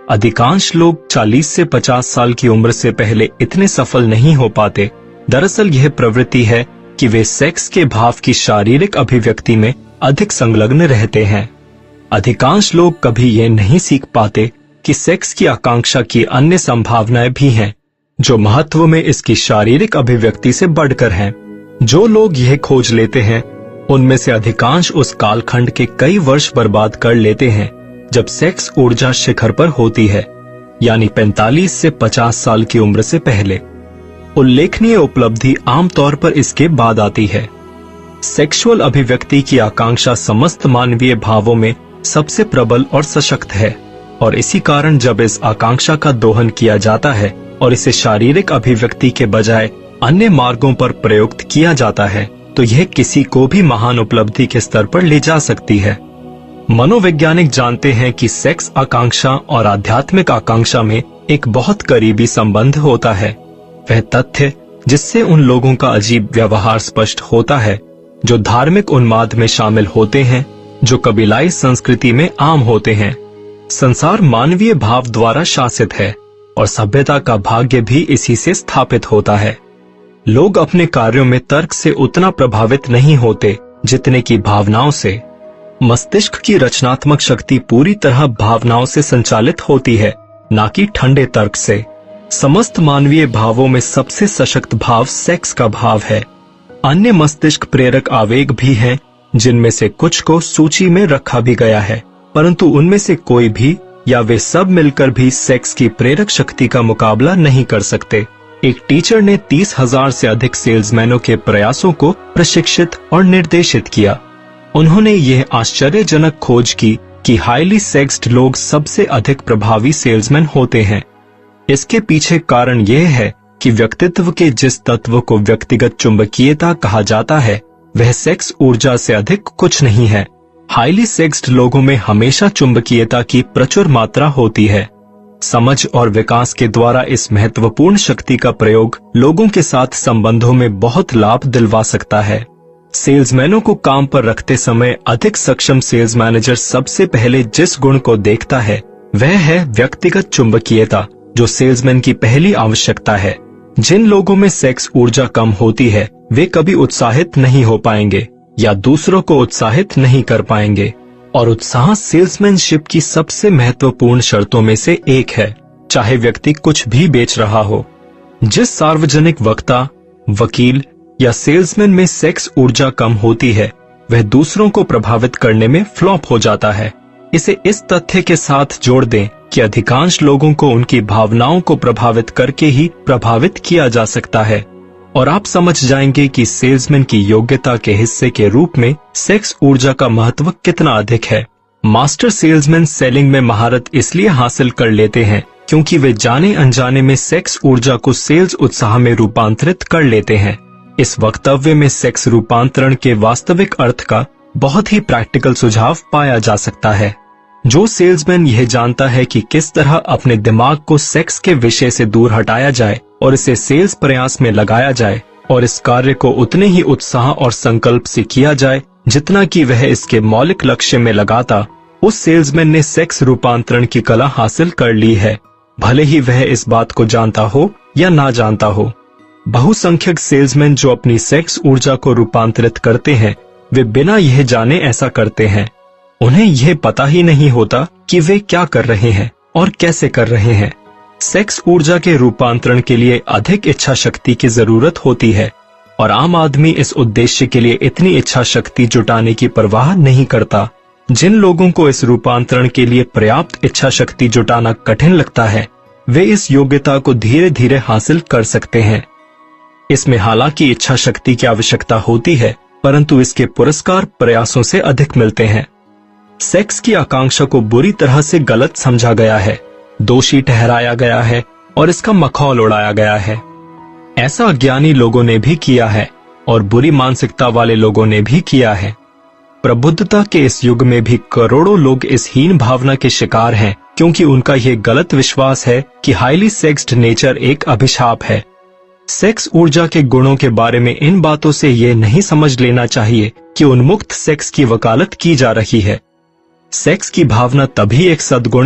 अधिकांश लोग चालीस से पचास साल की उम्र से पहले इतने सफल नहीं हो पाते। दरअसल यह प्रवृत्ति है कि वे सेक्स के भाव की शारीरिक अभिव्यक्ति में अधिक संलग्न रहते हैं। अधिकांश लोग कभी ये नहीं सीख पाते कि सेक्स की आकांक्षा की अन्य संभावनाएं भी हैं, जो महत्व में इसकी शारीरिक अभिव्यक्ति से बढ़कर हैं। जो लोग यह खोज लेते हैं, उनमें से अधिकांश उस कालखंड के कई वर्ष बर्बाद कर लेते हैं जब सेक्स ऊर्जा शिखर पर होती है, यानी पैंतालीस से पचास साल की उम्र से पहले। उल्लेखनीय उपलब्धि आमतौर पर इसके बाद आती है। सेक्सुअल अभिव्यक्ति की आकांक्षा समस्त मानवीय भावों में सबसे प्रबल और सशक्त है, और इसी कारण जब इस आकांक्षा का दोहन किया जाता है और इसे शारीरिक अभिव्यक्ति के बजाय अन्य मार्गों पर प्रयुक्त किया जाता है, तो यह किसी को भी महान उपलब्धि के स्तर पर ले जा सकती है। मनोवैज्ञानिक जानते हैं कि सेक्स आकांक्षा और आध्यात्मिक आकांक्षा में एक बहुत करीबी संबंध होता है। वह तथ्य जिससे उन लोगों का अजीब व्यवहार स्पष्ट होता है जो धार्मिक उन्माद में शामिल होते हैं, जो कबीलाई संस्कृति में आम होते हैं। संसार मानवीय भाव द्वारा शासित है और सभ्यता का भाग्य भी इसी से स्थापित होता है। लोग अपने कार्यों में तर्क से उतना प्रभावित नहीं होते जितने की भावनाओं से। मस्तिष्क की रचनात्मक शक्ति पूरी तरह भावनाओं से संचालित होती है, न कि ठंडे तर्क से। समस्त मानवीय भावों में सबसे सशक्त भाव सेक्स का भाव है। अन्य मस्तिष्क प्रेरक आवेग भी हैं, जिनमें से कुछ को सूची में रखा भी गया है, परंतु उनमें से कोई भी या वे सब मिलकर भी सेक्स की प्रेरक शक्ति का मुकाबला नहीं कर सकते। एक टीचर ने तीस हजार से अधिक सेल्समैनों के प्रयासों को प्रशिक्षित और निर्देशित किया। उन्होंने यह आश्चर्यजनक खोज की कि हाईली सेक्स्ड लोग सबसे अधिक प्रभावी सेल्समैन होते हैं। इसके पीछे कारण यह है कि व्यक्तित्व के जिस तत्व को व्यक्तिगत चुंबकीयता कहा जाता है, वह सेक्स ऊर्जा से अधिक कुछ नहीं है। हाईली सेक्स्ड लोगों में हमेशा चुंबकीयता की प्रचुर मात्रा होती है। समझ और विकास के द्वारा इस महत्वपूर्ण शक्ति का प्रयोग लोगों के साथ संबंधों में बहुत लाभ दिलवा सकता है। सेल्समैनों को काम पर रखते समय अधिक सक्षम सेल्स मैनेजर सबसे पहले जिस गुण को देखता है, वह है व्यक्तिगत चुंबकीयता, जो सेल्समैन की पहली आवश्यकता है। जिन लोगों में सेक्स ऊर्जा कम होती है, वे कभी उत्साहित नहीं हो पाएंगे या दूसरों को उत्साहित नहीं कर पाएंगे, और उत्साह सेल्समैनशिप की सबसे महत्वपूर्ण शर्तों में से एक है, चाहे व्यक्ति कुछ भी बेच रहा हो। जिस सार्वजनिक वक्ता, वकील या सेल्समैन में सेक्स ऊर्जा कम होती है, वह दूसरों को प्रभावित करने में फ्लॉप हो जाता है। इसे इस तथ्य के साथ जोड़ दें कि अधिकांश लोगों को उनकी भावनाओं को प्रभावित करके ही प्रभावित किया जा सकता है, और आप समझ जाएंगे कि सेल्समैन की योग्यता के हिस्से के रूप में सेक्स ऊर्जा का महत्व कितना अधिक है। मास्टर सेल्समैन सेलिंग में महारत इसलिए हासिल कर लेते हैं क्योंकि वे जाने अनजाने में सेक्स ऊर्जा को सेल्स उत्साह में रूपांतरित कर लेते हैं। इस वक्तव्य में सेक्स रूपांतरण के वास्तविक अर्थ का बहुत ही प्रैक्टिकल सुझाव पाया जा सकता है। जो सेल्समैन यह जानता है कि किस तरह अपने दिमाग को सेक्स के विषय से दूर हटाया जाए और इसे सेल्स प्रयास में लगाया जाए, और इस कार्य को उतने ही उत्साह और संकल्प से किया जाए जितना कि वह इसके मौलिक लक्ष्य में लगाता, उस सेल्समैन ने सेक्स रूपांतरण की कला हासिल कर ली है, भले ही वह इस बात को जानता हो या ना जानता हो। बहुसंख्यक सेल्समैन जो अपनी सेक्स ऊर्जा को रूपांतरित करते हैं, वे बिना यह जाने ऐसा करते हैं। उन्हें यह पता ही नहीं होता कि वे क्या कर रहे हैं और कैसे कर रहे हैं। सेक्स ऊर्जा के रूपांतरण के लिए अधिक इच्छा शक्ति की जरूरत होती है, और आम आदमी इस उद्देश्य के लिए इतनी इच्छा शक्ति जुटाने की परवाह नहीं करता। जिन लोगों को इस रूपांतरण के लिए पर्याप्त इच्छा शक्ति जुटाना कठिन लगता है, वे इस योग्यता को धीरे धीरे हासिल कर सकते हैं। इसमें हालांकि इच्छा शक्ति की आवश्यकता होती है, परंतु इसके पुरस्कार प्रयासों से अधिक मिलते हैं। सेक्स की आकांक्षा को बुरी तरह से गलत समझा गया है, दोषी ठहराया गया है और इसका मखौल उड़ाया गया है। ऐसा अज्ञानी लोगों ने भी किया है और बुरी मानसिकता वाले लोगों ने भी किया है। प्रबुद्धता के इस युग में भी करोड़ों लोग इस हीन भावना के शिकार हैं, क्योंकि उनका यह गलत विश्वास है कि हाईली सेक्स्ड नेचर एक अभिशाप है। सेक्स ऊर्जा के गुणों के बारे में इन बातों से यह नहीं समझ लेना चाहिए कि उन्मुक्त सेक्स की वकालत की जा रही है। सेक्स की भावना तभी एक सद्गुण है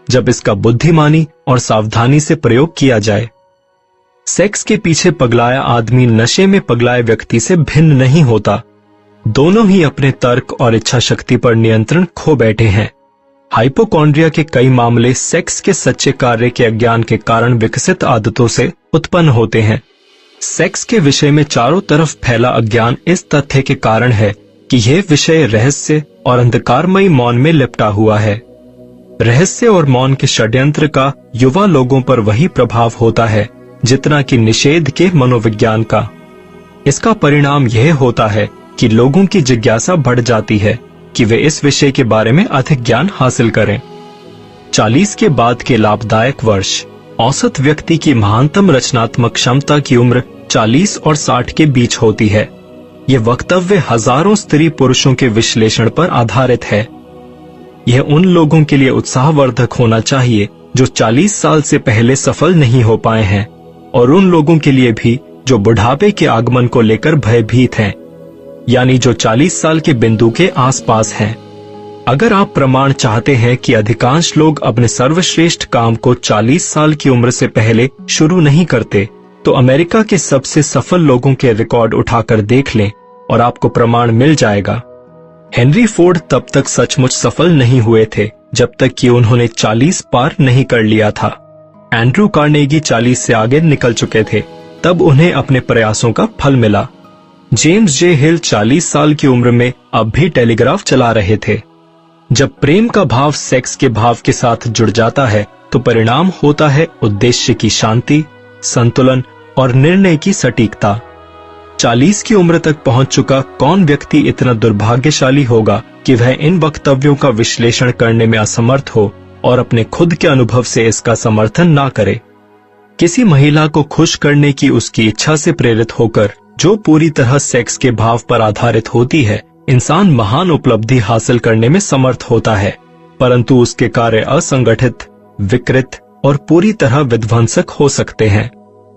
जब इसका बुद्धिमानी और सावधानी से प्रयोग किया जाए। सेक्स के पीछे पगलाया आदमी नशे में पगलाए व्यक्ति से भिन्न नहीं होता। दोनों ही अपने तर्क और इच्छा शक्ति पर नियंत्रण खो बैठे हैं। हाइपोकॉन्ड्रिया के कई मामले सेक्स के सच्चे कार्य के अज्ञान के कारण विकसित आदतों से उत्पन्न होते हैं। सेक्स के विषय में चारों तरफ फैला अज्ञान इस तथ्य के कारण है कि यह विषय रहस्य और अंधकारमयी मौन में लिपटा हुआ है। रहस्य और मौन के षड्यंत्र का युवा लोगों पर वही प्रभाव होता है जितना कि निषेध के मनोविज्ञान का। इसका परिणाम यह होता है कि लोगों की जिज्ञासा बढ़ जाती है कि वे इस विषय के बारे में अधिक ज्ञान हासिल करें। चालीस के बाद के लाभदायक वर्ष। औसत व्यक्ति की महानतम रचनात्मक क्षमता की उम्र चालीस और साठ के बीच होती है। यह वक्तव्य हजारों स्त्री पुरुषों के विश्लेषण पर आधारित है। यह उन लोगों के लिए उत्साहवर्धक होना चाहिए जो चालीस साल से पहले सफल नहीं हो पाए हैं, और उन लोगों के लिए भी जो बुढ़ापे के आगमन को लेकर भयभीत हैं, यानी जो चालीस साल के बिंदु के आसपास हैं। अगर आप प्रमाण चाहते हैं कि अधिकांश लोग अपने सर्वश्रेष्ठ काम को चालीस साल की उम्र से पहले शुरू नहीं करते, तो अमेरिका के सबसे सफल लोगों के रिकॉर्ड उठाकर देख लें और आपको प्रमाण मिल जाएगा। हेनरी फोर्ड तब तक सचमुच सफल नहीं हुए थे जब तक कि उन्होंने चालीस पार नहीं कर लिया था। एंड्रू कार्नेगी चालीस से आगे निकल चुके थे, तब उन्हें अपने प्रयासों का फल मिला। जेम्स जे हिल चालीस साल की उम्र में अब भी टेलीग्राफ चला रहे थे। जब प्रेम का भाव सेक्स के भाव के साथ जुड़ जाता है तो परिणाम होता है उद्देश्य की शांति, संतुलन और निर्णय की सटीकता। चालीस की उम्र तक पहुंच चुका कौन व्यक्ति इतना दुर्भाग्यशाली होगा कि वह इन वक्तव्यों का विश्लेषण करने में असमर्थ हो और अपने खुद के अनुभव से इसका समर्थन ना करे। किसी महिला को खुश करने की उसकी इच्छा से प्रेरित होकर, जो पूरी तरह सेक्स के भाव पर आधारित होती है, इंसान महान उपलब्धि हासिल करने में समर्थ होता है, परंतु उसके कार्य असंगठित, विकृत और पूरी तरह विध्वंसक हो सकते हैं।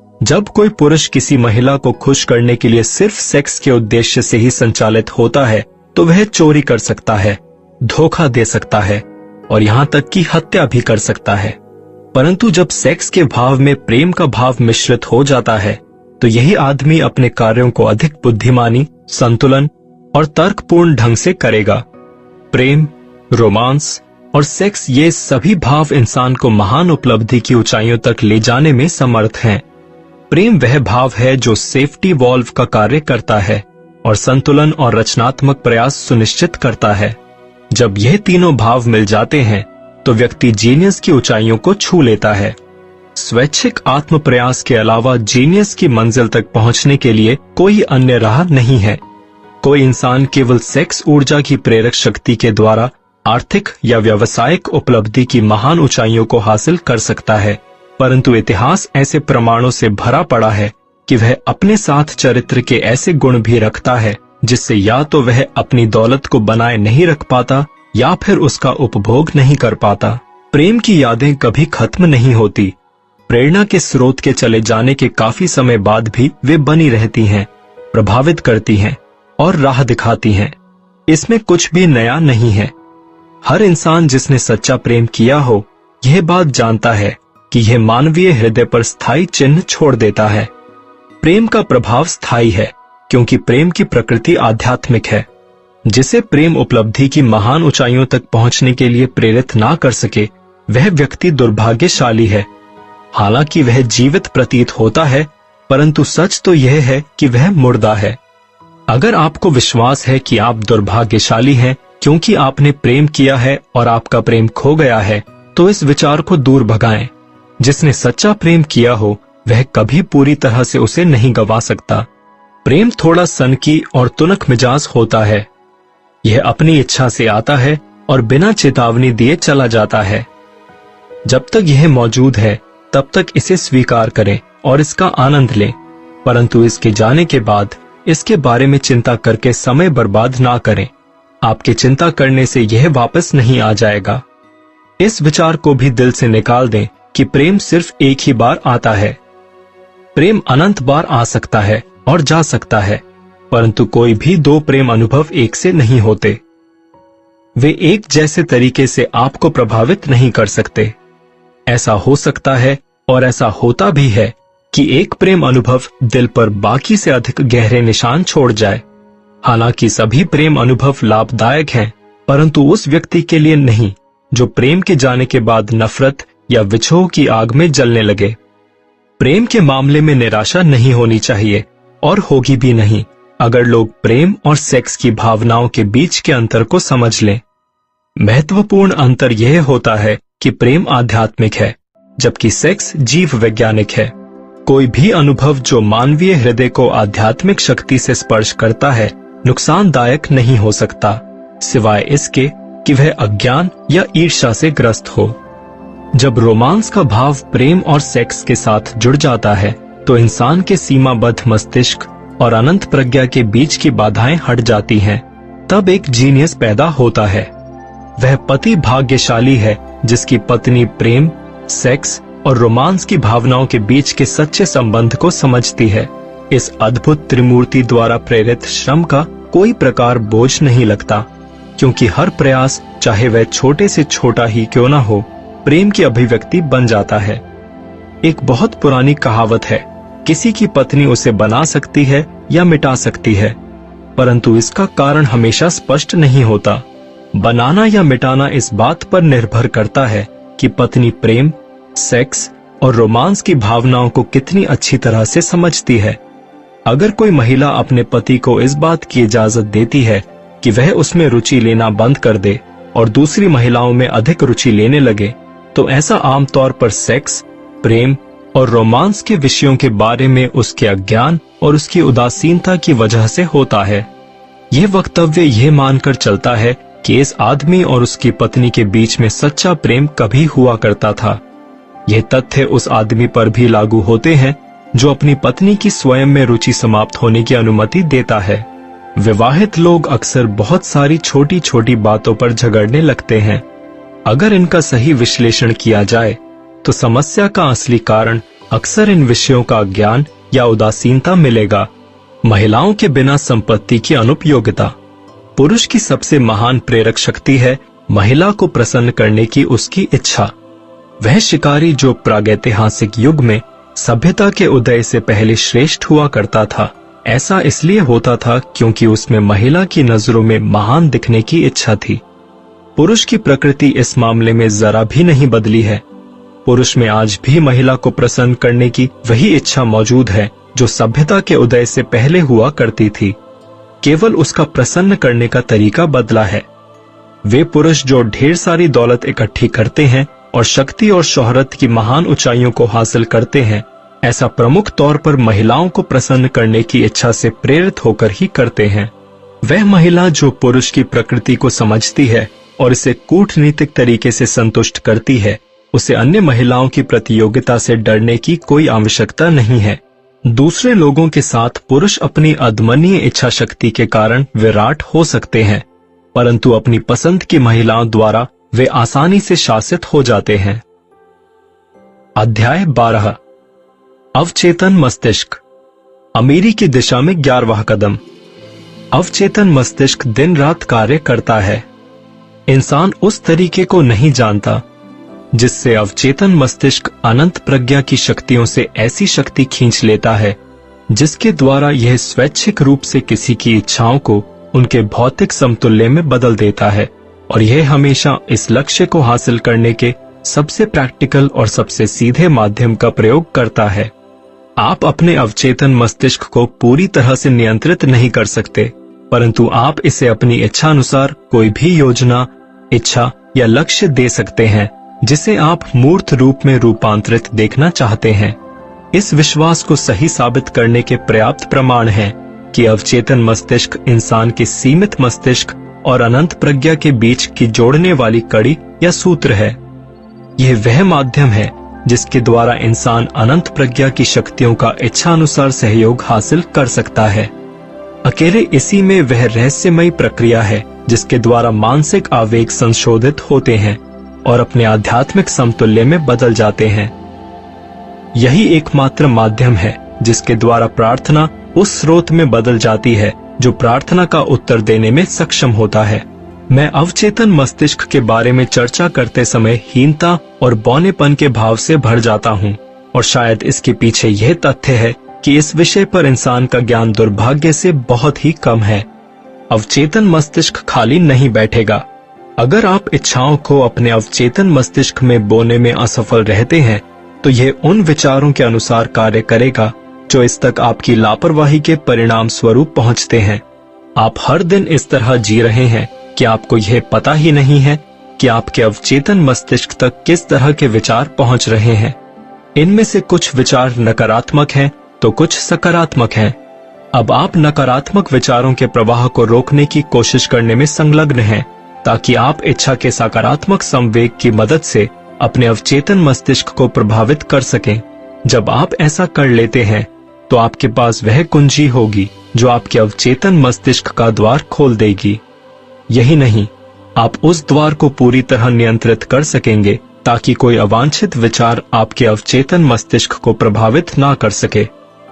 जब कोई पुरुष किसी महिला को खुश करने के लिए सिर्फ सेक्स के उद्देश्य से ही संचालित होता है, तो वह चोरी कर सकता है, धोखा दे सकता है और यहाँ तक कि हत्या भी कर सकता है। परंतु जब सेक्स के भाव में प्रेम का भाव मिश्रित हो जाता है, तो यही आदमी अपने कार्यों को अधिक बुद्धिमानी, संतुलन और तर्कपूर्ण ढंग से करेगा। प्रेम, रोमांस और सेक्स, ये सभी भाव इंसान को महान उपलब्धि की ऊंचाइयों तक ले जाने में समर्थ हैं। प्रेम वह भाव है जो सेफ्टी वॉल्व का कार्य करता है और संतुलन और रचनात्मक प्रयास सुनिश्चित करता है। जब यह तीनों भाव मिल जाते हैं तो व्यक्ति जीनियस की ऊंचाइयों को छू लेता है। स्वैच्छिक आत्म प्रयास के अलावा जीनियस की मंजिल तक पहुंचने के लिए कोई अन्य राह नहीं है। कोई इंसान केवल सेक्स ऊर्जा की प्रेरक शक्ति के द्वारा आर्थिक या व्यावसायिक उपलब्धि की महान ऊंचाइयों को हासिल कर सकता है, परंतु इतिहास ऐसे प्रमाणों से भरा पड़ा है कि वह अपने साथ चरित्र के ऐसे गुण भी रखता है जिससे या तो वह अपनी दौलत को बनाए नहीं रख पाता या फिर उसका उपभोग नहीं कर पाता। प्रेम की यादें कभी खत्म नहीं होती। प्रेरणा के स्रोत के चले जाने के काफी समय बाद भी वे बनी रहती हैं, प्रभावित करती हैं और राह दिखाती हैं। इसमें कुछ भी नया नहीं है। हर इंसान जिसने सच्चा प्रेम किया हो, यह बात जानता है कि यह मानवीय हृदय पर स्थायी चिन्ह छोड़ देता है। प्रेम का प्रभाव स्थायी है क्योंकि प्रेम की प्रकृति आध्यात्मिक है। जिसे प्रेम उपलब्धि की महान ऊंचाइयों तक पहुंचने के लिए प्रेरित ना कर सके, वह व्यक्ति दुर्भाग्यशाली है। हालांकि वह जीवित प्रतीत होता है, परंतु सच तो यह है कि वह मुर्दा है। अगर आपको विश्वास है कि आप दुर्भाग्यशाली हैं क्योंकि आपने प्रेम किया है और आपका प्रेम खो गया है, तो इस विचार को दूर भगाएं। जिसने सच्चा प्रेम किया हो, वह कभी पूरी तरह से उसे नहीं गवा सकता। प्रेम थोड़ा सनकी और तुनक मिजाज होता है। यह अपनी इच्छा से आता है और बिना चेतावनी दिए चला जाता है। जब तक यह मौजूद है, तब तक इसे स्वीकार करें और इसका आनंद लें, परंतु इसके जाने के बाद इसके बारे में चिंता करके समय बर्बाद ना करें। आपके चिंता करने से यह वापस नहीं आ जाएगा। इस विचार को भी दिल से निकाल दें कि प्रेम सिर्फ एक ही बार आता है। प्रेम अनंत बार आ सकता है और जा सकता है, परंतु कोई भी दो प्रेम अनुभव एक से नहीं होते। वे एक जैसे तरीके से आपको प्रभावित नहीं कर सकते। ऐसा हो सकता है और ऐसा होता भी है कि एक प्रेम अनुभव दिल पर बाकी से अधिक गहरे निशान छोड़ जाए। हालांकि सभी प्रेम अनुभव लाभदायक हैं, परंतु उस व्यक्ति के लिए नहीं जो प्रेम के जाने के बाद नफरत या विछोह की आग में जलने लगे। प्रेम के मामले में निराशा नहीं होनी चाहिए और होगी भी नहीं अगर लोग प्रेम और सेक्स की भावनाओं के बीच के अंतर को समझ लें। महत्वपूर्ण अंतर यह होता है कि प्रेम आध्यात्मिक है जबकि सेक्स जीव वैज्ञानिक है। कोई भी अनुभव जो मानवीय हृदय को आध्यात्मिक शक्ति से स्पर्श करता है नुकसानदायक नहीं हो सकता, सिवाय इसके कि वह अज्ञान या ईर्ष्या से ग्रस्त हो। जब रोमांस का भाव प्रेम और सेक्स के साथ जुड़ जाता है तो इंसान के सीमाबद्ध मस्तिष्क और अनंत प्रज्ञा के बीच की बाधाएं हट जाती हैं। तब एक जीनियस पैदा होता है। वह पति भाग्यशाली है जिसकी पत्नी प्रेम, सेक्स और रोमांस की भावनाओं के बीच के सच्चे संबंध को समझती है। इस अद्भुत त्रिमूर्ति द्वारा प्रेरित श्रम का कोई प्रकार बोझ नहीं लगता, क्योंकि हर प्रयास, चाहे वह छोटे से छोटा ही क्यों ना हो, प्रेम की अभिव्यक्ति बन जाता है। एक बहुत पुरानी कहावत है, किसी की पत्नी उसे बना सकती है या मिटा सकती है, परंतु इसका कारण हमेशा स्पष्ट नहीं होता। बनाना या मिटाना इस बात पर निर्भर करता है कि पत्नी प्रेम, सेक्स और रोमांस की भावनाओं को कितनी अच्छी तरह से समझती है। अगर कोई महिला अपने पति को इस बात की इजाजत देती है कि वह उसमें रुचि लेना बंद कर दे और दूसरी महिलाओं में अधिक रुचि लेने लगे, तो ऐसा आमतौर पर सेक्स, प्रेम और रोमांस के विषयों के बारे में उसके अज्ञान और उसकी उदासीनता की वजह से होता है। यह वक्तव्य यह मानकर चलता है कि इस आदमी और उसकी पत्नी के बीच में सच्चा प्रेम कभी हुआ करता था। यह तथ्य उस आदमी पर भी लागू होते हैं जो अपनी पत्नी की स्वयं में रुचि समाप्त होने की अनुमति देता है। विवाहित लोग अक्सर बहुत सारी छोटी छोटी बातों पर झगड़ने लगते हैं। अगर इनका सही विश्लेषण किया जाए तो समस्या का असली कारण अक्सर इन विषयों का ज्ञान या उदासीनता मिलेगा। महिलाओं के बिना संपत्ति की अनुपयोगिता। पुरुष की सबसे महान प्रेरक शक्ति है महिला को प्रसन्न करने की उसकी इच्छा। वह शिकारी जो प्रागैतिहासिक युग में सभ्यता के उदय से पहले श्रेष्ठ हुआ करता था, ऐसा इसलिए होता था क्योंकि उसमें महिला की नजरों में महान दिखने की इच्छा थी। पुरुष की प्रकृति इस मामले में जरा भी नहीं बदली है। पुरुष में आज भी महिला को प्रसन्न करने की वही इच्छा मौजूद है जो सभ्यता के उदय से पहले हुआ करती थी। केवल उसका प्रसन्न करने का तरीका बदला है। वे पुरुष जो ढेर सारी दौलत इकट्ठी करते हैं और शक्ति और शोहरत की महान ऊंचाइयों को हासिल करते हैं, ऐसा प्रमुख तौर पर महिलाओं को प्रसन्न करने की इच्छा से प्रेरित होकर ही करते हैं। वह महिला जो पुरुष की प्रकृति को समझती है और इसे कूटनीतिक तरीके से संतुष्ट करती है, उसे अन्य महिलाओं की प्रतियोगिता से डरने की कोई आवश्यकता नहीं है। दूसरे लोगों के साथ पुरुष अपनी अदम्य इच्छा शक्ति के कारण विराट हो सकते हैं, परंतु अपनी पसंद की महिलाओं द्वारा वे आसानी से शासित हो जाते हैं। अध्याय बारह। अवचेतन मस्तिष्क। अमीरी की दिशा में ग्यारहवां कदम। अवचेतन मस्तिष्क दिन रात कार्य करता है। इंसान उस तरीके को नहीं जानता जिससे अवचेतन मस्तिष्क अनंत प्रज्ञा की शक्तियों से ऐसी शक्ति खींच लेता है जिसके द्वारा यह स्वैच्छिक रूप से किसी की इच्छाओं को उनके भौतिक समतुल्य में बदल देता है, और यह हमेशा इस लक्ष्य को हासिल करने के सबसे प्रैक्टिकल और सबसे सीधे माध्यम का प्रयोग करता है। आप अपने अवचेतन मस्तिष्क को पूरी तरह से नियंत्रित नहीं कर सकते, परंतु आप इसे अपनी इच्छानुसार कोई भी योजना, इच्छा या लक्ष्य दे सकते हैं जिसे आप मूर्त रूप में रूपांतरित देखना चाहते हैं। इस विश्वास को सही साबित करने के पर्याप्त प्रमाण हैं कि अवचेतन मस्तिष्क इंसान के सीमित मस्तिष्क और अनंत प्रज्ञा के बीच की जोड़ने वाली कड़ी या सूत्र है। यह वह माध्यम है जिसके द्वारा इंसान अनंत प्रज्ञा की शक्तियों का इच्छानुसार सहयोग हासिल कर सकता है। अकेले इसी में वह रहस्यमयी प्रक्रिया है जिसके द्वारा मानसिक आवेग संशोधित होते हैं और अपने आध्यात्मिक समतुल्य में बदल जाते हैं। यही एकमात्र माध्यम है जिसके द्वारा प्रार्थना उस स्रोत में बदल जाती है जो प्रार्थना का उत्तर देने में सक्षम होता है। मैं अवचेतन मस्तिष्क के बारे में चर्चा करते समय हीनता और बौनेपन के भाव से भर जाता हूँ, और शायद इसके पीछे यह तथ्य है कि इस विषय पर इंसान का ज्ञान दुर्भाग्य से बहुत ही कम है। अवचेतन मस्तिष्क खाली नहीं बैठेगा। अगर आप इच्छाओं को अपने अवचेतन मस्तिष्क में बोने में असफल रहते हैं, तो यह उन विचारों के अनुसार कार्य करेगा जो इस तक आपकी लापरवाही के परिणाम स्वरूप पहुंचते हैं। आप हर दिन इस तरह जी रहे हैं कि आपको यह पता ही नहीं है कि आपके अवचेतन मस्तिष्क तक किस तरह के विचार पहुंच रहे हैं। इनमें से कुछ विचार नकारात्मक हैं तो कुछ सकारात्मक हैं। अब आप नकारात्मक विचारों के प्रवाह को रोकने की कोशिश करने में संलग्न हैं, ताकि आप इच्छा के सकारात्मक संवेग की मदद से अपने अवचेतन मस्तिष्क को प्रभावित कर सकें। जब आप ऐसा कर लेते हैं, तो आपके पास वह कुंजी होगी जो आपके अवचेतन मस्तिष्क का द्वार खोल देगी। यही नहीं, आप उस द्वार को पूरी तरह नियंत्रित कर सकेंगे ताकि कोई अवांछित विचार आपके अवचेतन मस्तिष्क को प्रभावित ना कर सके।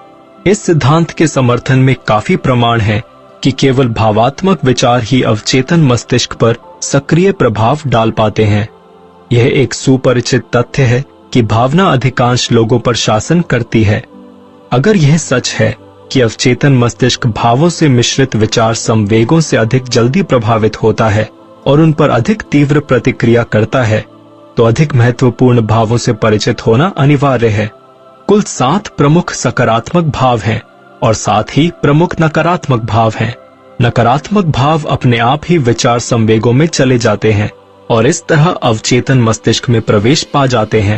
इस सिद्धांत के समर्थन में काफी प्रमाण है कि केवल भावात्मक विचार ही अवचेतन मस्तिष्क पर सक्रिय प्रभाव डाल पाते हैं। यह एक सुपरिचित तथ्य है कि भावना अधिकांश लोगों पर शासन करती है। अगर यह सच है कि अवचेतन मस्तिष्क भावों से मिश्रित विचार संवेगों से अधिक जल्दी प्रभावित होता है और उन पर अधिक तीव्र प्रतिक्रिया करता है, तो अधिक महत्वपूर्ण भावों से परिचित होना अनिवार्य है। कुल सात प्रमुख सकारात्मक भाव हैं और सात ही प्रमुख नकारात्मक भाव हैं। नकारात्मक भाव अपने आप ही विचार संवेगों में चले जाते हैं और इस तरह अवचेतन मस्तिष्क में प्रवेश पा जाते हैं।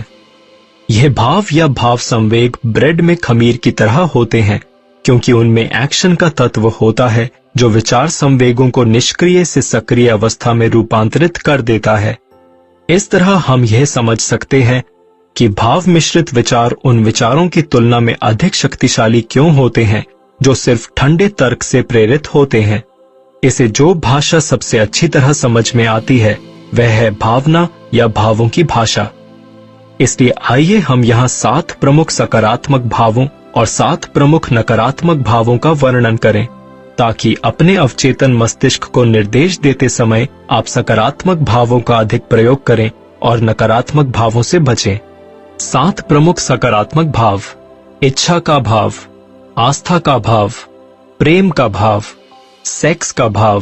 यह भाव या भाव संवेग ब्रेड में खमीर की तरह होते हैं, क्योंकि उनमें एक्शन का तत्व होता है जो विचार संवेगों को निष्क्रिय से सक्रिय अवस्था में रूपांतरित कर देता है। इस तरह हम यह समझ सकते हैं कि भाव मिश्रित विचार उन विचारों की तुलना में अधिक शक्तिशाली क्यों होते हैं जो सिर्फ ठंडे तर्क से प्रेरित होते हैं। इसे जो भाषा सबसे अच्छी तरह समझ में आती है वह है भावना या भावों की भाषा। इसलिए आइए हम यहाँ सात प्रमुख सकारात्मक भावों और सात प्रमुख नकारात्मक भावों का वर्णन करें, ताकि अपने अवचेतन मस्तिष्क को निर्देश देते समय आप सकारात्मक भावों का अधिक प्रयोग करें और नकारात्मक भावों से बचें। सात प्रमुख सकारात्मक भाव: इच्छा का भाव, आस्था का भाव, प्रेम का भाव, सेक्स का भाव,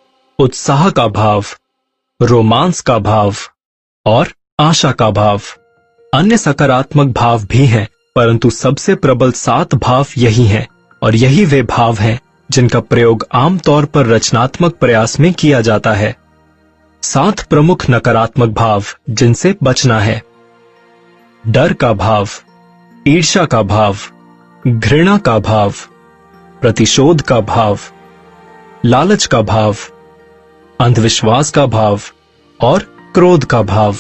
उत्साह का भाव, रोमांस का भाव और आशा का भाव। अन्य सकारात्मक भाव भी हैं, परंतु सबसे प्रबल सात भाव यही हैं, और यही वे भाव हैं जिनका प्रयोग आमतौर पर रचनात्मक प्रयास में किया जाता है। सात प्रमुख नकारात्मक भाव जिनसे बचना है: डर का भाव, ईर्ष्या का भाव, घृणा का भाव, प्रतिशोध का भाव, लालच का भाव, अंधविश्वास का भाव और क्रोध का भाव।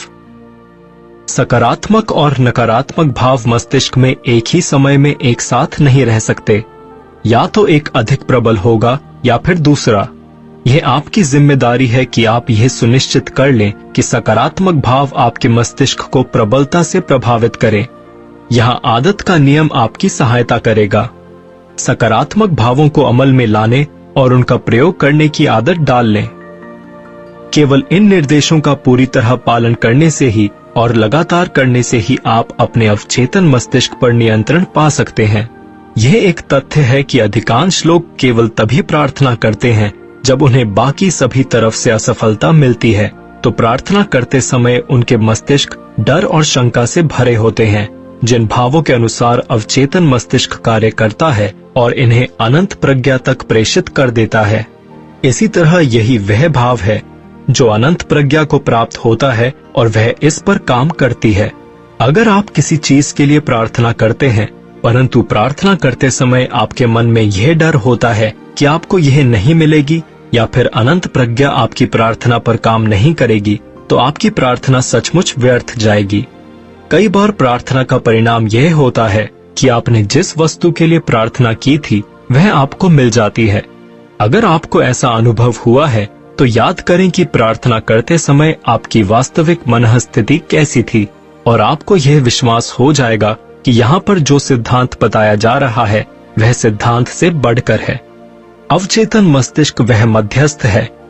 सकारात्मक और नकारात्मक भाव मस्तिष्क में एक ही समय में एक साथ नहीं रह सकते। या तो एक अधिक प्रबल होगा या फिर दूसरा। यह आपकी जिम्मेदारी है कि आप यह सुनिश्चित कर लें कि सकारात्मक भाव आपके मस्तिष्क को प्रबलता से प्रभावित करें। यहाँ आदत का नियम आपकी सहायता करेगा। सकारात्मक भावों को अमल में लाने और उनका प्रयोग करने की आदत डाल लें। केवल इन निर्देशों का पूरी तरह पालन करने से ही और लगातार करने से ही आप अपने अवचेतन मस्तिष्क पर नियंत्रण पा सकते हैं। यह एक तथ्य है कि अधिकांश लोग केवल तभी प्रार्थना करते हैं जब उन्हें बाकी सभी तरफ से असफलता मिलती है, तो प्रार्थना करते समय उनके मस्तिष्क डर और शंका से भरे होते हैं, जिन भावों के अनुसार अवचेतन मस्तिष्क कार्य करता है और इन्हें अनंत प्रज्ञा तक प्रेषित कर देता है। इसी तरह यही वह भाव है जो अनंत प्रज्ञा को प्राप्त होता है और वह इस पर काम करती है। अगर आप किसी चीज के लिए प्रार्थना करते हैं, परंतु प्रार्थना करते समय आपके मन में यह डर होता है कि आपको यह नहीं मिलेगी या फिर अनंत प्रज्ञा आपकी प्रार्थना पर काम नहीं करेगी, तो आपकी प्रार्थना सचमुच व्यर्थ जाएगी। कई बार प्रार्थना का परिणाम यह होता है कि आपने जिस वस्तु के लिए प्रार्थना की थी वह आपको मिल जाती है। अगर आपको ऐसा अनुभव हुआ है तो याद करें कि प्रार्थना करते समय आपकी वास्तविक मनःस्थिति कैसी थी, और आपको यह विश्वास हो जाएगा कि यहाँ पर जो सिद्धांत बताया जा रहा है वह सिद्धांत से बढ़कर है। अवचेतन मस्तिष्क वह मध्यस्थ है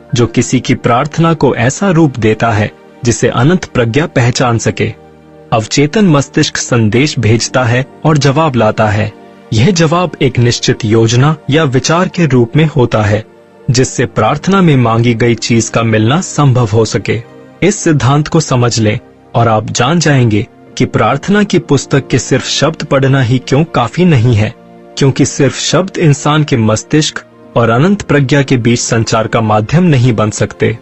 जो किसी की प्रार्थना को ऐसा रूप देता है जिसे अनंत प्रज्ञा पहचान सके। अवचेतन मस्तिष्क संदेश भेजता है और जवाब लाता है। यह जवाब एक निश्चित योजना या विचार के रूप में होता है, जिससे प्रार्थना में मांगी गई चीज का मिलना संभव हो सके। इस सिद्धांत को समझ लें और आप जान जाएंगे कि प्रार्थना की पुस्तक के सिर्फ शब्द पढ़ना ही क्यों काफी नहीं है, क्योंकि सिर्फ शब्द इंसान के मस्तिष्क और अनंत प्रज्ञा के बीच संचार का माध्यम नहीं बन सकते।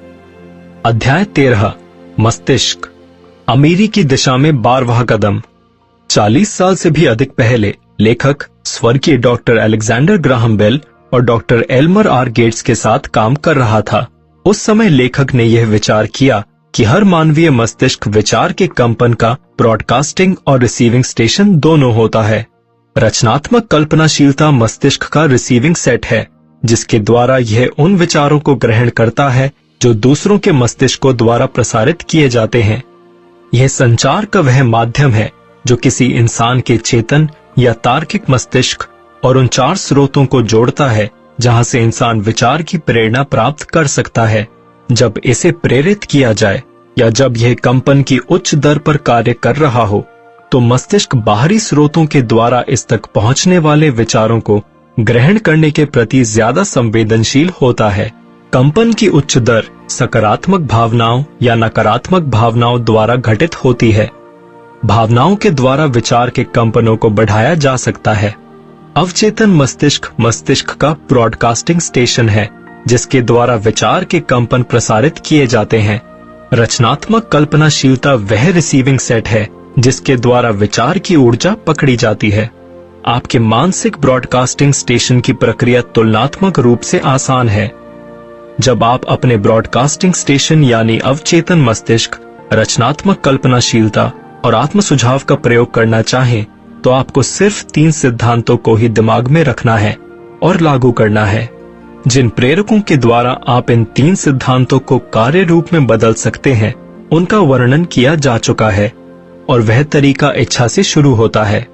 अध्याय तेरह, मस्तिष्क, अमीरी की दिशा में बारहवां कदम। चालीस साल से भी अधिक पहले लेखक स्वर्गीय डॉक्टर अलेक्जेंडर ग्राहम बेल और डॉक्टर एल्मर आर गेट्स के साथ काम कर रहा था। उस समय लेखक ने यह विचार किया कि हर मानवीय मस्तिष्क विचार के कंपन का ब्रॉडकास्टिंग और रिसीविंग स्टेशन दोनों होता है। रचनात्मक कल्पनाशीलता मस्तिष्क का रिसीविंग सेट है, जिसके द्वारा यह उन विचारों को ग्रहण करता है जो दूसरों के मस्तिष्कों द्वारा प्रसारित किए जाते हैं। यह संचार का वह माध्यम है जो किसी इंसान के चेतन या तार्किक मस्तिष्क और उन चार स्रोतों को जोड़ता है जहां से इंसान विचार की प्रेरणा प्राप्त कर सकता है। जब इसे प्रेरित किया जाए या जब यह कंपन की उच्च दर पर कार्य कर रहा हो, तो मस्तिष्क बाहरी स्रोतों के द्वारा इस तक पहुंचने वाले विचारों को ग्रहण करने के प्रति ज्यादा संवेदनशील होता है। कंपन की उच्च दर सकारात्मक भावनाओं या नकारात्मक भावनाओं द्वारा घटित होती है। भावनाओं के द्वारा विचार के कंपनों को बढ़ाया जा सकता है। अवचेतन मस्तिष्क मस्तिष्क का ब्रॉडकास्टिंग स्टेशन है, जिसके द्वारा विचार के कंपन प्रसारित किए जाते हैं। रचनात्मक कल्पनाशीलता वह रिसीविंग सेट है जिसके द्वारा विचार की ऊर्जा पकड़ी जाती है। आपके मानसिक ब्रॉडकास्टिंग स्टेशन की प्रक्रिया तुलनात्मक रूप से आसान है। जब आप अपने ब्रॉडकास्टिंग स्टेशन यानी अवचेतन मस्तिष्क, रचनात्मक कल्पनाशीलता और आत्म सुझाव का प्रयोग करना चाहें, तो आपको सिर्फ तीन सिद्धांतों को ही दिमाग में रखना है और लागू करना है। जिन प्रेरकों के द्वारा आप इन तीन सिद्धांतों को कार्य रूप में बदल सकते हैं, उनका वर्णन किया जा चुका है और वह तरीका इच्छा से शुरू होता है।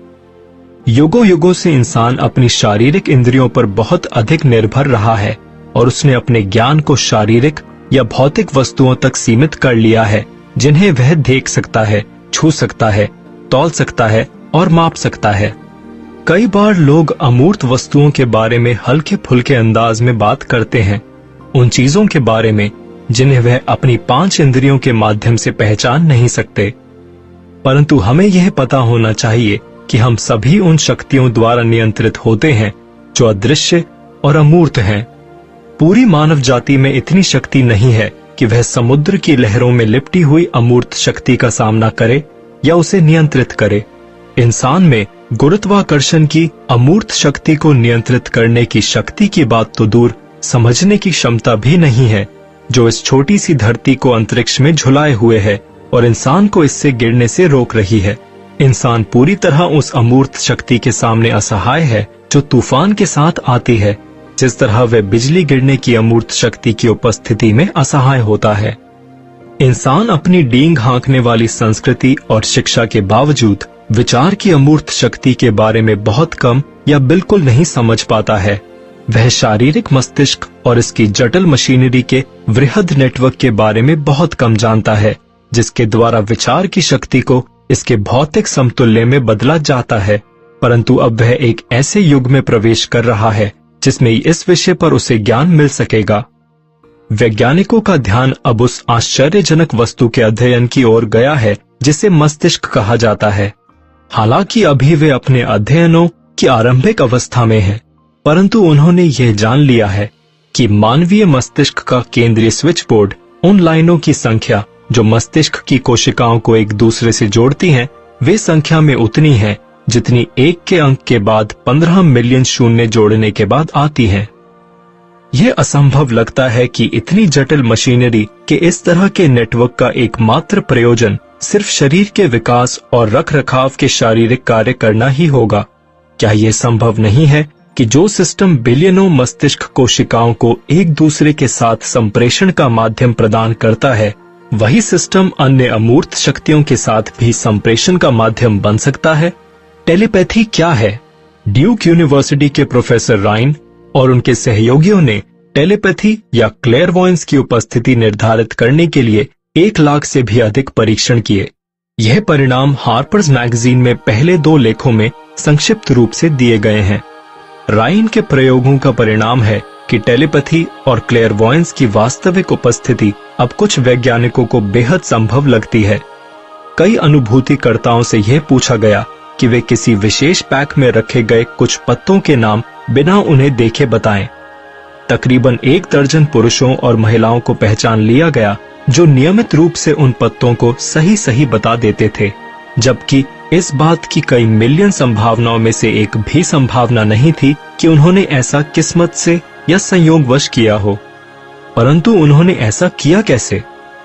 युगों युगों से इंसान अपनी शारीरिक इंद्रियों पर बहुत अधिक निर्भर रहा है और उसने अपने ज्ञान को शारीरिक या भौतिक वस्तुओं तक सीमित कर लिया है, जिन्हें वह देख सकता है, छू सकता है, तौल सकता है और माप सकता है। कई बार लोग अमूर्त वस्तुओं के बारे में हल्के फुल्के अंदाज में बात करते हैं, उन चीजों के बारे में जिन्हें वह अपनी पांच इंद्रियों के माध्यम से पहचान नहीं सकते। परंतु हमें यह पता होना चाहिए कि हम सभी उन शक्तियों द्वारा नियंत्रित होते हैं जो अदृश्य और अमूर्त हैं। पूरी मानव जाति में इतनी शक्ति नहीं है कि वह समुद्र की लहरों में लिपटी हुई अमूर्त शक्ति का सामना करे या उसे नियंत्रित करे। इंसान में गुरुत्वाकर्षण की अमूर्त शक्ति को नियंत्रित करने की शक्ति की बात तो दूर, समझने की क्षमता भी नहीं है, जो इस छोटी सी धरती को अंतरिक्ष में झुलाए हुए है और इंसान को इससे गिरने से रोक रही है। इंसान पूरी तरह उस अमूर्त शक्ति के सामने असहाय है जो तूफान के साथ आती है, जिस तरह वह बिजली गिरने की अमूर्त शक्ति की उपस्थिति में असहाय होता है। इंसान अपनी डींग हाँकने वाली संस्कृति और शिक्षा के बावजूद विचार की अमूर्त शक्ति के बारे में बहुत कम या बिल्कुल नहीं समझ पाता है। वह शारीरिक मस्तिष्क और इसकी जटिल मशीनरी के वृहद नेटवर्क के बारे में बहुत कम जानता है, जिसके द्वारा विचार की शक्ति को इसके भौतिक समतुल्य में बदला जाता है। परंतु अब वह एक ऐसे युग में प्रवेश कर रहा है जिसमें इस विषय पर उसे ज्ञान मिल सकेगा। वैज्ञानिकों का ध्यान अब उस आश्चर्यजनक वस्तु के अध्ययन की ओर गया है जिसे मस्तिष्क कहा जाता है। हालांकि अभी वे अपने अध्ययनों की आरंभिक अवस्था में हैं, परंतु उन्होंने यह जान लिया है कि मानवीय मस्तिष्क का केंद्रीय स्विच बोर्ड, उन लाइनों की संख्या जो मस्तिष्क की कोशिकाओं को एक दूसरे से जोड़ती हैं, वे संख्या में उतनी है जितनी एक के अंक के बाद पंद्रह मिलियन शून्य जोड़ने के बाद आती हैं। यह असंभव लगता है कि इतनी जटिल मशीनरी के इस तरह के नेटवर्क का एकमात्र प्रयोजन सिर्फ शरीर के विकास और रखरखाव के शारीरिक कार्य करना ही होगा। क्या यह संभव नहीं है कि जो सिस्टम बिलियनों मस्तिष्क कोशिकाओं को एक दूसरे के साथ संप्रेषण का माध्यम प्रदान करता है, वही सिस्टम अन्य अमूर्त शक्तियों के साथ भी संप्रेषण का माध्यम बन सकता है? टेलीपैथी क्या है? ड्यूक यूनिवर्सिटी के प्रोफेसर राइन और उनके सहयोगियों ने टेलीपैथी या क्लेयरवॉयंस की उपस्थिति निर्धारित करने के लिए एक लाख से भी अधिक परीक्षण किए। यह परिणाम हार्पर्स मैगजीन में पहले दो लेखों में संक्षिप्त रूप से दिए गए हैं। राइन के प्रयोगों का परिणाम है कि टेलीपैथी और क्लेयरवॉयंस की वास्तविक उपस्थिति अब कुछ वैज्ञानिकों को बेहद संभव लगती है। कई अनुभूतिकर्ताओं से यह पूछा गया कि वे किसी विशेष पैक में रखे गए कुछ पत्तों के नाम बिना उन्हें देखे बताएं। तकरीबन एक दर्जन पुरुषों और महिलाओं को पहचान लिया गया जो नियमित रूप से उन पत्तों को सही सही बता देते थे, जबकि इस बात की कई मिलियन संभावनाओं में से एक भी संभावना नहीं थी कि उन्होंने ऐसा किस्मत से या संयोगवश किया हो। परंतु उन्होंने ऐसा किया कैसे?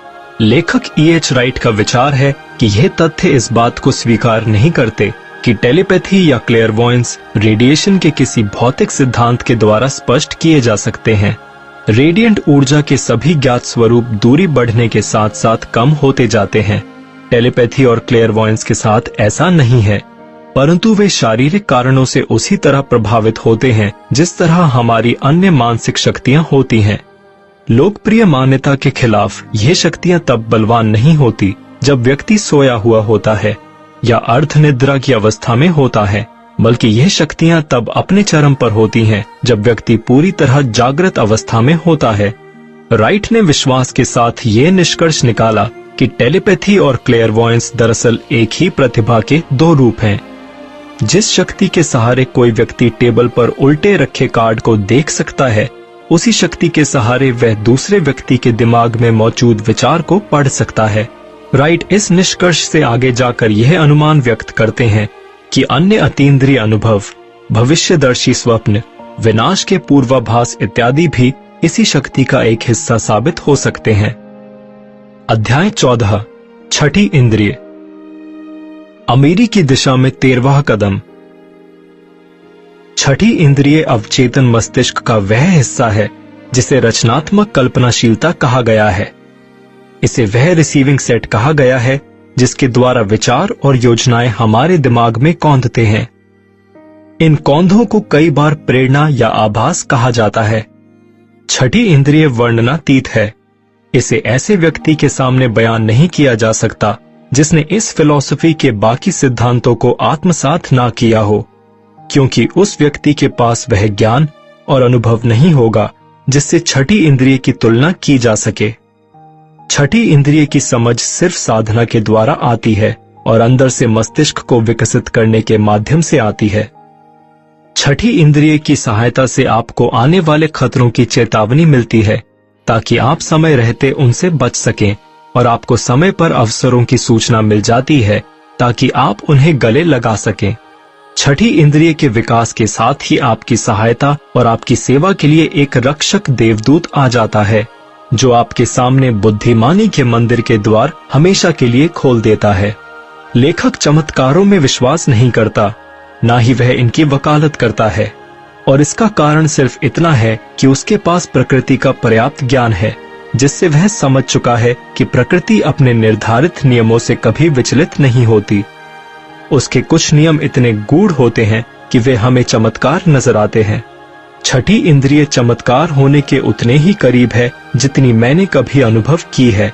लेखक ई एच राइट का विचार है कि यह तथ्य इस बात को स्वीकार नहीं करते कि टेलीपैथी या क्लेयरवॉयंस रेडिएशन के किसी भौतिक सिद्धांत के द्वारा स्पष्ट किए जा सकते हैं। रेडिएंट ऊर्जा के सभी ज्ञात स्वरूप दूरी बढ़ने के साथ साथ कम होते जाते हैं। टेलीपैथी और क्लेयरवॉयंस के साथ ऐसा नहीं है, परंतु वे शारीरिक कारणों से उसी तरह प्रभावित होते हैं जिस तरह हमारी अन्य मानसिक शक्तियां होती हैं। लोकप्रिय मान्यता के खिलाफ ये शक्तियां तब बलवान नहीं होती जब व्यक्ति सोया हुआ होता है या अर्धनिद्रा की अवस्था में होता है, बल्कि यह शक्तियां तब अपने चरम पर होती हैं जब व्यक्ति पूरी तरह जागृत अवस्था में होता है। राइट ने विश्वास के साथ ये निष्कर्ष निकाला कि टेलीपैथी और क्लेयरवॉयंस दरअसल एक ही प्रतिभा के दो रूप हैं। जिस शक्ति के सहारे कोई व्यक्ति टेबल पर उल्टे रखे कार्ड को देख सकता है, उसी शक्ति के सहारे वह दूसरे व्यक्ति के दिमाग में मौजूद विचार को पढ़ सकता है। राइट इस निष्कर्ष से आगे जाकर यह अनुमान व्यक्त करते हैं कि अन्य अतीन्द्रिय अनुभव, भविष्यदर्शी स्वप्न, विनाश के पूर्वाभास इत्यादि भी इसी शक्ति का एक हिस्सा साबित हो सकते हैं। अध्याय चौदह, छठी इंद्रिय। अमीरी की दिशा में तेरहवां कदम। छठी इंद्रिय अवचेतन मस्तिष्क का वह हिस्सा है जिसे रचनात्मक कल्पनाशीलता कहा गया है। इसे वह रिसीविंग सेट कहा गया है जिसके द्वारा विचार और योजनाएं हमारे दिमाग में कौंधते हैं। इन कौंधों को कई बार प्रेरणा या आभास कहा जाता है। छठी इंद्रिय वर्णनातीत है। इसे ऐसे व्यक्ति के सामने बयान नहीं किया जा सकता जिसने इस फिलॉसफी के बाकी सिद्धांतों को आत्मसात ना किया हो, क्योंकि उस व्यक्ति के पास वह ज्ञान और अनुभव नहीं होगा जिससे छठी इंद्रिय की तुलना की जा सके। छठी इंद्रिय की समझ सिर्फ साधना के द्वारा आती है और अंदर से मस्तिष्क को विकसित करने के माध्यम से आती है। छठी इंद्रिय की सहायता से आपको आने वाले खतरों की चेतावनी मिलती है ताकि आप समय रहते उनसे बच सकें, और आपको समय पर अवसरों की सूचना मिल जाती है ताकि आप उन्हें गले लगा सकें। छठी इंद्रिय के विकास के साथ ही आपकी सहायता और आपकी सेवा के लिए एक रक्षक देवदूत आ जाता है जो आपके सामने बुद्धिमानी के मंदिर के द्वार हमेशा के लिए खोल देता है। लेखक चमत्कारों में विश्वास नहीं करता, ना ही वह इनकी वकालत करता है, और इसका कारण सिर्फ इतना है कि उसके पास प्रकृति का पर्याप्त ज्ञान है जिससे वह समझ चुका है कि प्रकृति अपने निर्धारित नियमों से कभी विचलित नहीं होती। उसके कुछ नियम इतने गूढ़ होते हैं कि वे हमें चमत्कार नजर आते हैं। छठी इंद्रिय चमत्कार होने के उतने ही करीब है जितनी मैंने कभी अनुभव की है।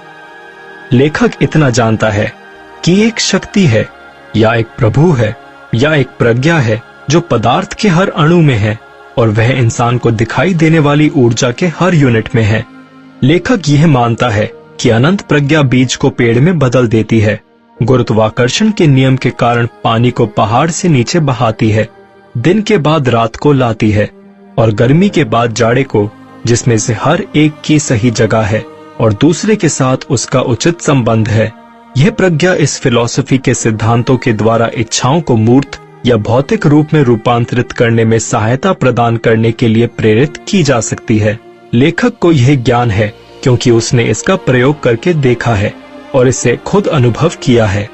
लेखक इतना जानता है कि एक शक्ति है या एक प्रभु है या एक प्रज्ञा है जो पदार्थ के हर अणु में है, और वह इंसान को दिखाई देने वाली ऊर्जा के हर यूनिट में है। लेखक यह मानता है कि अनंत प्रज्ञा बीज को पेड़ में बदल देती है, गुरुत्वाकर्षण के नियम के कारण पानी को पहाड़ से नीचे बहाती है, दिन के बाद रात को लाती है, और गर्मी के बाद जाड़े को, जिसमें से हर एक की सही जगह है और दूसरे के साथ उसका उचित संबंध है। यह प्रज्ञा इस फिलॉसफी के सिद्धांतों के द्वारा इच्छाओं को मूर्त या भौतिक रूप में रूपांतरित करने में सहायता प्रदान करने के लिए प्रेरित की जा सकती है। लेखक को यह ज्ञान है क्योंकि उसने इसका प्रयोग करके देखा है और इसे खुद अनुभव किया है।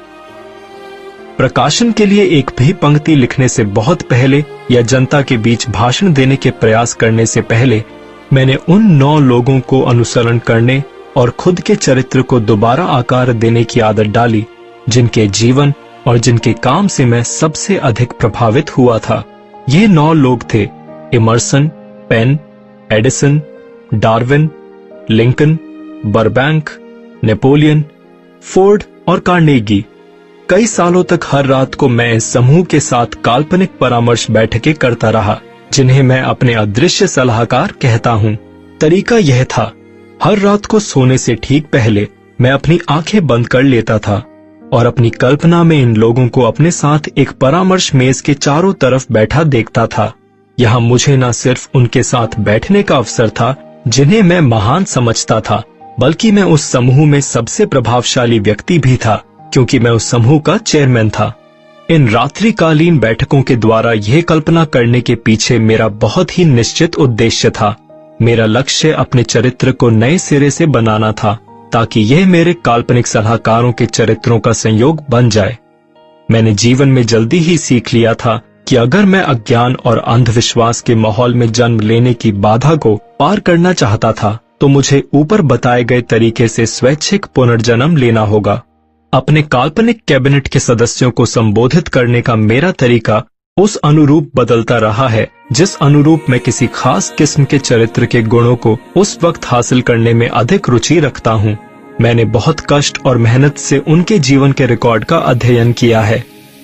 प्रकाशन के लिए एक भी पंक्ति लिखने से बहुत पहले या जनता के बीच भाषण देने के प्रयास करने से पहले मैंने उन नौ लोगों को अनुसरण करने और खुद के चरित्र को दोबारा आकार देने की आदत डाली जिनके जीवन और जिनके काम से मैं सबसे अधिक प्रभावित हुआ था। ये नौ लोग थे: Emerson, Paine, Edison, Darwin, Lincoln, Burbank, Napoleon, Ford और कार्नेगी। कई सालों तक हर रात को मैं इस समूह के साथ काल्पनिक परामर्श बैठकें करता रहा, जिन्हें मैं अपने अदृश्य सलाहकार कहता हूँ। तरीका यह था, हर रात को सोने से ठीक पहले मैं अपनी आंखें बंद कर लेता था और अपनी कल्पना में इन लोगों को अपने साथ एक परामर्श मेज के चारों तरफ बैठा देखता था। यहाँ मुझे न सिर्फ उनके साथ बैठने का अवसर था, जिन्हें मैं महान समझता था, बल्कि मैं उस समूह में सबसे प्रभावशाली व्यक्ति भी था, क्योंकि मैं उस समूह का चेयरमैन था। इन रात्रिकालीन बैठकों के द्वारा यह कल्पना करने के पीछे मेरा बहुत ही निश्चित उद्देश्य था। मेरा लक्ष्य अपने चरित्र को नए सिरे से बनाना था, ताकि यह मेरे काल्पनिक सलाहकारों के चरित्रों का संयोग बन जाए। मैंने जीवन में जल्दी ही सीख लिया था कि अगर मैं अज्ञान और अंधविश्वास के माहौल में जन्म लेने की बाधा को पार करना चाहता था, तो मुझे ऊपर बताए गए तरीके से स्वैच्छिक पुनर्जन्म लेना होगा। अपने काल्पनिक कैबिनेट के सदस्यों को संबोधित करने का मेरा तरीका उस अनुरूप बदलता रहा है, जिस अनुरूप मैं किसी खास किस्म के चरित्र के गुणों को उस वक्त हासिल करने में अधिक रुचि रखता हूँ। मैंने बहुत कष्ट और मेहनत से उनके जीवन के रिकॉर्ड का अध्ययन किया है।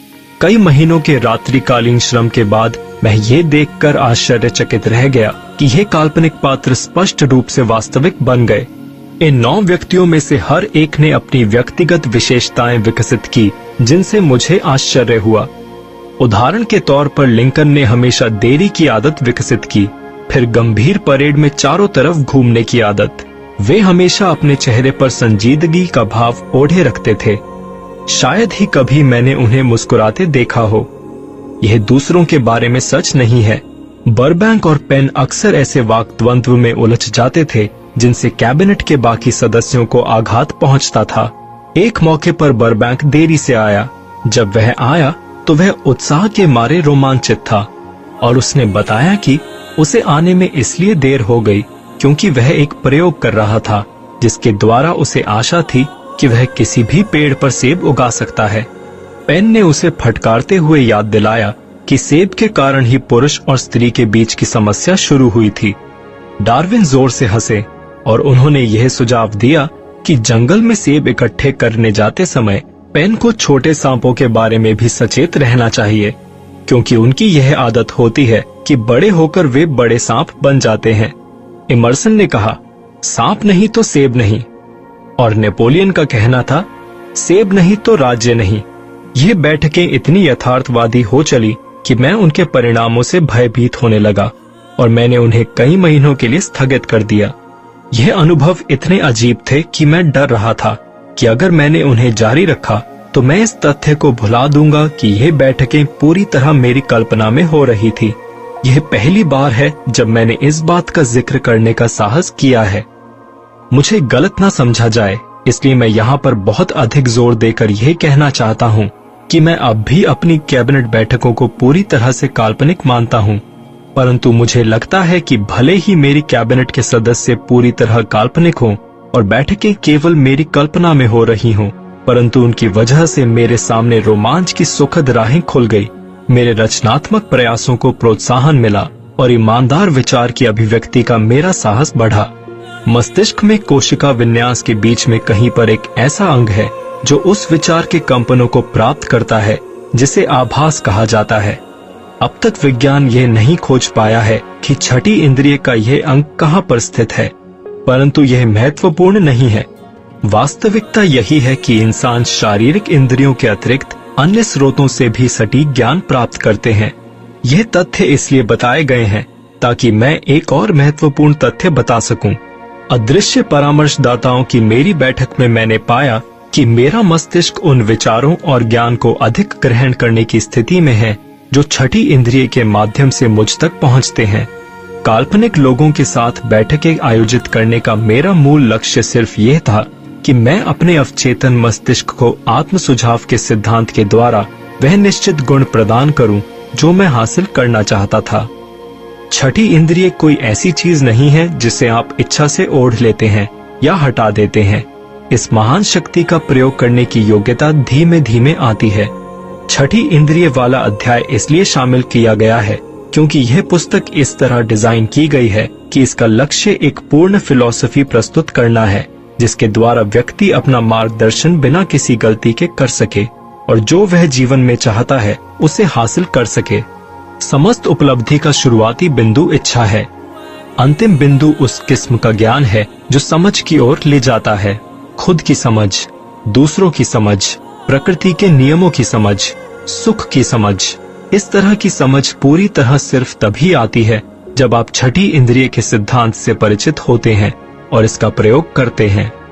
कई महीनों के रात्रिकालीन श्रम के बाद मैं ये देखकर आश्चर्यचकित रह गया कि ये काल्पनिक पात्र स्पष्ट रूप से वास्तविक बन गए। इन नौ व्यक्तियों में से हर एक ने अपनी व्यक्तिगत विशेषताएं विकसित की, जिनसे मुझे आश्चर्य हुआ। उदाहरण के तौर पर लिंकन ने हमेशा देरी की आदत विकसित की, फिर गंभीर परेड में चारों तरफ घूमने की आदत। वे हमेशा अपने चेहरे पर संजीदगी का भाव ओढ़े रखते थे। शायद ही कभी मैंने उन्हें मुस्कुराते देखा हो। यह दूसरों के बारे में सच नहीं है। बर्बैंक और पेन अक्सर ऐसे वाक्द्वंद्व में उलझ जाते थे, जिनसे कैबिनेट के बाकी सदस्यों को आघात पहुंचता था। एक मौके पर बर्बैंक देरी से आया। जब वह आया तो वह उत्साह के मारे रोमांचित था और उसने बताया कि उसे आने में इसलिए देर हो गई क्योंकि वह एक प्रयोग कर रहा था, जिसके द्वारा उसे आशा थी कि वह किसी भी पेड़ पर सेब उगा सकता है। पेन ने उसे फटकारते हुए याद दिलाया कि सेब के कारण ही पुरुष और स्त्री के बीच की समस्या शुरू हुई थी। डार्विन जोर से हंसे और उन्होंने यह सुझाव दिया कि जंगल में सेब इकट्ठे करने जाते समय पेन को छोटे सांपों के बारे में भी सचेत रहना चाहिए, क्योंकि उनकी यह आदत होती है कि बड़े होकर वे बड़े सांप बन जाते हैं। इमर्सन ने कहा, सांप नहीं तो सेब नहीं, और नेपोलियन का कहना था, सेब नहीं तो राज्य नहीं। ये बैठकें इतनी यथार्थवादी हो चली कि मैं उनके परिणामों से भयभीत होने लगा और मैंने उन्हें कई महीनों के लिए स्थगित कर दिया। यह अनुभव इतने अजीब थे कि मैं डर रहा था कि अगर मैंने उन्हें जारी रखा तो मैं इस तथ्य को भुला दूंगा कि यह बैठकें पूरी तरह मेरी कल्पना में हो रही थी। यह पहली बार है जब मैंने इस बात का जिक्र करने का साहस किया है। मुझे गलत ना समझा जाए, इसलिए मैं यहाँ पर बहुत अधिक जोर देकर यह कहना चाहता हूँ कि मैं अब भी अपनी कैबिनेट बैठकों को पूरी तरह से काल्पनिक मानता हूँ, परंतु मुझे लगता है कि भले ही मेरी कैबिनेट के सदस्य पूरी तरह काल्पनिक हों और बैठकें केवल मेरी कल्पना में हो रही हों, परंतु उनकी वजह से मेरे सामने रोमांच की सुखद राहें खुल गई। मेरे रचनात्मक प्रयासों को प्रोत्साहन मिला और ईमानदार विचार की अभिव्यक्ति का मेरा साहस बढ़ा। मस्तिष्क में कोशिका विन्यास के बीच में कहीं पर एक ऐसा अंग है जो उस विचार के कंपनों को प्राप्त करता है जिसे आभास कहा जाता है। अब तक विज्ञान यह नहीं खोज पाया है कि छठी इंद्रिय का यह अंग कहाँ पर स्थित है, परंतु यह महत्वपूर्ण नहीं है। वास्तविकता यही है कि इंसान शारीरिक इंद्रियों के अतिरिक्त अन्य स्रोतों से भी सटीक ज्ञान प्राप्त करते हैं। यह तथ्य इसलिए बताए गए हैं ताकि मैं एक और महत्वपूर्ण तथ्य बता सकूं। अदृश्य परामर्शदाताओं की मेरी बैठक में मैंने पाया कि मेरा मस्तिष्क उन विचारों और ज्ञान को अधिक ग्रहण करने की स्थिति में है जो छठी इंद्रिय के माध्यम से मुझ तक पहुंचते हैं। काल्पनिक लोगों के साथ बैठकें आयोजित करने का मेरा मूल लक्ष्य सिर्फ यह था कि मैं अपने अवचेतन मस्तिष्क को आत्म सुझाव के सिद्धांत के द्वारा वह निश्चित गुण प्रदान करूं जो मैं हासिल करना चाहता था। छठी इंद्रिय कोई ऐसी चीज नहीं है जिसे आप इच्छा से ओढ़ लेते हैं या हटा देते हैं। इस महान शक्ति का प्रयोग करने की योग्यता धीमे धीमे आती है। छठी इंद्रिय वाला अध्याय इसलिए शामिल किया गया है क्योंकि यह पुस्तक इस तरह डिजाइन की गई है कि इसका लक्ष्य एक पूर्ण फिलॉसफी प्रस्तुत करना है, जिसके द्वारा व्यक्ति अपना मार्गदर्शन बिना किसी गलती के कर सके और जो वह जीवन में चाहता है उसे हासिल कर सके। समस्त उपलब्धि का शुरुआती बिंदु इच्छा है। अंतिम बिंदु उस किस्म का ज्ञान है जो समझ की ओर ले जाता है। खुद की समझ, दूसरों की समझ, प्रकृति के नियमों की समझ, सुख की समझ। इस तरह की समझ पूरी तरह सिर्फ तभी आती है जब आप छठी इंद्रिय के सिद्धांत से परिचित होते हैं और इसका प्रयोग करते हैं।